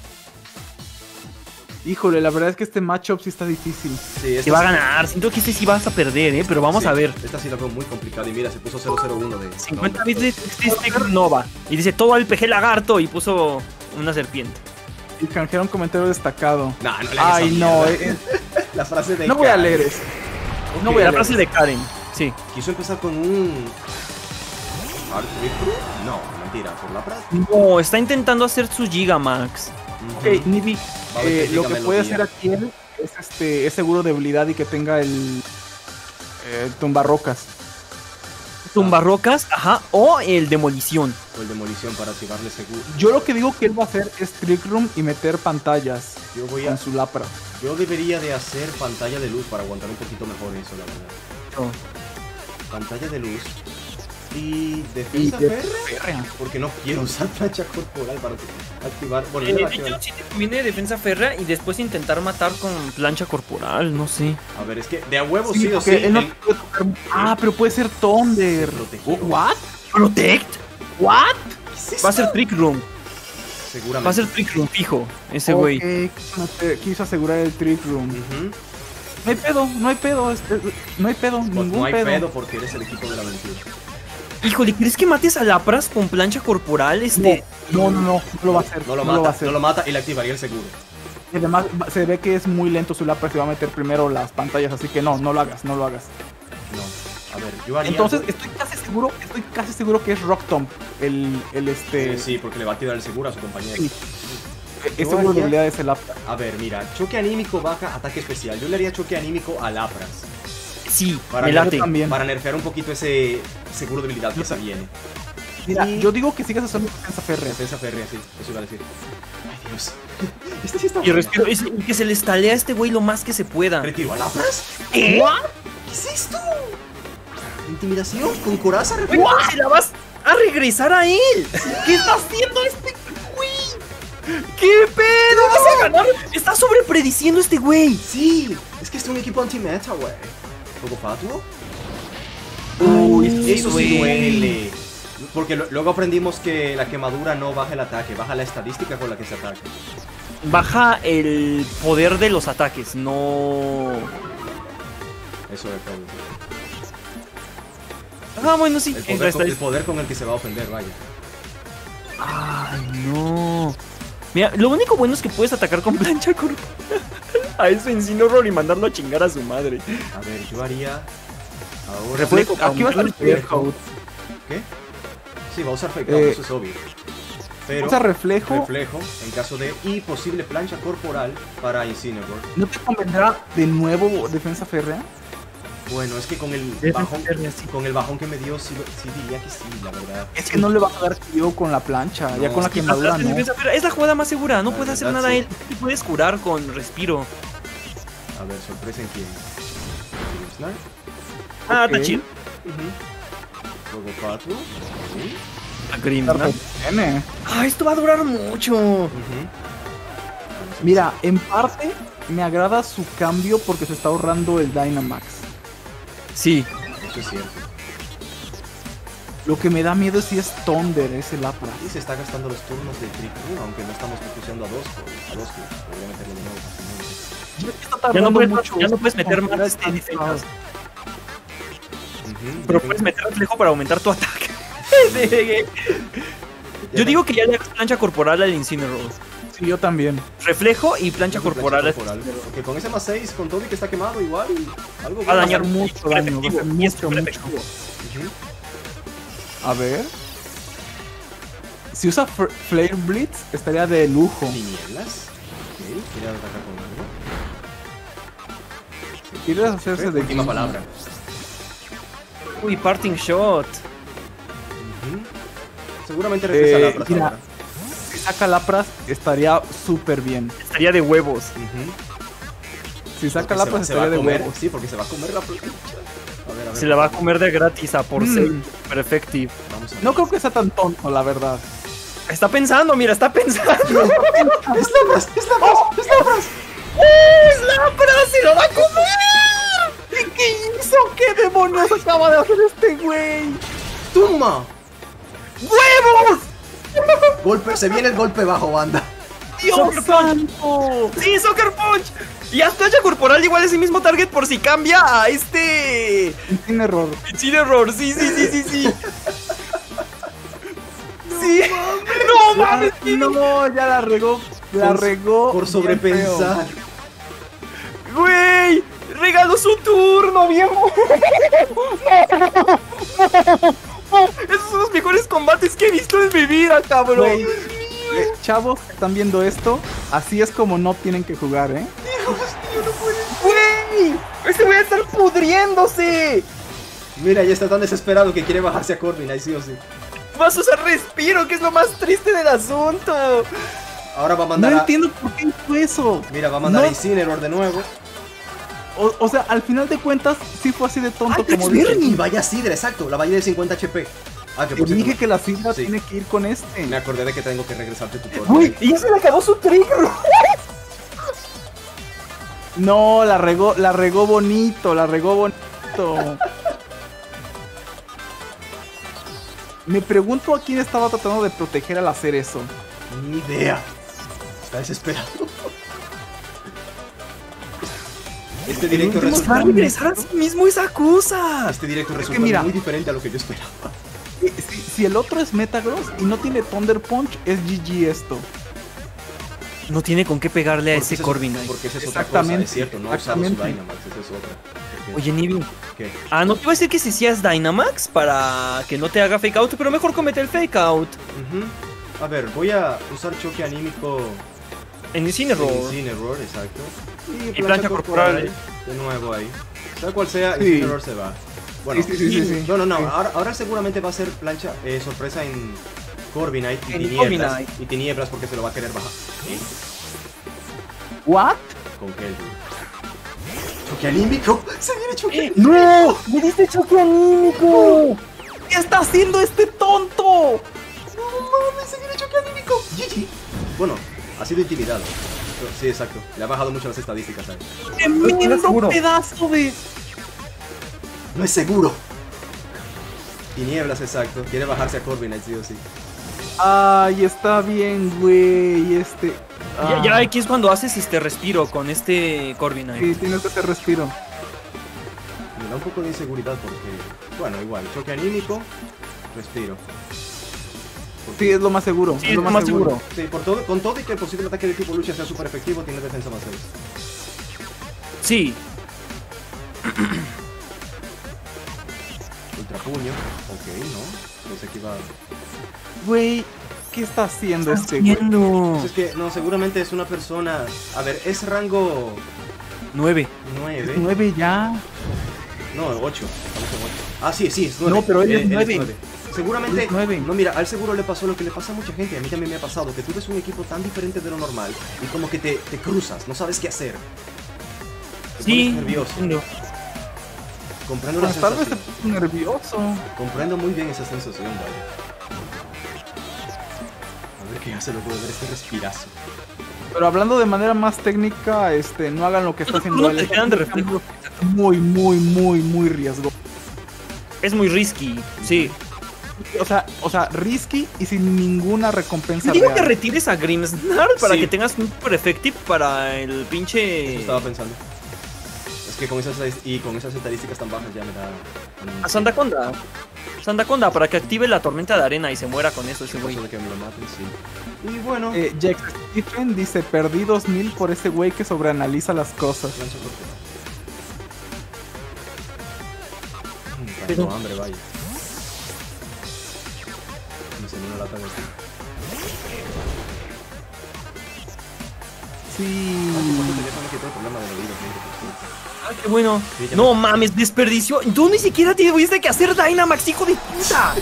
Híjole, la verdad es que este matchup sí está difícil. Sí, te va a ganar. Siento que este sí vas a perder, pero vamos sí, a ver. Esta sí la veo muy complicada y mira, se puso 001 de... 50 no, bits de Sticker Nova. Y dice todo el PG lagarto y puso una serpiente. Y canjear un comentario destacado. No, no le hagas Ay, esa no. mierda. La frase de No voy a Karen. leer eso. No voy a la frase de Karen. Sí. Quiso empezar con un... ¿Hard Trip? No, mentira, por la frase. No, está intentando hacer su Gigamax. Ok, Nibi, Va a ver qué lo diga que puede melodía. hacer aquí él es seguro de habilidad y que tenga el tumbarrocas. Tumbarrocas, ajá, o el demolición. O el demolición para activarle seguro. Yo lo que digo que él va a hacer es Trick Room y meter pantallas Yo voy con a... su lapra. Yo debería de hacer pantalla de luz para aguantar un poquito mejor eso, la verdad. Pantalla de luz. Y defensa férrea. Porque no quiero usar plancha corporal para activar... Volver a De activar. hecho, sí te conviene defensa férrea y después intentar matar con plancha corporal, no sé. A ver, es que de a huevo Sí, sí o porque sí. él no el- puede tocar... Ah, pero puede ser Thunder. Protegido. ¿What? ¿Protect? ¿What? Va a ser Trick Room. Seguramente. Va a ser Trick Room, fijo. Ese güey. Ok, quiso asegurar el Trick Room. Ujú. No hay pedo, no hay pedo, no hay pedo, Pues ningún no hay pedo. pedo porque eres el equipo de la aventura. Híjole, ¿crees que mates a Lapras con plancha corporal? No lo va a hacer. No lo va a mata, hacer. no lo mata y le activaría el seguro. Y además se ve que es muy lento su lapra, se va a meter primero las pantallas, así que no lo hagas, no lo hagas. No. A ver, yo haría... Entonces estoy casi seguro que es Rock Tomb, Sí, porque le va a activar el seguro a su compañero. Sí. Yo Es seguro de haría- habilidad de ese lapra. A ver, mira, choque anímico baja, ataque especial. Yo le haría choque anímico a Lapras. Sí, Para, me late. también. para nerfear un poquito ese seguro de habilidad que se viene. Mira, Y- yo digo que sigas usando defensa férrea. Defensa férrea, sí, eso iba a decir. Ay, Dios. Este sí está Y bueno. respiro, y que se le estalea a este güey lo más que se pueda. ¿Retiro a Lapras? ¿Qué? ¿Qué es esto? ¿Intimidación? ¿Con coraza? ¡Se la vas a regresar a él! ¿Qué está haciendo este güey? ¿Qué pedo? ¿Vas a ganar? Está sobreprediciendo este güey. Sí, es que es un equipo anti-meta, güey. ¿Poco fatuo? Uy, Eso sí duele. Porque luego aprendimos que la quemadura no baja el ataque, baja la estadística con la que se ataca. Baja el poder de los ataques, no... Eso es todo. Ah, bueno, sí. El poder con el que se va a ofender, vaya. Ay, no. Mira, lo único bueno es que puedes atacar con plancha corporal a ese Incineroar y mandarlo a chingar a su madre. A ver, yo haría... Ahora... Reflejo. Aquí va a estar reflejo. ¿Qué? Sí, va a usar fake out, eso es obvio. Pero... Usa reflejo. Reflejo, en caso de... Y posible plancha corporal para Incineroar. ¿No te convendrá de nuevo defensa férrea? Bueno, es que con el bajón, con el bajón que me dio, sí diría que sí, la verdad. Es que no le va a dar tío con la plancha, No, ya con la es que quemadura no. Es la jugada más segura, no La puede hacer verdad, nada sí. él. Te puedes curar con respiro. A ver, sorpresa en quién. Snipe. Ah, Ok. está chido. Fuego Fatuo. Sí. A Grimna. Tiene. Ah, esto va a durar mucho. Ujú. Mira, en parte me agrada su cambio porque se está ahorrando el Dynamax. Sí. Eso es cierto. Lo que me da miedo es si es Thunder ese lapra. Y se está gastando los turnos del Trick Room, aunque no estamos usando a dos clubs. Podría meterlo de nuevo fácilmente. Ya no puedes, mucho. ya no puedes meter Con- más defensas. Ujú. Pero puedes meter reflejo para aumentar tu ataque. Yo digo que ya le hagas plancha corporal al Incineroar. Sí, yo también. Reflejo y plancha corporal. Porque con ese más 6, con todo y que está quemado igual, algo Va a dañar bueno. mucho daño, va a ser mucho, mucho. Ujú. A ver. Si usa Flare Blitz, estaría de lujo. Tinieblas. Ok, quiere atacar con algo. ¿Quieres hacerse de Última palabra. Uy, parting shot. Ujú. Seguramente regresa la plaza mira. ahora. Si saca lapras, estaría súper bien. Estaría de huevos. Ujú. Si saca Porque lapras, se va estaría a de comer, huevos. sí, porque se va a comer la plancha. A ver, Se la va a comer de gratis a por Mm. 6. Super effective. Vamos a ver. No creo que sea tan tonto, la verdad. Está pensando, mira, está pensando. ¡Es Lapras! ¡Es Lapras! ¡Es Lapras! ¡Es Lapra! ¡Se lo va a comer! ¿Qué hizo? ¿Qué demonios acaba de hacer este güey? ¡Toma! ¡Huevos! Golpe, se viene el golpe bajo, banda. ¡Dios ¡Dios santo! ¡Sí, Soccer Punch! Y haz plancha corporal igual ese mismo target por si cambia a Sin error. Incineroar. Sí. Sí. No mames. No, ya la regó La regó. Por bien sobrepensar. ¡Güey! ¡Regaló su turno, viejo! Esos son los mejores combates que he visto en mi vida, cabrón. Güey, chavos, están viendo esto. Así es como no tienen que jugar, ¿eh? ¡Güey! ¡Ese voy a estar pudriéndose! Mira, ya está tan desesperado que quiere bajarse a Corviknight, sí o sí. Vas a usar respiro, que es lo más triste del asunto. Ahora va a No mandar a... entiendo por qué hizo eso. Mira, va a mandar No. a Incineroar de nuevo. O sea, al final de cuentas, sí fue así de tonto como Y dije. vaya Sidra, exacto, la valla de 50 HP. Ah, que Te por cierto, dije que la Sidra Sí. tiene que ir con este. me acordé de que tengo que regresarte tu turno. Güey, y ya se le acabó su trigger. No, la regó bonito, la regó bonito. Me pregunto a quién estaba tratando de proteger al hacer eso. Ni idea. Está desesperado. Este directo último resulta, Va a regresar a sí mismo esa cosa. este directo resulta mira. muy diferente a lo que yo esperaba. Si el otro es Metagross y no tiene Thunder Punch, es GG esto. No tiene con qué pegarle a Porque ese esa es- Corviknight. Porque esa es otra cosa, Exactamente, es cierto, no ha usado su exactamente. Dynamax, esa es otra. Porque- Oye, Nibi. ¿Qué? Ah, no te iba a decir que si hacías Dynamax para que no te haga fake out, pero mejor comete el fake out. Ujú. A ver, voy a usar choque anímico En Incineroar. Incineroar, exacto. Y plancha corporal. De nuevo ahí. Sea cual sea, Sí. Incineroar se va. Bueno, Sí. no, Sí. ahora seguramente va a ser plancha, sorpresa en Corviknight y En tinieblas. Corviknight. Y tinieblas porque se lo va a querer bajar. ¿What? Con Keldor. ¡Choque anímico! ¡Se viene choque! ¡No! ¡Me diste choque anímico! ¿Qué está haciendo este tonto? ¡No mames! ¡Se viene choque anímico! GG. Bueno, ha sido intimidado. Sí, exacto. Le ha bajado mucho las estadísticas ahí. Tremendo pedazo de... ¡No es seguro! Tinieblas, exacto. Quiere bajarse a Corviknight, sí o sí. Ay, está bien, güey. Ya aquí es cuando haces este respiro con este Corviknight. Sí, tienes que hacer respiro. Me da un poco de inseguridad porque... Bueno, igual. Choque anímico. Respiro. Sí, es lo más seguro. Sí, es lo más seguro. Sí, con todo y que el posible ataque de tipo lucha sea súper efectivo, tiene defensa más 6. Sí. Ultra puño. Ok, no. Pensé que iba... Güey, ¿qué está haciendo este güey? Haciendo Pues es que, no, seguramente es una persona... A ver, es rango 9. 9. 9 ya. No, 8. Estamos en 8. Ah, sí, es 9. No, pero él es 9. Seguramente... Él es 9. No, mira, al seguro le pasó lo que le pasa a mucha gente. A mí también me ha pasado. Que tú ves un equipo tan diferente de lo normal y como que te cruzas. No sabes qué hacer. Te Sí. pones nervioso. Entiendo. Comprendo la Pues tal vez sensación. se puso nervioso. Comprendo muy bien esa sensación, vale. A ver qué hace luego de ver este respirazo. Pero hablando de manera más técnica, no hagan lo que está haciendo No él. te quedan de reflejo. Muy riesgoso. Es muy risky. Sí. O sea, risky y sin ninguna recompensa Digo que real. retires a Grimmsnarl para Sí. que tengas un super effective para el Eso pinche. estaba pensando. Es que con esas estadísticas tan bajas ya me da... A Sandaconda. Sandaconda para que active la tormenta de arena y se muera con eso ese güey. Eso de que me lo maten, sí. Y bueno... Jack Stephen dice, perdí 2000 por ese güey que sobreanaliza las cosas. plancha corporal. Pero- Tengo hambre, vaya. Me salió una lata de esto. Sí. Ya me quitó el problema del oído, Ah, qué bueno. Sí, ya No mames, desperdició. Tú ni siquiera tuviste que hacer Dynamax, hijo de puta.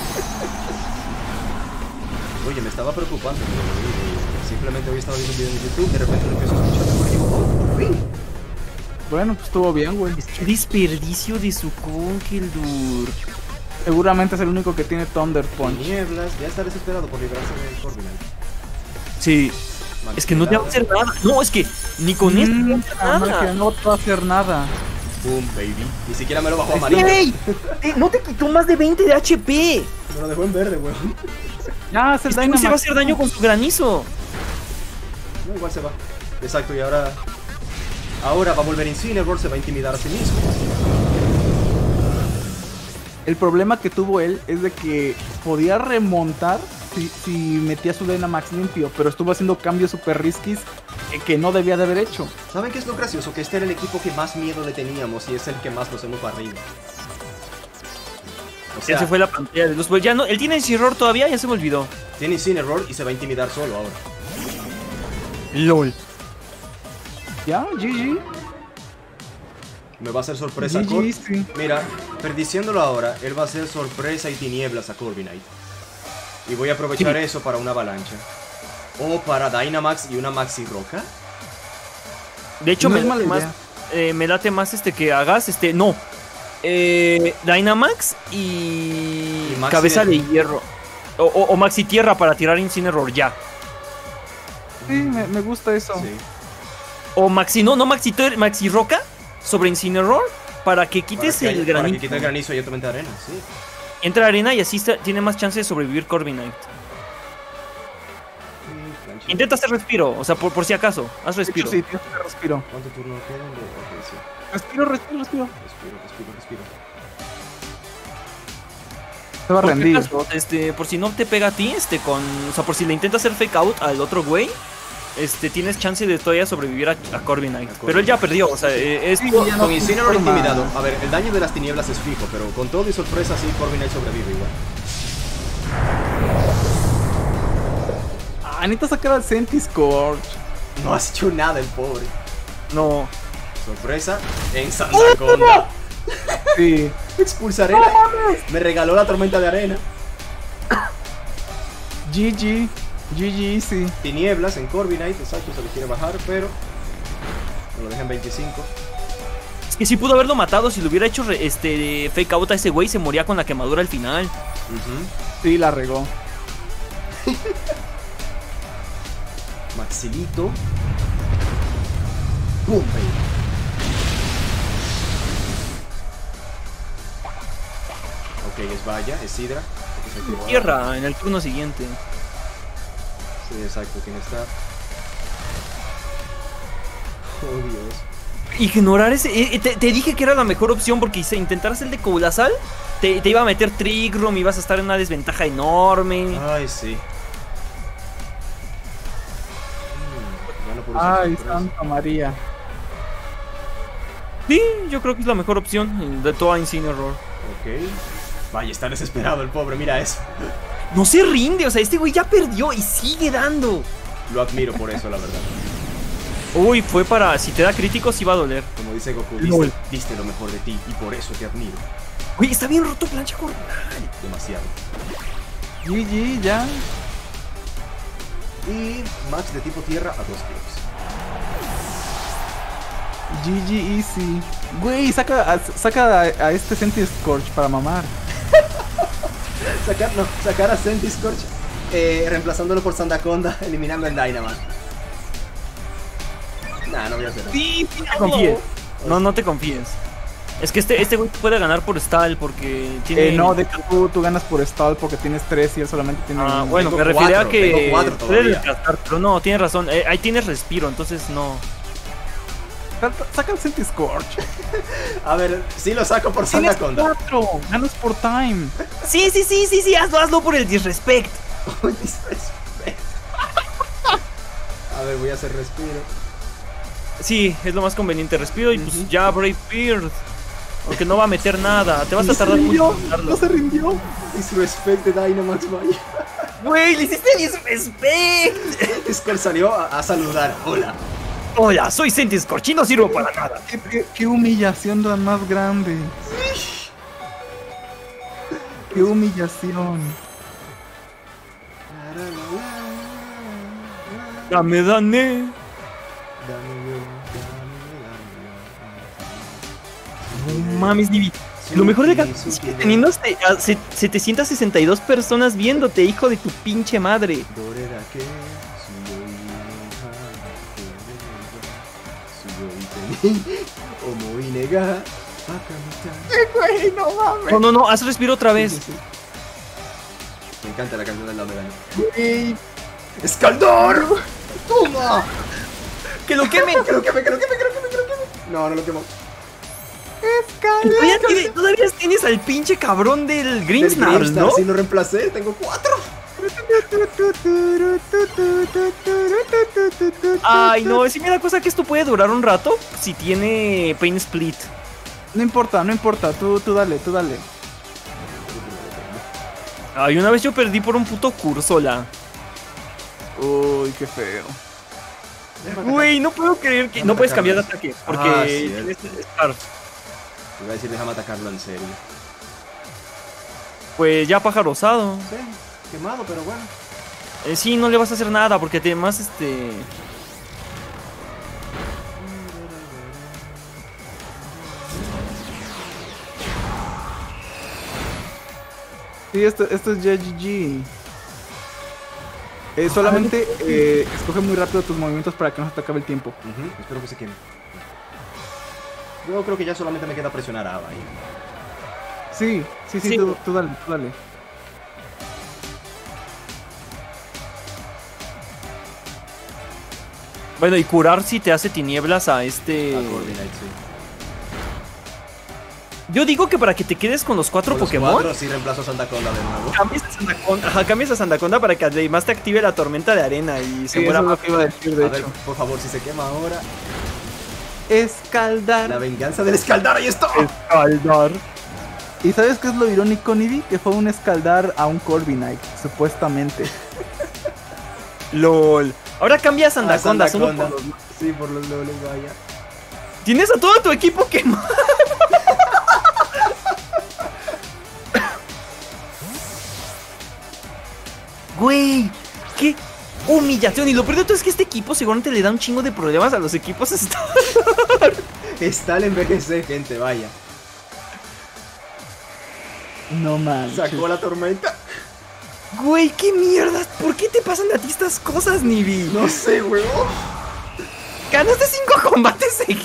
Oye, me estaba preocupando por el oído. Simplemente hoy estaba viendo un video en YouTube, de repente lo empiezo a escuchar de por oh, por fin. Bueno, pues estuvo bien, güey. Qué desperdicio de su Conkeldurr. Seguramente es el único que tiene Thunder Punch. Nieblas, ya está desesperado por librarse de Corviknight. Sí. Es que no te va a hacer nada. No, es que ni con esto no te va a hacer Que nada. no te va a hacer nada. Boom, baby. Ni siquiera me lo bajó amarillo. ¡Ey! No te quitó más de 20 de HP. Me lo dejó en verde, weón. Ya, es el Este güey se va a Dynamax. hacer daño con su granizo. No, igual se va. Exacto, y ahora... Ahora va a volver Incineroar, se va a intimidar a sí mismo. El problema que tuvo él es de que podía remontar si metía su Dynamax limpio, pero estuvo haciendo cambios super riskis que no debía de haber hecho. ¿Saben qué es lo gracioso? Que este era el equipo que más miedo le teníamos y es el que más nos hemos barrido. O Ya se fue la pantalla de luz. Pues ya no, él tiene Incineroar todavía, ya se me olvidó. tiene Incineroar y se va a intimidar solo ahora. LOL. Ya, GG. Me va a hacer sorpresa a GG, sí. Mira, perdiciéndolo ahora, él va a hacer sorpresa y tinieblas a Corviknight. Y voy a aprovechar eso para una avalancha. O para Dynamax y una Maxi Roca. De hecho, No me es late mala más, me late más que hagas no. Dynamax y Maxi cabeza de- de hierro. O Maxi Tierra para tirar Incineroar ya. Sí, me gusta eso. Sí. O Maxi, no Maxi Roca sobre Incineroar para que quites Para que el para granizo. que quite el granizo y automente arena, sí. Entra arena y así tiene más chance de sobrevivir Corviknight. Intenta hacer respiro, o sea, por si acaso, haz De hecho, respiro. sí, tienes que respiro. ¿Cuánto turno quedan? Ok, sí. Respiro. Respiro. Se va a Por si rendir. acaso, por si no te pega a ti, o sea, por si le intentas hacer fake out al otro güey, tienes chance de todavía sobrevivir a Corviknight. Pero él ya perdió, o sea, ya no Con Incineroar forma. intimidado. A ver, el daño de las tinieblas es fijo, pero con todo y sorpresa sí, Corviknight sobrevive igual. Necesita sacar al Centiscorch. No has hecho nada el pobre. no. Sorpresa en Sandaconda. Sí. Expulsa arena. Me regaló la tormenta de arena. GG. GG, sí. Tinieblas en Corviknight, exacto, se lo quiere bajar, pero me lo dejan 25. Es que sí pudo haberlo matado si le hubiera hecho fake out a ese güey, se moría con la quemadura al final. Sí, la regó. Maxilito. ¡Bum! Ahí. Ok, es Valla, es Sidra. porque se activó. Tierra en el turno siguiente. Sí, exacto, ¿quién está? Oh, Dios. Ignorar ese. Te dije que era la mejor opción porque si intentaras el de Coulazal, te iba a meter Trick Room, ibas a estar en una desventaja enorme. Ay, sí. Bueno, por usar Ay, sorpresa. Santa María. Sí, yo creo que es la mejor opción de toda Incineroar. Ok. Vaya, está desesperado el pobre, mira eso. No se rinde, o sea, este güey ya perdió y sigue dando. Lo admiro por eso, la verdad. Uy, fue para. Si te da crítico, sí va a doler. Como dice Goku, LOL. diste lo mejor de ti y por eso te admiro. Uy, está bien roto plancha corta. Demasiado. GG, ya. Y Max de tipo tierra a 2 kills. GG easy. Güey, saca a este Centiscorch para mamar. Sacar a Centiscorch reemplazándolo por Sandaconda, eliminando el Dynamax. Nah, no voy a hacer eso. Sí, no te confíes. No te confíes. Es que este güey puede ganar por stall porque tiene. No, de hecho tú ganas por stall porque tienes 3 y él solamente tiene Ah, uno. bueno, Tengo me refería a cuatro, que tengo 4 puede todavía. desgastar, pero no, tienes razón. Ahí tienes respiro, entonces no. Saca el Centiscorch. A ver, sí lo saco por Tienes Sandaconda. 4. Ganas por time. Sí, hazlo por el disrespect. A ver, voy a hacer respiro. Sí, es lo más conveniente. Respiro y pues ya Brave Beard. Aunque no va a meter nada. Te vas a tardar mucho en matarlo. No se rindió. Disrespect de Dynamax, vaya. Güey, le hiciste disrespect. Discord salió a saludar. Hola. Hola, soy Centiscorch y no sirvo para nada. Qué humillación tan más grande. Qué humillación. Dame, Dane. No mames, Nibi. Lo mejor de Gato es que teniendo a 762 personas viéndote, hijo de tu pinche madre. Güey, no mames. No, haz respiro otra vez. Me encanta la canción del Lamerano. Güey. ¡Escaldor! ¡Toma! ¡Que lo quemen! ¡Que lo queme! No, no lo quemo. Todavía tienes al pinche cabrón del Grimmsnarl, ¿no? Sí, lo reemplacé, tengo 4. Ay, no, sí me da cosa que esto puede durar un rato si tiene Pain Split. No importa, tú dale, tú dale. Ay, una vez yo perdí por un puto Cursola. Uy, qué feo. Güey, no puedo creer que... No puedes cambiar de ataque, porque tienes Scarf. Te iba a decir, déjame atacarlo en serio. Pues ya pájaro osado. Sí, quemado, pero bueno. Sí, no le vas a hacer nada, porque además Sí, esto es ya GG. Solamente escoge muy rápido tus movimientos para que no se te acabe el tiempo. Espero que se queme. Yo creo que ya solamente me queda presionar a Ava ahí. Sí, tú dale, tú dale. Bueno, y curar si te hace tinieblas a A Coordinate, sí. Yo digo que para que te quedes con los 4 Con los Pokémon, 4 sí reemplazo a Sandaconda de nuevo. cambies a Sandaconda para que además te active la tormenta de arena y se Sí, muera eso es más. lo que iba a decir, de A ver, hecho. por favor, si se quema ahora. Escaldar. La venganza del escaldar, ahí está. Escaldar. ¿Y sabes qué es lo irónico, Nibi? Que fue un escaldar a un Corviknight, supuestamente. LOL. Ahora cambia a Sandaconda, solo por Sandaconda. los... Sí, por los loles, vaya. Tienes a todo tu equipo quemado. Güey, qué humillación. Y lo peor de todo es que este equipo seguramente le da un chingo de problemas a los equipos. Está el envejecer, gente, vaya. No manches. Sacó la tormenta. Güey, qué mierda. ¿Por qué te pasan a ti estas cosas, Nibi? No sé, huevón. Ganaste 5 combates seguidos.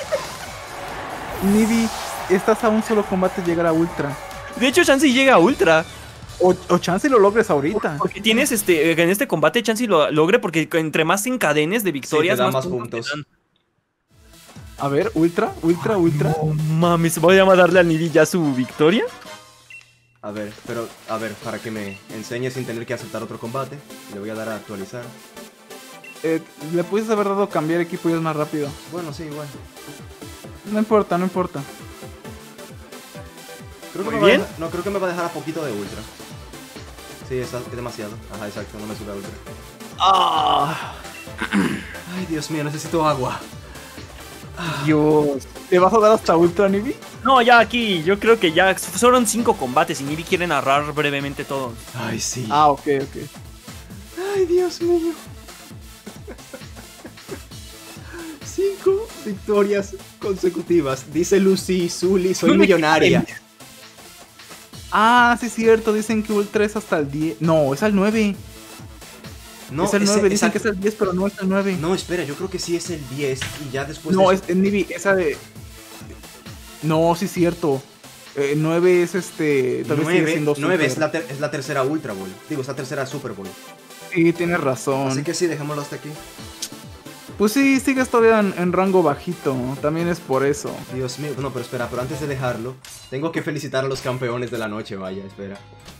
Nibi, estás a un solo combate llegar a Ultra. De hecho, Chansey llega a Ultra. O chance lo logres ahorita. Porque tienes en este combate Chansey lo logre porque entre más encadenes de victorias, Sí, te da más puntos. puntos. te dan. A ver, Ultra. No mames, voy a darle al Nibi ya su victoria. A ver, pero, a ver, para que me enseñe sin tener que aceptar otro combate, le voy a dar a actualizar. Le pudiste haber dado cambiar equipo y es más rápido. Bueno, sí, igual. No importa, no importa. Creo que Muy me va a bien. dejar- no, creo que me va a dejar a poquito de ultra. Sí, es demasiado. Ajá, exacto, no me sube a ultra. Ay, Dios mío, necesito agua. Dios. ¿Te vas a dar hasta Ultra, Nibi? No, ya aquí, yo creo que ya fueron 5 combates y Nibi quiere narrar brevemente todos. Ay, sí. Ok. Ay, Dios mío. 5 victorias consecutivas. Dice Lucy Zully, soy millonaria. Ah, sí es cierto, dicen que Ultra es hasta el 10. No, es al 9. No, es el ese- 9, dicen esa- que es el 10, pero no es el 9. No, espera, yo creo que sí es el 10 y ya después... No, de- es Nibi, esa de... No, sí es cierto. 9 es Tal vez sigue 9, siendo 9 es Super. es la tercera Ultra Ball. Digo, es la tercera Super Bowl. Sí, tienes razón. Así que sí, dejémoslo hasta aquí. Pues sí, sigues todavía en rango bajito. También es por eso. Dios mío, no, pero espera, pero antes de dejarlo, tengo que felicitar a los campeones de la noche, vaya, espera.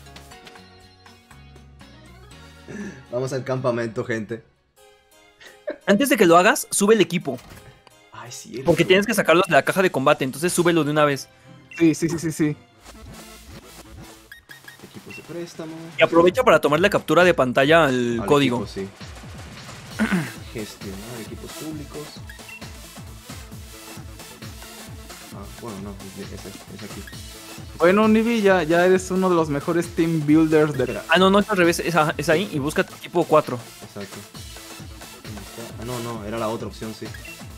Vamos al campamento, gente. Antes de que lo hagas, sube el equipo. Ay, sí. Porque tienes que sacarlos de la caja de combate, entonces súbelo de una vez. Sí. Equipos de préstamo. Y aprovecha para tomar la captura de pantalla al Al código. equipo, sí. Gestionar equipos públicos. Ah, bueno, no, es aquí. Bueno, Nibi, ya eres uno de los mejores team builders de... Espera, Ah, no, es al revés, es ahí y busca tu equipo 4. exacto. ¿Dónde está? Ah, no, era la otra opción, sí.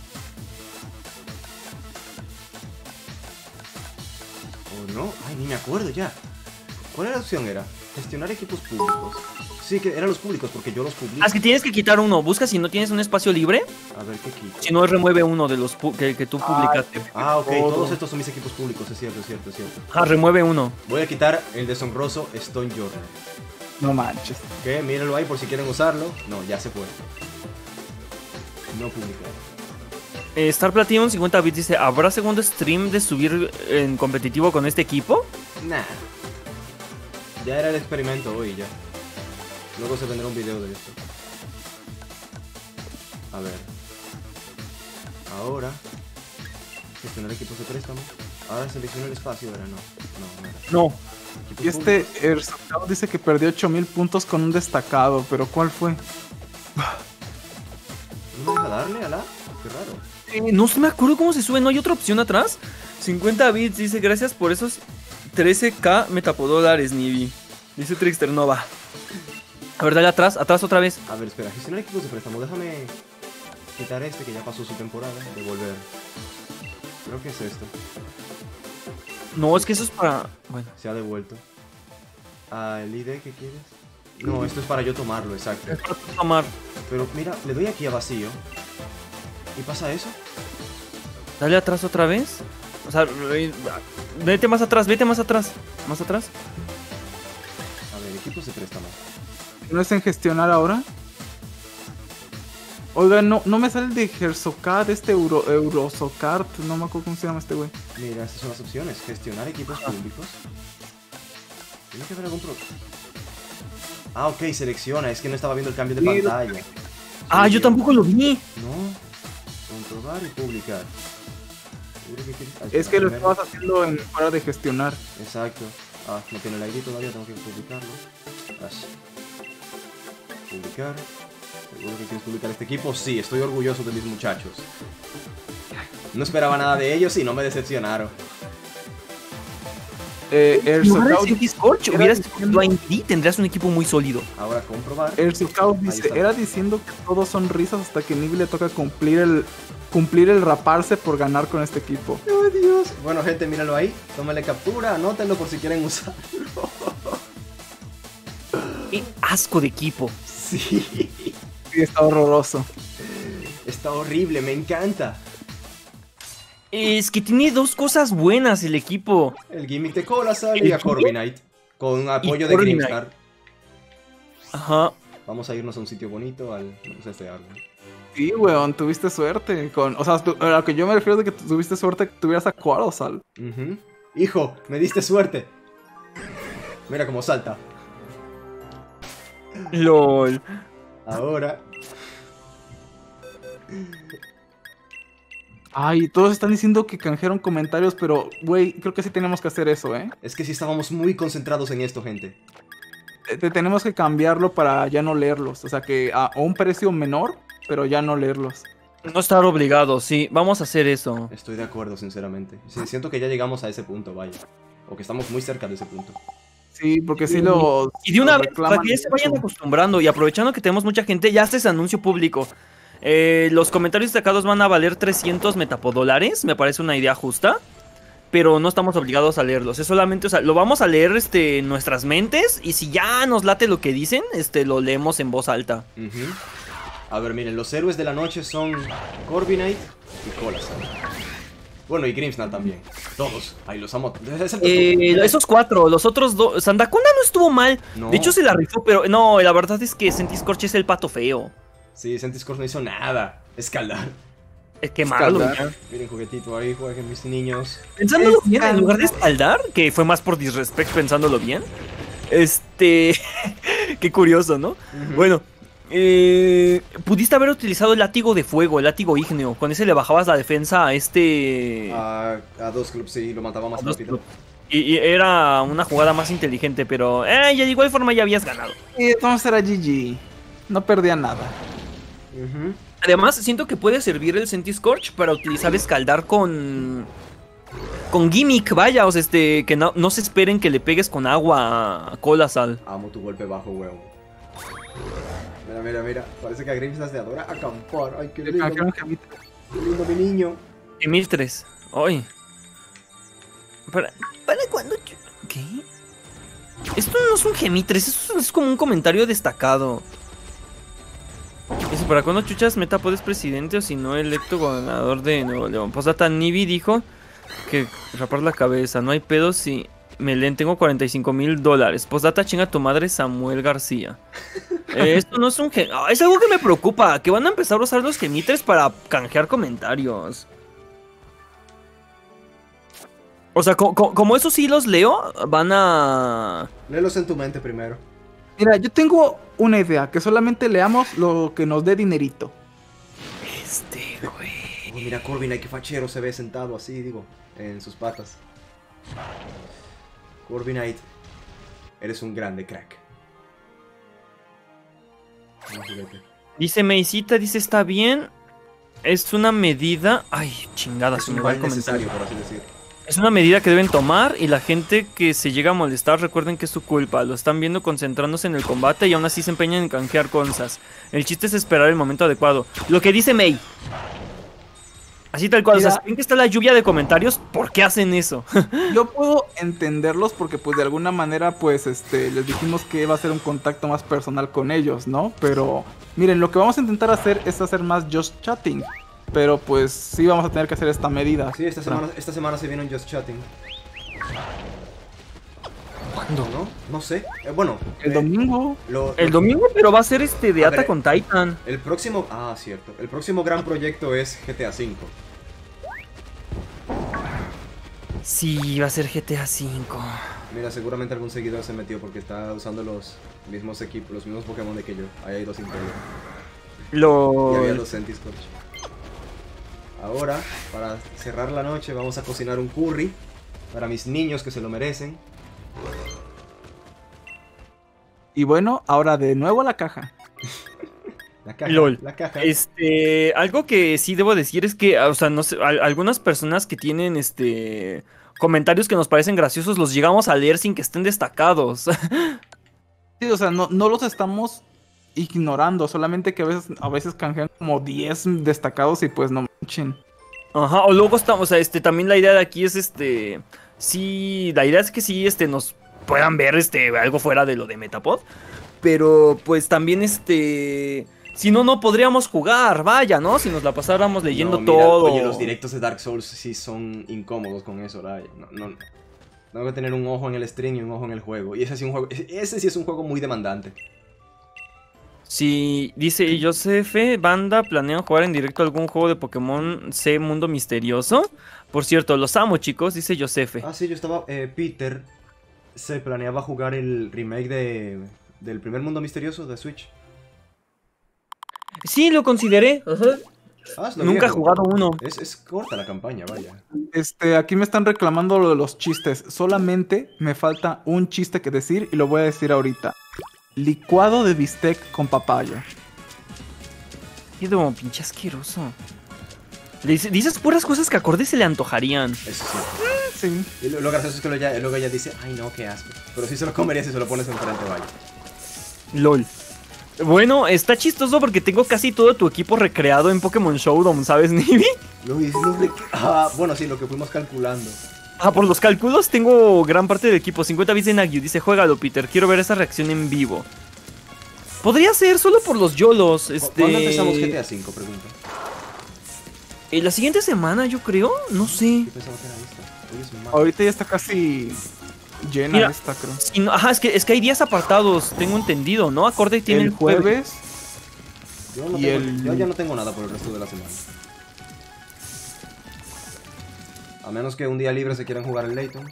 ¿O no? Ay, ni me acuerdo ya. ¿Cuál era la opción? Era gestionar equipos públicos. Sí, que eran los públicos, porque yo los publico. Ah, es que tienes que quitar uno. Busca si no tienes un espacio libre. A ver, ¿qué quito? Si no, remueve uno de los que tú publicaste. Ah, ok, Todo. todos estos son mis equipos públicos, es cierto. Ah, remueve uno. Voy a quitar el deshonroso Stone Journal. No manches. Que mírenlo ahí por si quieren usarlo. No, ya se fue. No publicar. Star Platinum 50 bits dice: ¿habrá segundo stream de subir en competitivo con este equipo? Nah. Ya era el experimento hoy, ya. Luego se vendrá un video de esto. A ver. Ahora. Gestionar equipos de préstamo. Ahora selecciona el espacio, ¿verdad? No era. No. Equipos Y este públicos. Erzocado dice que perdió 8000 puntos con un destacado, pero ¿cuál fue? ¿No me deja darle, Alá? Qué raro. No me acuerdo cómo se sube, ¿no hay otra opción atrás? 50 bits, dice, gracias por esos 13k metapodólares, Nibi. Dice Trickster Nova. A ver, dale atrás otra vez. A ver, espera. Gestionar equipos de préstamo. Déjame quitar este que ya pasó su temporada. Devolver. Creo que es esto. No, es que eso es para... Bueno. Se ha devuelto. ¿El ID qué quieres? No, esto es para yo tomarlo, exacto. Es para tomar. Pero mira, le doy aquí a vacío. ¿Y pasa eso? Dale atrás otra vez. O sea, vete más atrás, Más atrás. A ver, equipos de préstamo. ¿No es en gestionar ahora? Oiga, no me sale el de Herzocard, este Eurosocard, no me acuerdo cómo se llama este güey. Mira, estas son las opciones. Gestionar equipos públicos. Tiene que haber algún problema. Ah, ok, selecciona. Es que no estaba viendo el cambio de Sí, pantalla. Ah, yo tampoco lo vi. No. Comprobar y publicar. Seguro que quieres- Ah, Es espera, que lo primero. estabas haciendo en fuera de gestionar. Exacto. Ah, no tiene el ID todavía, tengo que publicarlo. Así. Publicar. ¿Seguro que quieres publicar este equipo? Sí, estoy orgulloso de mis muchachos. No esperaba nada de ellos y no me decepcionaron. En lugar de Erzocard Sentis Scorch, era hubieras diciendo- escogido a ID, tendrías un equipo muy sólido. Ahora comprobar. Erzocard Ahí dice, está. era diciendo que todos son risas hasta que Nibi le toca cumplir el raparse por ganar con este equipo. ¡Oh, Dios! Bueno, gente, míralo ahí. Tómale captura, anótenlo por si quieren usarlo. Qué asco de equipo. Sí. Sí, está horroroso. Está horrible, me encanta. Es que tiene dos cosas buenas el equipo. El gimmick de Colasal y a ¿El Corviknight. Con apoyo de Corviknight. Grimstar. Ajá. Vamos a irnos a un sitio bonito al... No sé este árbol. Sí, weón, tuviste suerte. O sea, a lo que yo me refiero de que tuviste suerte que tuvieras a Quarosal. Ujú. Hijo, me diste suerte. Mira cómo salta. LOL. Ahora. Ay, todos están diciendo que canjearon comentarios, pero, güey, creo que sí tenemos que hacer eso, ¿eh? Es que sí estábamos muy concentrados en esto, gente. Tenemos que cambiarlo para ya no leerlos. O sea, que a un precio menor, pero ya no leerlos. No estar obligado, sí. Vamos a hacer eso. Estoy de acuerdo, sinceramente. Sí, siento que ya llegamos a ese punto, vaya. O que estamos muy cerca de ese punto. Sí, porque sí los... Y de una los vez, reclaman para que ya se vayan mucho. acostumbrando y aprovechando que tenemos mucha gente, ya haces anuncio público. Los comentarios destacados van a valer 300 metapodólares, me parece una idea justa. Pero no estamos obligados a leerlos, es solamente, o sea, lo vamos a leer en nuestras mentes. Y si ya nos late lo que dicen, lo leemos en voz alta. Ujú. A ver, miren, los héroes de la noche son Corviknight y Colasal. Bueno, y Grimsnar también. Todos. Ahí los amo. Excepto tú. Esos cuatro, los otros dos. Sandakunda no estuvo mal. No. De hecho, se la rifó, pero no, la verdad es que Sentiscorch es el pato feo. Sí, Sentiscorch no hizo nada. Escalar. Es que malo, Escaldar. ya. Miren, juguetito ahí, jueguen mis niños. Pensándolo bien, en lugar de escaldar, que fue más por disrespect pensándolo bien. Qué curioso, ¿no? Bueno, pudiste haber utilizado el látigo de fuego, el látigo ígneo. Con ese le bajabas la defensa a A dos clubs, sí, lo mataba más a dos rápido. clubs. Y era una jugada más inteligente, pero ya de igual forma ya habías ganado. Y entonces era GG. No perdía nada. Ujú. Además, siento que puede servir el Sentiscorch para utilizar escaldar con gimmick, vaya, o sea, que no se esperen que le pegues con agua a Colasal. Amo tu golpe bajo, weón. Mira, mira, mira. Parece que a Grimsnar se adora acampar. Ay, qué Le lindo. canjearon gemita. Qué lindo mi niño. Y 1003. Ay. ¿Para cuándo? ¿Qué? Esto no es un Gemitres, esto es como un comentario destacado. Dice, ¿para cuándo chuchas Metapod es presidente o si no electo gobernador de Nuevo León? Posdata, Nibi dijo que rapar la cabeza, no hay pedo si me leen, tengo $45,000. Posdata, chinga tu madre, Samuel García. Esto no es un es algo que me preocupa, que van a empezar a usar los Gemitres para canjear comentarios. O sea, como esos sí los leo, van a... Léelos en tu mente primero. Mira, yo tengo una idea, que solamente leamos lo que nos dé dinerito. Oh, mira, Corviknight, qué fachero se ve sentado así, digo, en sus patas. Corviknight, eres un grande crack. Imagínate. Dice Meisita, dice está bien. Es una medida. Ay, chingada, Es se un me va el mal comentario. necesario, por así decir. Es una medida que deben tomar y la gente que se llega a molestar recuerden que es su culpa. Lo están viendo concentrándose en el combate y aún así se empeñan en canjear cosas. El chiste es esperar el momento adecuado. Lo que dice Mei. Así tal cual. O sea, Mira. si ven que está la lluvia de comentarios, ¿por qué hacen eso? Yo puedo entenderlos porque pues de alguna manera pues les dijimos que va a ser un contacto más personal con ellos, ¿no? Pero miren, lo que vamos a intentar hacer es hacer más just chatting. Pero pues sí vamos a tener que hacer esta medida. Sí, esta semana se viene un Just Chatting. ¿Cuándo? ¿No? No sé. Bueno. El domingo. El domingo, pero va a ser de A Attack ver, on Titan. El próximo... Ah, cierto. El próximo gran proyecto es GTA V. Sí, va a ser GTA V. Mira, seguramente algún seguidor se metió porque está usando los mismos equipos, los mismos Pokémon de que yo. Ahí hay dos Imperio. Y había dos Centiskorch. Ahora, para cerrar la noche, vamos a cocinar un curry para mis niños que se lo merecen. Y bueno, ahora de nuevo a la caja. La caja, LOL. la caja. Algo que sí debo decir es que, o sea, no sé, algunas personas que tienen comentarios que nos parecen graciosos los llegamos a leer sin que estén destacados. Sí, o sea, no los estamos ignorando, solamente que a veces canjean como 10 destacados y pues no manchen. Ajá, o luego estamos, o sea, también la idea de aquí es sí, la idea es que sí, nos puedan ver algo fuera de lo de Metapod. Pero pues también si no, no podríamos jugar, vaya, ¿no? Si nos la pasáramos leyendo No, mira, todo. Oye, los directos de Dark Souls sí son incómodos con eso, ¿verdad? No. Tengo que tener un ojo en el stream y un ojo en el juego. Y ese sí es un juego muy demandante. Sí, dice Josefe, banda, ¿planean jugar en directo algún juego de Pokémon C Mundo Misterioso? Por cierto, los amo, chicos, dice Josefe. Ah, sí, yo estaba... Peter se planeaba jugar el remake del primer Mundo Misterioso de Switch. Sí, lo consideré. Ajá. Hazlo, Nunca he viejo. jugado uno. Es corta la campaña, vaya. Aquí me están reclamando lo de los chistes. Solamente me falta un chiste que decir y lo voy a decir ahorita. Licuado de bistec con papaya. Qué pinche asqueroso. Dices puras cosas que a Acorde se le antojarían. Eso sí. Sí. Y lo gracioso es que luego ella dice, ay no, qué asco. Pero sí se lo comería si se lo pones enfrente, vaya. LOL. Bueno, está chistoso porque tengo casi todo tu equipo recreado en Pokémon Showdown, ¿sabes, Nibi? Bueno, sí, lo que fuimos calculando. Por los cálculos tengo gran parte del equipo. 50 bits de Nagyu. Dice, juégalo, Peter. Quiero ver esa reacción en vivo. Podría ser solo por los YOLOs. ¿Cuándo empezamos GTA V? Pregunta. La siguiente semana, yo creo. No sé. Yo pensaba que era esta. Hoy es martes. Ahorita ya está casi llena Mira, esta, creo. Sí, no, ajá, es que hay días apartados. Tengo entendido, ¿no? Acorde tiene El jueves. Yo ya no tengo nada por el resto de la semana. A menos que un día libre se quieran jugar el Layton.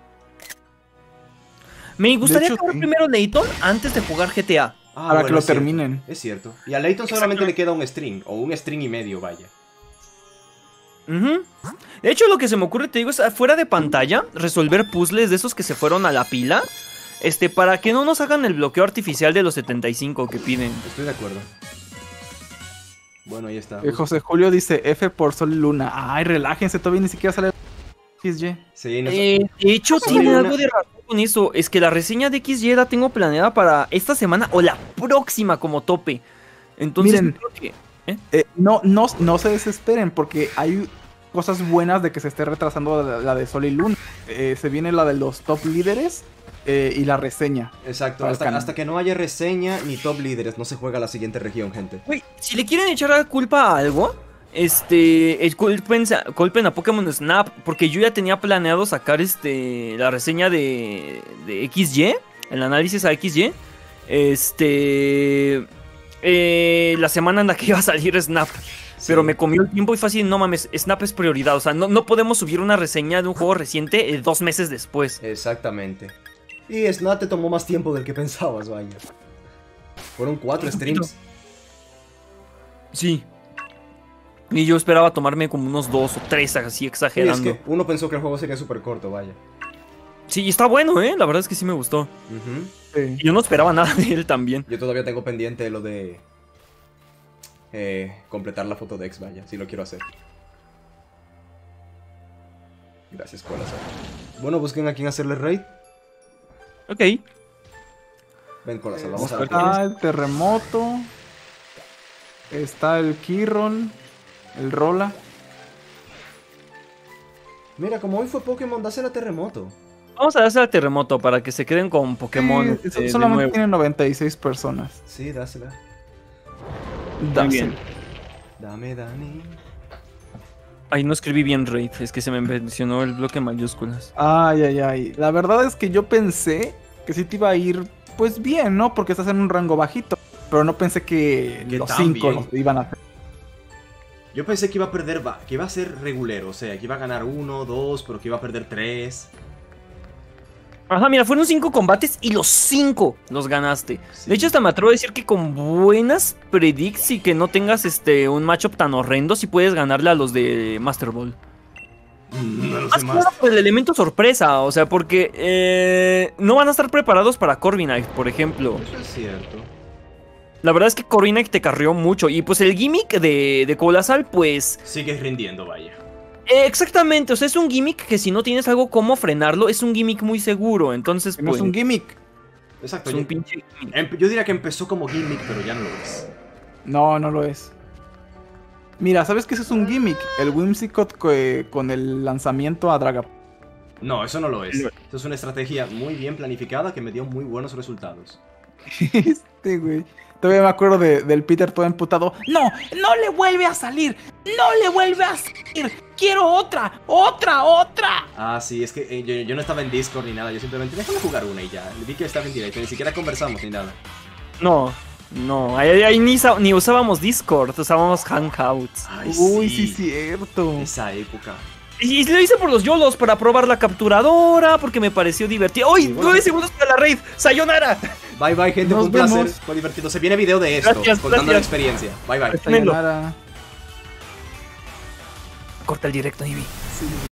Me gustaría De hecho, acabar sí. primero Layton antes de jugar GTA. Para que lo es cierto. terminen. Es cierto. Y a Layton solamente le queda un string. O un string y medio, vaya. Ujú. De hecho, lo que se me ocurre, te digo, es fuera de pantalla, resolver puzzles de esos que se fueron a la pila. Para que no nos hagan el bloqueo artificial de los 75 que piden. Estoy de acuerdo. Bueno, ahí está. José Julio dice F por Sol y Luna. Ay, relájense, todavía ni siquiera sale XY. Sí, no De hecho, Solo tiene una- algo de razón con eso. Es que la reseña de XY la tengo planeada para esta semana o la próxima como tope. Entonces, Miren. creo que... No se desesperen porque hay cosas buenas de que se esté retrasando la de Sol y Luna. Se viene la de los top líderes y la reseña. Exacto, Para el canal. hasta que no haya reseña ni top líderes, no se juega la siguiente región, gente. Güey, si le quieren echar la culpa a algo, culpen a Pokémon Snap, porque yo ya tenía planeado sacar la reseña de XY, el análisis a XY, la semana en la que iba a salir Snap. Pero me comió el tiempo y fue así, no mames, Snap es prioridad, o sea, no podemos subir una reseña de un juego reciente 2 meses después. Exactamente. Y Snap te tomó más tiempo del que pensabas, vaya. Fueron 4 streams. Sí. Y yo esperaba tomarme como unos 2 o 3, así Y es exagerando. que uno pensó que el juego sería súper corto, vaya. Sí, y está bueno, la verdad es que sí me gustó. Ujú. Sí. Y yo no esperaba nada de él también. Yo todavía tengo pendiente lo de completar la foto de X, vaya, si lo quiero hacer. Gracias, Corazón. Bueno, busquen a quién hacerle raid. Ok. Ven, Corazón, vamos a la Está el terremoto. Está el Kiron. El Rola. Mira, como hoy fue Pokémon, dásela a Terremoto. Vamos a darse al terremoto para que se queden con Pokémon. Sí, de solamente nuevo. tiene 96 personas. Sí, dásela. Muy bien. Dame, Dani. Ay, no escribí bien raid, es que se me mencionó el bloque en mayúsculas. Ay, ay, ay. La verdad es que yo pensé que sí te iba a ir, pues bien, ¿no? Porque estás en un rango bajito. Pero no pensé que Que los tan 5 bien. los iban a hacer. Yo pensé que iba a perder, que iba a ser regulero, o sea, que iba a ganar 1, 2, pero que iba a perder 3. Ajá, mira, fueron 5 combates y los 5 los ganaste. Sí. De hecho, hasta me atrevo a decir que con buenas predicts y que no tengas un matchup tan horrendo, sí puedes ganarle a los de Master Ball. No lo Más sé que más. nada por el elemento sorpresa, o sea, porque no van a estar preparados para Corviknight, por ejemplo. Eso es cierto. La verdad es que Corviknight te carrió mucho y pues el gimmick de Colasal, pues... Sigues rindiendo, vaya. Exactamente, o sea, es un gimmick que si no tienes algo como frenarlo, es un gimmick muy seguro, entonces No pues... es un gimmick. Exacto. es un yo- pinche gimmick. Yo diría que empezó como gimmick, pero ya no lo es. No, no lo es. Mira, ¿sabes qué? Eso es un gimmick. El Whimsicott con el lanzamiento a Dragapult. No, eso no lo es. Eso es una estrategia muy bien planificada que me dio muy buenos resultados. Güey. Todavía me acuerdo del Peter todo emputado. ¡No! ¡No le vuelve a salir! ¡No le vuelve a salir! ¡Quiero otra! ¡Otra! ¡Otra! Ah, sí, es que yo no estaba en Discord ni nada. Yo simplemente déjame jugar una y ya. Le vi que estaba en directo. Ni siquiera conversamos ni nada. No, ahí ni usábamos Discord, usábamos Hangouts. Ay, Uy, sí, cierto. Esa época. Y lo hice por los YOLOs, para probar la capturadora, porque me pareció divertido. ¡Uy! Sí, bueno. 9 segundos para la raid. ¡Sayonara! Bye bye, gente. Nos Fue un placer. vemos. Fue divertido. Se viene video de esto. Gracias, contando la gracias. experiencia. Bye bye. Sayonara. Corta el directo, Ivy. Sí.